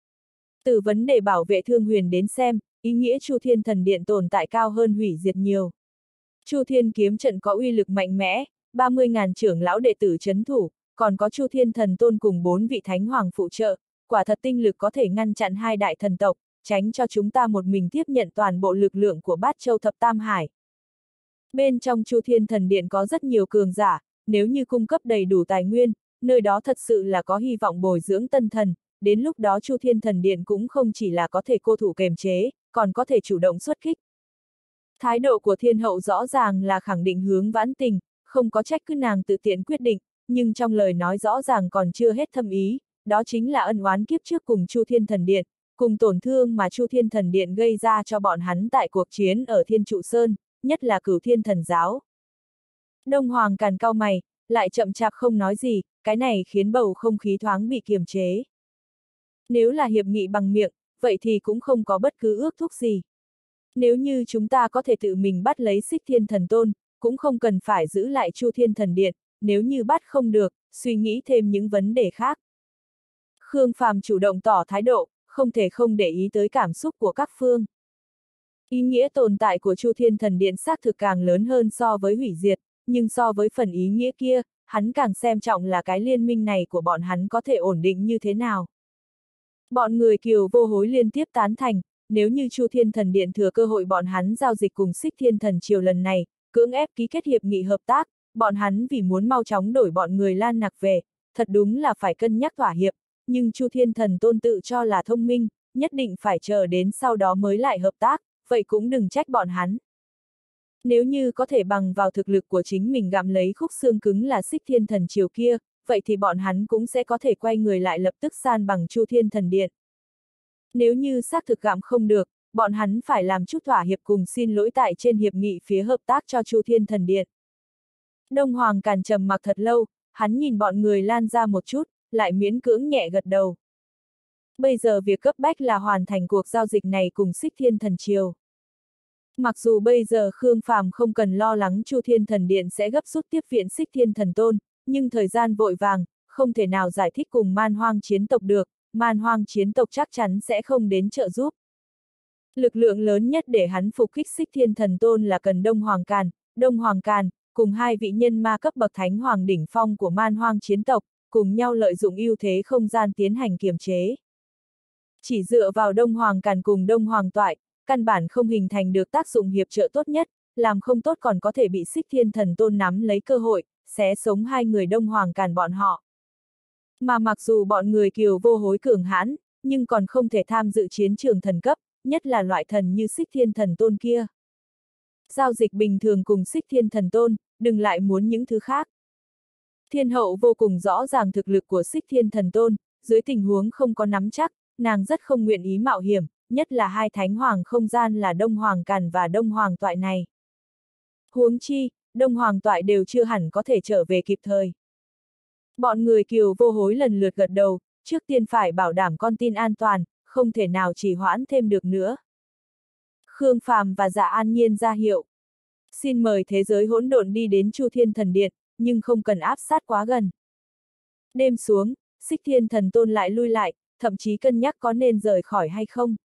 Từ vấn đề bảo vệ Thương Huyền đến xem, ý nghĩa Chu Thiên Thần Điện tồn tại cao hơn hủy diệt nhiều. Chu Thiên kiếm trận có uy lực mạnh mẽ, 30.000 trưởng lão đệ tử trấn thủ, còn có Chu Thiên Thần Tôn cùng 4 vị Thánh Hoàng phụ trợ, quả thật tinh lực có thể ngăn chặn 2 đại thần tộc, tránh cho chúng ta một mình tiếp nhận toàn bộ lực lượng của Bát Châu Thập Tam Hải. Bên trong Chu Thiên Thần Điện có rất nhiều cường giả, nếu như cung cấp đầy đủ tài nguyên, nơi đó thật sự là có hy vọng bồi dưỡng tân thần, đến lúc đó Chu Thiên Thần Điện cũng không chỉ là có thể cô thủ kềm chế, còn có thể chủ động xuất kích. Thái độ của Thiên Hậu rõ ràng là khẳng định Hướng Vãn Tình, không có trách cứ nàng tự tiện quyết định, nhưng trong lời nói rõ ràng còn chưa hết thâm ý, đó chính là ân oán kiếp trước cùng Chu Thiên Thần Điện, cùng tổn thương mà Chu Thiên Thần Điện gây ra cho bọn hắn tại cuộc chiến ở Thiên Trụ Sơn, nhất là Cửu Thiên Thần Giáo. Đông Hoàng càn cau mày, lại chậm chạp không nói gì, cái này khiến bầu không khí thoáng bị kiềm chế. Nếu là hiệp nghị bằng miệng, vậy thì cũng không có bất cứ ước thúc gì. Nếu như chúng ta có thể tự mình bắt lấy Xích Thiên Thần Tôn, cũng không cần phải giữ lại Chu Thiên Thần Điện, nếu như bắt không được, suy nghĩ thêm những vấn đề khác. Khương Phàm chủ động tỏ thái độ, không thể không để ý tới cảm xúc của các phương. Ý nghĩa tồn tại của Chu Thiên Thần Điện xác thực càng lớn hơn so với hủy diệt, nhưng so với phần ý nghĩa kia, hắn càng xem trọng là cái liên minh này của bọn hắn có thể ổn định như thế nào. Bọn người Kiều Vô Hối liên tiếp tán thành, nếu như Chu Thiên Thần Điện thừa cơ hội bọn hắn giao dịch cùng Xích Thiên Thần Triều lần này, cưỡng ép ký kết hiệp nghị hợp tác, bọn hắn vì muốn mau chóng đổi bọn người Lan Nặc về, thật đúng là phải cân nhắc thỏa hiệp, nhưng Chu Thiên Thần Tôn tự cho là thông minh, nhất định phải chờ đến sau đó mới lại hợp tác, vậy cũng đừng trách bọn hắn. Nếu như có thể bằng vào thực lực của chính mình gặm lấy khúc xương cứng là Xích Thiên Thần Triều kia, vậy thì bọn hắn cũng sẽ có thể quay người lại lập tức san bằng Chu Thiên Thần Điện. Nếu như xác thực gặm không được, bọn hắn phải làm chút thỏa hiệp cùng xin lỗi tại trên hiệp nghị phía hợp tác cho Chu Thiên Thần Điện. Đông Hoàng Càn trầm mặc thật lâu, hắn nhìn bọn người Lan ra một chút, lại miễn cưỡng nhẹ gật đầu. Bây giờ việc cấp bách là hoàn thành cuộc giao dịch này cùng Xích Thiên Thần Triều. Mặc dù bây giờ Khương Phàm không cần lo lắng Chu Thiên Thần Điện sẽ gấp rút tiếp viện Xích Thiên Thần Tôn, nhưng thời gian vội vàng, không thể nào giải thích cùng man hoang chiến tộc được, man hoang chiến tộc chắc chắn sẽ không đến trợ giúp. Lực lượng lớn nhất để hắn phục kích Xích Thiên Thần Tôn là cần Đông Hoàng Càn, cùng hai vị nhân ma cấp bậc thánh hoàng đỉnh phong của man hoang chiến tộc, cùng nhau lợi dụng ưu thế không gian tiến hành kiềm chế. Chỉ dựa vào Đông Hoàng Càn cùng Đông Hoàng Toại, căn bản không hình thành được tác dụng hiệp trợ tốt nhất, làm không tốt còn có thể bị Xích Thiên Thần Tôn nắm lấy cơ hội, xé sống hai người Đông Hoàng Càn bọn họ. Mà mặc dù bọn người Kiều Vô Hối cường hãn, nhưng còn không thể tham dự chiến trường thần cấp, nhất là loại thần như Xích Thiên Thần Tôn kia. Giao dịch bình thường cùng Xích Thiên Thần Tôn, đừng lại muốn những thứ khác. Thiên hậu vô cùng rõ ràng thực lực của Xích Thiên Thần Tôn, dưới tình huống không có nắm chắc, nàng rất không nguyện ý mạo hiểm, nhất là hai thánh hoàng không gian là Đông Hoàng Càn và Đông Hoàng Toại này. Huống chi, Đông Hoàng Toại đều chưa hẳn có thể trở về kịp thời. Bọn người Kiều Vô Hối lần lượt gật đầu, trước tiên phải bảo đảm con tin an toàn, không thể nào trì hoãn thêm được nữa. Khương Phàm và Dạ An Nhiên ra hiệu. Xin mời thế giới hỗn độn đi đến Chu Thiên Thần Điện, nhưng không cần áp sát quá gần. Đêm xuống, Xích Thiên Thần Tôn lại lui lại, thậm chí cân nhắc có nên rời khỏi hay không.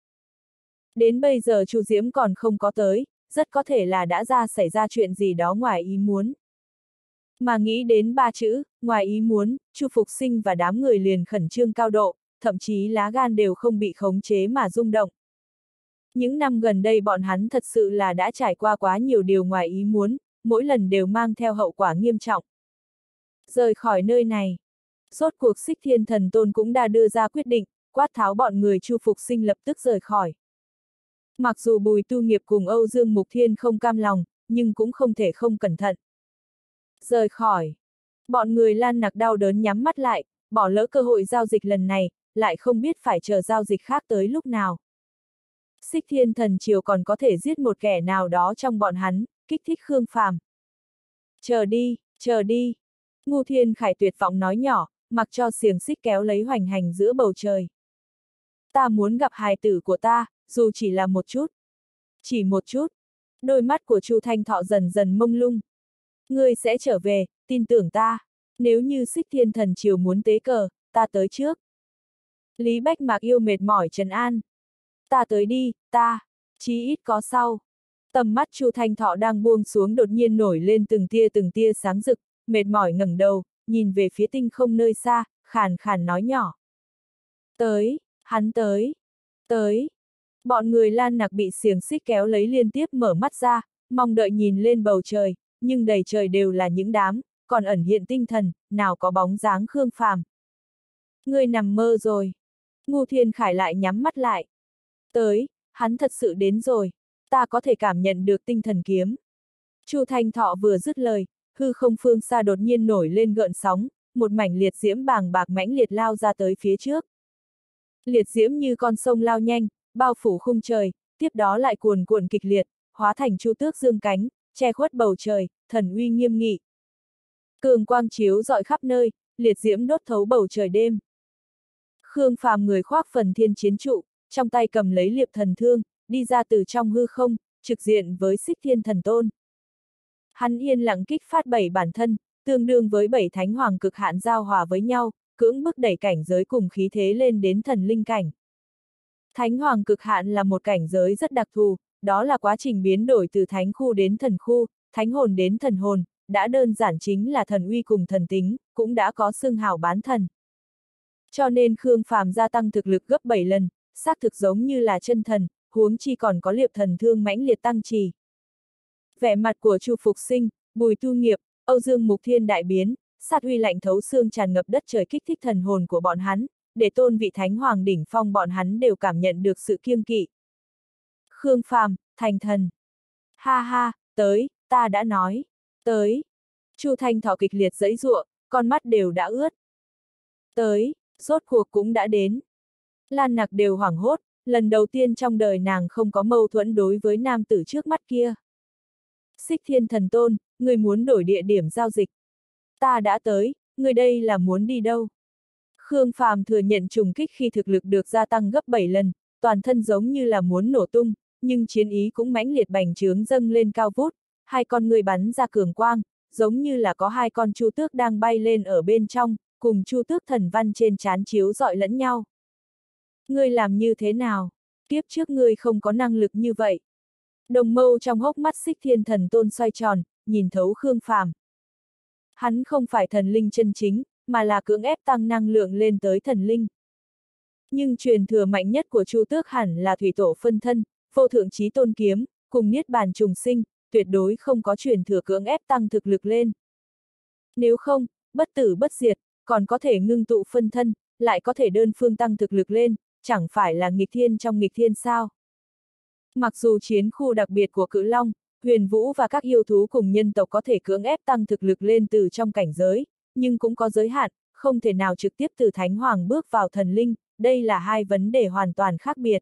Đến bây giờ Chu Diễm còn không có tới, rất có thể là đã xảy ra chuyện gì đó ngoài ý muốn. Mà nghĩ đến ba chữ, ngoài ý muốn, Chu Phục Sinh và đám người liền khẩn trương cao độ, thậm chí lá gan đều không bị khống chế mà rung động. Những năm gần đây bọn hắn thật sự là đã trải qua quá nhiều điều ngoài ý muốn, mỗi lần đều mang theo hậu quả nghiêm trọng. Rời khỏi nơi này. Rốt cuộc Xích Thiên Thần Tôn cũng đã đưa ra quyết định, quát tháo bọn người Chu Phục Sinh lập tức rời khỏi. Mặc dù Bùi Tu Nghiệp cùng Âu Dương Mục Thiên không cam lòng, nhưng cũng không thể không cẩn thận. Rời khỏi. Bọn người Lan Nặc đau đớn nhắm mắt lại, bỏ lỡ cơ hội giao dịch lần này, lại không biết phải chờ giao dịch khác tới lúc nào. Xích Thiên Thần Triều còn có thể giết một kẻ nào đó trong bọn hắn, kích thích Khương Phàm. Chờ đi, chờ đi. Ngu Thiên Khải tuyệt vọng nói nhỏ, mặc cho xiềng xích kéo lấy hoành hành giữa bầu trời. Ta muốn gặp hài tử của ta, dù chỉ là một chút. Chỉ một chút. Đôi mắt của Chu Thanh Thọ dần dần mông lung. Ngươi sẽ trở về, tin tưởng ta. Nếu như Xích Thiên Thần Triều muốn tế cờ, ta tới trước. Lý Bách Mạc yêu mệt mỏi trấn an. Ta tới đi, ta. Chí ít có sau. Tầm mắt Chu Thanh Thọ đang buông xuống đột nhiên nổi lên từng tia sáng rực, mệt mỏi ngẩng đầu, nhìn về phía tinh không nơi xa, khàn khàn nói nhỏ. Tới, hắn tới, tới. Bọn người Lan Nặc bị xiềng xích kéo lấy liên tiếp mở mắt ra, mong đợi nhìn lên bầu trời, nhưng đầy trời đều là những đám, còn ẩn hiện tinh thần, nào có bóng dáng Khương Phàm. Ngươi nằm mơ rồi. Ngu Thiên Khải lại nhắm mắt lại. Tới, hắn thật sự đến rồi, ta có thể cảm nhận được tinh thần kiếm. Chu Thanh Thọ vừa dứt lời, hư không phương xa đột nhiên nổi lên gợn sóng, một mảnh liệt diễm bàng bạc mãnh liệt lao ra tới phía trước. Liệt diễm như con sông lao nhanh, bao phủ khung trời, tiếp đó lại cuồn cuộn kịch liệt, hóa thành chu tước dương cánh, che khuất bầu trời, thần uy nghiêm nghị. Cường quang chiếu rọi khắp nơi, liệt diễm đốt thấu bầu trời đêm. Khương Phàm người khoác phần thiên chiến trụ, trong tay cầm lấy liệp thần thương, đi ra từ trong hư không, trực diện với Xích Thiên Thần Tôn. Hắn yên lặng kích phát 7 bản thân, tương đương với 7 thánh hoàng cực hạn giao hòa với nhau, cưỡng bức đẩy cảnh giới cùng khí thế lên đến thần linh cảnh. Thánh hoàng cực hạn là một cảnh giới rất đặc thù, đó là quá trình biến đổi từ thánh khu đến thần khu, thánh hồn đến thần hồn, đã đơn giản chính là thần uy cùng thần tính, cũng đã có xưng hào bán thần. Cho nên Khương Phàm gia tăng thực lực gấp 7 lần, xác thực giống như là chân thần, huống chi còn có liệp thần thương mãnh liệt tăng trì. Vẻ mặt của Chu Phục Sinh, Bùi Tu Nghiệp, Âu Dương Mục Thiên đại biến, sát uy lạnh thấu xương tràn ngập đất trời kích thích thần hồn của bọn hắn, để tôn vị thánh hoàng đỉnh phong bọn hắn đều cảm nhận được sự kiêng kỵ. Khương Phàm, thành thần. Ha ha, tới, ta đã nói. Tới. Chu Thanh Thọ kịch liệt giãy giụa, con mắt đều đã ướt. Tới, rốt cuộc cũng đã đến. Lan Nặc đều hoảng hốt, lần đầu tiên trong đời nàng không có mâu thuẫn đối với nam tử trước mắt kia. Xích Thiên Thần Tôn, người muốn đổi địa điểm giao dịch. Ta đã tới, người đây là muốn đi đâu? Khương Phàm thừa nhận trùng kích khi thực lực được gia tăng gấp 7 lần, toàn thân giống như là muốn nổ tung, nhưng chiến ý cũng mãnh liệt bành trướng dâng lên cao vút, hai con người bắn ra cường quang, giống như là có hai con chu tước đang bay lên ở bên trong, cùng Chu Tước thần văn trên trán chiếu rọi lẫn nhau. Ngươi làm như thế nào? Kiếp trước ngươi không có năng lực như vậy. Đồng mâu trong hốc mắt Xích Thiên Thần Tôn xoay tròn, nhìn thấu Khương Phàm. Hắn không phải thần linh chân chính, mà là cưỡng ép tăng năng lượng lên tới thần linh. Nhưng truyền thừa mạnh nhất của Chu Tước hẳn là thủy tổ phân thân, vô thượng chí tôn kiếm, cùng niết bàn trùng sinh, tuyệt đối không có truyền thừa cưỡng ép tăng thực lực lên. Nếu không, bất tử bất diệt, còn có thể ngưng tụ phân thân, lại có thể đơn phương tăng thực lực lên, chẳng phải là nghịch thiên trong nghịch thiên sao? Mặc dù chiến khu đặc biệt của Cự Long, Huyền Vũ và các yêu thú cùng nhân tộc có thể cưỡng ép tăng thực lực lên từ trong cảnh giới, nhưng cũng có giới hạn, không thể nào trực tiếp từ Thánh Hoàng bước vào thần linh, đây là hai vấn đề hoàn toàn khác biệt.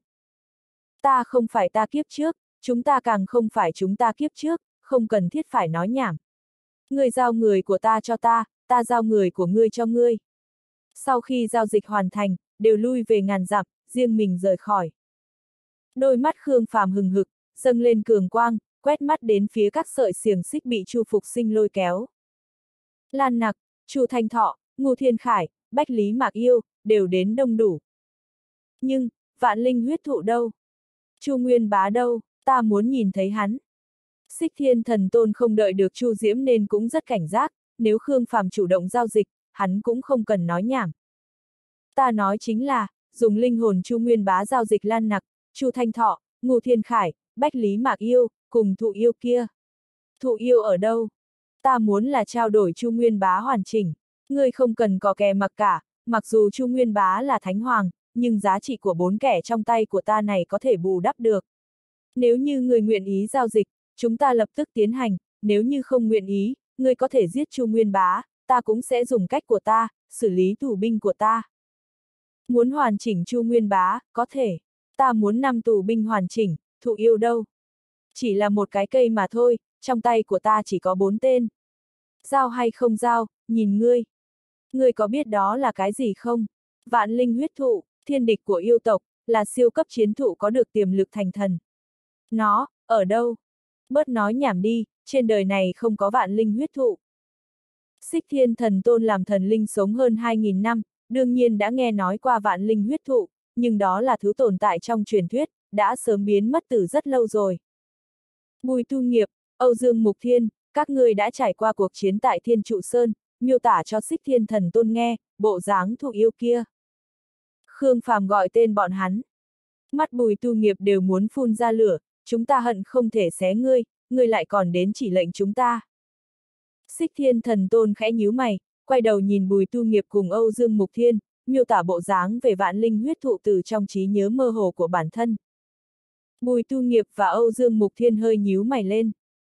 Ta không phải ta kiếp trước, chúng ta càng không phải chúng ta kiếp trước, không cần thiết phải nói nhảm. Ngươi giao người của ta cho ta giao người của ngươi cho ngươi. Sau khi giao dịch hoàn thành, đều lui về ngàn dặm, riêng mình rời khỏi. Đôi mắt Khương Phàm hừng hực, dâng lên cường quang, quét mắt đến phía các sợi xiềng xích bị Chu Phục Sinh lôi kéo. Lan Nặc, Chu Thanh Thọ, Ngô Thiên Khải, Bách Lý Mạc Yêu, đều đến đông đủ. Nhưng, Vạn Linh huyết thụ đâu? Chu Nguyên Bá đâu? Ta muốn nhìn thấy hắn. Xích Thiên Thần Tôn không đợi được Chu Diễm nên cũng rất cảnh giác, nếu Khương Phàm chủ động giao dịch, hắn cũng không cần nói nhảm. Ta nói chính là, dùng linh hồn Chu Nguyên Bá giao dịch Lan Nặc, Chu Thanh Thọ, Ngô Thiên Khải, Bách Lý Mạc Yêu, cùng thụ yêu kia. Thụ yêu ở đâu? Ta muốn là trao đổi Chu Nguyên Bá hoàn chỉnh. Ngươi không cần có kè mặc cả, mặc dù Chu Nguyên Bá là Thánh Hoàng, nhưng giá trị của 4 kẻ trong tay của ta này có thể bù đắp được. Nếu như người nguyện ý giao dịch, chúng ta lập tức tiến hành, nếu như không nguyện ý, ngươi có thể giết Chu Nguyên Bá, ta cũng sẽ dùng cách của ta, xử lý tù binh của ta. Muốn hoàn chỉnh Chu Nguyên Bá, có thể. Ta muốn 5 tù binh hoàn chỉnh, thụ yêu đâu? Chỉ là một cái cây mà thôi, trong tay của ta chỉ có 4 tên. Giao hay không giao, nhìn ngươi. Ngươi có biết đó là cái gì không? Vạn linh huyết thụ, thiên địch của yêu tộc, là siêu cấp chiến thụ có được tiềm lực thành thần. Nó, ở đâu? Bớt nói nhảm đi, trên đời này không có vạn linh huyết thụ. Xích Thiên Thần Tôn làm thần linh sống hơn 2.000 năm, đương nhiên đã nghe nói qua vạn linh huyết thụ, nhưng đó là thứ tồn tại trong truyền thuyết, đã sớm biến mất từ rất lâu rồi. Bùi Tu Nghiệp, Âu Dương Mục Thiên, các ngươi đã trải qua cuộc chiến tại Thiên Trụ Sơn, miêu tả cho Xích Thiên Thần Tôn nghe, bộ dáng thụ yêu kia. Khương Phàm gọi tên bọn hắn. Mắt Bùi Tu Nghiệp đều muốn phun ra lửa, chúng ta hận không thể xé ngươi, ngươi lại còn đến chỉ lệnh chúng ta. Xích Thiên Thần Tôn khẽ nhíu mày, quay đầu nhìn Bùi Tu Nghiệp cùng Âu Dương Mục Thiên, miêu tả bộ dáng về vạn linh huyết thụ từ trong trí nhớ mơ hồ của bản thân. Bùi Tu Nghiệp và Âu Dương Mục Thiên hơi nhíu mày lên.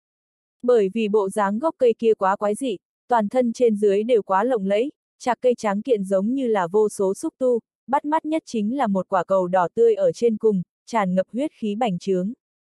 Bởi vì bộ dáng gốc cây kia quá quái dị, toàn thân trên dưới đều quá lộng lẫy, chạc cây tráng kiện giống như là vô số xúc tu, bắt mắt nhất chính là một quả cầu đỏ tươi ở trên cùng, tràn ngập huyết khí bành trướng.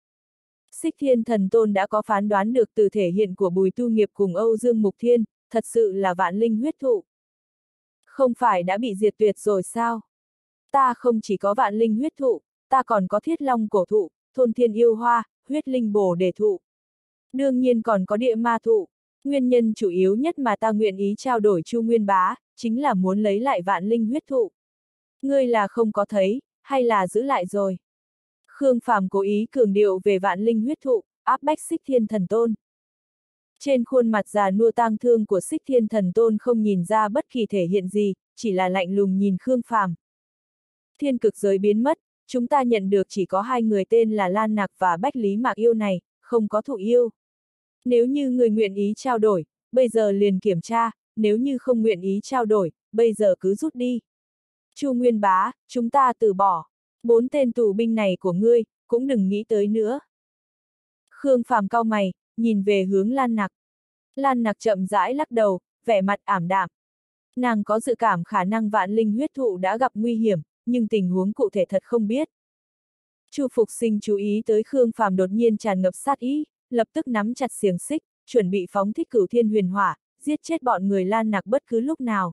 Xích Thiên Thần Tôn đã có phán đoán được từ thể hiện của Bùi Tu Nghiệp cùng Âu Dương Mục Thiên, thật sự là vạn linh huyết thụ. Không phải đã bị diệt tuyệt rồi sao? Ta không chỉ có vạn linh huyết thụ, ta còn có thiết long cổ thụ, thôn thiên yêu hoa, huyết linh bồ đề thụ. Đương nhiên còn có địa ma thụ. Nguyên nhân chủ yếu nhất mà ta nguyện ý trao đổi Chu Nguyên Bá, chính là muốn lấy lại vạn linh huyết thụ. Ngươi là không có thấy, hay là giữ lại rồi? Khương Phàm cố ý cường điệu về vạn linh huyết thụ, áp bách Xích Thiên Thần Tôn. Trên khuôn mặt già nua tang thương của Xích Thiên Thần Tôn không nhìn ra bất kỳ thể hiện gì, chỉ là lạnh lùng nhìn Khương Phàm. Thiên cực giới biến mất, chúng ta nhận được chỉ có 2 người tên là Lan Nặc và Bách Lý Mạc Yêu này, không có thụ yêu. Nếu như người nguyện ý trao đổi, bây giờ liền kiểm tra, nếu như không nguyện ý trao đổi, bây giờ cứ rút đi. Chu Nguyên Bá, chúng ta từ bỏ. 4 tên tù binh này của ngươi, cũng đừng nghĩ tới nữa. Khương Phàm cau mày, nhìn về hướng Lan Nặc. Lan Nặc chậm rãi lắc đầu, vẻ mặt ảm đạm. Nàng có dự cảm khả năng vạn linh huyết thụ đã gặp nguy hiểm, nhưng tình huống cụ thể thật không biết. Chu Phục Sinh chú ý tới Khương Phàm đột nhiên tràn ngập sát ý, lập tức nắm chặt xiềng xích, chuẩn bị phóng thích Cửu Thiên Huyền Hỏa, giết chết bọn người Lan Nặc bất cứ lúc nào.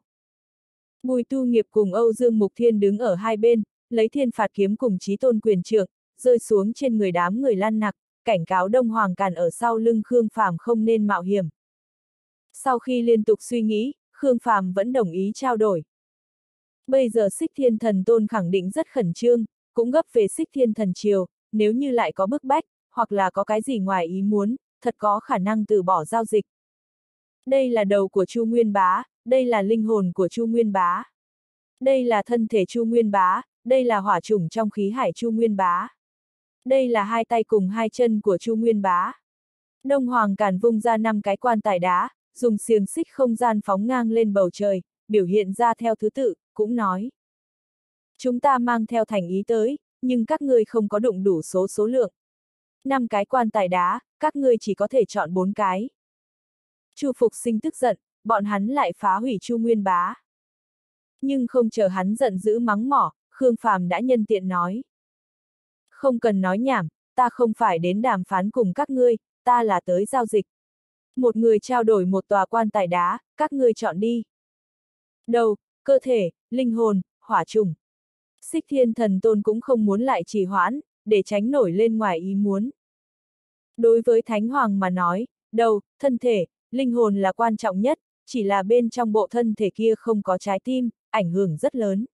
Bùi Tu Nghiệp cùng Âu Dương Mục Thiên đứng ở hai bên, lấy Thiên Phạt Kiếm cùng Chí Tôn Quyền Trượng, rơi xuống trên người đám người Lan Nặc, cảnh cáo Đông Hoàng Càn ở sau lưng Khương Phàm không nên mạo hiểm. Sau khi liên tục suy nghĩ, Khương Phàm vẫn đồng ý trao đổi. Bây giờ Xích Thiên Thần Tôn khẳng định rất khẩn trương, cũng gấp về Xích Thiên Thần Triều, nếu như lại có bức bách, hoặc là có cái gì ngoài ý muốn, thật có khả năng từ bỏ giao dịch. Đây là đầu của Chu Nguyên Bá, đây là linh hồn của Chu Nguyên Bá. Đây là thân thể Chu Nguyên Bá, đây là hỏa chủng trong khí hải Chu Nguyên Bá. Đây là hai tay cùng hai chân của Chu Nguyên Bá. Đông Hoàng Càn vung ra 5 cái quan tài đá, dùng xiềng xích không gian phóng ngang lên bầu trời, biểu hiện ra theo thứ tự, cũng nói. Chúng ta mang theo thành ý tới, nhưng các ngươi không có đụng đủ số lượng. 5 cái quan tài đá, các ngươi chỉ có thể chọn 4 cái. Chu Phục Sinh tức giận, bọn hắn lại phá hủy Chu Nguyên Bá. Nhưng không chờ hắn giận dữ mắng mỏ, Khương Phàm đã nhân tiện nói. Không cần nói nhảm, ta không phải đến đàm phán cùng các ngươi, ta là tới giao dịch. Một người trao đổi một tòa quan tài đá, các ngươi chọn đi. Đầu, cơ thể, linh hồn, hỏa trùng. Xích Thiên Thần Tôn cũng không muốn lại trì hoãn, để tránh nổi lên ngoài ý muốn. Đối với Thánh Hoàng mà nói, đầu, thân thể, linh hồn là quan trọng nhất, chỉ là bên trong bộ thân thể kia không có trái tim, ảnh hưởng rất lớn.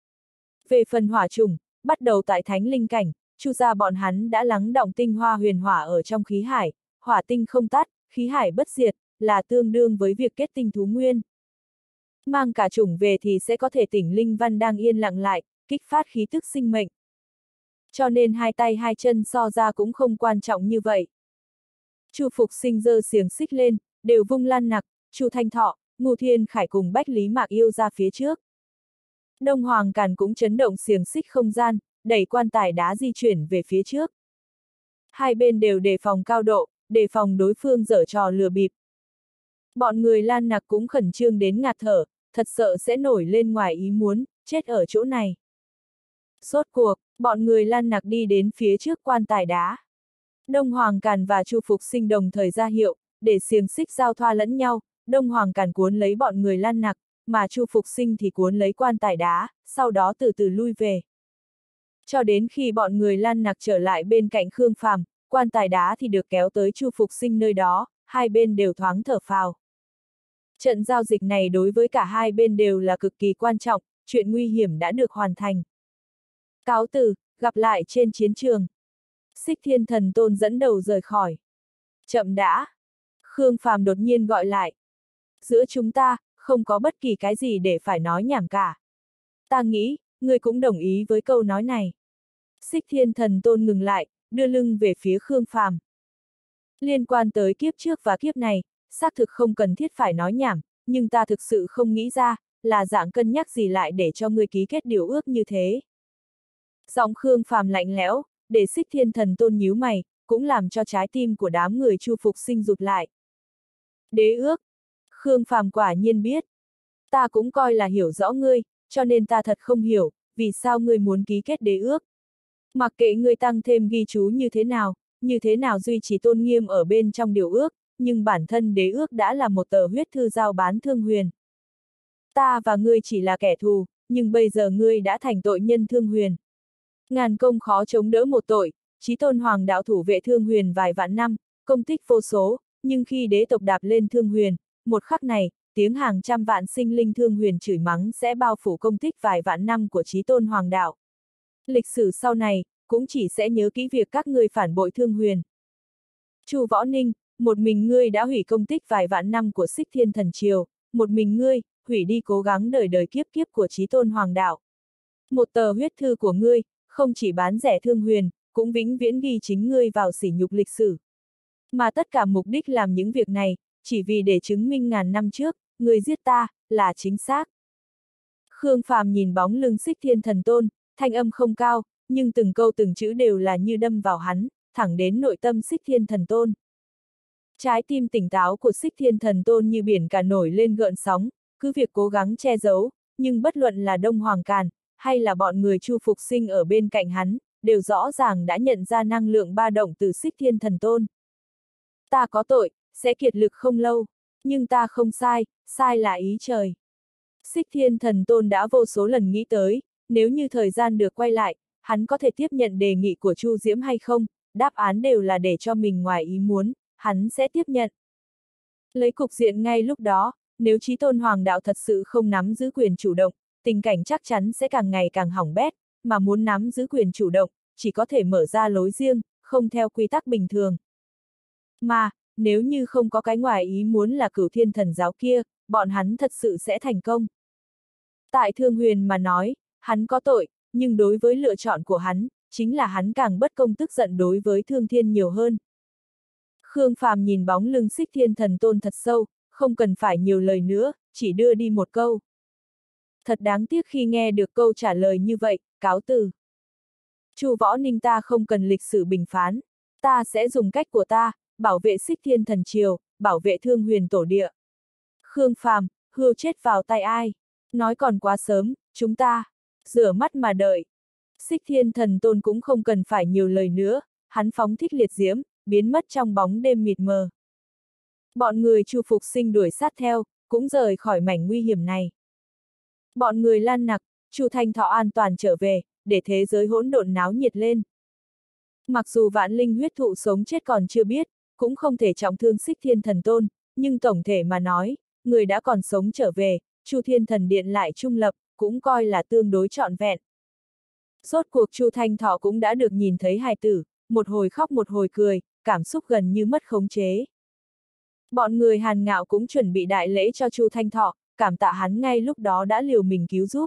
Về phần hỏa trùng, bắt đầu tại Thánh Linh cảnh, Chu gia bọn hắn đã lắng đọng tinh hoa huyền hỏa ở trong khí hải, hỏa tinh không tắt, khí hải bất diệt, là tương đương với việc kết tinh thú nguyên. Mang cả chủng về thì sẽ có thể tỉnh linh văn đang yên lặng lại, kích phát khí tức sinh mệnh. Cho nên hai tay hai chân so ra cũng không quan trọng như vậy. Chu Phục Sinh giơ xiềng xích lên, đều vung Lan Nặc, Chu Thanh Thọ, Ngô Thiên Khải cùng Bách Lý Mạc Yêu ra phía trước. Đông Hoàng Càn cũng chấn động xiềng xích không gian, đẩy quan tài đá di chuyển về phía trước. Hai bên đều đề phòng cao độ, đề phòng đối phương giở trò lừa bịp. Bọn người Lan Nặc cũng khẩn trương đến ngạt thở, thật sợ sẽ nổi lên ngoài ý muốn, chết ở chỗ này. Rốt cuộc, bọn người Lan Nặc đi đến phía trước quan tài đá. Đông Hoàng Càn và Chu Phục Sinh đồng thời ra hiệu, để xiềng xích giao thoa lẫn nhau, Đông Hoàng Càn cuốn lấy bọn người Lan Nặc, mà Chu Phục Sinh thì cuốn lấy quan tài đá, sau đó từ từ lui về. Cho đến khi bọn người Lan Nặc trở lại bên cạnh Khương Phàm, quan tài đá thì được kéo tới Chu Phục Sinh nơi đó, hai bên đều thoáng thở phào. Trận giao dịch này đối với cả hai bên đều là cực kỳ quan trọng, chuyện nguy hiểm đã được hoàn thành. Cáo từ, gặp lại trên chiến trường. Xích Thiên Thần Tôn dẫn đầu rời khỏi. Chậm đã. Khương Phàm đột nhiên gọi lại. Giữa chúng ta, không có bất kỳ cái gì để phải nói nhảm cả. Ta nghĩ, ngươi cũng đồng ý với câu nói này. Xích Thiên Thần Tôn ngừng lại, đưa lưng về phía Khương Phàm. Liên quan tới kiếp trước và kiếp này, xác thực không cần thiết phải nói nhảm, nhưng ta thực sự không nghĩ ra, là dạng cân nhắc gì lại để cho ngươi ký kết điều ước như thế. Giọng Khương Phàm lạnh lẽo, để Xích Thiên Thần Tôn nhíu mày, cũng làm cho trái tim của đám người Chu Phục Sinh rụt lại. Đế ước. Khương Phàm quả nhiên biết. Ta cũng coi là hiểu rõ ngươi, cho nên ta thật không hiểu, vì sao ngươi muốn ký kết đế ước. Mặc kệ ngươi tăng thêm ghi chú như thế nào duy trì tôn nghiêm ở bên trong điều ước, nhưng bản thân đế ước đã là một tờ huyết thư giao bán thương huyền. Ta và ngươi chỉ là kẻ thù, nhưng bây giờ ngươi đã thành tội nhân thương huyền. Ngàn công khó chống đỡ một tội, Chí Tôn Hoàng đạo thủ vệ thương huyền vài vạn năm, công tích vô số, nhưng khi đế tộc đạp lên thương huyền, một khắc này, tiếng hàng trăm vạn sinh linh thương huyền chửi mắng sẽ bao phủ công tích vài vạn năm của Chí Tôn Hoàng đạo. Lịch sử sau này, cũng chỉ sẽ nhớ kỹ việc các ngươi phản bội thương huyền. Chu Võ Ninh, một mình ngươi đã hủy công tích vài vạn năm của Xích Thiên Thần Triều, một mình ngươi, hủy đi cố gắng đời đời kiếp kiếp của Chí Tôn Hoàng đạo. Một tờ huyết thư của ngươi, không chỉ bán rẻ thương huyền, cũng vĩnh viễn ghi chính ngươi vào sỉ nhục lịch sử. Mà tất cả mục đích làm những việc này, chỉ vì để chứng minh ngàn năm trước, ngươi giết ta, là chính xác. Khương Phàm nhìn bóng lưng Xích Thiên Thần Tôn, thanh âm không cao, nhưng từng câu từng chữ đều là như đâm vào hắn, thẳng đến nội tâm Xích Thiên Thần Tôn. Trái tim tỉnh táo của Xích Thiên Thần Tôn như biển cả nổi lên gợn sóng, cứ việc cố gắng che giấu, nhưng bất luận là Đông Hoàng Càn, hay là bọn người Chu Phục Sinh ở bên cạnh hắn, đều rõ ràng đã nhận ra năng lượng ba động từ Xích Thiên Thần Tôn. Ta có tội, sẽ kiệt lực không lâu, nhưng ta không sai, sai là ý trời. Xích Thiên Thần Tôn đã vô số lần nghĩ tới, nếu như thời gian được quay lại, hắn có thể tiếp nhận đề nghị của Chu Diễm hay không, đáp án đều là để cho mình ngoài ý muốn, hắn sẽ tiếp nhận. Lấy cục diện ngay lúc đó, nếu Chí Tôn Hoàng đạo thật sự không nắm giữ quyền chủ động, tình cảnh chắc chắn sẽ càng ngày càng hỏng bét, mà muốn nắm giữ quyền chủ động, chỉ có thể mở ra lối riêng, không theo quy tắc bình thường. Mà, nếu như không có cái ngoài ý muốn là Cửu Thiên Thần giáo kia, bọn hắn thật sự sẽ thành công. Tại Thương Huyền mà nói, hắn có tội, nhưng đối với lựa chọn của hắn, chính là hắn càng bất công tức giận đối với Thương Thiên nhiều hơn. Khương Phàm nhìn bóng lưng Xích Thiên Thần Tôn thật sâu, không cần phải nhiều lời nữa, chỉ đưa đi một câu. Thật đáng tiếc khi nghe được câu trả lời như vậy, cáo từ. Chu Võ Ninh, ta không cần lịch sử bình phán, ta sẽ dùng cách của ta, bảo vệ Xích Thiên Thần Triều, bảo vệ Thương Huyền tổ địa. Khương Phàm, hươu chết vào tay ai? Nói còn quá sớm, chúng ta rửa mắt mà đợi. Xích Thiên Thần Tôn cũng không cần phải nhiều lời nữa, hắn phóng thích liệt diễm, biến mất trong bóng đêm mịt mờ. Bọn người Chu Phục Sinh đuổi sát theo, cũng rời khỏi mảnh nguy hiểm này. Bọn người Lan Nặc, Chu Thanh Thọ an toàn trở về, để thế giới hỗn độn náo nhiệt lên. Mặc dù vạn linh huyết thụ sống chết còn chưa biết, cũng không thể trọng thương Xích Thiên Thần Tôn, nhưng tổng thể mà nói, người đã còn sống trở về, Chu Thiên Thần Điện lại trung lập, cũng coi là tương đối trọn vẹn. Rốt cuộc Chu Thanh Thọ cũng đã được nhìn thấy hài tử, một hồi khóc một hồi cười, cảm xúc gần như mất khống chế. Bọn người Hàn Ngạo cũng chuẩn bị đại lễ cho Chu Thanh Thọ, cảm tạ hắn ngay lúc đó đã liều mình cứu giúp.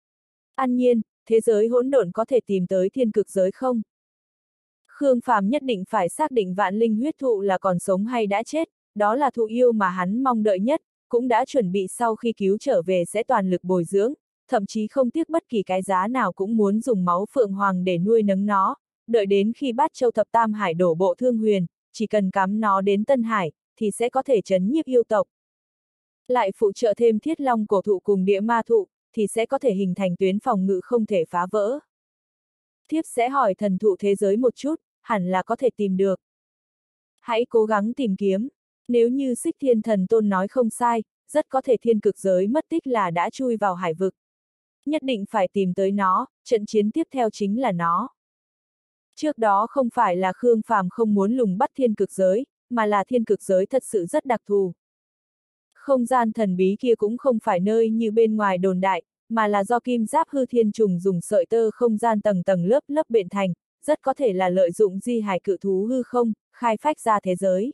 An Nhiên, thế giới hỗn độn có thể tìm tới thiên cực giới không? Khương Phàm nhất định phải xác định vạn linh huyết thụ là còn sống hay đã chết, đó là thụ yêu mà hắn mong đợi nhất, cũng đã chuẩn bị sau khi cứu trở về sẽ toàn lực bồi dưỡng, thậm chí không tiếc bất kỳ cái giá nào cũng muốn dùng máu Phượng Hoàng để nuôi nấng nó, đợi đến khi Bát Châu Thập Tam Hải đổ bộ Thương Huyền, chỉ cần cắm nó đến Tân Hải, thì sẽ có thể trấn nhiếp yêu tộc. Lại phụ trợ thêm Thiết Long cổ thụ cùng Địa Ma thụ, thì sẽ có thể hình thành tuyến phòng ngự không thể phá vỡ. Thiếp sẽ hỏi thần thụ thế giới một chút, hẳn là có thể tìm được. Hãy cố gắng tìm kiếm, nếu như Xích Thiên Thần Tôn nói không sai, rất có thể thiên cực giới mất tích là đã chui vào hải vực. Nhất định phải tìm tới nó, trận chiến tiếp theo chính là nó. Trước đó không phải là Khương Phàm không muốn lùng bắt thiên cực giới, mà là thiên cực giới thật sự rất đặc thù. Không gian thần bí kia cũng không phải nơi như bên ngoài đồn đại, mà là do kim giáp hư thiên trùng dùng sợi tơ không gian tầng tầng lớp lớp bện thành, rất có thể là lợi dụng di hải cự thú hư không, khai phách ra thế giới.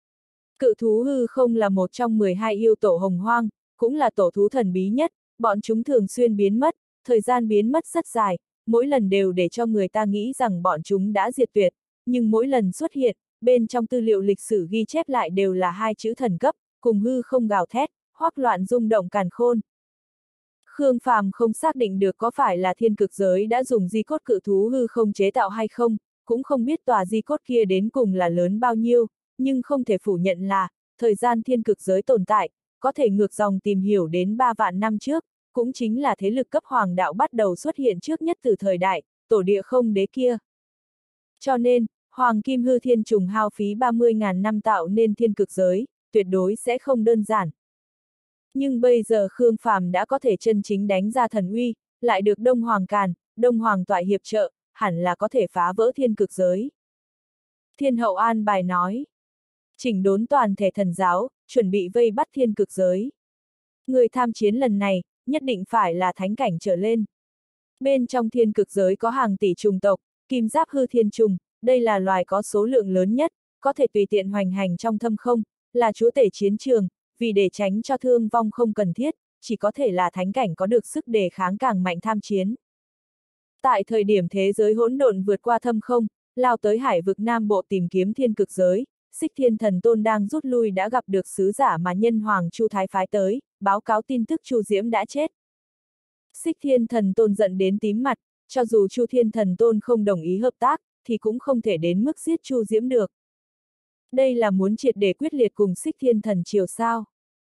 Cự thú hư không là một trong 12 yêu tổ hồng hoang, cũng là tổ thú thần bí nhất, bọn chúng thường xuyên biến mất, thời gian biến mất rất dài, mỗi lần đều để cho người ta nghĩ rằng bọn chúng đã diệt tuyệt, nhưng mỗi lần xuất hiện, bên trong tư liệu lịch sử ghi chép lại đều là hai chữ thần cấp, cùng hư không gào thét, hoắc loạn rung động càn khôn. Khương Phàm không xác định được có phải là thiên cực giới đã dùng di cốt cự thú hư không chế tạo hay không, cũng không biết tòa di cốt kia đến cùng là lớn bao nhiêu, nhưng không thể phủ nhận là, thời gian thiên cực giới tồn tại, có thể ngược dòng tìm hiểu đến 3 vạn năm trước, cũng chính là thế lực cấp hoàng đạo bắt đầu xuất hiện trước nhất từ thời đại, tổ địa không đế kia. Cho nên, Hoàng Kim Hư Thiên Trùng hao phí 30.000 năm tạo nên thiên cực giới, tuyệt đối sẽ không đơn giản. Nhưng bây giờ Khương Phàm đã có thể chân chính đánh ra thần uy, lại được Đông Hoàng Càn, Đông Hoàng Toại hiệp trợ, hẳn là có thể phá vỡ thiên cực giới. Thiên Hậu an bài nói, chỉnh đốn toàn thể thần giáo, chuẩn bị vây bắt thiên cực giới. Người tham chiến lần này, nhất định phải là thánh cảnh trở lên. Bên trong thiên cực giới có hàng tỷ trùng tộc, kim giáp hư thiên trùng, đây là loài có số lượng lớn nhất, có thể tùy tiện hoành hành trong thâm không, là chúa tể chiến trường, vì để tránh cho thương vong không cần thiết, chỉ có thể là thánh cảnh có được sức đề kháng càng mạnh tham chiến. Tại thời điểm thế giới hỗn độn vượt qua thâm không, lao tới hải vực Nam Bộ tìm kiếm thiên cực giới, Xích Thiên Thần Tôn đang rút lui đã gặp được sứ giả mà nhân hoàng Chu Thái phái tới, báo cáo tin tức Chu Diễm đã chết. Xích Thiên Thần Tôn giận đến tím mặt, cho dù Chu Thiên Thần Tôn không đồng ý hợp tác, thì cũng không thể đến mức giết Chu Diễm được. Đây là muốn triệt để quyết liệt cùng Xích Thiên Thần Triều sao?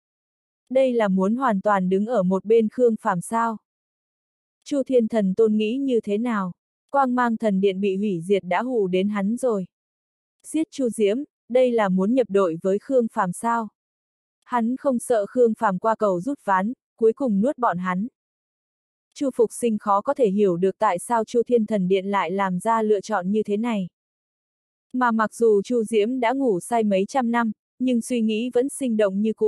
Đây là muốn hoàn toàn đứng ở một bên Khương Phàm sao? Chu Thiên Thần Tôn nghĩ như thế nào? Quang Mang Thần Điện bị hủy diệt đã hù đến hắn rồi. Giết Chu Diễm, đây là muốn nhập đội với Khương Phàm sao? Hắn không sợ Khương Phàm qua cầu rút ván, cuối cùng nuốt bọn hắn. Chu Phục Sinh khó có thể hiểu được tại sao Chu Thiên Thần Điện lại làm ra lựa chọn như thế này. Mà mặc dù Chu Diễm đã ngủ say mấy trăm năm, nhưng suy nghĩ vẫn sinh động như cũ,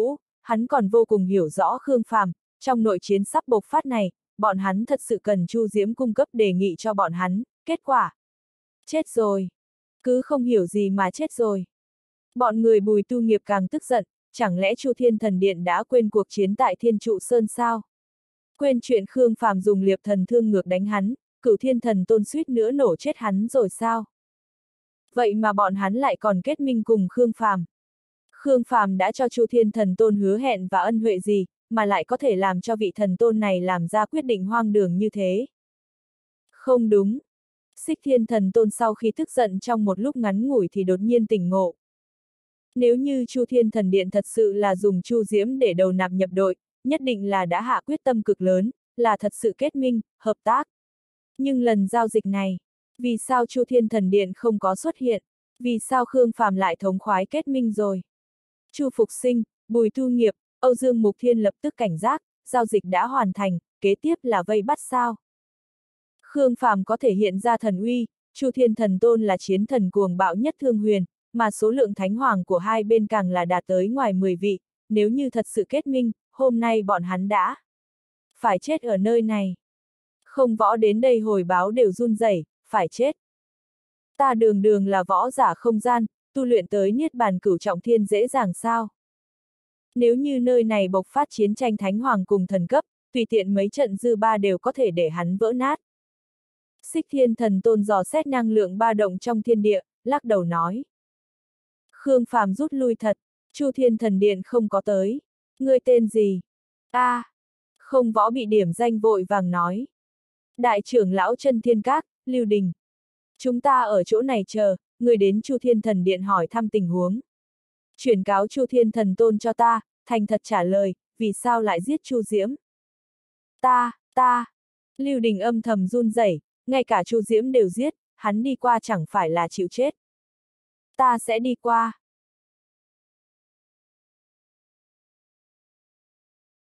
hắn còn vô cùng hiểu rõ Khương Phàm, trong nội chiến sắp bộc phát này, bọn hắn thật sự cần Chu Diễm cung cấp đề nghị cho bọn hắn, kết quả. Chết rồi. Cứ không hiểu gì mà chết rồi. Bọn người Bùi Tu Nghiệp càng tức giận, chẳng lẽ Chu Thiên Thần Điện đã quên cuộc chiến tại Thiên Trụ Sơn sao? Quên chuyện Khương Phàm dùng liệp thần thương ngược đánh hắn, Cửu Thiên Thần Tôn suýt nữa nổ chết hắn rồi sao? Vậy mà bọn hắn lại còn kết minh cùng Khương Phàm. Khương Phàm đã cho Chu Thiên Thần Tôn hứa hẹn và ân huệ gì, mà lại có thể làm cho vị thần tôn này làm ra quyết định hoang đường như thế? Không đúng. Xích Thiên Thần Tôn sau khi tức giận trong một lúc ngắn ngủi thì đột nhiên tỉnh ngộ. Nếu như Chu Thiên Thần Điện thật sự là dùng Chu Diễm để đầu nạp nhập đội, nhất định là đã hạ quyết tâm cực lớn, là thật sự kết minh, hợp tác. Nhưng lần giao dịch này, vì sao Chu Thiên Thần Điện không có xuất hiện? Vì sao Khương Phàm lại thống khoái kết minh rồi? Chu Phục Sinh, Bùi Tu Nghiệp, Âu Dương Mục Thiên lập tức cảnh giác, giao dịch đã hoàn thành, kế tiếp là vây bắt sao? Khương Phàm có thể hiện ra thần uy, Chu Thiên Thần Tôn là chiến thần cuồng bạo nhất thương huyền, mà số lượng thánh hoàng của hai bên càng là đạt tới ngoài 10 vị, nếu như thật sự kết minh, hôm nay bọn hắn đã phải chết ở nơi này. Không võ đến đây hồi báo đều run rẩy, phải chết. Ta đường đường là võ giả không gian, tu luyện tới niết bàn cửu trọng thiên dễ dàng sao? Nếu như nơi này bộc phát chiến tranh thánh hoàng cùng thần cấp, tùy tiện mấy trận dư ba đều có thể để hắn vỡ nát. Xích Thiên Thần Tôn dò xét năng lượng ba động trong thiên địa, lắc đầu nói. Khương Phàm rút lui thật, Chu Thiên Thần Điện không có tới. Ngươi tên gì? Không võ bị điểm danh vội vàng nói. Đại trưởng lão Chân Thiên Các, Lưu Đình. Chúng ta ở chỗ này chờ, người đến Chu Thiên Thần Điện hỏi thăm tình huống. Chuyển cáo Chu Thiên Thần Tôn cho ta, thành thật trả lời, vì sao lại giết Chu Diễm? Ta. Lưu Đình âm thầm run rẩy, ngay cả Chu Diễm đều giết, hắn đi qua chẳng phải là chịu chết. Ta sẽ đi qua.